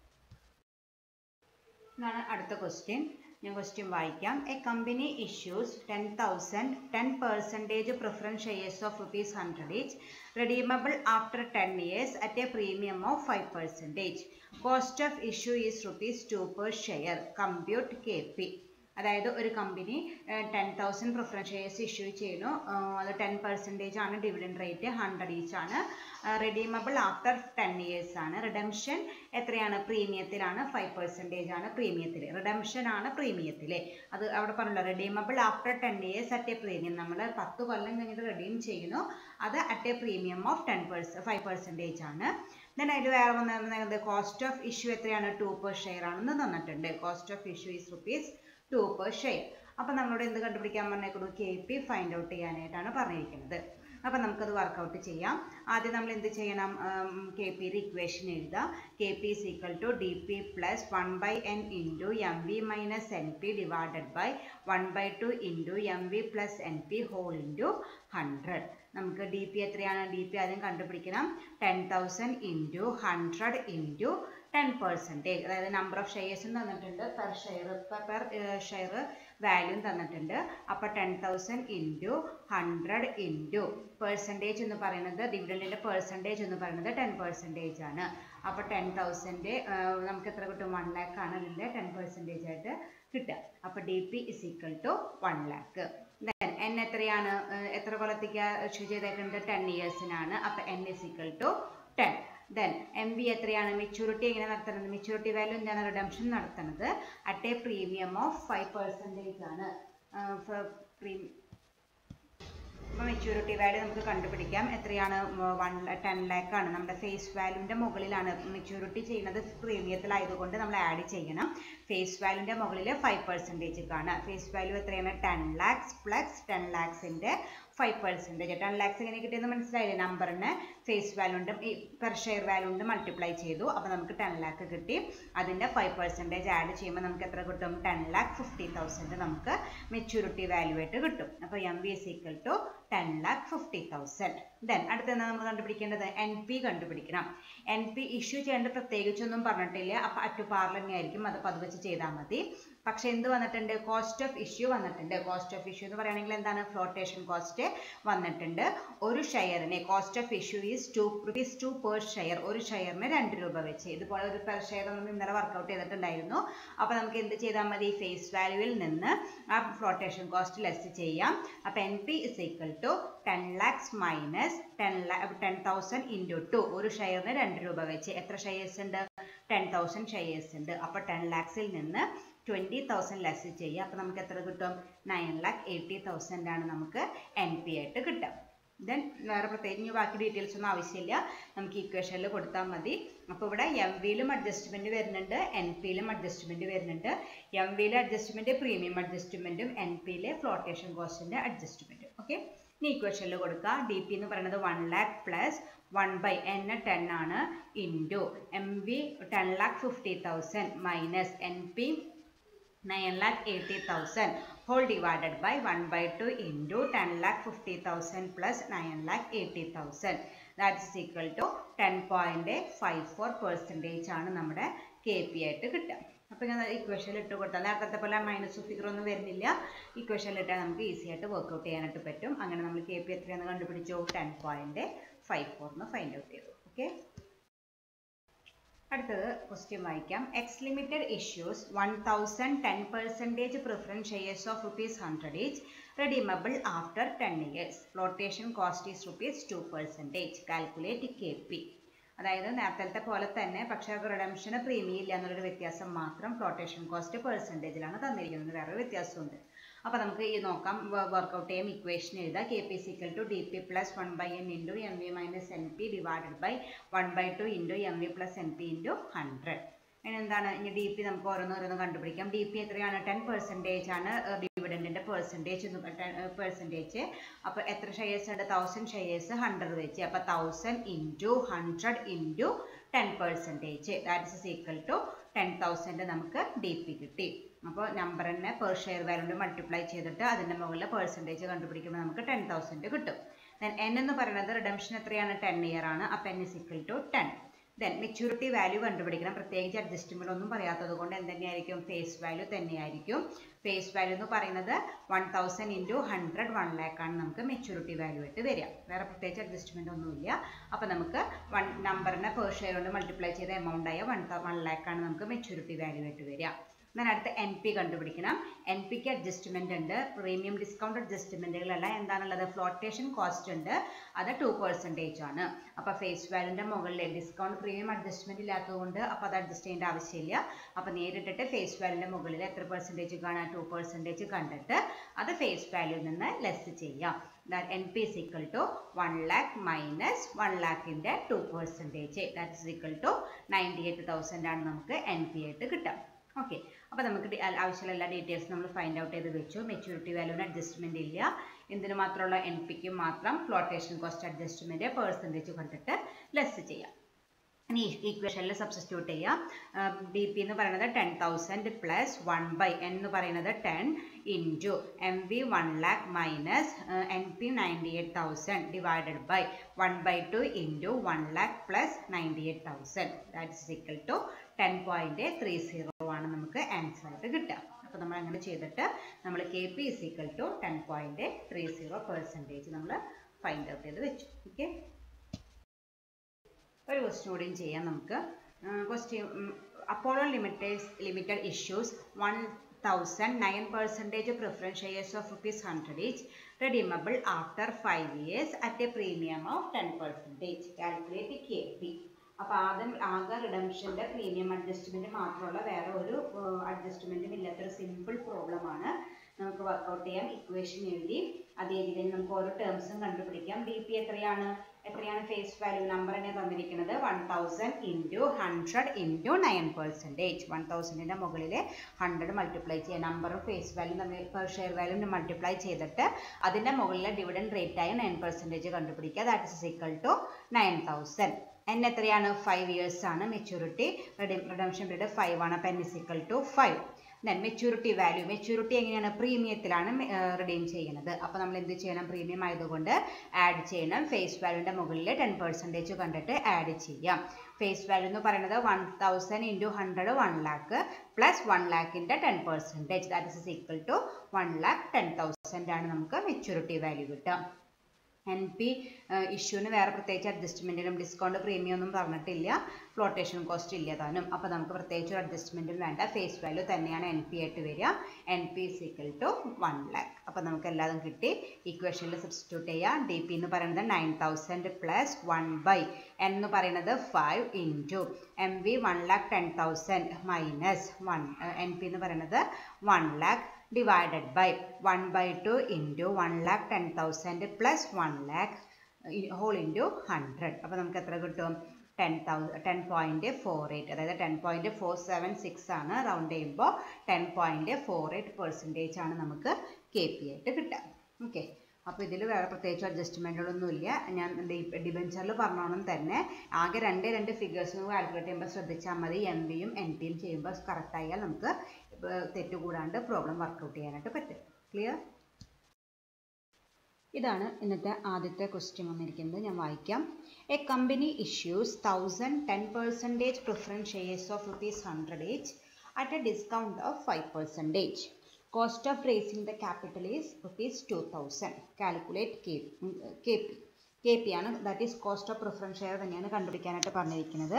ഇതാണ് അടുത്ത ക്വസ്റ്റ്യൻ. ഞാൻ ക്വസ്റ്റ്യൻ വായിക്കാം. A company issues ten thousand ten percentage preference shares of rupees hundred each redeemable after ten years at a premium of five percent. Cost of issue is rupees two per share. Compute K P. അതായത് ഒരു company ten thousand preference shares issue ചെയ്യുന്നു. അത് ടെൻ പെർസെൻറ്റേജ് ആണ് ഡിവിഡൻഡ് റേറ്റ്. ഹൺഡ്രഡ് ഈച്ച് ആണ്. റിഡീമബിൾ ആഫ്റ്റർ ടെൻ ഇയേഴ്സ് ആണ്. റിഡംഷൻ എത്രയാണ്? പ്രീമിയത്തിലാണ്. ഫൈവ് പെർസെൻറ്റേജ് ആണ് പ്രീമിയത്തിൽ. റിഡംഷൻ ആണ് പ്രീമിയത്തിൽ. അത് അവിടെ പറഞ്ഞല്ലോ. Redeemable after ten years at a premium. നമ്മൾ പത്ത് കൊല്ലം കഴിഞ്ഞിട്ട് റിഡീം ചെയ്യുന്നു. അത് at a premium of ten percent five percentage ആണ്. ദെൻ അതിൽ വേറെ വന്നത് കോസ്റ്റ് ഓഫ് ഇഷ്യൂ എത്രയാണ്? ടു പെർ ഷെയർ ആണെന്ന് തന്നിട്ടുണ്ട്. Cost of issue is rupees two per share. അപ്പം നമ്മളോട് എന്ത് കണ്ടുപിടിക്കാൻ പറഞ്ഞേക്കുന്നു? കെ പി ഫൈൻഡ് ഔട്ട് ചെയ്യാനായിട്ടാണ് പറഞ്ഞിരിക്കുന്നത്. അപ്പം നമുക്കത് വർക്കൗട്ട് ചെയ്യാം. ആദ്യം നമ്മൾ എന്ത് ചെയ്യണം? കെ പിയുടെ ഇക്വേഷൻ എഴുതുക. K P is equal to D P plus one by N into M V minus N P divided by one by two into M V plus N P whole into hundred. നമുക്ക് ഡി പി എത്രയാണ്? ഡി പി ആദ്യം കണ്ടുപിടിക്കണം. Ten thousand into hundred into ten percentage. അതായത് നമ്പർ ഓഫ് ഷെയർസും തന്നിട്ടുണ്ട്. പെർ ഷെയർ പെർ ഷെയർ വാല്യൂം തന്നിട്ടുണ്ട്. അപ്പോൾ ten thousand into hundred into percentage എന്ന് പറയുന്നത് ഡിവിഡൻറ്റിൻ്റെ പെർസെൻറ്റേജ് എന്ന് പറയുന്നത് ടെൻ പെർസെൻറ്റേജ് ആണ്. അപ്പോൾ ടെൻ തൗസൻഡ് നമുക്ക് എത്ര കിട്ടും? വൺ ലാക്ക് ആണ് ഇതിൻ്റെ ടെൻ പെർസെൻറ്റേജ് ആയിട്ട് കിട്ടുക. അപ്പോൾ D P is equal to one lakh. Then N എത്രയാണ്? എത്ര കൊല്ലത്തേക്ക് ഇഷ്യൂ ചെയ്തിട്ടുണ്ട്? ടെൻ ഇയേഴ്സിനാണ്. അപ്പോൾ N is equal to ten. Then M V എത്രയാണ്? മെച്യൂരിറ്റി എങ്ങനെ നടത്തുന്നത്? മെച്യൂരിറ്റി വാല്യൂ എന്താണ്? റിഡംഷൻ നടത്തുന്നത് at a premium of five percentage ആണ്. അപ്പോൾ മെച്യൂരിറ്റി വാല്യൂ നമുക്ക് കണ്ടുപിടിക്കാം. എത്രയാണ്? വൺ ടെൻ ലാക്ക് ആണ്. നമ്മുടെ ഫേസ് വാല്യൂൻ്റെ മുകളിലാണ് മെച്യൂരിറ്റി ചെയ്യുന്നത്. പ്രീമിയത്തിലായതുകൊണ്ട് നമ്മൾ ആഡ് ചെയ്യണം. ഫേസ് വാല്യൂൻ്റെ മുകളിൽ ഫൈവ് പെർസെൻറ്റേജ് ആണ്. ഫേസ് വാല്യൂ എത്രയാണ്? ടെൻ ലാക്സ് പ്ലസ് ടെൻ ലാക്സിൻ്റെ ഫൈവ് പെർസെൻറ്റേജ്. ടെൻ ലാക്സ് എങ്ങനെ കിട്ടിയെന്ന് മനസ്സിലായില്ലേ? നമ്പറിന് ഫേസ് വാല്യൂ ഉണ്ട് ഈ പെർ ഷെയർ വാല്യൂ ഉണ്ട് മൾട്ടിപ്ലൈ ചെയ്തു. അപ്പോൾ നമുക്ക് ടെൻ ലാക്ക് കിട്ടി. അതിൻ്റെ ഫൈവ് പെർസെൻറ്റേജ് ആഡ് ചെയ്യുമ്പോൾ നമുക്ക് എത്ര കിട്ടും? ടെൻ ലാക്ക് ഫിഫ്റ്റി തൗസൻഡ് നമുക്ക് മെച്യൂരിറ്റി വാല്യൂ ആയിട്ട് കിട്ടും. അപ്പോൾ M V is equal to ten lakh fifty thousand. Then അടുത്തെന്താ നമ്മൾ കണ്ടുപിടിക്കേണ്ടത്? എൻ പി കണ്ടുപിടിക്കണം. എൻ പി ഇഷ്യൂ ചെയ്യേണ്ട പ്രത്യേകിച്ചൊന്നും പറഞ്ഞിട്ടില്ല. അപ്പോൾ അറ്റു പാർ തന്നെയായിരിക്കും. അത് അത് വെച്ച് ചെയ്താൽ മതി. പക്ഷെ എന്ത് വന്നിട്ടുണ്ട്? കോസ്റ്റ് ഓഫ് ഇഷ്യൂ വന്നിട്ടുണ്ട്. കോസ്റ്റ് ഓഫ് ഇഷ്യൂ എന്ന് പറയുകയാണെങ്കിൽ എന്താണ്? ഫ്ലോട്ടേഷൻ കോസ്റ്റ് വന്നിട്ടുണ്ട്. ഒരു ഷെയറിന് cost of issue is two rupees two per share. ഒരു ഷെയറിന് രണ്ട് രൂപ വെച്ച്. ഇതുപോലെ ഒരു പെർ ഷെയർ നമ്മൾ ഇന്നലെ വർക്കൗട്ട് ചെയ്തിട്ടുണ്ടായിരുന്നു. അപ്പോൾ നമുക്ക് എന്ത് ചെയ്താൽ മതി? ഫേസ് വാല്യൂവിൽ നിന്ന് ആ ഫ്ലോട്ടേഷൻ കോസ്റ്റ് ലെസ് ചെയ്യാം. അപ്പോൾ N P is equal to ten lakhs minus ten lakh ten thousand into two. ഒരു ഷെയറിന് രണ്ട് രൂപ വെച്ച്. എത്ര ഷെയർസ് ഉണ്ട്? ടെൻ തൗസൻഡ് ഷെയർസ് ഉണ്ട്. അപ്പോൾ ടെൻ ലാക്സിൽ നിന്ന് ട്വൻറ്റി തൗസൻഡ് ലെസ് ചെയ്യുക. അപ്പോൾ നമുക്ക് എത്ര കിട്ടും? നയൻ ലാക്ക് എയ്റ്റി തൗസൻഡ് ആണ് നമുക്ക് എൻ പി ആയിട്ട് കിട്ടുക. ദെൻ വേറെ പ്രത്യേകിച്ച് ബാക്കി ഡീറ്റെയിൽസ് ഒന്നും ആവശ്യമില്ല, നമുക്ക് ഇക്വേഷനിൽ കൊടുത്താൽ മതി. അപ്പോൾ ഇവിടെ എം വിയിലും അഡ്ജസ്റ്റ്മെൻറ്റ് വരുന്നുണ്ട്, എൻ പിയിലും അഡ്ജസ്റ്റ്മെൻറ്റ് വരുന്നുണ്ട്. എം വിയിലെ അഡ്ജസ്റ്റ്മെൻറ്റ് പ്രീമിയം അഡ്ജസ്റ്റ്മെൻറ്റും എൻ പിയിലെ ഫ്ലോട്ടേഷൻ കോസ്റ്റിൻ്റെ അഡ്ജസ്റ്റ്മെൻറ്റും. ഓക്കെ, ഇനി ഇക്വേഷനിൽ കൊടുക്കുക. ഡി പി എന്ന് പറയുന്നത് one lakh plus one by N ten ആണ് into M V ten lakh fifty thousand minus N P nine lakh eighty thousand whole divided by one by two into ten lakh fifty thousand plus nine lakh eighty thousand, that is equal to ten point five four percentage ആണ് നമ്മുടെ കെ പി ആയിട്ട് കിട്ടുക. അപ്പോൾ ഞാൻ ഇക്വേഷനിൽ ഇട്ട് കൊടുത്താൽ നേരത്തെ പോലെ മൈനസ് ഫിഗർ ഒന്നും വരുന്നില്ല, ഇക്വേഷനിൽ ഇട്ടാൽ നമുക്ക് ഈസി ആയിട്ട് വർക്ക്ഔട്ട് ചെയ്യാനായിട്ട് പറ്റും. അങ്ങനെ നമ്മൾ കെ പി എത്രയാണെന്ന് കണ്ടുപിടിച്ചു, ടെൻ പോയിന്റ് ഫൈവ് ഫോറിന് ഫൈൻഡ് ഔട്ട് ചെയ്തു. ഓക്കെ, അടുത്തത് ക്വസ്റ്റ്യൻ വായിക്കാം. X limited issues one thousand ten percentage preference shares of rupees hundred each redeemable after ten years. Flotation cost is rupees two percentage. Calculate K P. അതായത് നേരത്തെ പോലെ തന്നെ, പക്ഷേ റിഡംഷന് പ്രീമിയം ഇല്ല എന്നുള്ളൊരു വ്യത്യാസം മാത്രം. ഫ്ലോട്ടേഷൻ കോസ്റ്റ് പെർസെൻറ്റേജിലാണ് തന്നിരിക്കുന്നത്, വേറെ വ്യത്യാസമുണ്ട്. അപ്പോൾ നമുക്ക് ഈ നോക്കാം, വർക്ക്ഔട്ട് ചെയ്യാം. ഇക്വേഷൻ എഴുതാം. K P is equal to D P plus one by N into M V minus N P divided by one by two into M V plus N P into hundred. ഇനി എന്താണ്, ഇനി ഡി പി നമുക്ക് ഓരോന്നോരോന്ന് കണ്ടുപിടിക്കാം. ഡി പി എത്രയാണ്, ടെൻ പെർസെൻറ്റേജ് ആണ് ഡിവിഡൻറ്റിൻ്റെ പെർസെൻറ്റേജ് പെർസെൻറ്റേജ്. അപ്പോൾ എത്ര ഷെയർസ് ഉണ്ട്, തൗസൻഡ് ഷെയർസ് ഹൺഡ്രഡ് വെച്ച്. അപ്പോൾ thousand into hundred into ten percentage, that is equal to ten thousand നമുക്ക് ഡി പി കിട്ടി. അപ്പോൾ നമ്പർ തന്നെ പെർ ഷെയർ വാല്യൂ മൾട്ടിപ്ലൈ ചെയ്തിട്ട് അതിൻ്റെ മുകളിൽ പെർസെൻറ്റേജ് കണ്ടുപിടിക്കുമ്പോൾ നമുക്ക് ടെൻ തൗസൻഡ് കിട്ടും. ദെൻ എൻ എന്ന് പറയുന്നത് റിഡംഷൻ എത്രയാണ്, ടെൻ ഇയർ ആണ്. അപ്പോൾ N is equal to ten. Then maturity value കണ്ടുപിടിക്കണം. പ്രത്യേകിച്ച് അഡ്ജസ്റ്റ്മെൻ്റ് ഒന്നും പറയാത്തത് കൊണ്ട് എന്തുതന്നെയായിരിക്കും, ഫേസ് വാല്യൂ തന്നെയായിരിക്കും. ഫേസ് വാല്യൂ എന്ന് പറയുന്നത് one thousand into hundred one ലാക്കാണ് നമുക്ക് മെച്യൂരിറ്റി വാല്യൂ ആയിട്ട് വരിക. വേറെ പ്രത്യേകിച്ച് അഡ്ജസ്റ്റ്മെൻ്റ് ഒന്നുമില്ല. അപ്പോൾ നമുക്ക് വൺ നമ്പറിനെ പെർ ഷെയർ കൊണ്ട് മൾട്ടിപ്ലൈ ചെയ്ത എമൗണ്ട് ആയ വൺ വൺ ലാക്കാണ് നമുക്ക് മെച്യൂരിറ്റി വാല്യൂ ആയിട്ട് വരിക. എന്നാൽ അടുത്ത എൻ പി കണ്ടുപിടിക്കണം. എൻ പിക്ക് അഡ്ജസ്റ്റ്മെൻ്റ് ഉണ്ട്, പ്രീമിയം ഡിസ്കൗണ്ട് അഡ്ജസ്റ്റ്മെൻറ്റുകളല്ല. എന്താണുള്ളത്, ഫ്ലോട്ടേഷൻ കോസ്റ്റ് ഉണ്ട്, അത് ടു പെർസെൻറ്റേജ് ആണ്. അപ്പോൾ ഫേസ് വാല്യൂൻ്റെ മുകളിൽ ഡിസ്കൗണ്ട് പ്രീമിയം അഡ്ജസ്റ്റ്മെൻറ്റ് ഇല്ലാത്തതുകൊണ്ട് അപ്പോൾ അത് അഡ്ജസ്റ്റ് ചെയ്യേണ്ട ആവശ്യമില്ല. അപ്പോൾ നേരിട്ടിട്ട് ഫേസ് വാല്യൂൻ്റെ മുകളിൽ എത്ര പെർസെൻറ്റേജ് കാണാൻ, ടു പെർസെൻറ്റേജ് കണ്ടിട്ട് അത് ഫേസ് വാല്യൂവിൽ നിന്ന് ലെസ് ചെയ്യാം. N P is equal to one lakh minus one lakh ൻ്റെ two percentage, that is equal to ninety eight thousand ആണ് നമുക്ക് എൻ പി ആയിട്ട് കിട്ടുക. ഓക്കെ, അപ്പോൾ നമുക്ക് ആവശ്യമുള്ള എല്ലാ ഡീറ്റെയിൽസ് നമ്മൾ ഫൈൻഡ് ഔട്ട് ചെയ്ത് വെച്ചു. മെച്യൂരിറ്റി വാല്യൂവിന് അഡ്ജസ്റ്റ്മെൻറ്റ് ഇല്ല, എന്തിനു മാത്രമുള്ള എൻ പിക്ക് മാത്രം ഫ്ലോട്ടേഷൻ കോസ്റ്റ് അഡ്ജസ്റ്റ്മെൻറ്റ് പെർസെൻറ്റേജ് കണ്ടിട്ട് ലെസ് ചെയ്യാം. ഇനി ഈക്വേഷനിൽ സബ്സ്റ്റിറ്റ്യൂട്ട് ചെയ്യാം. ഡി പി എന്ന് പറയുന്നത് ten thousand plus one by N എന്ന് പറയുന്നത് ten into M V one lakh minus N P ninety eight thousand divided by one by two into one lakh plus ninety eight thousand, that is equal to ten point three zero ആണ് നമുക്ക് ആൻസർ ആയിട്ട് കിട്ടുക. അപ്പോൾ നമ്മൾ അങ്ങനെ ചെയ്തിട്ട് നമ്മൾ K P is equal to ten point three zero percentage നമ്മൾ ഫൈൻഡ് ഔട്ട് ചെയ്ത് വെച്ചു. ഓക്കെ, ഒരു ക്വസ്റ്റ്യൻ കൂടിയും ചെയ്യാം നമുക്ക്. Question, Apollo limited limited issues one thousand nine percentage preference shares of rupees hundred each redeemable after five years at a premium of ten percentage. Calculate K P. അപ്പോൾ ആദ്യം ആകെ റിഡംഷൻ്റെ പ്രീമിയം അഡ്ജസ്റ്റ്മെൻറ്റ് മാത്രമുള്ള വേറെ ഒരു അഡ്ജസ്റ്റ്മെൻറ്റും ഇല്ലാത്തൊരു സിമ്പിൾ പ്രോബ്ലമാണ്. നമുക്ക് വർക്കൗട്ട് ചെയ്യാം. ഇക്വേഷൻ എഴുതി അതേ രീതിയിൽ നമുക്ക് ഓരോ ടേംസും കണ്ടുപിടിക്കാം. ഡി പി എത്രയാണ്, എത്രയാണ് ഫേസ് വാല്യൂ നമ്പർ തന്നെ തന്നിരിക്കുന്നത്, one thousand into hundred into nine percentage. One തൗസൻഡിൻ്റെ മുകളിൽ ഹൺഡ്രഡ് മൾട്ടിപ്ലൈ ചെയ്യുക, നമ്പറും ഫേസ് വാല്യൂ തമ്മിൽ പെർ ഷെയർ വാല്യൂ മൾട്ടിപ്ലൈ ചെയ്തിട്ട് അതിൻ്റെ മുകളിലെ ഡിവിഡൻഡ് റേറ്റ് ആയ നയൻ പെർസെൻറ്റേജ് കണ്ടുപിടിക്കുക. That is equal to nine thousand. N എത്രയാണ്, ഫൈവ് ഇയേഴ്സ് ആണ്. മെച്യൂരിറ്റി റിഡംഷൻ പീരീഡ് ഫൈവ് ആണ്. അപ്പോൾ N is equal to five. Then maturity value, maturity എങ്ങനെയാണ്, പ്രീമിയത്തിലാണ് റിഡീം ചെയ്യുന്നത്. അപ്പോൾ നമ്മൾ എന്ത് ചെയ്യണം, പ്രീമിയം ആയതുകൊണ്ട് ആഡ് ചെയ്യണം. ഫേസ് വാല്യൂൻ്റെ മുകളിൽ ടെൻ പെർസെൻറ്റേജ് കണ്ടിട്ട് ആഡ് ചെയ്യാം. ഫേസ് വാല്യൂ എന്ന് പറയുന്നത് one thousand into hundred one lakh plus one ലാക്കിൻ്റെ ten percentage, that is equal to one lakh ten thousand ആണ് നമുക്ക് മെച്യൂരിറ്റി വാല്യൂ കിട്ടുക. എൻ പി ഇഷ്യൂവിന് വേറെ പ്രത്യേകിച്ച് അഡ്ജസ്റ്റ്മെൻറ്റിനും ഡിസ്കൗണ്ട് പ്രീമിയം ഒന്നും പറഞ്ഞിട്ടില്ല, ഫ്ലോട്ടേഷൻ കോസ്റ്റ് ഇല്ല താനും. അപ്പോൾ നമുക്ക് പ്രത്യേകിച്ച് ഒരു അഡ്ജസ്റ്റ്മെൻറ്റും വേണ്ട, ഫേസ് വാല്യൂ തന്നെയാണ് എൻ പി ആയിട്ട് വരിക. N P is equal to one lakh. അപ്പോൾ നമുക്ക് എല്ലാതും കിട്ടി. ഇക്വേഷനിൽ സബ്സ്റ്റിറ്റ്യൂട്ട് ചെയ്യുക. ഡി പി എന്ന് പറയുന്നത് nine thousand plus one by N എന്ന് പറയുന്നത് five into M V one lakh ten thousand minus one N P എന്ന് പറയുന്നത് one lakh divided by one by two into one lakh ten thousand plus one lakh whole into hundred. അപ്പോൾ നമുക്ക് എത്ര കിട്ടും? Ten thousand ten point four eight, അതായത് ten point four seven six ആണ്. റൗണ്ട് ചെയ്യുമ്പോൾ ten point four eight percentage ആണ് നമുക്ക് കെ പി ആയിട്ട് കിട്ടുക. ഓക്കെ, അപ്പോൾ ഇതിൽ വേറെ പ്രത്യേകിച്ച് അഡ്ജസ്റ്റ്മെൻറ്റുകളൊന്നുമില്ല. ഞാൻ ഡിബെഞ്ചറിൽ പറഞ്ഞോണം തന്നെ ആകെ രണ്ട് രണ്ട് ഫിഗേഴ്സ് കാൽക്കുലേറ്റ് ചെയ്യുമ്പോൾ ശ്രദ്ധിച്ചാൽ മതി. എം വിയും എൻ പിയും ചെയ്യുമ്പോൾ കറക്റ്റായാൽ നമുക്ക് തെറ്റുകൂടാണ്ട് പ്രോബ്ലം വർക്കൗട്ട് ചെയ്യാനായിട്ട് പറ്റും. ക്ലിയർ? ഇതാണ് ഇന്നത്തെ ആദ്യത്തെ ക്വസ്റ്റ്യൻ വന്നിരിക്കുന്നത്. ഞാൻ വായിക്കാം. A company issues thousand ten percentage preference shares of rupees hundred each at a discount of five percentage. Cost of raising the capital is rupees two thousand. Calculate K P. K P ആണ്, that is cost of preference share തന്നെയാണ് കണ്ടുപിടിക്കാനായിട്ട് പറഞ്ഞിരിക്കുന്നത്.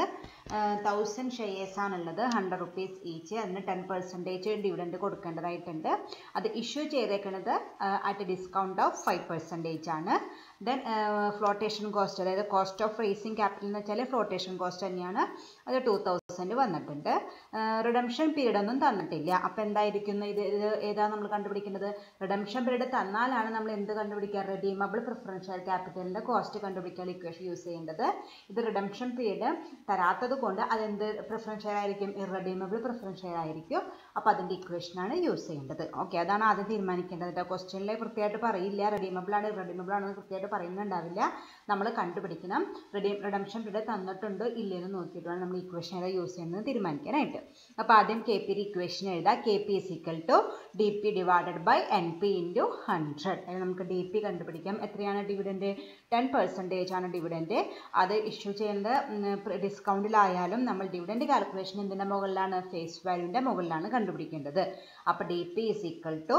തൗസൻഡ് ഷെയർസ് ആണുള്ളത്, ഹൺഡ്രഡ് റുപ്പീസ് ഈച്ച്. അതിന് ടെൻ പെർസെൻറ്റേജ് ഡിവിഡൻഡ് കൊടുക്കേണ്ടതായിട്ടുണ്ട്. അത് ഇഷ്യൂ ചെയ്തേക്കുന്നത് at discount of five percentage ആണ്. ദെൻ ഫ്ലോട്ടേഷൻ കോസ്റ്റ്, അതായത് കോസ്റ്റ് ഓഫ് റേസിംഗ് ക്യാപിറ്റൽ എന്ന് വെച്ചാൽ ഫ്ലോട്ടേഷൻ കോസ്റ്റ് തന്നെയാണ്. അത് ടു തൗസൻഡ് വന്നിട്ടുണ്ട്. റിഡംഷൻ പീരീഡ് ഒന്നും തന്നിട്ടില്ല. അപ്പോൾ എന്തായിരിക്കും ഇത്? ഇത് ഏതാണ് നമ്മൾ കണ്ടുപിടിക്കുന്നത്? റിഡംഷൻ പീരീഡ് തന്നാലാണ് നമ്മൾ എന്ത് കണ്ടുപിടിക്കുക? റെഡീമബിൾ പ്രിഫറൻസ് ഷെയർ ക്യാപിറ്റലിൻ്റെ കോസ്റ്റ് കണ്ടുപിടിക്കാൻ ഇക്വേഷൻ യൂസ് ചെയ്യേണ്ടത്. ഇത് റിഡംഷൻ പീരീഡ് തരാത്തത് കൊണ്ട് അതെന്ത് പ്രിഫറൻസ് ഷെയർ ആയിരിക്കും? ഇറഡീമബിൾ പ്രിഫറൻസ് ഷെയർ ആയിരിക്കും. അപ്പോൾ അതിൻ്റെ ഇക്വേഷനാണ് യൂസ് ചെയ്യേണ്ടത്. ഓക്കെ, അതാണ് ആദ്യം തീരുമാനിക്കേണ്ടത്. ക്വസ്റ്റ്യനിൽ കൃത്യമായിട്ട് പറയില്ല റെഡീമബിൾ ആണ് ഇറഡീമബിൾ ആണെന്ന് കൃത്യമായിട്ട് പറയുന്നുണ്ടാവില്ല. നമ്മൾ കണ്ടുപിടിക്കണം. റെഡീ റിഡംഷൻ പീരീഡ് തന്നിട്ടുണ്ടോ ഇല്ലയെന്ന് നോക്കിയിട്ട് വേണം നമ്മൾ ഇക്വേഷൻ ഏതാ യൂസ് ചെയ്യുന്നത് തീരുമാനിക്കാനായിട്ട്. അപ്പോൾ ആദ്യം കെ പി ഇക്വേഷൻ എഴുതാം. K P is equal to D P divided by N P into hundred. നമുക്ക് ഡി പി കണ്ടുപിടിക്കാം. എത്രയാണ് ഡിവിഡൻഡ്? ടെൻ പെർസെൻറ്റേജ് ആണ് ഡിവിഡൻഡ്. അത് ഇഷ്യൂ ചെയ്യുന്നത് ഡിസ്കൗണ്ടിലായാലും നമ്മൾ ഡിവിഡൻഡ് കാൽക്കുലേഷൻ എന്തിൻ്റെ മുകളിലാണ്? ഫേസ് വാല്യൂവിൻ്റെ മുകളിലാണ് കണ്ടുപിടിക്കേണ്ടത്. അപ്പോൾ D P is equal to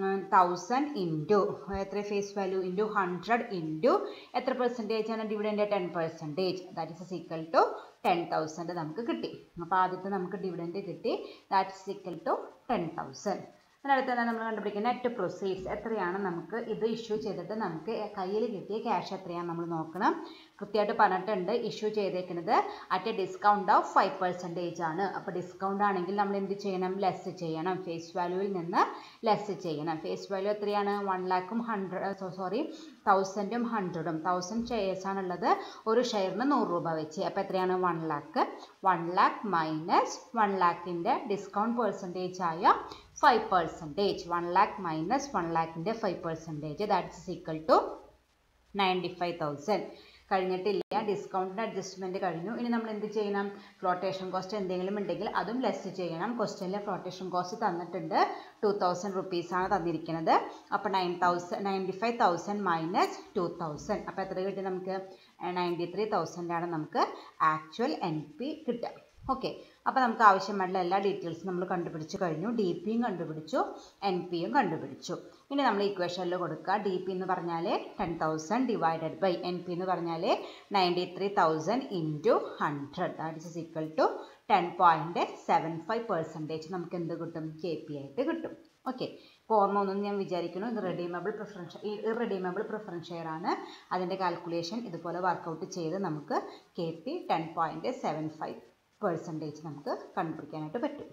thousand into എത്ര? Face value into hundred into എത്ര പെർസെൻറ്റേജ് ആണ് dividend? Ten percentage. That is equal to ten thousand നമുക്ക് കിട്ടി. അപ്പോൾ ആദ്യത്തെ നമുക്ക് ഡിവിഡൻഡ് കിട്ടി. That is equal to ten thousand. അതിനടുത്ത് തന്നെ നമ്മൾ കണ്ടുപിടിക്കുന്ന നെറ്റ് പ്രൊസീഡ്സ് എത്രയാണ്? നമുക്ക് ഇത് ഇഷ്യൂ ചെയ്തിട്ട് നമുക്ക് കയ്യിൽ കിട്ടിയ ക്യാഷ് എത്രയാണ് നമ്മൾ നോക്കണം. കൃത്യമായിട്ട് പറഞ്ഞിട്ടുണ്ട്. ഇഷ്യൂ ചെയ്തേക്കുന്നത് at a discount of five percentage ആണ്. അപ്പോൾ ഡിസ്കൗണ്ട് ആണെങ്കിൽ നമ്മൾ എന്ത് ചെയ്യണം? ലെസ് ചെയ്യണം. ഫേസ് വാല്യൂവിൽ നിന്ന് ലെസ് ചെയ്യണം. ഫേസ് വാല്യൂ എത്രയാണ്? വൺ ലാക്കും ഹൺഡ്രഡ് സോറി തൗസൻഡും ഹൺഡ്രഡും. തൗസൻഡ് ഷെയർസ് ആണുള്ളത്. ഒരു ഷെയറിന് നൂറ് രൂപ വെച്ച്. അപ്പോൾ എത്രയാണ്? One lakh. One lakh minus one ലാക്കിൻ്റെ ഡിസ്കൗണ്ട് പെർസെൻറ്റേജ് ആയ five percentage. One lakh minus one ലാക്കിൻ്റെ five percentage that is equal to ninety five thousand. കഴിഞ്ഞിട്ടില്ല, ഡിസ്കൗണ്ടിൻ്റെ അഡ്ജസ്റ്റ്മെൻറ്റ് കഴിഞ്ഞു. ഇനി നമ്മൾ എന്ത് ചെയ്യണം? ഫ്ലോട്ടേഷൻ കോസ്റ്റ് എന്തെങ്കിലും ഉണ്ടെങ്കിൽ അതും ലെസ് ചെയ്യണം. ക്വസ്റ്റ്യനിലെ ഫ്ലോട്ടേഷൻ കോസ്റ്റ് തന്നിട്ടുണ്ട്. ടു തൗസൻഡ് റുപ്പീസാണ് തന്നിരിക്കുന്നത്. അപ്പോൾ nine thousand ninety five thousand minus two thousand. അപ്പോൾ എത്ര കിട്ടി നമുക്ക്? നയൻറ്റി ത്രീ തൗസൻഡാണ് നമുക്ക് ആക്ച്വൽ എൻ പി കിട്ടുക. ഓക്കെ, അപ്പോൾ നമുക്ക് ആവശ്യമായിട്ടുള്ള എല്ലാ ഡീറ്റെയിൽസും നമ്മൾ കണ്ടുപിടിച്ച് കഴിഞ്ഞു. ഡി പിയും കണ്ടുപിടിച്ചു, എൻ പിയും കണ്ടുപിടിച്ചു. ഇനി നമ്മൾ ഇക്വേഷനിൽ കൊടുക്കുക. ഡി പി എന്ന് പറഞ്ഞാൽ ten thousand divided by N P എന്ന് പറഞ്ഞാൽ ninety three thousand into hundred that is equal to ten point seven five percentage നമുക്ക് എന്ത് കിട്ടും? കെ പി ആയിട്ട് കിട്ടും. ഓക്കെ, ഓർമ്മ ഒന്നും ഞാൻ വിചാരിക്കുന്നു. ഇത് redeemable preference irredeemable preference share ആണ്. അതിൻ്റെ കാൽക്കുലേഷൻ ഇതുപോലെ വർക്കൗട്ട് ചെയ്ത് നമുക്ക് K P ten point seven five percentage നമുക്ക് കണ്ടുപിടിക്കാനായിട്ട് പറ്റും.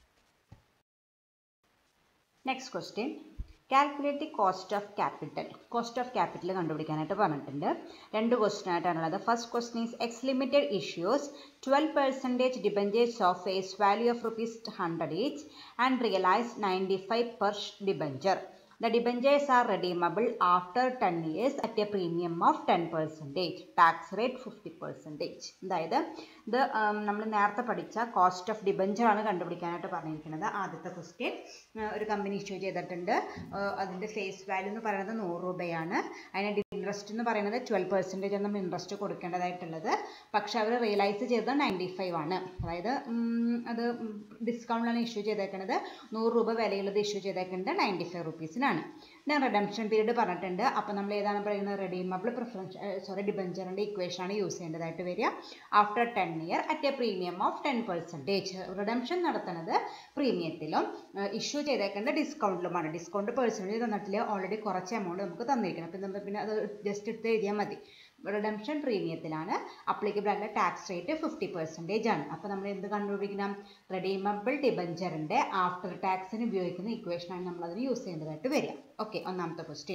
Next question. Calculate the cost of capital. Cost of capital കണ്ടുപിടിക്കാനായിട്ട് പറഞ്ഞിട്ടുണ്ട്. രണ്ട് ക്വസ്റ്റ്യൻ ആയിട്ടാണുള്ളത്. First question is X limited issues twelve percentage debentures of face value of rupees hundred each and realise ninety five per debenture. The debentures are redeemable after ten years at a premium of ten percent. Tax rate fifty percent. അതായത് ഇത് നമ്മൾ നേരത്തെ പഠിച്ച കോസ്റ്റ് ഓഫ് ഡിബഞ്ചർ ആണ് കണ്ടുപിടിക്കാനായിട്ട് പറഞ്ഞിരിക്കുന്നത്. ആദ്യത്തെ ക്വസ്റ്റ്യൻ, ഒരു കമ്പനി ഇഷ്യൂ ചെയ്തിട്ടുണ്ട്. അതിൻ്റെ ഫേസ് വാല്യൂ എന്ന് പറയുന്നത് നൂറ് രൂപയാണ്. അതിന് ഇൻട്രസ്റ്റ് എന്ന് പറയുന്നത് ട്വൽവ് പെർസെൻറ്റേജ് ആണ് നമ്മൾ ഇൻട്രസ്റ്റ് കൊടുക്കേണ്ടതായിട്ടുള്ളത്. പക്ഷെ അവർ റിയലൈസ് ചെയ്തത് നയൻറ്റി ഫൈവ് ആണ്. അതായത് അത് ഡിസ്കൗണ്ടിലാണ് ഇഷ്യൂ ചെയ്തേക്കുന്നത്. നൂറ് രൂപ വിലയുള്ളത് ഇഷ്യൂ ചെയ്തേക്കുന്നത് നയൻറ്റി ഫൈവ് റുപ്പീസിനാണ്. ഞാൻ റിഡംഷൻ പീരീഡ് പറഞ്ഞിട്ടുണ്ട്. അപ്പോൾ നമ്മൾ ഏതാണ് പറയുന്നത്? റെഡീമബിൾ പ്രിഫറൻസ് സോറി ഡിബഞ്ചറിൻ്റെ ഇക്വേഷനാണ് യൂസ് ചെയ്യേണ്ടതായിട്ട് വരിക. After ten year at a premium of ten percentage. Redemption നടത്തുന്നത് പ്രീമിയത്തിലും ഇഷ്യൂ ചെയ്തേക്കേണ്ട ഡിസ്കൗണ്ടിലുമാണ്. ഡിസ്കൗണ്ട് പെർസെൻറ്റേജ് തന്നിട്ടില്ല, ഓൾറെഡി കുറച്ച് എമൗണ്ട് നമുക്ക് തന്നിരിക്കണം. അപ്പം നമ്മൾ പിന്നെ അത് ജസ്റ്റ് എടുത്ത് എഴുതിയാൽ മതി. റിഡംഷൻ പ്രീമിയത്തിലാണ്. അപ്ലിക്കബിൾ ആയിട്ടുള്ള ടാക്സ് റേറ്റ് ഫിഫ്റ്റി പെർസെൻറ്റേജ് ആണ്. അപ്പോൾ നമ്മൾ എന്ത് കണ്ടുപിടിക്കണം? റെഡീമബിൾ ഡിബഞ്ചറിൻ്റെ ആഫ്റ്റർ ടാക്സിന് ഉപയോഗിക്കുന്ന ഇക്വേഷനാണ് നമ്മൾ അതിന് യൂസ് ചെയ്യുന്നതായിട്ട് വരിക. ഓക്കെ, ഒന്നാമത്തെ question.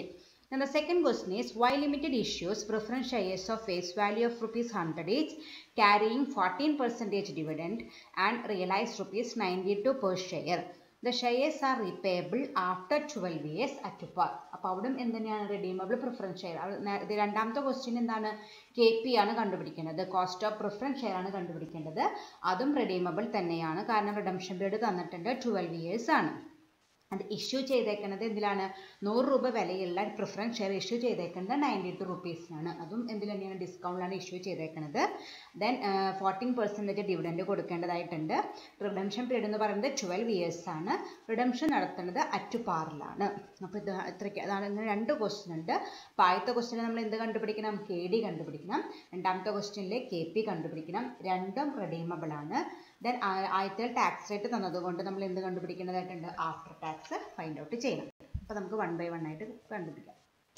Then the second question is, why limited issues preference shares of face value of rupees one hundred each, carrying fourteen percent dividend and realized rupees ninety-two per share. The shares are repayable after twelve years at par. അപ്പോൾ അവിടെ എന്തിനാണ് redeemable preference share. ഇത് രണ്ടാമത്തെ ക്വസ്റ്റ്യൻ എന്താണ്, കെ പി ആണ് കണ്ടുപിടിക്കേണ്ടത്, കോസ്റ്റ് ഓഫ് പ്രിഫറൻസ് ഷെയർ ആണ് കണ്ടുപിടിക്കേണ്ടത്. അതും redeemable തന്നെയാണ്, കാരണം റിഡംഷൻ പീരീഡ് തന്നിട്ടുണ്ട് ട്വൽവ് ഇയേഴ്സ് ആണ്. അത് ഇഷ്യൂ ചെയ്തേക്കുന്നത് എന്തിലാണ്, നൂറ് രൂപ വിലയുള്ള പ്രിഫറൻസ് ഷെയർ ഇഷ്യൂ ചെയ്തേക്കുന്നത് നയൻറ്റി ടു റുപ്പീസിനാണ്. അതും എന്തിൽ തന്നെയാണ്, ഡിസ്കൗണ്ടിലാണ് ഇഷ്യൂ ചെയ്തേക്കുന്നത്. ദെൻ ഫോർട്ടീൻ പെർസെൻറ്റേജ് ഡിവിഡൻഡ് കൊടുക്കേണ്ടതായിട്ടുണ്ട്. റിഡംഷൻ പീരീഡ് എന്ന് പറയുന്നത് ട്വൽവ് ഇയേഴ്സ് ആണ്. റിഡംഷൻ നടത്തുന്നത് അറ്റ് പാറിലാണ്. അപ്പോൾ ഇത് ഇത്രയ്ക്ക് അതാണ്. ഇങ്ങനെ രണ്ട് ക്വസ്റ്റ്യൻ ഉണ്ട്. അപ്പോൾ ആദ്യത്തെ ക്വസ്റ്റ്യനിൽ നമ്മൾ എന്ത് കണ്ടുപിടിക്കണം, കെ ഡി കണ്ടുപിടിക്കണം. രണ്ടാമത്തെ ക്വസ്റ്റ്യനിൽ കെ പി കണ്ടുപിടിക്കണം. രണ്ടും റിഡീമബിൾ ആണ്. ദെൻ ആദ്യത്തെ ടാക്സ് റേറ്റ് തന്നതുകൊണ്ട് നമ്മൾ എന്ത് കണ്ടുപിടിക്കേണ്ടതായിട്ടുണ്ട്, ആഫ്റ്റർ ടാക്സ് ഫൈൻഡ് ഔട്ട് ചെയ്യണം. അപ്പോൾ നമുക്ക് വൺ ബൈ വൺ ആയിട്ട് കണ്ടുപിടിക്കാം.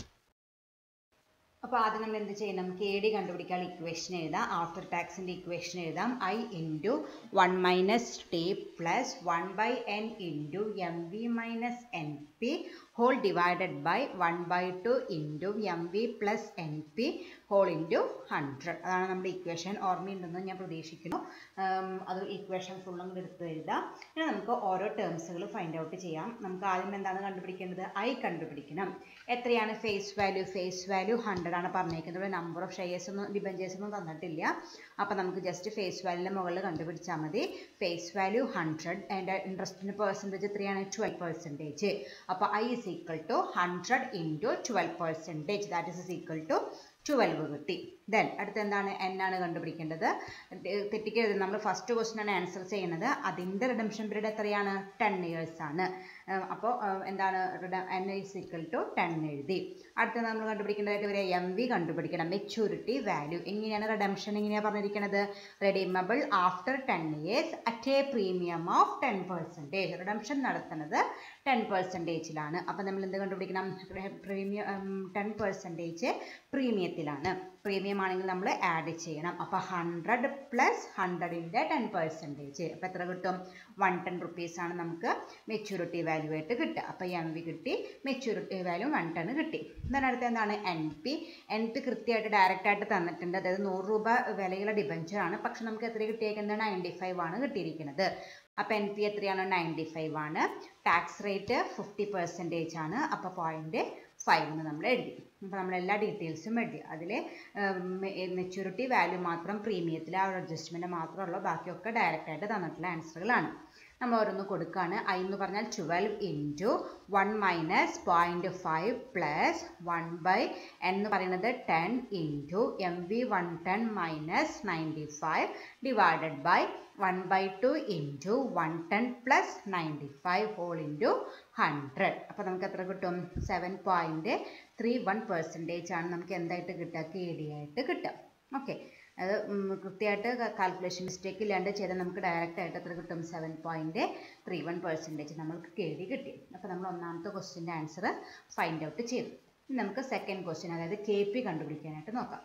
അപ്പോൾ ആദ്യം നമ്മൾ എന്ത് ചെയ്യണം, കെ ഡി കണ്ടുപിടിക്കാൻ ഇക്വേഷൻ എഴുതാം. ആഫ്റ്റർ ടാക്സിൻ്റെ ഇക്വേഷൻ എഴുതാം. I into one minus T plus one by N into M V minus N P whole divided by one by two into M V plus N P whole into hundred. അതാണ് നമ്മുടെ ഇക്വേഷൻ. ഓർമ്മയുണ്ടെന്ന് ഞാൻ പ്രതീക്ഷിക്കുന്നു. അത് ഇക്വേഷൻ ഫുള്ളും കൂടി എടുത്ത് എഴുതാം. ഇനി നമുക്ക് ഓരോ ടേംസുകൾ ഫൈൻഡ് ഔട്ട് ചെയ്യാം. നമുക്ക് ആദ്യം എന്താണ് കണ്ടുപിടിക്കേണ്ടത്, ഐ കണ്ടുപിടിക്കണം. എത്രയാണ് face value, face value hundred ആണ് പറഞ്ഞേക്കുന്നത്. നമ്പർ ഓഫ് ഷെയർസ് ഒന്നും ഡിബഞ്ചേഴ്സ് ഒന്നും തന്നിട്ടില്ല. അപ്പോൾ നമുക്ക് ജസ്റ്റ് ഫേസ് വാല്യൂൻ്റെ മുകളിൽ കണ്ടുപിടിച്ചാൽ മതി. ഫേസ് വാല്യൂ ഹൺഡ്രഡ്, അതിൻ്റെ ഇൻട്രസ്റ്റിൻ്റെ പെർസെൻറ്റേജ് എത്രയാണ്, ട്വൽവ് പെർസെൻറ്റേജ്. അപ്പോൾ I is equal to hundred into twelve percentage, that is equal to twelve കിട്ടി. ദെൻ അടുത്ത് എന്താണ്, എൻ ആണ് കണ്ടുപിടിക്കേണ്ടത്. തെറ്റിക്കരുത്, നമ്മൾ ഫസ്റ്റ് ക്വസ്റ്റ്യൻ ആണ് ആൻസർ ചെയ്യുന്നത്. അതിൻ്റെ റിഡംഷൻ പീരീഡ് എത്രയാണ്, ടെൻ ഇയേഴ്സ് ആണ്. അപ്പോൾ എന്താണ്, N is equal to ten എഴുതി. അടുത്ത നമ്മൾ കണ്ടുപിടിക്കേണ്ടതായിട്ട് വരെ എം വി കണ്ടുപിടിക്കണം, മെച്യൂരിറ്റി വാല്യൂ. എങ്ങനെയാണ് റിഡംഷൻ എങ്ങനെയാണ് പറഞ്ഞിരിക്കുന്നത്, redeemable after ten years at a premium of ten percentage. Redemption നടത്തുന്നത് ടെൻ പെർസെൻറ്റേജിലാണ്. അപ്പോൾ നമ്മൾ എന്ത് കണ്ടുപിടിക്കണം, പ്രീമിയം ടെൻ പെർസെൻറ്റേജ് പ്രീമിയത്തിലാണ്. പ്രീമിയം ആണെങ്കിൽ നമ്മൾ ആഡ് ചെയ്യണം. അപ്പോൾ ഹൺഡ്രഡ് പ്ലസ് ഹൺഡ്രഡിൻ്റെ ടെൻ പെർസെൻറ്റേജ്, അപ്പോൾ എത്ര കിട്ടും, വൺ ടെൻ റുപ്പീസ് ആണ് നമുക്ക് മെച്യൂരിറ്റി വാല്യൂ ആയിട്ട് കിട്ടുക. അപ്പോൾ എം വി കിട്ടി, മെച്യൂരിറ്റി വാല്യൂ വൺ ടെൻ കിട്ടി. ഇതിനടുത്ത് എന്താണ്, എൻ പി. എൻ പി കൃത്യമായിട്ട് ഡയറക്റ്റ് ആയിട്ട് തന്നിട്ടുണ്ട്. അതായത് നൂറ് രൂപ വിലയുള്ള ഡിബഞ്ചർ ആണ്. പക്ഷെ നമുക്ക് എത്ര കിട്ടിയേക്കുന്നത്, നയൻറ്റി ഫൈവ് ആണ് കിട്ടിയിരിക്കുന്നത്. അപ്പോൾ എൻ പി എത്രയാണ്, നയൻറ്റി ഫൈവ് ആണ്. ടാക്സ് റേറ്റ് ഫിഫ്റ്റി പെർസെൻറ്റേജ് ആണ്. അപ്പോൾ പോയിൻറ്റ് ഫൈവ് എന്ന് നമ്മൾ എഴുതി. അപ്പോൾ നമ്മൾ എല്ലാ ഡീറ്റെയിൽസും എഴുതി. അതിൽ മെച്യൂരിറ്റി വാല്യൂ മാത്രം പ്രീമിയത്തിൽ ആ ഒരു അഡ്ജസ്റ്റ്മെൻറ്റ് മാത്രമുള്ള, ബാക്കിയൊക്കെ ഡയറക്റ്റ് ആയിട്ട് തന്നിട്ടുള്ള ആൻസറുകളാണ്. നമ്മൾ ഓരോന്ന് കൊടുക്കുകയാണ്. ഐ എന്ന് പറഞ്ഞാൽ twelve into one minus point five plus one by N എന്ന് പറയുന്നത് ten into M V one ten minus ninety five divided by one by two into one ten plus ninety five whole into hundred. അപ്പോൾ നമുക്ക് എത്ര കിട്ടും, seven point three one percentage ആണ് നമുക്ക് എന്തായിട്ട് കിട്ടുക, കെ ഡി ആയിട്ട് കിട്ടുക. ഓക്കെ, അത് കൃത്യമായിട്ട് കാൽക്കുലേഷൻ മിസ്റ്റേക്ക് ഇല്ലാണ്ട് ചെയ്താൽ നമുക്ക് ഡയറക്റ്റ് ആയിട്ട് എത്ര കിട്ടും, seven point three one percentage നമുക്ക് കെ ഡി കിട്ടി. അപ്പോൾ നമ്മൾ ഒന്നാമത്തെ ക്വസ്റ്റ്യൻ്റെ ആൻസർ ഫൈൻഡ് ഔട്ട് ചെയ്തു. ഇനി നമുക്ക് സെക്കൻഡ് ക്വസ്റ്റ്യൻ, അതായത് കെ പി കണ്ടുപിടിക്കാനായിട്ട് നോക്കാം.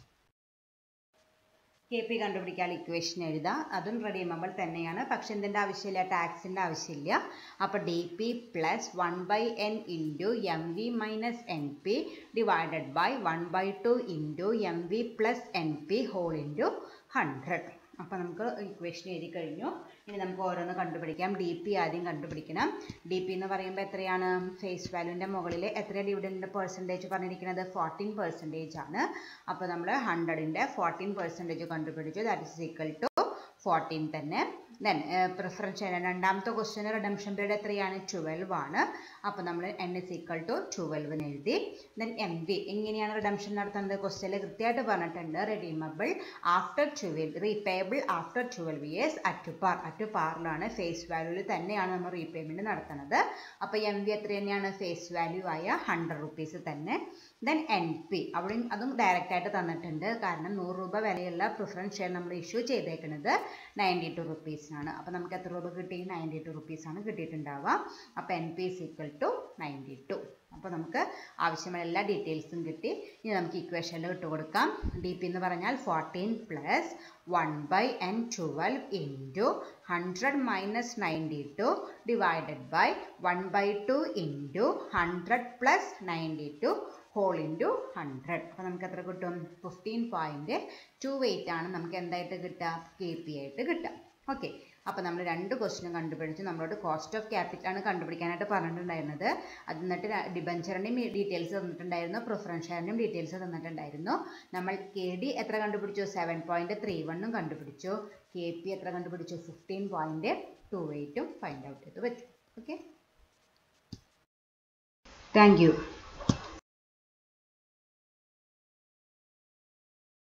കെ പി കണ്ടുപിടിക്കാൻ ഇക്വേഷൻ എഴുതാം. അതും റെഡീമബിൾ തന്നെയാണ്. പക്ഷെ എന്തിൻ്റെ ആവശ്യമില്ല, ടാക്സിൻ്റെ ആവശ്യമില്ല. അപ്പോൾ D P plus one by N into M V minus N P divided by one by two into M V plus N P whole into hundred. അപ്പോൾ നമുക്ക് ഇക്വേഷൻ എഴുതി കഴിഞ്ഞു. ഇനി നമുക്ക് ഓരോന്ന് കണ്ടുപിടിക്കാം. ഡി പി ആദ്യം കണ്ടുപിടിക്കണം. ഡി പി എന്ന് പറയുമ്പോൾ എത്രയാണ്, ഫേസ് വാല്യൂവിൻ്റെ മുകളിൽ എത്ര ഡിവിഡൻഡ് പെർസെൻറ്റേജ് പറഞ്ഞിരിക്കുന്നത്, ഫോർട്ടീൻ പെർസെൻറ്റേജ് ആണ്. അപ്പോൾ നമ്മൾ ഹൺഡ്രഡിൻ്റെ ഫോർട്ടീൻ പെർസെൻറ്റേജ് കണ്ടുപിടിച്ചു. That is equal to fourteen തന്നെ. ദെൻ പ്രിഫറൻസ് രണ്ടാമത്തെ ക്വസ്റ്റ്യന് റിഡംഷൻ പീരീഡ് എത്രയാണ്, ട്വൽവ് ആണ്. അപ്പോൾ നമ്മൾ എൻ ഇസ് ഈക്വൽ ടു ട്വൽവിന് എഴുതി. ദെൻ എം വി എങ്ങനെയാണ് റിഡംഷൻ നടത്തുന്നത്, ക്വസ്റ്റ്യനിൽ കൃത്യമായിട്ട് പറഞ്ഞിട്ടുണ്ട്. Redeemable after twelve, repayable after twelve years at par. At പാറിലാണ്, ഫേസ് വാല്യൂവിൽ തന്നെയാണ് നമ്മൾ റീപേയ്മെൻറ്റ് നടത്തുന്നത്. അപ്പോൾ എം വി എത്ര തന്നെയാണ്, ഫേസ് വാല്യൂ ആയ ഹൺഡ്രഡ് റുപ്പീസ് തന്നെ. ദെൻ എൻ പി അവിടെയും അതും ഡയറക്റ്റ് ആയിട്ട് തന്നിട്ടുണ്ട്. കാരണം നൂറ് രൂപ വിലയുള്ള പ്രിഫറൻസ് ഷെയർ നമ്മൾ ഇഷ്യൂ ചെയ്തേക്കുന്നത് നയൻറ്റി ടു റുപ്പീസിനാണ്. അപ്പോൾ നമുക്ക് എത്ര രൂപ കിട്ടി? നയൻറ്റി ടു റുപ്പീസാണ് കിട്ടിയിട്ടുണ്ടാവുക. അപ്പോൾ N P is equal to ninety two. അപ്പോൾ നമുക്ക് ആവശ്യമായ എല്ലാ ഡീറ്റെയിൽസും കിട്ടി. ഇനി നമുക്ക് ഇക്വേഷനിൽ ഇട്ട് കൊടുക്കാം. ഡി പി എന്ന് പറഞ്ഞാൽ fourteen plus one by N twelve into hundred minus ninety two divided by one by two into hundred plus ninety two whole into hundred. അപ്പോൾ നമുക്ക് എത്ര കിട്ടും? ഫിഫ്റ്റീൻ പോയിൻറ്റ് ടു എയ്റ്റ് ആണ് നമുക്ക് എന്തായിട്ട് കിട്ടുക? കെ പി ആയിട്ട് കിട്ടുക. ഓക്കെ, അപ്പോൾ നമ്മൾ രണ്ട് ക്വസ്റ്റ്യനും കണ്ടുപിടിച്ചു. നമ്മളോട് കോസ്റ്റ് ഓഫ് ക്യാപിറ്റലാണ് കണ്ടുപിടിക്കാനായിട്ട് പറഞ്ഞിട്ടുണ്ടായിരുന്നത്. അത് എന്നിട്ട് ഡിബഞ്ചറിൻ്റെയും ഡീറ്റെയിൽസ് തന്നിട്ടുണ്ടായിരുന്നു, പ്രിഫറൻസ് ഷെയറിൻ്റെയും ഡീറ്റെയിൽസ് തന്നിട്ടുണ്ടായിരുന്നു. നമ്മൾ കെ ഡി എത്ര കണ്ടുപിടിച്ചു? സെവൻ പോയിൻറ്റ് ത്രീ വണ്ണും കണ്ടുപിടിച്ചു. കെ പി എത്ര കണ്ടുപിടിച്ചു? ഫിഫ്റ്റീൻ പോയിൻറ്റ് ടു എയ്റ്റും ഫൈൻഡ് ഔട്ട് ചെയ്ത് പറ്റും. Okay, thank U.